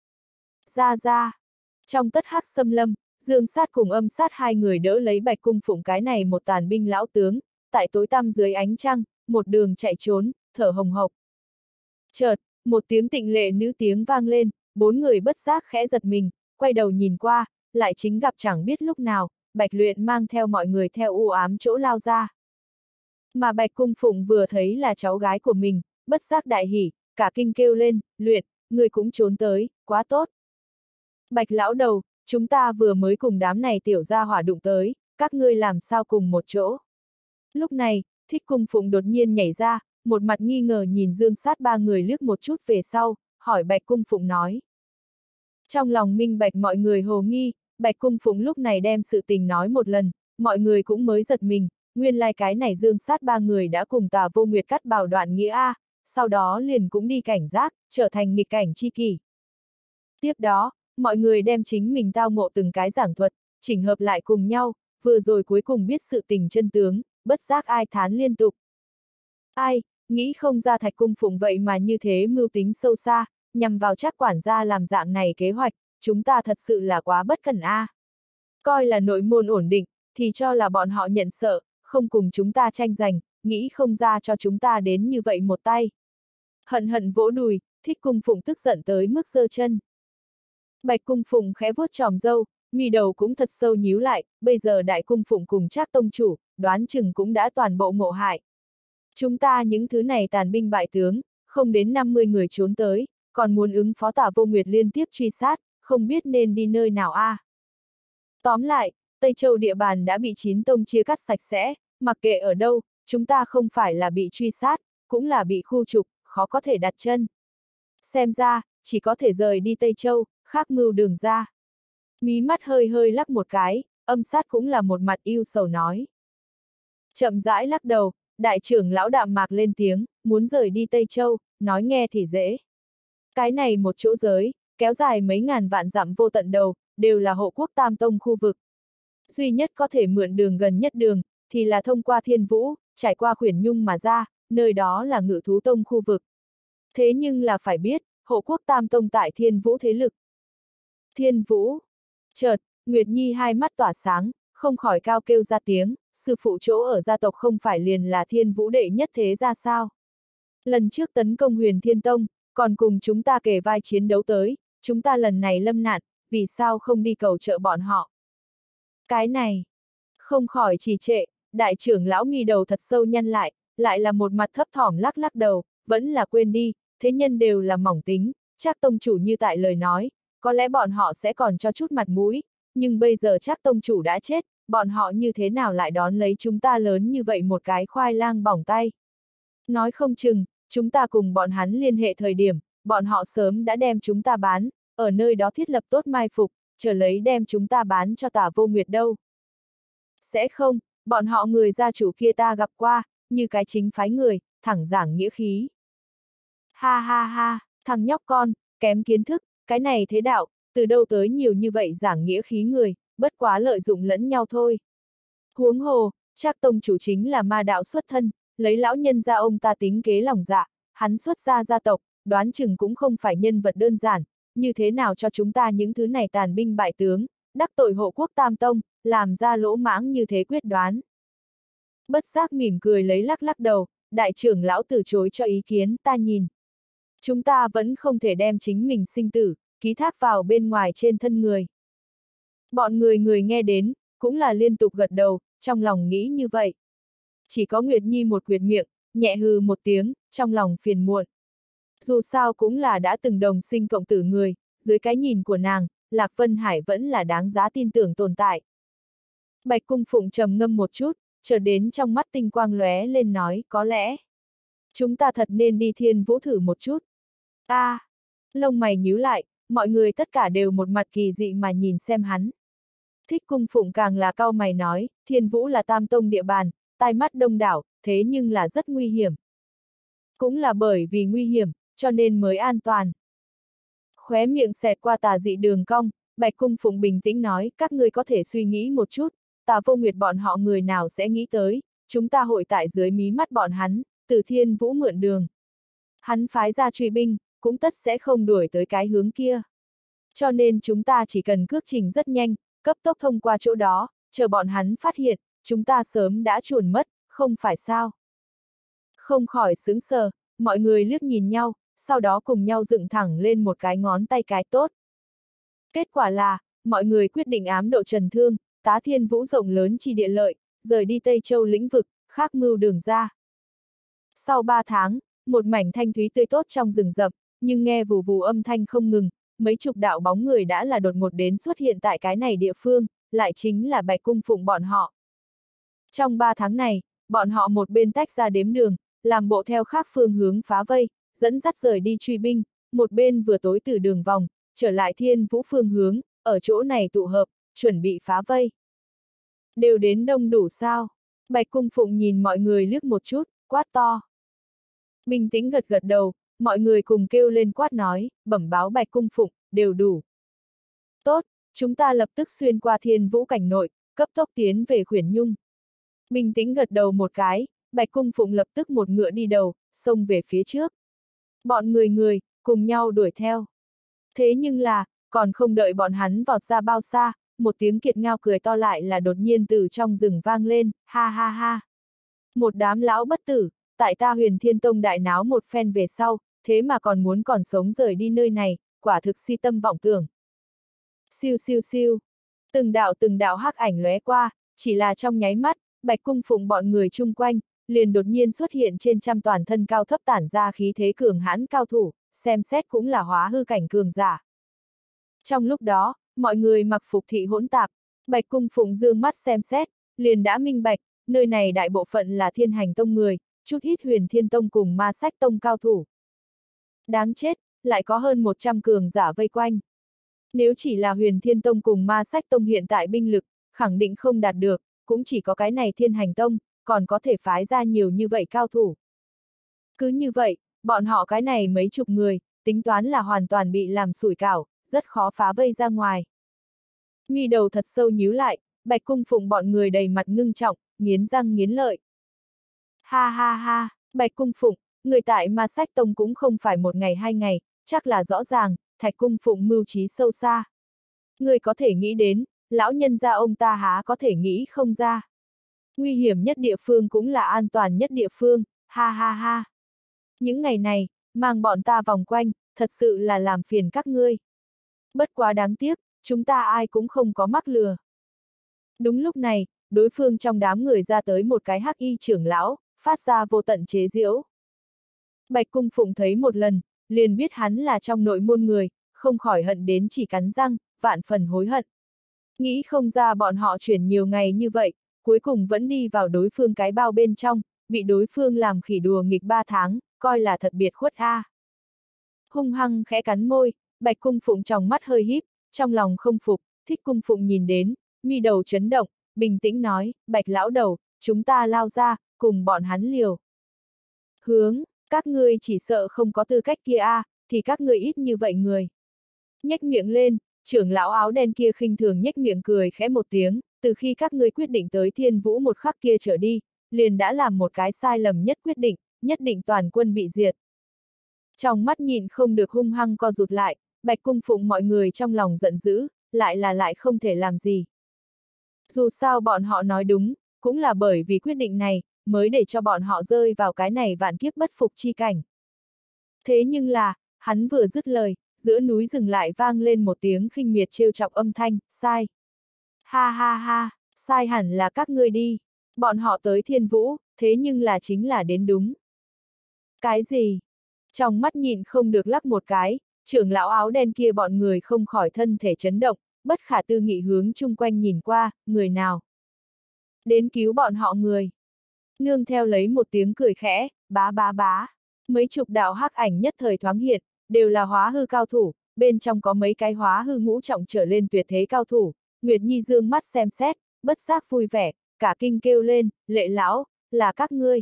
Speaker 1: Ra. Trong tất hắc xâm lâm, Dương Sát cùng Âm Sát hai người đỡ lấy Bạch Cung Phụng cái này một tàn binh lão tướng, tại tối tăm dưới ánh trăng, một đường chạy trốn, thở hồng hộc. Chợt, một tiếng tịnh lệ nữ tiếng vang lên, bốn người bất giác khẽ giật mình, quay đầu nhìn qua, lại chính gặp chẳng biết lúc nào, Bạch Luyện mang theo mọi người theo u ám chỗ lao ra. Mà Bạch Cung Phụng vừa thấy là cháu gái của mình, bất giác đại hỉ, cả kinh kêu lên, Luyện, người cũng trốn tới, quá tốt. Bạch lão đầu, chúng ta vừa mới cùng đám này tiểu gia hỏa đụng tới, các ngươi làm sao cùng một chỗ. Lúc này, Thích Cung Phụng đột nhiên nhảy ra, một mặt nghi ngờ nhìn Dương Sát ba người liếc một chút về sau, hỏi Bạch Cung Phụng nói. Trong lòng minh bạch mọi người hồ nghi, Bạch Cung Phụng lúc này đem sự tình nói một lần, mọi người cũng mới giật mình, nguyên lai cái này Dương Sát ba người đã cùng Tả Vô Nguyệt cắt bảo đoạn nghĩa A, sau đó liền cũng đi cảnh giác, trở thành nghịch cảnh chi kỷ. Tiếp đó, mọi người đem chính mình tao ngộ từng cái giảng thuật, chỉnh hợp lại cùng nhau, vừa rồi cuối cùng biết sự tình chân tướng, bất giác ai thán liên tục. Ai, nghĩ không ra Thạch Cung Phụng vậy mà như thế mưu tính sâu xa, nhằm vào Trác quản gia làm dạng này kế hoạch, chúng ta thật sự là quá bất cẩn a. Coi là nội môn ổn định, thì cho là bọn họ nhận sợ, không cùng chúng ta tranh giành, nghĩ không ra cho chúng ta đến như vậy một tay. Hận hận vỗ đùi, Thích Cung Phụng tức giận tới mức giơ chân. Bạch Cung Phụng khẽ vuốt tròm râu, mi đầu cũng thật sâu nhíu lại, bây giờ Đại Cung Phụng cùng Trác tông chủ, đoán chừng cũng đã toàn bộ ngộ hại. Chúng ta những thứ này tàn binh bại tướng, không đến 50 người trốn tới, còn muốn ứng phó Tả Vô Nguyệt liên tiếp truy sát, không biết nên đi nơi nào a. Tóm lại, Tây Châu địa bàn đã bị 9 tông chia cắt sạch sẽ, mặc kệ ở đâu, chúng ta không phải là bị truy sát, cũng là bị khu trục, khó có thể đặt chân. Xem ra, chỉ có thể rời đi Tây Châu, khác mưu đường ra. Mí mắt hơi hơi lắc một cái, Âm Sát cũng là một mặt ưu sầu nói. Chậm rãi lắc đầu, đại trưởng lão đạm mạc lên tiếng, muốn rời đi Tây Châu, nói nghe thì dễ. Cái này một chỗ giới, kéo dài mấy ngàn vạn dặm vô tận đầu, đều là hộ quốc tam tông khu vực. Duy nhất có thể mượn đường gần nhất đường, thì là thông qua Thiên Vũ, trải qua Khuyển Nhung mà ra, nơi đó là Ngự Thú Tông khu vực. Thế nhưng là phải biết, hộ quốc tam tông tại Thiên Vũ thế lực. Thiên Vũ. Chợt, Nguyệt Nhi hai mắt tỏa sáng, không khỏi cao kêu ra tiếng, sư phụ chỗ ở gia tộc không phải liền là Thiên Vũ đệ nhất thế ra sao. Lần trước tấn công Huyền Thiên Tông, còn cùng chúng ta kề vai chiến đấu tới, chúng ta lần này lâm nạn, vì sao không đi cầu trợ bọn họ. Cái này, không khỏi trì trệ, đại trưởng lão mi đầu thật sâu nhăn lại là một mặt thấp thỏm lắc lắc đầu, vẫn là quên đi, thế nhân đều là mỏng tính, Trác tông chủ như tại lời nói, có lẽ bọn họ sẽ còn cho chút mặt mũi, nhưng bây giờ Trác tông chủ đã chết, bọn họ như thế nào lại đón lấy chúng ta lớn như vậy một cái khoai lang bỏng tay. Nói không chừng, chúng ta cùng bọn hắn liên hệ thời điểm, bọn họ sớm đã đem chúng ta bán, ở nơi đó thiết lập tốt mai phục, chờ lấy đem chúng ta bán cho Tả Vô Nguyệt đâu. Sẽ không, bọn họ người gia chủ kia ta gặp qua, như cái chính phái người, thẳng giảng nghĩa khí. Ha ha ha, thằng nhóc con, kém kiến thức, cái này thế đạo, từ đâu tới nhiều như vậy giảng nghĩa khí người, bất quá lợi dụng lẫn nhau thôi. Huống hồ, Trác tông chủ chính là ma đạo xuất thân, lấy lão nhân gia ông ta tính kế lòng dạ, hắn xuất gia gia tộc, đoán chừng cũng không phải nhân vật đơn giản, như thế nào cho chúng ta những thứ này tàn binh bại tướng, đắc tội hộ quốc tam tông, làm ra lỗ mãng như thế quyết đoán. Bất giác mỉm cười lấy lắc lắc đầu, đại trưởng lão từ chối cho ý kiến, ta nhìn. Chúng ta vẫn không thể đem chính mình sinh tử, ký thác vào bên ngoài trên thân người. Bọn người nghe đến, cũng là liên tục gật đầu, trong lòng nghĩ như vậy. Chỉ có Nguyệt Nhi một quyệt miệng, nhẹ hừ một tiếng, trong lòng phiền muộn. Dù sao cũng là đã từng đồng sinh cộng tử người, dưới cái nhìn của nàng, Lạc Vân Hải vẫn là đáng giá tin tưởng tồn tại. Bạch Cung Phụng trầm ngâm một chút, trở đến trong mắt tinh quang lóe lên nói, có lẽ chúng ta thật nên đi Thiên Vũ thử một chút. Lông mày nhíu lại, mọi người tất cả đều một mặt kỳ dị mà nhìn xem hắn. Thích Cung Phụng càng là cau mày nói, Thiên Vũ là Tam Tông địa bàn, tai mắt đông đảo, thế nhưng là rất nguy hiểm. Cũng là bởi vì nguy hiểm, cho nên mới an toàn. Khóe miệng xẹt qua tà dị đường cong, Bạch Cung Phụng bình tĩnh nói, các ngươi có thể suy nghĩ một chút, Tà Vô Nguyệt bọn họ người nào sẽ nghĩ tới, chúng ta hội tại dưới mí mắt bọn hắn, từ Thiên Vũ mượn đường. Hắn phái ra truy binh, cũng tất sẽ không đuổi tới cái hướng kia. Cho nên chúng ta chỉ cần cước trình rất nhanh, cấp tốc thông qua chỗ đó, chờ bọn hắn phát hiện, chúng ta sớm đã chuồn mất, không phải sao. Không khỏi sững sờ, mọi người liếc nhìn nhau, sau đó cùng nhau dựng thẳng lên một cái ngón tay cái tốt. Kết quả là, mọi người quyết định ám độ Trần Thương, tá Thiên Vũ rộng lớn chi địa lợi, rời đi Tây Châu lĩnh vực, khác mưu đường ra. Sau 3 tháng, một mảnh thanh thúy tươi tốt trong rừng rậm, nhưng nghe vù vù âm thanh không ngừng, mấy chục đạo bóng người đã là đột ngột đến xuất hiện tại cái này địa phương, lại chính là Bạch Cung Phụng bọn họ. Trong 3 tháng này, bọn họ một bên tách ra đếm đường, làm bộ theo khác phương hướng phá vây, dẫn dắt rời đi truy binh, một bên vừa tối từ đường vòng, trở lại Thiên Vũ phương hướng, ở chỗ này tụ hợp, chuẩn bị phá vây. Đều đến đông đủ sao? Bạch Cung Phụng nhìn mọi người liếc một chút, quát to. Bình tĩnh gật gật đầu, mọi người cùng kêu lên quát nói, bẩm báo Bạch Cung Phụng, đều đủ. Tốt, chúng ta lập tức xuyên qua Thiên Vũ cảnh nội, cấp tốc tiến về Khuyển Nhung. Bình tĩnh gật đầu một cái, Bạch Cung Phụng lập tức một ngựa đi đầu, xông về phía trước. Bọn người, cùng nhau đuổi theo. Thế nhưng là, còn không đợi bọn hắn vọt ra bao xa, một tiếng kiệt ngao cười to lại là đột nhiên từ trong rừng vang lên, ha ha ha. Một đám lão bất tử, tại ta Huyền Thiên Tông đại náo một phen về sau, thế mà còn muốn còn sống rời đi nơi này, quả thực si tâm vọng tưởng. Siêu siêu siêu. Từng đạo hắc ảnh lóe qua, chỉ là trong nháy mắt, Bạch Cung Phụng bọn người chung quanh, liền đột nhiên xuất hiện trên trăm toàn thân cao thấp tản ra khí thế cường hãn cao thủ, xem xét cũng là hóa hư cảnh cường giả. Trong lúc đó, mọi người mặc phục thị hỗn tạp, Bạch Cung Phụng dương mắt xem xét, liền đã minh bạch, nơi này đại bộ phận là Thiên Hành Tông người, chút ít Huyền Thiên Tông cùng Ma Sách Tông cao thủ. Đáng chết, lại có hơn 100 cường giả vây quanh. Nếu chỉ là Huyền Thiên Tông cùng Ma Sách Tông hiện tại binh lực, khẳng định không đạt được, cũng chỉ có cái này Thiên Hành Tông, còn có thể phái ra nhiều như vậy cao thủ. Cứ như vậy, bọn họ cái này mấy chục người, tính toán là hoàn toàn bị làm sủi cảo, rất khó phá vây ra ngoài. Mi đầu thật sâu nhíu lại, Bạch Cung Phụng bọn người đầy mặt ngưng trọng, nghiến răng nghiến lợi. Ha ha ha, Bạch Cung Phụng, người tại Ma Sách Tông cũng không phải một ngày hai ngày, chắc là rõ ràng, Thạch Cung Phụng mưu trí sâu xa. Người có thể nghĩ đến, lão nhân gia ông ta há có thể nghĩ không ra. Nguy hiểm nhất địa phương cũng là an toàn nhất địa phương, ha ha ha. Những ngày này, mang bọn ta vòng quanh, thật sự là làm phiền các ngươi. Bất quá đáng tiếc, chúng ta ai cũng không có mắc lừa. Đúng lúc này, đối phương trong đám người ra tới một cái hắc y trưởng lão, phát ra vô tận chế giễu. Bạch Cung Phụng thấy một lần, liền biết hắn là trong nội môn người, không khỏi hận đến chỉ cắn răng, vạn phần hối hận. Nghĩ không ra bọn họ chuyển nhiều ngày như vậy, cuối cùng vẫn đi vào đối phương cái bao bên trong, bị đối phương làm khỉ đùa nghịch 3 tháng, coi là thật biệt khuất a. Hung hăng khẽ cắn môi, Bạch Cung Phụng trong mắt hơi híp, trong lòng không phục, Thích Cung Phụng nhìn đến, mi đầu chấn động, bình tĩnh nói, Bạch lão đầu, chúng ta lao ra, cùng bọn hắn liều. Hướng, các ngươi chỉ sợ không có tư cách kia a, thì các ngươi ít như vậy người. Nhếch miệng lên, trưởng lão áo đen kia khinh thường nhếch miệng cười khẽ một tiếng, từ khi các ngươi quyết định tới Thiên Vũ một khắc kia trở đi, liền đã làm một cái sai lầm nhất quyết định, nhất định toàn quân bị diệt. Trong mắt nhìn không được hung hăng co rụt lại, Bạch Cung Phụng mọi người trong lòng giận dữ, lại không thể làm gì. Dù sao bọn họ nói đúng, cũng là bởi vì quyết định này, mới để cho bọn họ rơi vào cái này vạn kiếp bất phục chi cảnh. Thế nhưng là, hắn vừa dứt lời, giữa núi rừng lại vang lên một tiếng khinh miệt trêu chọc âm thanh, sai. Ha ha ha, sai hẳn là các ngươi đi. Bọn họ tới Thiên Vũ, thế nhưng là chính là đến đúng. Cái gì? Trong mắt nhìn không được lắc một cái, trưởng lão áo đen kia bọn người không khỏi thân thể chấn động, bất khả tư nghị hướng chung quanh nhìn qua, người nào? Đến cứu bọn họ người. Nương theo lấy một tiếng cười khẽ, bá bá bá. Mấy chục đạo hắc ảnh nhất thời thoáng hiện, đều là hóa hư cao thủ, bên trong có mấy cái hóa hư ngũ trọng trở lên tuyệt thế cao thủ. Nguyệt Nhi dương mắt xem xét, bất giác vui vẻ, cả kinh kêu lên, Lệ lão, là các ngươi.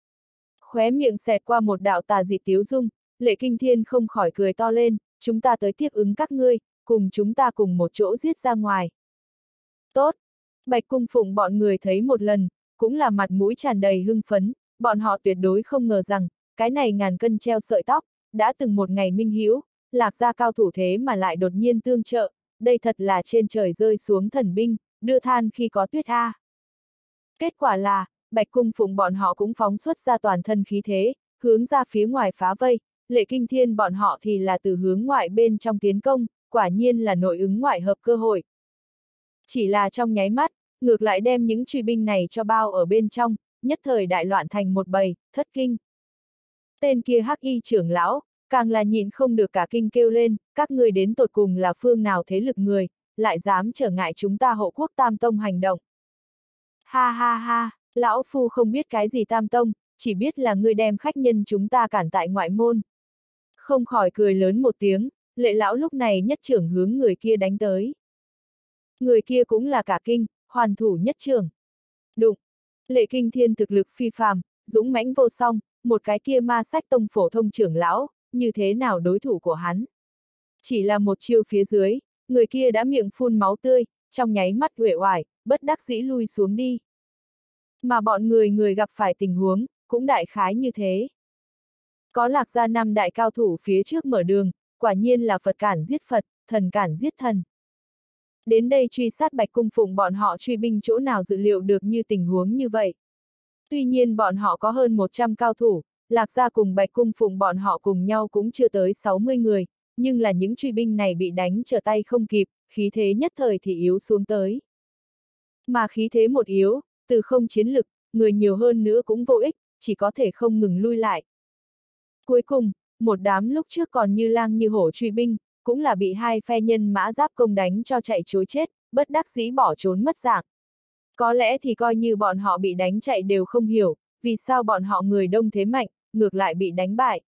Speaker 1: Khóe miệng xẹt qua một đạo tà dị tiếu dung, Lệ Kinh Thiên không khỏi cười to lên, chúng ta tới tiếp ứng các ngươi, cùng chúng ta cùng một chỗ giết ra ngoài. Tốt! Bạch Cung Phụng bọn người thấy một lần, cũng là mặt mũi tràn đầy hưng phấn, bọn họ tuyệt đối không ngờ rằng, cái này ngàn cân treo sợi tóc, đã từng một ngày minh hữu, Lạc gia cao thủ thế mà lại đột nhiên tương trợ, đây thật là trên trời rơi xuống thần binh, đưa than khi có tuyết a. Kết quả là, Bạch Cung Phụng bọn họ cũng phóng xuất ra toàn thân khí thế, hướng ra phía ngoài phá vây, Lệ Kinh Thiên bọn họ thì là từ hướng ngoại bên trong tiến công, quả nhiên là nội ứng ngoại hợp cơ hội. Chỉ là trong nháy mắt, ngược lại đem những truy binh này cho bao ở bên trong, nhất thời đại loạn thành một bầy, thất kinh. Tên kia hắc y trưởng lão, càng là nhịn không được cả kinh kêu lên, các ngươi đến tột cùng là phương nào thế lực người, lại dám trở ngại chúng ta Hộ Quốc Tam Tông hành động. Ha ha ha, lão phu không biết cái gì Tam Tông, chỉ biết là ngươi đem khách nhân chúng ta cản tại ngoại môn. Không khỏi cười lớn một tiếng, Lệ lão lúc này nhất trưởng hướng người kia đánh tới. Người kia cũng là cả kinh, hoàn thủ nhất trưởng. Đụng! Lệ Kinh Thiên thực lực phi phàm, dũng mãnh vô song, một cái kia ma sách tông phổ thông trưởng lão, như thế nào đối thủ của hắn. Chỉ là một chiêu phía dưới, người kia đã miệng phun máu tươi, trong nháy mắt uể oải, bất đắc dĩ lui xuống đi. Mà bọn người gặp phải tình huống, cũng đại khái như thế. Có Lạc gia năm đại cao thủ phía trước mở đường, quả nhiên là Phật cản giết Phật, thần cản giết thần. Đến đây truy sát Bạch Cung Phụng bọn họ truy binh chỗ nào dự liệu được như tình huống như vậy. Tuy nhiên bọn họ có hơn 100 cao thủ, Lạc gia cùng Bạch Cung Phụng bọn họ cùng nhau cũng chưa tới 60 người, nhưng là những truy binh này bị đánh trở tay không kịp, khí thế nhất thời thì yếu xuống tới. Mà khí thế một yếu, từ không chiến lực, người nhiều hơn nữa cũng vô ích, chỉ có thể không ngừng lui lại. Cuối cùng, một đám lúc trước còn như lang như hổ truy binh, cũng là bị hai phe nhân mã giáp công đánh cho chạy trối chết, bất đắc dĩ bỏ trốn mất dạng. Có lẽ thì coi như bọn họ bị đánh chạy đều không hiểu, vì sao bọn họ người đông thế mạnh, ngược lại bị đánh bại.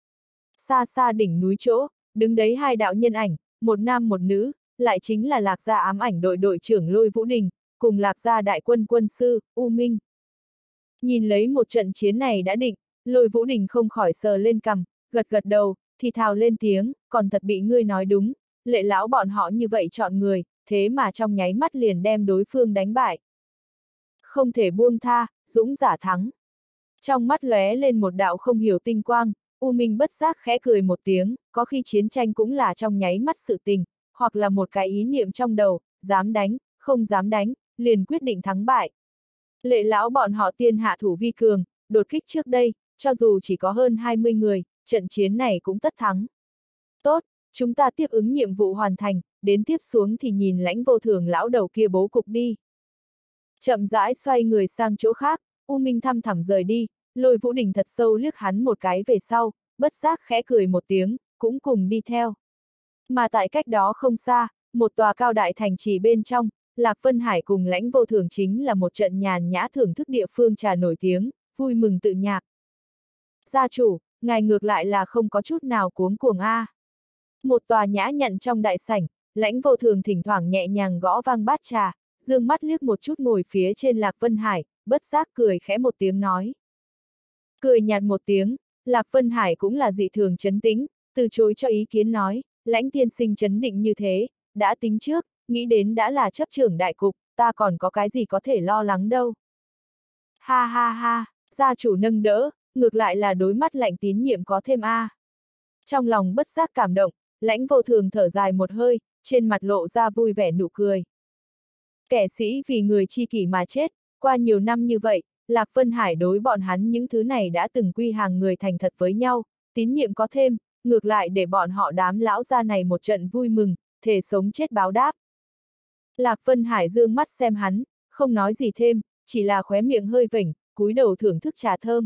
Speaker 1: Xa xa đỉnh núi chỗ, đứng đấy hai đạo nhân ảnh, một nam một nữ, lại chính là Lạc gia ám ảnh đội đội trưởng Lôi Vũ Đình, cùng Lạc gia đại quân quân sư, U Minh. Nhìn lấy một trận chiến này đã định, Lôi Vũ Đình không khỏi sờ lên cằm, gật gật đầu, thì thào lên tiếng, còn thật bị ngươi nói đúng, Lệ lão bọn họ như vậy chọn người, thế mà trong nháy mắt liền đem đối phương đánh bại. Không thể buông tha, dũng giả thắng. Trong mắt lóe lên một đạo không hiểu tinh quang, U Minh bất giác khẽ cười một tiếng, có khi chiến tranh cũng là trong nháy mắt sự tình, hoặc là một cái ý niệm trong đầu, dám đánh, không dám đánh, liền quyết định thắng bại. Lệ lão bọn họ tiên hạ thủ vi cường, đột kích trước đây, cho dù chỉ có hơn 20 người, trận chiến này cũng tất thắng. Tốt, chúng ta tiếp ứng nhiệm vụ hoàn thành, đến tiếp xuống thì nhìn Lãnh Vô Thường lão đầu kia bố cục đi. Chậm rãi xoay người sang chỗ khác, U Minh thăm thẳm rời đi, Lôi Vũ Đình thật sâu liếc hắn một cái về sau, bất giác khẽ cười một tiếng, cũng cùng đi theo. Mà tại cách đó không xa, một tòa cao đại thành trì bên trong, Lạc Vân Hải cùng Lãnh Vô Thường chính là một trận nhàn nhã thưởng thức địa phương trà nổi tiếng, vui mừng tự nhạc. Gia chủ, ngài ngược lại là không có chút nào cuống cuồng a. Một tòa nhã nhặn trong đại sảnh, Lãnh Vô Thường thỉnh thoảng nhẹ nhàng gõ vang bát trà, dương mắt liếc một chút ngồi phía trên Lạc Vân Hải, bất giác cười khẽ một tiếng nói. Cười nhạt một tiếng, Lạc Vân Hải cũng là dị thường trấn tĩnh, từ chối cho ý kiến nói, Lãnh tiên sinh trấn định như thế, đã tính trước, nghĩ đến đã là chấp trưởng đại cục, ta còn có cái gì có thể lo lắng đâu. Ha ha ha, gia chủ nâng đỡ, ngược lại là đối mắt Lãnh tín nhiệm có thêm a. Trong lòng bất giác cảm động, Lãnh Vô Thường thở dài một hơi, trên mặt lộ ra vui vẻ nụ cười. Kẻ sĩ vì người chi kỷ mà chết, qua nhiều năm như vậy, Lạc Vân Hải đối bọn hắn những thứ này đã từng quy hàng người thành thật với nhau, tín nhiệm có thêm, ngược lại để bọn họ đám lão gia này một trận vui mừng, thề sống chết báo đáp. Lạc Vân Hải dương mắt xem hắn, không nói gì thêm, chỉ là khóe miệng hơi vểnh, cúi đầu thưởng thức trà thơm.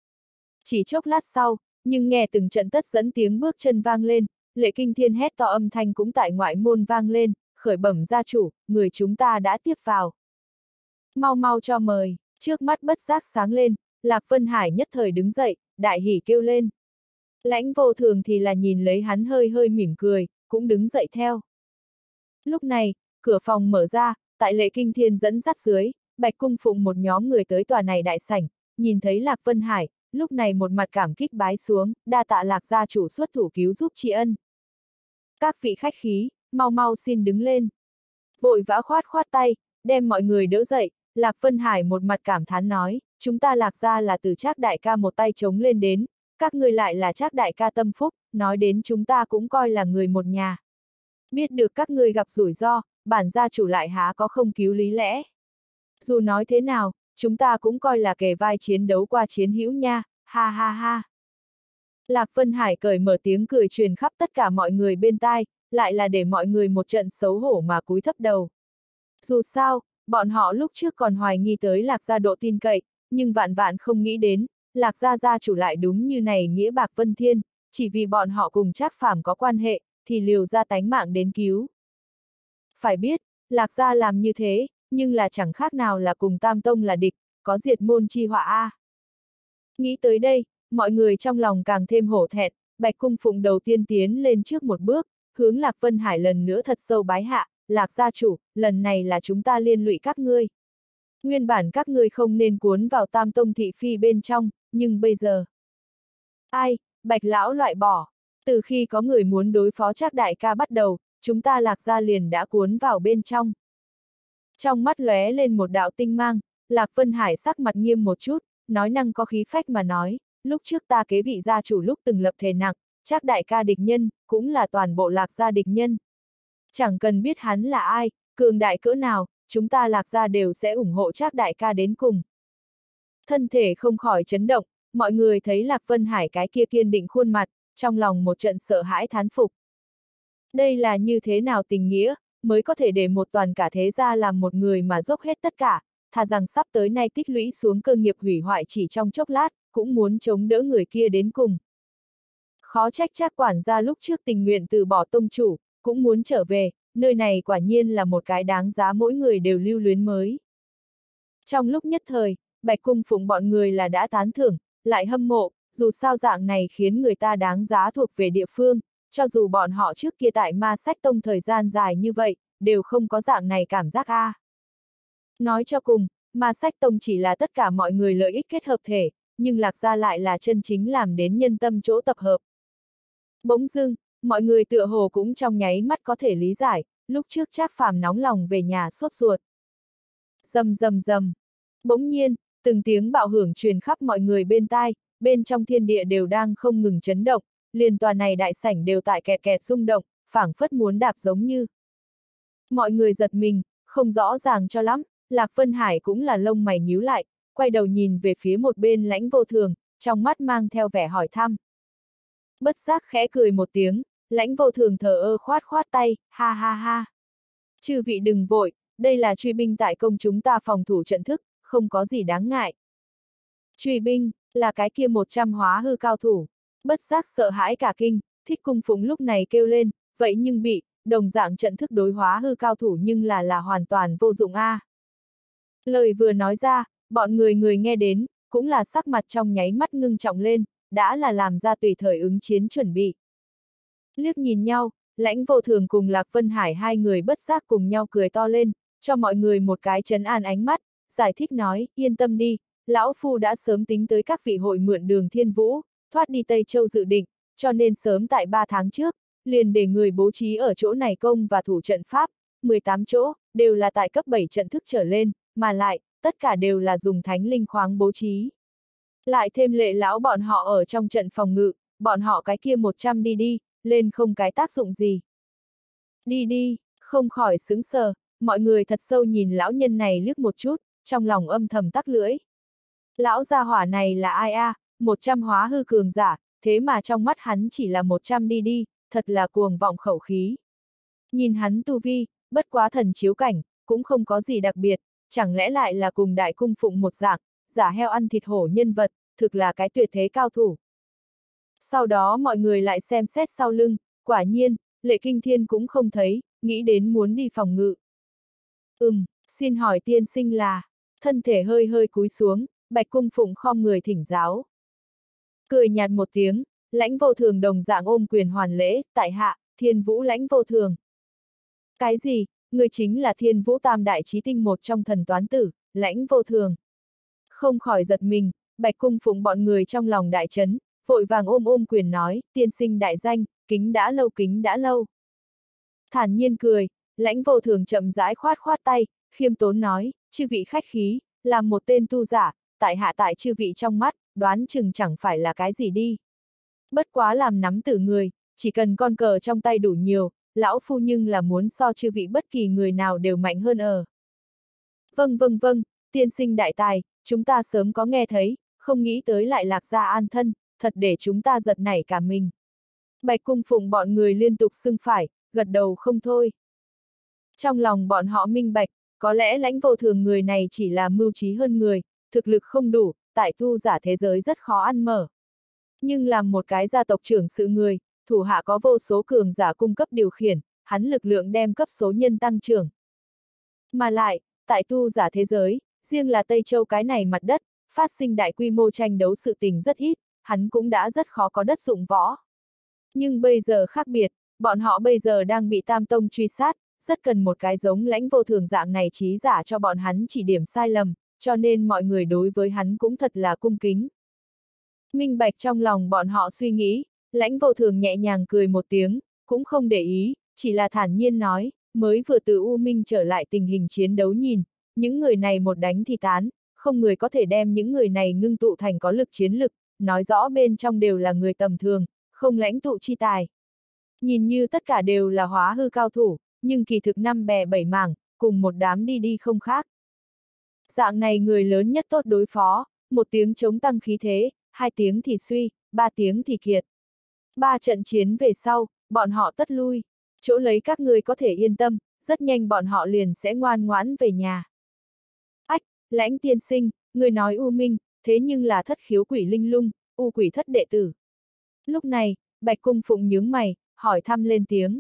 Speaker 1: Chỉ chốc lát sau, nhưng nghe từng trận tất dẫn tiếng bước chân vang lên, Lệ Kinh Thiên hét to âm thanh cũng tại ngoại môn vang lên, khởi bẩm gia chủ, người chúng ta đã tiếp vào. Mau mau cho mời, trước mắt bất giác sáng lên, Lạc Vân Hải nhất thời đứng dậy, đại hỉ kêu lên. Lãnh Vô Thường thì là nhìn lấy hắn hơi hơi mỉm cười, cũng đứng dậy theo. Lúc này, cửa phòng mở ra, tại Lệ Kinh Thiên dẫn dắt dưới, Bạch Cung Phụng một nhóm người tới tòa này đại sảnh, nhìn thấy Lạc Vân Hải, lúc này một mặt cảm kích bái xuống, đa tạ Lạc gia chủ xuất thủ cứu giúp tri ân. Các vị khách khí, mau mau xin đứng lên. Vội vã khoát khoát tay, đem mọi người đỡ dậy, Lạc Vân Hải một mặt cảm thán nói, chúng ta Lạc gia là từ Trác đại ca một tay chống lên đến, các ngươi lại là Trác đại ca tâm phúc, nói đến chúng ta cũng coi là người một nhà. Biết được các ngươi gặp rủi ro, bản gia chủ lại há có không cứu lý lẽ. Dù nói thế nào, chúng ta cũng coi là kề vai chiến đấu qua chiến hữu nha, ha ha ha. Lạc Vân Hải cởi mở tiếng cười truyền khắp tất cả mọi người bên tai, lại là để mọi người một trận xấu hổ mà cúi thấp đầu. Dù sao, bọn họ lúc trước còn hoài nghi tới Lạc gia độ tin cậy, nhưng vạn vạn không nghĩ đến, Lạc gia gia chủ lại đúng như này nghĩa bạc vân thiên, chỉ vì bọn họ cùng Trác Phàm có quan hệ, thì liều ra tánh mạng đến cứu. Phải biết, Lạc gia làm như thế, nhưng là chẳng khác nào là cùng Tam Tông là địch, có diệt môn chi họa a. Nghĩ tới đây, mọi người trong lòng càng thêm hổ thẹn, Bạch Cung Phụng đầu tiên tiến lên trước một bước, hướng Lạc Vân Hải lần nữa thật sâu bái hạ, Lạc gia chủ, lần này là chúng ta liên lụy các ngươi. Nguyên bản các ngươi không nên cuốn vào Tam Tông thị phi bên trong, nhưng bây giờ... Ai, Bạch lão loại bỏ, từ khi có người muốn đối phó Trác đại ca bắt đầu, chúng ta Lạc gia liền đã cuốn vào bên trong. Trong mắt lóe lên một đạo tinh mang, Lạc Vân Hải sắc mặt nghiêm một chút, nói năng có khí phách mà nói, lúc trước ta kế vị gia chủ lúc từng lập thề nặng, Trác đại ca địch nhân, cũng là toàn bộ Lạc gia địch nhân. Chẳng cần biết hắn là ai, cường đại cỡ nào, chúng ta Lạc gia đều sẽ ủng hộ Trác đại ca đến cùng. Thân thể không khỏi chấn động, mọi người thấy Lạc Vân Hải cái kia kiên định khuôn mặt, trong lòng một trận sợ hãi thán phục. Đây là như thế nào tình nghĩa, mới có thể để một toàn cả thế gia làm một người mà dốc hết tất cả, thà rằng sắp tới nay tích lũy xuống cơ nghiệp hủy hoại chỉ trong chốc lát, cũng muốn chống đỡ người kia đến cùng. Khó trách Trác quản gia lúc trước tình nguyện từ bỏ tông chủ, cũng muốn trở về, nơi này quả nhiên là một cái đáng giá mỗi người đều lưu luyến mới. Trong lúc nhất thời, Bạch Cung Phụng bọn người là đã tán thưởng, lại hâm mộ, dù sao dạng này khiến người ta đáng giá thuộc về địa phương, cho dù bọn họ trước kia tại Ma Sách Tông thời gian dài như vậy, đều không có dạng này cảm giác a. Nói cho cùng, Ma Sách Tông chỉ là tất cả mọi người lợi ích kết hợp thể, nhưng Lạc gia lại là chân chính làm đến nhân tâm chỗ tập hợp. Bỗng dưng, mọi người tựa hồ cũng trong nháy mắt có thể lý giải, lúc trước Trác Phàm nóng lòng về nhà sốt ruột. Rầm rầm rầm. Bỗng nhiên, từng tiếng bạo hưởng truyền khắp mọi người bên tai, bên trong thiên địa đều đang không ngừng chấn động, liền tòa này đại sảnh đều tại kẹt kẹt rung động, phảng phất muốn đạp giống như. Mọi người giật mình, không rõ ràng cho lắm, Lạc Vân Hải cũng là lông mày nhíu lại, quay đầu nhìn về phía một bên Lãnh Vô Thường, trong mắt mang theo vẻ hỏi thăm. Bất giác khẽ cười một tiếng, Lãnh Vô Thường thờ ơ khoát khoát tay, ha ha ha. Chư vị đừng vội, đây là truy binh tại công chúng ta phòng thủ trận thức, không có gì đáng ngại. Truy binh, là cái kia 100 hóa hư cao thủ. Bất giác sợ hãi cả kinh, Thích Cung Phụng lúc này kêu lên, vậy nhưng bị, đồng dạng trận thức đối hóa hư cao thủ nhưng là hoàn toàn vô dụng a. Lời vừa nói ra, bọn người nghe đến, cũng là sắc mặt trong nháy mắt ngưng trọng lên, đã là làm ra tùy thời ứng chiến chuẩn bị. Liếc nhìn nhau, Lãnh Vô Thường cùng Lạc Vân Hải hai người bất giác cùng nhau cười to lên, cho mọi người một cái trấn an ánh mắt, giải thích nói, yên tâm đi, lão phu đã sớm tính tới các vị hội mượn đường Thiên Vũ, thoát đi Tây Châu dự định, cho nên sớm tại 3 tháng trước, liền để người bố trí ở chỗ này công và thủ trận pháp, 18 chỗ, đều là tại cấp 7 trận thức trở lên, mà lại, tất cả đều là dùng thánh linh khoáng bố trí. Lại thêm Lệ lão bọn họ ở trong trận phòng ngự, bọn họ cái kia 100 đi, lên không cái tác dụng gì. Đi, không khỏi sững sờ, mọi người thật sâu nhìn lão nhân này liếc một chút, trong lòng âm thầm tắc lưỡi. Lão gia hỏa này là ai a? 100 hóa hư cường giả, thế mà trong mắt hắn chỉ là 100 đi, thật là cuồng vọng khẩu khí. Nhìn hắn tu vi, bất quá thần chiếu cảnh, cũng không có gì đặc biệt, chẳng lẽ lại là cùng Đại Cung Phụng một dạng, giả heo ăn thịt hổ nhân vật, thực là cái tuyệt thế cao thủ. Sau đó mọi người lại xem xét sau lưng, quả nhiên, Lệ Kinh Thiên cũng không thấy, nghĩ đến muốn đi phòng ngự. Xin hỏi tiên sinh là, thân thể hơi hơi cúi xuống, Bạch Cung Phụng khom người thỉnh giáo. Cười nhạt một tiếng, Lãnh Vô Thường đồng dạng ôm quyền hoàn lễ, tại hạ, Thiên Vũ Lãnh Vô Thường. Cái gì, người chính là Thiên Vũ Tam Đại Chí Tinh một trong thần toán tử, Lãnh Vô Thường. Không khỏi giật mình, Bạch Cung Phụng bọn người trong lòng đại chấn, vội vàng ôm quyền nói, tiên sinh đại danh, kính đã lâu kính đã lâu. Thản nhiên cười, Lãnh Vô Thường chậm rãi khoát tay, khiêm tốn nói, chư vị khách khí, làm một tên tu giả, tại hạ tại chư vị trong mắt, đoán chừng chẳng phải là cái gì đi. Bất quá làm nắm tử người, chỉ cần con cờ trong tay đủ nhiều, lão phu nhưng là muốn so chư vị bất kỳ người nào đều mạnh hơn ở. Vâng, tiên sinh đại tài, chúng ta sớm có nghe thấy, không nghĩ tới lại lạc gia an thân, thật để chúng ta giật nảy cả mình. Bạch Cung Phụng bọn người liên tục xưng phải, gật đầu không thôi. Trong lòng bọn họ minh bạch, có lẽ Lãnh Vô Thường người này chỉ là mưu trí hơn người, thực lực không đủ, tại tu giả thế giới rất khó ăn mở. Nhưng làm một cái gia tộc trưởng sự người, thủ hạ có vô số cường giả cung cấp điều khiển, hắn lực lượng đem cấp số nhân tăng trưởng. Mà lại, tại tu giả thế giới, riêng là Tây Châu cái này mặt đất, phát sinh đại quy mô tranh đấu sự tình rất ít, hắn cũng đã rất khó có đất dụng võ. Nhưng bây giờ khác biệt, bọn họ bây giờ đang bị Tam Tông truy sát, rất cần một cái giống Lãnh Vô Thường dạng này trí giả cho bọn hắn chỉ điểm sai lầm, cho nên mọi người đối với hắn cũng thật là cung kính. Minh bạch trong lòng bọn họ suy nghĩ, Lãnh Vô Thường nhẹ nhàng cười một tiếng, cũng không để ý, chỉ là thản nhiên nói, mới vừa từ U Minh trở lại tình hình chiến đấu nhìn, những người này một đánh thì tán, không người có thể đem những người này ngưng tụ thành có lực chiến lực, nói rõ bên trong đều là người tầm thường, không lãnh tụ chi tài. Nhìn như tất cả đều là hóa hư cao thủ, nhưng kỳ thực năm bè bảy mảng, cùng một đám đi không khác. Dạng này người lớn nhất tốt đối phó, một tiếng chống tăng khí thế, 2 tiếng thì suy, 3 tiếng thì kiệt. 3 trận chiến về sau, bọn họ tất lui, chỗ lấy các người có thể yên tâm, rất nhanh bọn họ liền sẽ ngoan ngoãn về nhà. Ách, Lãnh tiên sinh, người nói U Minh, thế nhưng là Thất Khiếu Quỷ Linh Lung, U Quỷ Thất đệ tử. Lúc này, Bạch Cung Phụng nhướng mày, hỏi thăm lên tiếng.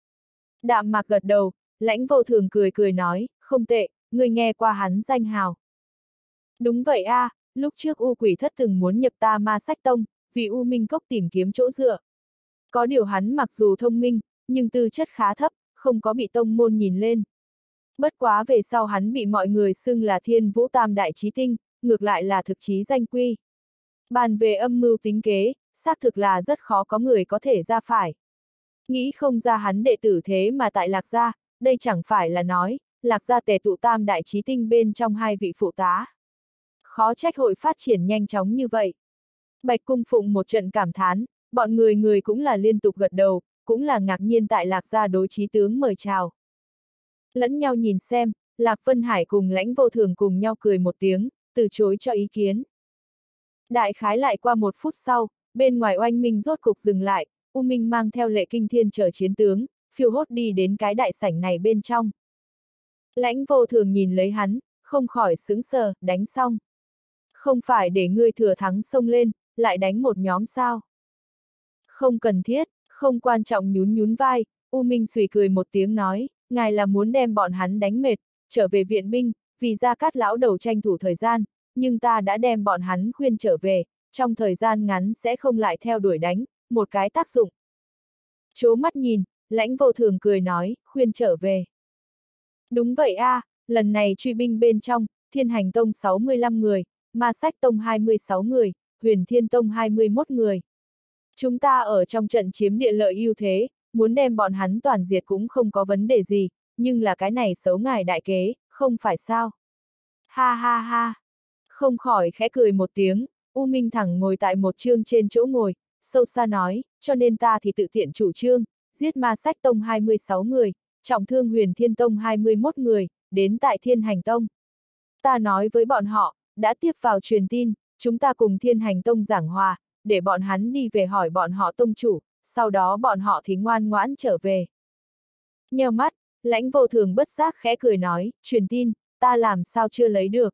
Speaker 1: Đạm Mạc gật đầu, Lãnh Vô Thường cười nói, không tệ, người nghe qua hắn danh hào. Đúng vậy a, lúc trước U Quỷ Thất từng muốn nhập ta Ma Sách Tông, vì U Minh Cốc tìm kiếm chỗ dựa. Có điều hắn mặc dù thông minh, nhưng tư chất khá thấp, không có bị tông môn nhìn lên. Bất quá về sau hắn bị mọi người xưng là Thiên Vũ Tam Đại Chí Tinh, ngược lại là thực chí danh quy. Bàn về âm mưu tính kế, xác thực là rất khó có người có thể ra phải. Nghĩ không ra hắn đệ tử thế mà tại Lạc Gia, đây chẳng phải là nói, Lạc Gia tề tụ Tam Đại Chí Tinh bên trong 2 vị phụ tá. Khó trách hội phát triển nhanh chóng như vậy. Bạch Cung Phụng một trận cảm thán, bọn người cũng là liên tục gật đầu, cũng là ngạc nhiên tại Lạc Gia đối chí tướng mời chào. Lẫn nhau nhìn xem, Lạc Vân Hải cùng Lãnh Vô Thường cùng nhau cười một tiếng, từ chối cho ý kiến. Đại khái lại qua 1 phút sau, bên ngoài oanh minh rốt cục dừng lại, U Minh mang theo Lệ Kinh Thiên chở chiến tướng, phiêu hốt đi đến cái đại sảnh này bên trong. Lãnh Vô Thường nhìn lấy hắn, không khỏi sững sờ, đánh xong. Không phải để ngươi thừa thắng xông lên, lại đánh một nhóm sao? Không cần thiết, không quan trọng nhún vai, U Minh xùy cười một tiếng nói, ngài là muốn đem bọn hắn đánh mệt, trở về viện binh, vì Gia Cát lão đầu tranh thủ thời gian, nhưng ta đã đem bọn hắn khuyên trở về, trong thời gian ngắn sẽ không lại theo đuổi đánh, một cái tác dụng. Chố mắt nhìn, Lãnh Vô Thường cười nói, khuyên trở về. Đúng vậy a, lần này truy binh bên trong, Thiên Hành Tông 65 người, Ma Sách Tông 26 người, Huyền Thiên Tông 21 người. Chúng ta ở trong trận chiếm địa lợi ưu thế, muốn đem bọn hắn toàn diệt cũng không có vấn đề gì, nhưng là cái này xấu ngài đại kế, không phải sao? Ha ha ha! Không khỏi khẽ cười một tiếng, U Minh thẳng ngồi tại một chương trên chỗ ngồi, sâu xa nói, cho nên ta thì tự tiện chủ trương, giết Ma Sách Tông 26 người, trọng thương Huyền Thiên Tông 21 người, đến tại Thiên Hành Tông. Ta nói với bọn họ, đã tiếp vào truyền tin, chúng ta cùng Thiên Hành Tông giảng hòa, để bọn hắn đi về hỏi bọn họ tông chủ, sau đó bọn họ thì ngoan ngoãn trở về. Nheo mắt, Lãnh Vô Thường bất giác khẽ cười nói, truyền tin, ta làm sao chưa lấy được.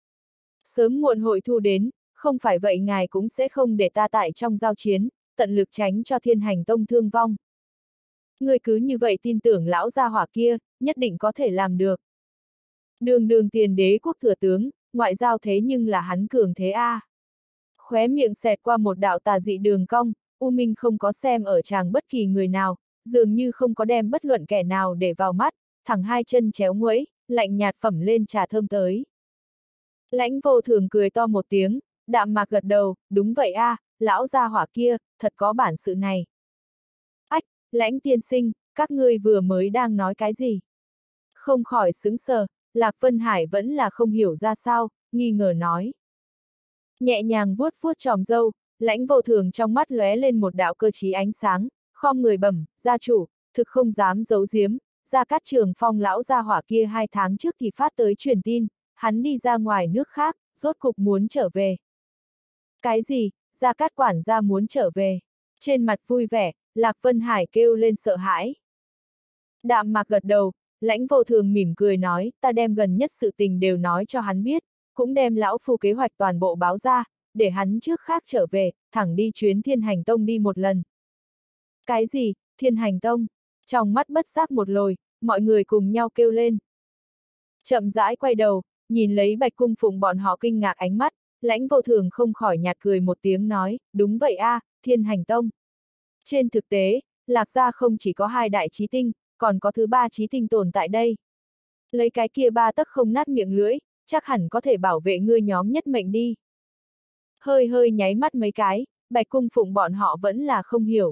Speaker 1: Sớm muộn hội thu đến, không phải vậy ngài cũng sẽ không để ta tại trong giao chiến, tận lực tránh cho Thiên Hành Tông thương vong. Người cứ như vậy tin tưởng lão gia hỏa kia, nhất định có thể làm được. Đường Tiền Đế quốc thừa tướng, ngoại giao thế nhưng là hắn cường thế a. Khóe miệng xẹt qua một đạo tà dị đường cong, U Minh không có xem ở chàng bất kỳ người nào, dường như không có đem bất luận kẻ nào để vào mắt, thẳng hai chân chéo nguẫy, lạnh nhạt phẩm lên trà thơm tới. Lãnh Vô Thường cười to một tiếng, đạm mạc gật đầu, đúng vậy a, lão gia hỏa kia, thật có bản sự này. Ách, Lãnh tiên sinh, các ngươi vừa mới đang nói cái gì? Không khỏi sững sờ, Lạc Vân Hải vẫn là không hiểu ra sao, nghi ngờ nói. Nhẹ nhàng vuốt vuốt tròm râu, Lãnh Vô Thường trong mắt lóe lên một đạo cơ trí ánh sáng, khom người bẩm, gia chủ, thực không dám giấu giếm, Gia Cát Trường Phong lão gia hỏa kia 2 tháng trước thì phát tới truyền tin, hắn đi ra ngoài nước khác, rốt cục muốn trở về. Cái gì, Gia Cát quản gia muốn trở về? Trên mặt vui vẻ, Lạc Vân Hải kêu lên sợ hãi. Đạm mạc gật đầu, Lãnh Vô Thường mỉm cười nói, ta đem gần nhất sự tình đều nói cho hắn biết, cũng đem lão phu kế hoạch toàn bộ báo ra, để hắn trước khác trở về, thẳng đi chuyến Thiên Hành Tông đi một lần. Cái gì, Thiên Hành Tông? Trong mắt bất giác một lồi, mọi người cùng nhau kêu lên. Chậm rãi quay đầu, nhìn lấy Bạch Cung Phụng bọn họ kinh ngạc ánh mắt, Lãnh Vô Thường không khỏi nhạt cười một tiếng nói, đúng vậy a, Thiên Hành Tông. Trên thực tế, Lạc gia không chỉ có 2 đại chí tinh, còn có thứ 3 chí tinh tồn tại đây. Lấy cái kia 3 tấc không nát miệng lưỡi, chắc hẳn có thể bảo vệ ngươi nhóm nhất mệnh đi. Hơi hơi nháy mắt mấy cái, Bạch Cung Phụng bọn họ vẫn là không hiểu.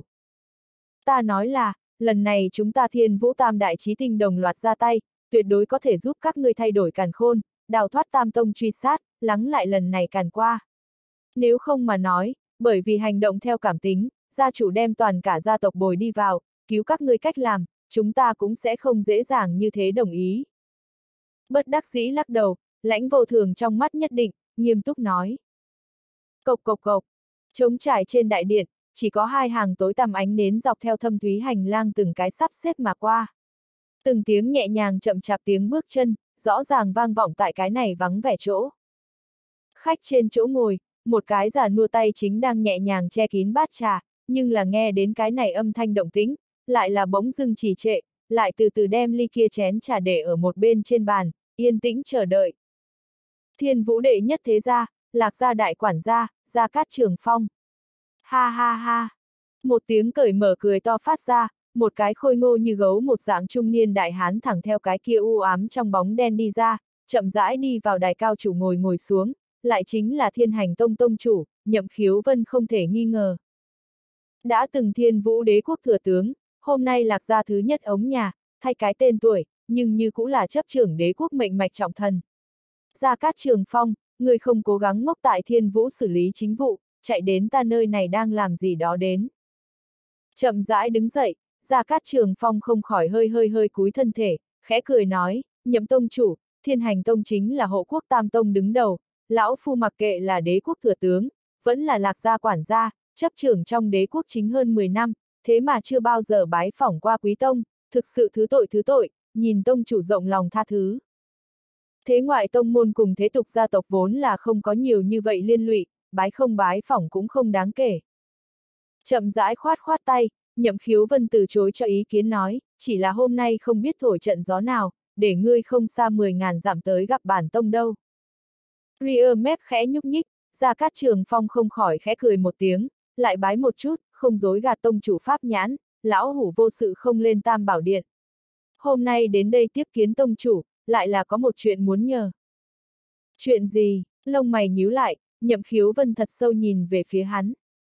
Speaker 1: Ta nói là, lần này chúng ta Thiên Vũ Tam đại chí tinh đồng loạt ra tay, tuyệt đối có thể giúp các ngươi thay đổi càn khôn, đào thoát Tam Tông truy sát, lắng lại lần này càn qua. Nếu không mà nói, bởi vì hành động theo cảm tính, gia chủ đem toàn cả gia tộc bồi đi vào, cứu các ngươi cách làm, chúng ta cũng sẽ không dễ dàng như thế đồng ý. Bất đắc dĩ lắc đầu, Lãnh Vô Thường trong mắt nhất định, nghiêm túc nói. Cộc cộc cộc, trống trải trên đại điện, chỉ có 2 hàng tối tăm ánh nến dọc theo thâm thúy hành lang từng cái sắp xếp mà qua. Từng tiếng nhẹ nhàng chậm chạp tiếng bước chân, rõ ràng vang vọng tại cái này vắng vẻ chỗ. Khách trên chỗ ngồi, một cái già nua tay chính đang nhẹ nhàng che kín bát trà, nhưng là nghe đến cái này âm thanh động tĩnh, lại là bỗng dưng trì trệ, lại từ từ đem ly kia chén trà để ở một bên trên bàn, yên tĩnh chờ đợi. Thiên Vũ đệ nhất thế gia, Lạc gia đại quản gia, Gia Cát Trường Phong. Ha ha ha. Một tiếng cởi mở cười to phát ra, một cái khôi ngô như gấu một dạng trung niên đại hán thẳng theo cái kia u ám trong bóng đen đi ra, chậm rãi đi vào đài cao chủ ngồi xuống, lại chính là Thiên Hành Tông tông chủ, Nhậm Khiếu Vân không thể nghi ngờ. Đã từng Thiên Vũ đế quốc thừa tướng, hôm nay Lạc gia thứ nhất ống nhà, thay cái tên tuổi, nhưng như cũng là chấp trưởng đế quốc mệnh mạch trọng thần. Gia Cát Trường Phong, người không cố gắng ngốc tại Thiên Vũ xử lý chính vụ, chạy đến ta nơi này đang làm gì đó đến. Chậm rãi đứng dậy, Gia Cát Trường Phong không khỏi hơi cúi thân thể, khẽ cười nói, Nhậm tông chủ, Thiên Hành Tông chính là hộ quốc tam tông đứng đầu, lão phu mặc kệ là đế quốc thừa tướng, vẫn là Lạc gia quản gia, chấp trưởng trong đế quốc chính hơn 10 năm, thế mà chưa bao giờ bái phỏng qua quý tông, thực sự thứ tội, nhìn tông chủ rộng lòng tha thứ. Thế ngoại tông môn cùng thế tục gia tộc vốn là không có nhiều như vậy liên lụy, bái không bái phỏng cũng không đáng kể. Chậm rãi khoát tay, Nhậm Khiếu Vân từ chối cho ý kiến nói, chỉ là hôm nay không biết thổi trận gió nào, để ngươi không xa 10.000 dặm tới gặp bản tông đâu. Ria mép khẽ nhúc nhích, Gia Cát Trường Phong không khỏi khẽ cười một tiếng, lại bái một chút, không dối gạt tông chủ pháp nhãn, lão hủ vô sự không lên Tam Bảo Điện. Hôm nay đến đây tiếp kiến tông chủ, lại là có một chuyện muốn nhờ. Chuyện gì? Lông mày nhíu lại, Nhậm Khiếu Vân thật sâu nhìn về phía hắn.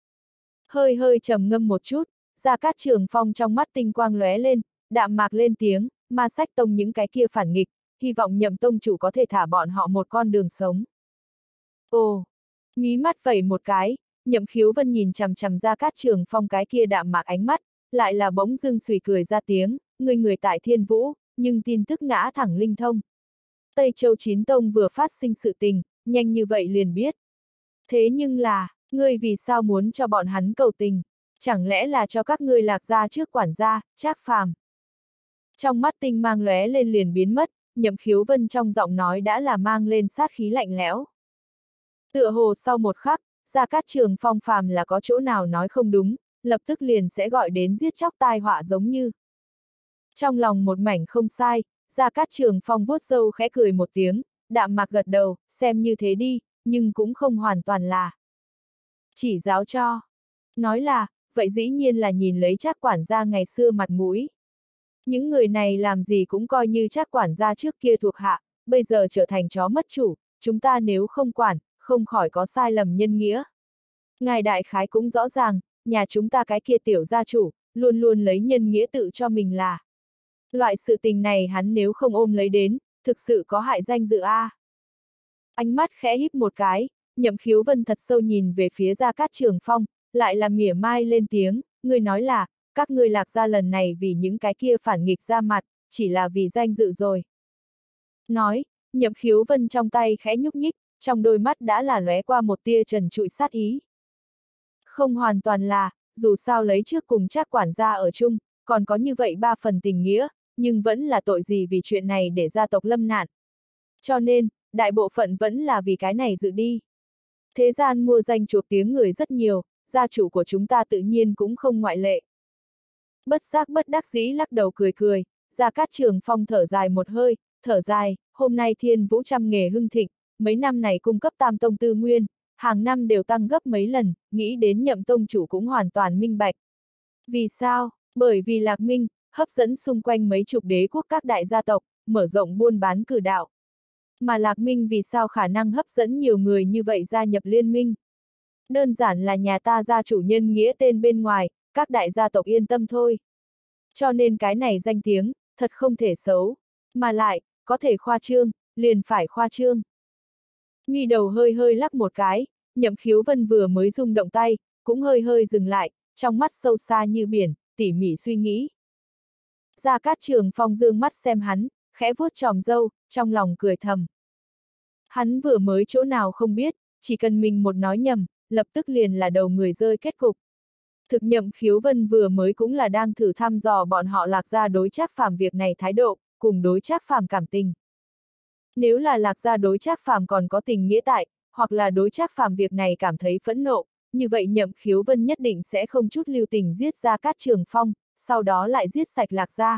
Speaker 1: Hơi trầm ngâm một chút, Gia Cát Trường Phong trong mắt tinh quang lóe lên, đạm mạc lên tiếng, Ma Sách Tông những cái kia phản nghịch, hy vọng Nhậm tông chủ có thể thả bọn họ một con đường sống. Ồ, mí mắt vẩy một cái, Nhậm Khiếu Vân nhìn chằm chằm Gia Cát Trường Phong cái kia đạm mạc ánh mắt, lại là bỗng dưng xùy cười ra tiếng, người tại Thiên Vũ, nhưng tin tức ngã thẳng linh thông. Tây Châu Chín Tông vừa phát sinh sự tình, nhanh như vậy liền biết. Thế nhưng là, ngươi vì sao muốn cho bọn hắn cầu tình? Chẳng lẽ là cho các ngươi Lạc gia trước quản gia, Trác Phàm? Trong mắt tinh mang lóe lên liền biến mất, Nhậm Khiếu Vân trong giọng nói đã là mang lên sát khí lạnh lẽo. Tựa hồ sau một khắc, Gia Cát Trường Phong phàm là có chỗ nào nói không đúng, lập tức liền sẽ gọi đến giết chóc tai họa giống như. Trong lòng một mảnh không sai, Gia Cát Trường Phong vuốt râu khẽ cười một tiếng, đạm mạc gật đầu, xem như thế đi, nhưng cũng không hoàn toàn là. Chỉ giáo cho. Nói là, vậy dĩ nhiên là nhìn lấy Trác quản gia ngày xưa mặt mũi. Những người này làm gì cũng coi như Trác quản gia trước kia thuộc hạ, bây giờ trở thành chó mất chủ, chúng ta nếu không quản, không khỏi có sai lầm nhân nghĩa. Ngài đại khái cũng rõ ràng, nhà chúng ta cái kia tiểu gia chủ, luôn luôn lấy nhân nghĩa tự cho mình là. Loại sự tình này hắn nếu không ôm lấy đến, thực sự có hại danh dự a. Ánh mắt khẽ híp một cái, Nhậm Khiếu Vân thật sâu nhìn về phía Gia Cát Trường Phong, lại là mỉa mai lên tiếng, ngươi nói là, các ngươi Lạc gia lần này vì những cái kia phản nghịch ra mặt, chỉ là vì danh dự rồi. Nói, Nhậm Khiếu Vân trong tay khẽ nhúc nhích, trong đôi mắt đã là lóe qua một tia trần trụi sát ý. Không hoàn toàn là, dù sao lấy trước cùng Trác quản gia ở chung, còn có như vậy 3 phần tình nghĩa, nhưng vẫn là tội gì vì chuyện này để gia tộc lâm nạn. Cho nên, đại bộ phận vẫn là vì cái này dự đi. Thế gian mua danh chuộc tiếng người rất nhiều, gia chủ của chúng ta tự nhiên cũng không ngoại lệ. Bất giác bất đắc dĩ lắc đầu cười cười, Gia Cát Trường Phong thở dài một hơi, thở dài, hôm nay Thiên Vũ trăm nghề hưng thịnh, mấy năm này cung cấp tam tông tư nguyên, hàng năm đều tăng gấp mấy lần, nghĩ đến Nhậm tông chủ cũng hoàn toàn minh bạch. Vì sao? Bởi vì Lạc Minh, hấp dẫn xung quanh mấy chục đế quốc các đại gia tộc, mở rộng buôn bán cử đạo. Mà Lạc Minh vì sao khả năng hấp dẫn nhiều người như vậy gia nhập liên minh? Đơn giản là nhà ta gia chủ nhân nghĩa tên bên ngoài, các đại gia tộc yên tâm thôi. Cho nên cái này danh tiếng, thật không thể xấu. Mà lại, có thể khoa trương, liền phải khoa trương. Mi đầu hơi hơi lắc một cái, Nhậm Khiếu Vân vừa mới rung động tay, cũng hơi hơi dừng lại, trong mắt sâu xa như biển, tỉ mỉ suy nghĩ. Gia Cát Trường Phong dương mắt xem hắn, khẽ vuốt chòm râu, trong lòng cười thầm. Hắn vừa mới chỗ nào không biết, chỉ cần mình một nói nhầm, lập tức liền là đầu người rơi kết cục. Thực Nhậm Khiếu Vân vừa mới cũng là đang thử thăm dò bọn họ Lạc gia đối Trác Phàm việc này thái độ, cùng đối Trác Phàm cảm tình. Nếu là Lạc gia đối Trác Phàm còn có tình nghĩa tại, hoặc là đối Trác Phàm việc này cảm thấy phẫn nộ, như vậy Nhậm Khiếu Vân nhất định sẽ không chút lưu tình giết Gia Cát Trường Phong, sau đó lại giết sạch Lạc gia.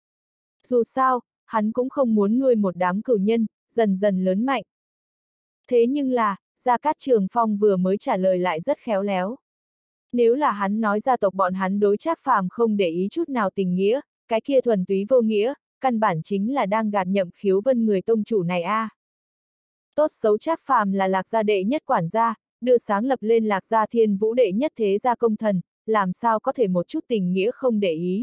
Speaker 1: Dù sao, hắn cũng không muốn nuôi một đám cửu nhân, dần dần lớn mạnh. Thế nhưng là, Gia Cát Trường Phong vừa mới trả lời lại rất khéo léo. Nếu là hắn nói gia tộc bọn hắn đối Trác Phàm không để ý chút nào tình nghĩa, cái kia thuần túy vô nghĩa, căn bản chính là đang gạt Nhậm Khiếu Vân người tông chủ này a. Tốt xấu Trác Phàm là Lạc gia đệ nhất quản gia, đưa sáng lập lên Lạc gia Thiên Vũ đệ nhất thế gia công thần, làm sao có thể một chút tình nghĩa không để ý.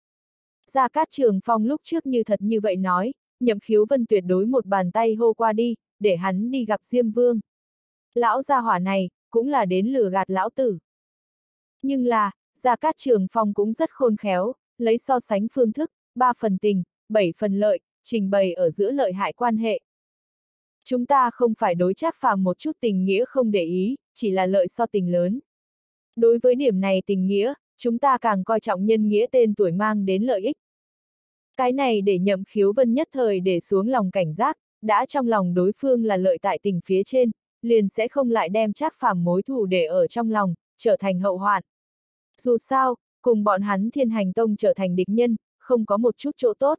Speaker 1: Gia Cát Trường Phong lúc trước như thật như vậy nói, Nhậm Khiếu Vân tuyệt đối một bàn tay hô qua đi, để hắn đi gặp Diêm Vương. Lão gia hỏa này, cũng là đến lừa gạt lão tử. Nhưng là, Gia Cát Trường Phong cũng rất khôn khéo, lấy so sánh phương thức, 3 phần tình, 7 phần lợi, trình bày ở giữa lợi hại quan hệ. Chúng ta không phải đối Trác Phàm một chút tình nghĩa không để ý, chỉ là lợi so tình lớn. Đối với điểm này tình nghĩa, chúng ta càng coi trọng nhân nghĩa tên tuổi mang đến lợi ích. Cái này để Nhậm Khiếu Vân nhất thời để xuống lòng cảnh giác, đã trong lòng đối phương là lợi tại tình phía trên, liền sẽ không lại đem Trác Phàm mối thù để ở trong lòng, trở thành hậu hoạn. Dù sao, cùng bọn hắn Thiên Hành Tông trở thành địch nhân, không có một chút chỗ tốt.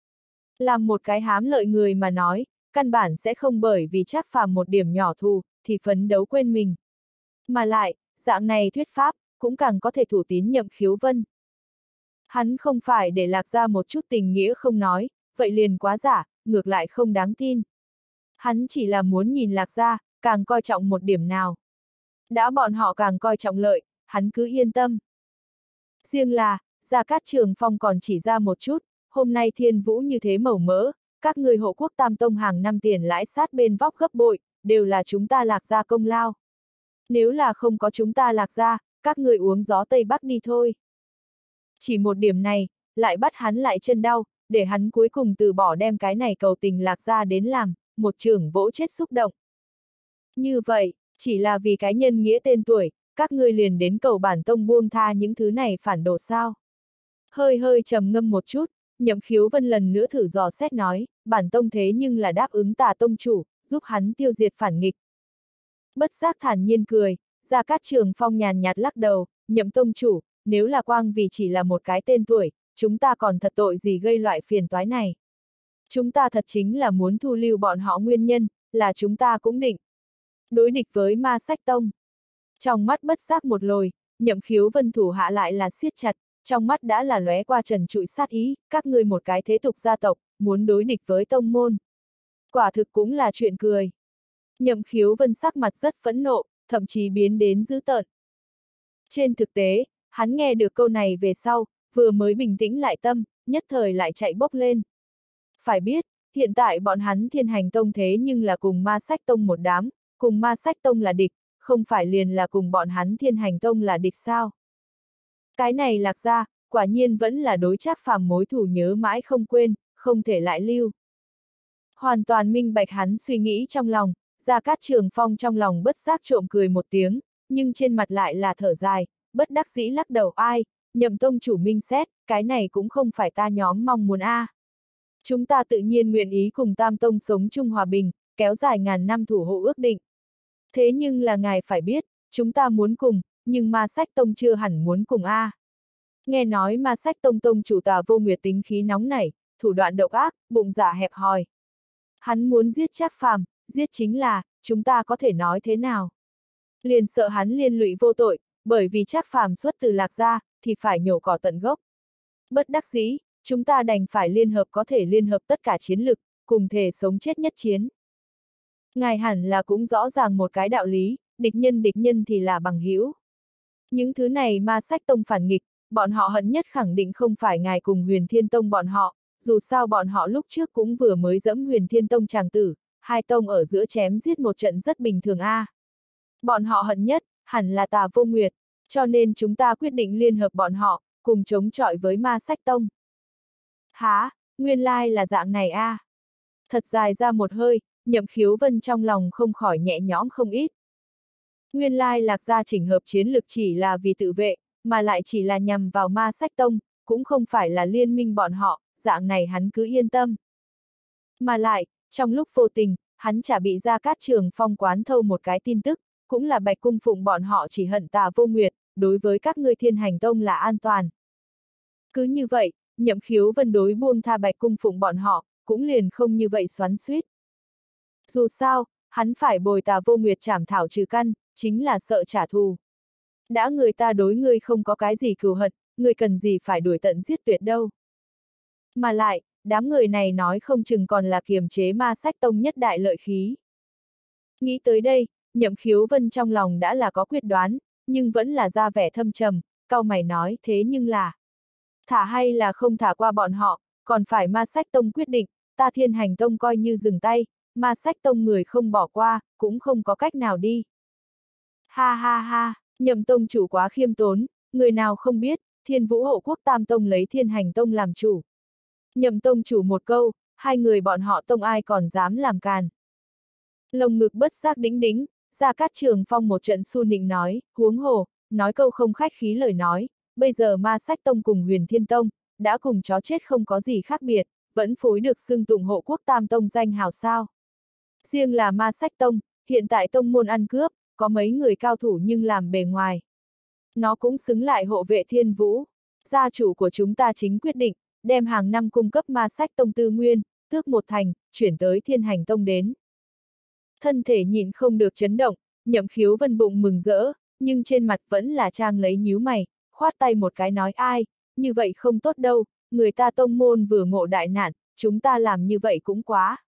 Speaker 1: Làm một cái hám lợi người mà nói, căn bản sẽ không bởi vì Trác Phàm một điểm nhỏ thù, thì phấn đấu quên mình. Mà lại, dạng này thuyết pháp, cũng càng có thể thủ tín Nhậm Khiếu Vân. Hắn không phải để Lạc gia một chút tình nghĩa không nói, vậy liền quá giả, ngược lại không đáng tin. Hắn chỉ là muốn nhìn Lạc gia, càng coi trọng một điểm nào. Đã bọn họ càng coi trọng lợi, hắn cứ yên tâm. Riêng là, Gia Cát Trường Phong còn chỉ ra một chút, hôm nay Thiên Vũ như thế màu mỡ, các người hộ quốc tam tông hàng năm tiền lãi sát bên vóc gấp bội, đều là chúng ta Lạc gia công lao. Nếu là không có chúng ta Lạc gia, các người uống gió Tây Bắc đi thôi. Chỉ một điểm này, lại bắt hắn lại chân đau, để hắn cuối cùng từ bỏ đem cái này cầu tình Lạc gia đến làm, một trường vỗ chết xúc động. Như vậy, chỉ là vì cái nhân nghĩa tên tuổi, các ngươi liền đến cầu bản tông buông tha những thứ này phản đồ sao. Hơi hơi trầm ngâm một chút, Nhậm Khiếu Vân lần nữa thử dò xét nói, bản tông thế nhưng là đáp ứng Tà tông chủ, giúp hắn tiêu diệt phản nghịch. Bất giác thản nhiên cười, Gia Cát Trường Phong nhàn nhạt lắc đầu, Nhậm tông chủ, nếu là quang vì chỉ là một cái tên tuổi, chúng ta còn thật tội gì gây loại phiền toái này. Chúng ta thật chính là muốn thu lưu bọn họ nguyên nhân, là chúng ta cũng định đối địch với Ma Sách Tông. Trong mắt bất giác một lồi, Nhậm Khiếu Vân thủ hạ lại là siết chặt, trong mắt đã là lóe qua trần trụi sát ý, các ngươi một cái thế tục gia tộc, muốn đối địch với tông môn. Quả thực cũng là chuyện cười. Nhậm Khiếu Vân sắc mặt rất phẫn nộ, thậm chí biến đến dữ tợn. Trên thực tế, hắn nghe được câu này về sau, vừa mới bình tĩnh lại tâm, nhất thời lại chạy bốc lên. Phải biết, hiện tại bọn hắn Thiên Hành Tông thế nhưng là cùng Ma Sách Tông một đám, cùng Ma Sách Tông là địch, không phải liền là cùng bọn hắn Thiên Hành Tông là địch sao? Cái này Lạc Gia, quả nhiên vẫn là đối Trác Phàm mối thù nhớ mãi không quên, không thể lại lưu. Hoàn toàn minh bạch hắn suy nghĩ trong lòng, Gia Cát Trường Phong trong lòng bất giác trộm cười một tiếng, nhưng trên mặt lại là thở dài, bất đắc dĩ lắc đầu ai, Nhậm tông chủ minh xét, cái này cũng không phải ta nhóm mong muốn a. Chúng ta tự nhiên nguyện ý cùng Tam Tông sống chung hòa bình, kéo dài ngàn năm thủ hộ ước định. Thế nhưng là ngài phải biết, chúng ta muốn cùng, nhưng Ma Sách Tông chưa hẳn muốn cùng a. Nghe nói Ma Sách Tông tông chủ Tà Vô Nguyệt tính khí nóng nảy, thủ đoạn độc ác, bụng dạ hẹp hòi. Hắn muốn giết Trác Phàm, giết chính là, chúng ta có thể nói thế nào? Liền sợ hắn liên lụy vô tội, bởi vì Trác Phàm xuất từ Lạc Gia, thì phải nhổ cỏ tận gốc. Bất đắc dĩ, chúng ta đành phải liên hợp có thể liên hợp tất cả chiến lực, cùng thể sống chết nhất chiến. Ngài hẳn là cũng rõ ràng một cái đạo lý, địch nhân thì là bằng hữu. Những thứ này Ma Sách Tông phản nghịch, bọn họ hận nhất khẳng định không phải ngài cùng Huyền Thiên Tông bọn họ, dù sao bọn họ lúc trước cũng vừa mới dẫm Huyền Thiên Tông tràng tử, hai tông ở giữa chém giết một trận rất bình thường a. Bọn họ hận nhất, hẳn là Tà Vô Nguyệt, cho nên chúng ta quyết định liên hợp bọn họ, cùng chống chọi với Ma Sách Tông. Hả, nguyên lai là dạng này a. Thật dài ra một hơi, Nhậm Khiếu Vân trong lòng không khỏi nhẹ nhõm không ít. Nguyên lai Lạc Gia chỉnh hợp chiến lực chỉ là vì tự vệ, mà lại chỉ là nhằm vào Ma Sách Tông, cũng không phải là liên minh bọn họ, dạng này hắn cứ yên tâm. Mà lại, trong lúc vô tình, hắn chả bị Gia Cát Trường Phong quán thâu một cái tin tức, cũng là Bạch Cung Phụng bọn họ chỉ hận Tà Vô Nguyệt, đối với các ngươi Thiên Hành Tông là an toàn. Cứ như vậy, Nhậm Khiếu Vân đối buông tha Bạch Cung Phụng bọn họ, cũng liền không như vậy xoắn xuýt. Dù sao, hắn phải bồi Tà Vô Nguyệt trảm thảo trừ căn, chính là sợ trả thù. Đã người ta đối ngươi không có cái gì cừu hận, ngươi cần gì phải đuổi tận giết tuyệt đâu. Mà lại, đám người này nói không chừng còn là kiềm chế Ma Sách Tông nhất đại lợi khí. Nghĩ tới đây, Nhậm Khiếu Vân trong lòng đã là có quyết đoán, nhưng vẫn là ra vẻ thâm trầm, cau mày nói thế nhưng là thả hay là không thả qua bọn họ, còn phải Ma Sách Tông quyết định, ta Thiên Hành Tông coi như dừng tay, Ma Sách Tông người không bỏ qua, cũng không có cách nào đi. Ha ha ha, Nhậm tông chủ quá khiêm tốn, người nào không biết, Thiên Vũ Hộ Quốc Tam Tông lấy Thiên Hành Tông làm chủ. Nhậm tông chủ một câu, hai người bọn họ tông ai còn dám làm càn. Lồng ngực bất giác đĩnh đĩnh, Gia Cát Trường Phong một trận su nịnh nói, huống hồ, nói câu không khách khí lời nói, bây giờ Ma Sách Tông cùng Huyền Thiên Tông, đã cùng chó chết không có gì khác biệt, vẫn phối được xưng tụng Hộ Quốc Tam Tông danh hào sao. Riêng là Ma Sách Tông, hiện tại tông môn ăn cướp, có mấy người cao thủ nhưng làm bề ngoài. Nó cũng xứng lại hộ vệ Thiên Vũ. Gia chủ của chúng ta chính quyết định, đem hàng năm cung cấp Ma Sách Tông tư nguyên, tước một thành, chuyển tới Thiên Hành Tông đến. Thân thể nhịn không được chấn động, Nhậm Khiếu Vân bụng mừng rỡ, nhưng trên mặt vẫn là trang lấy nhíu mày, khoát tay một cái nói ai, như vậy không tốt đâu, người ta tông môn vừa ngộ đại nạn, chúng ta làm như vậy cũng quá.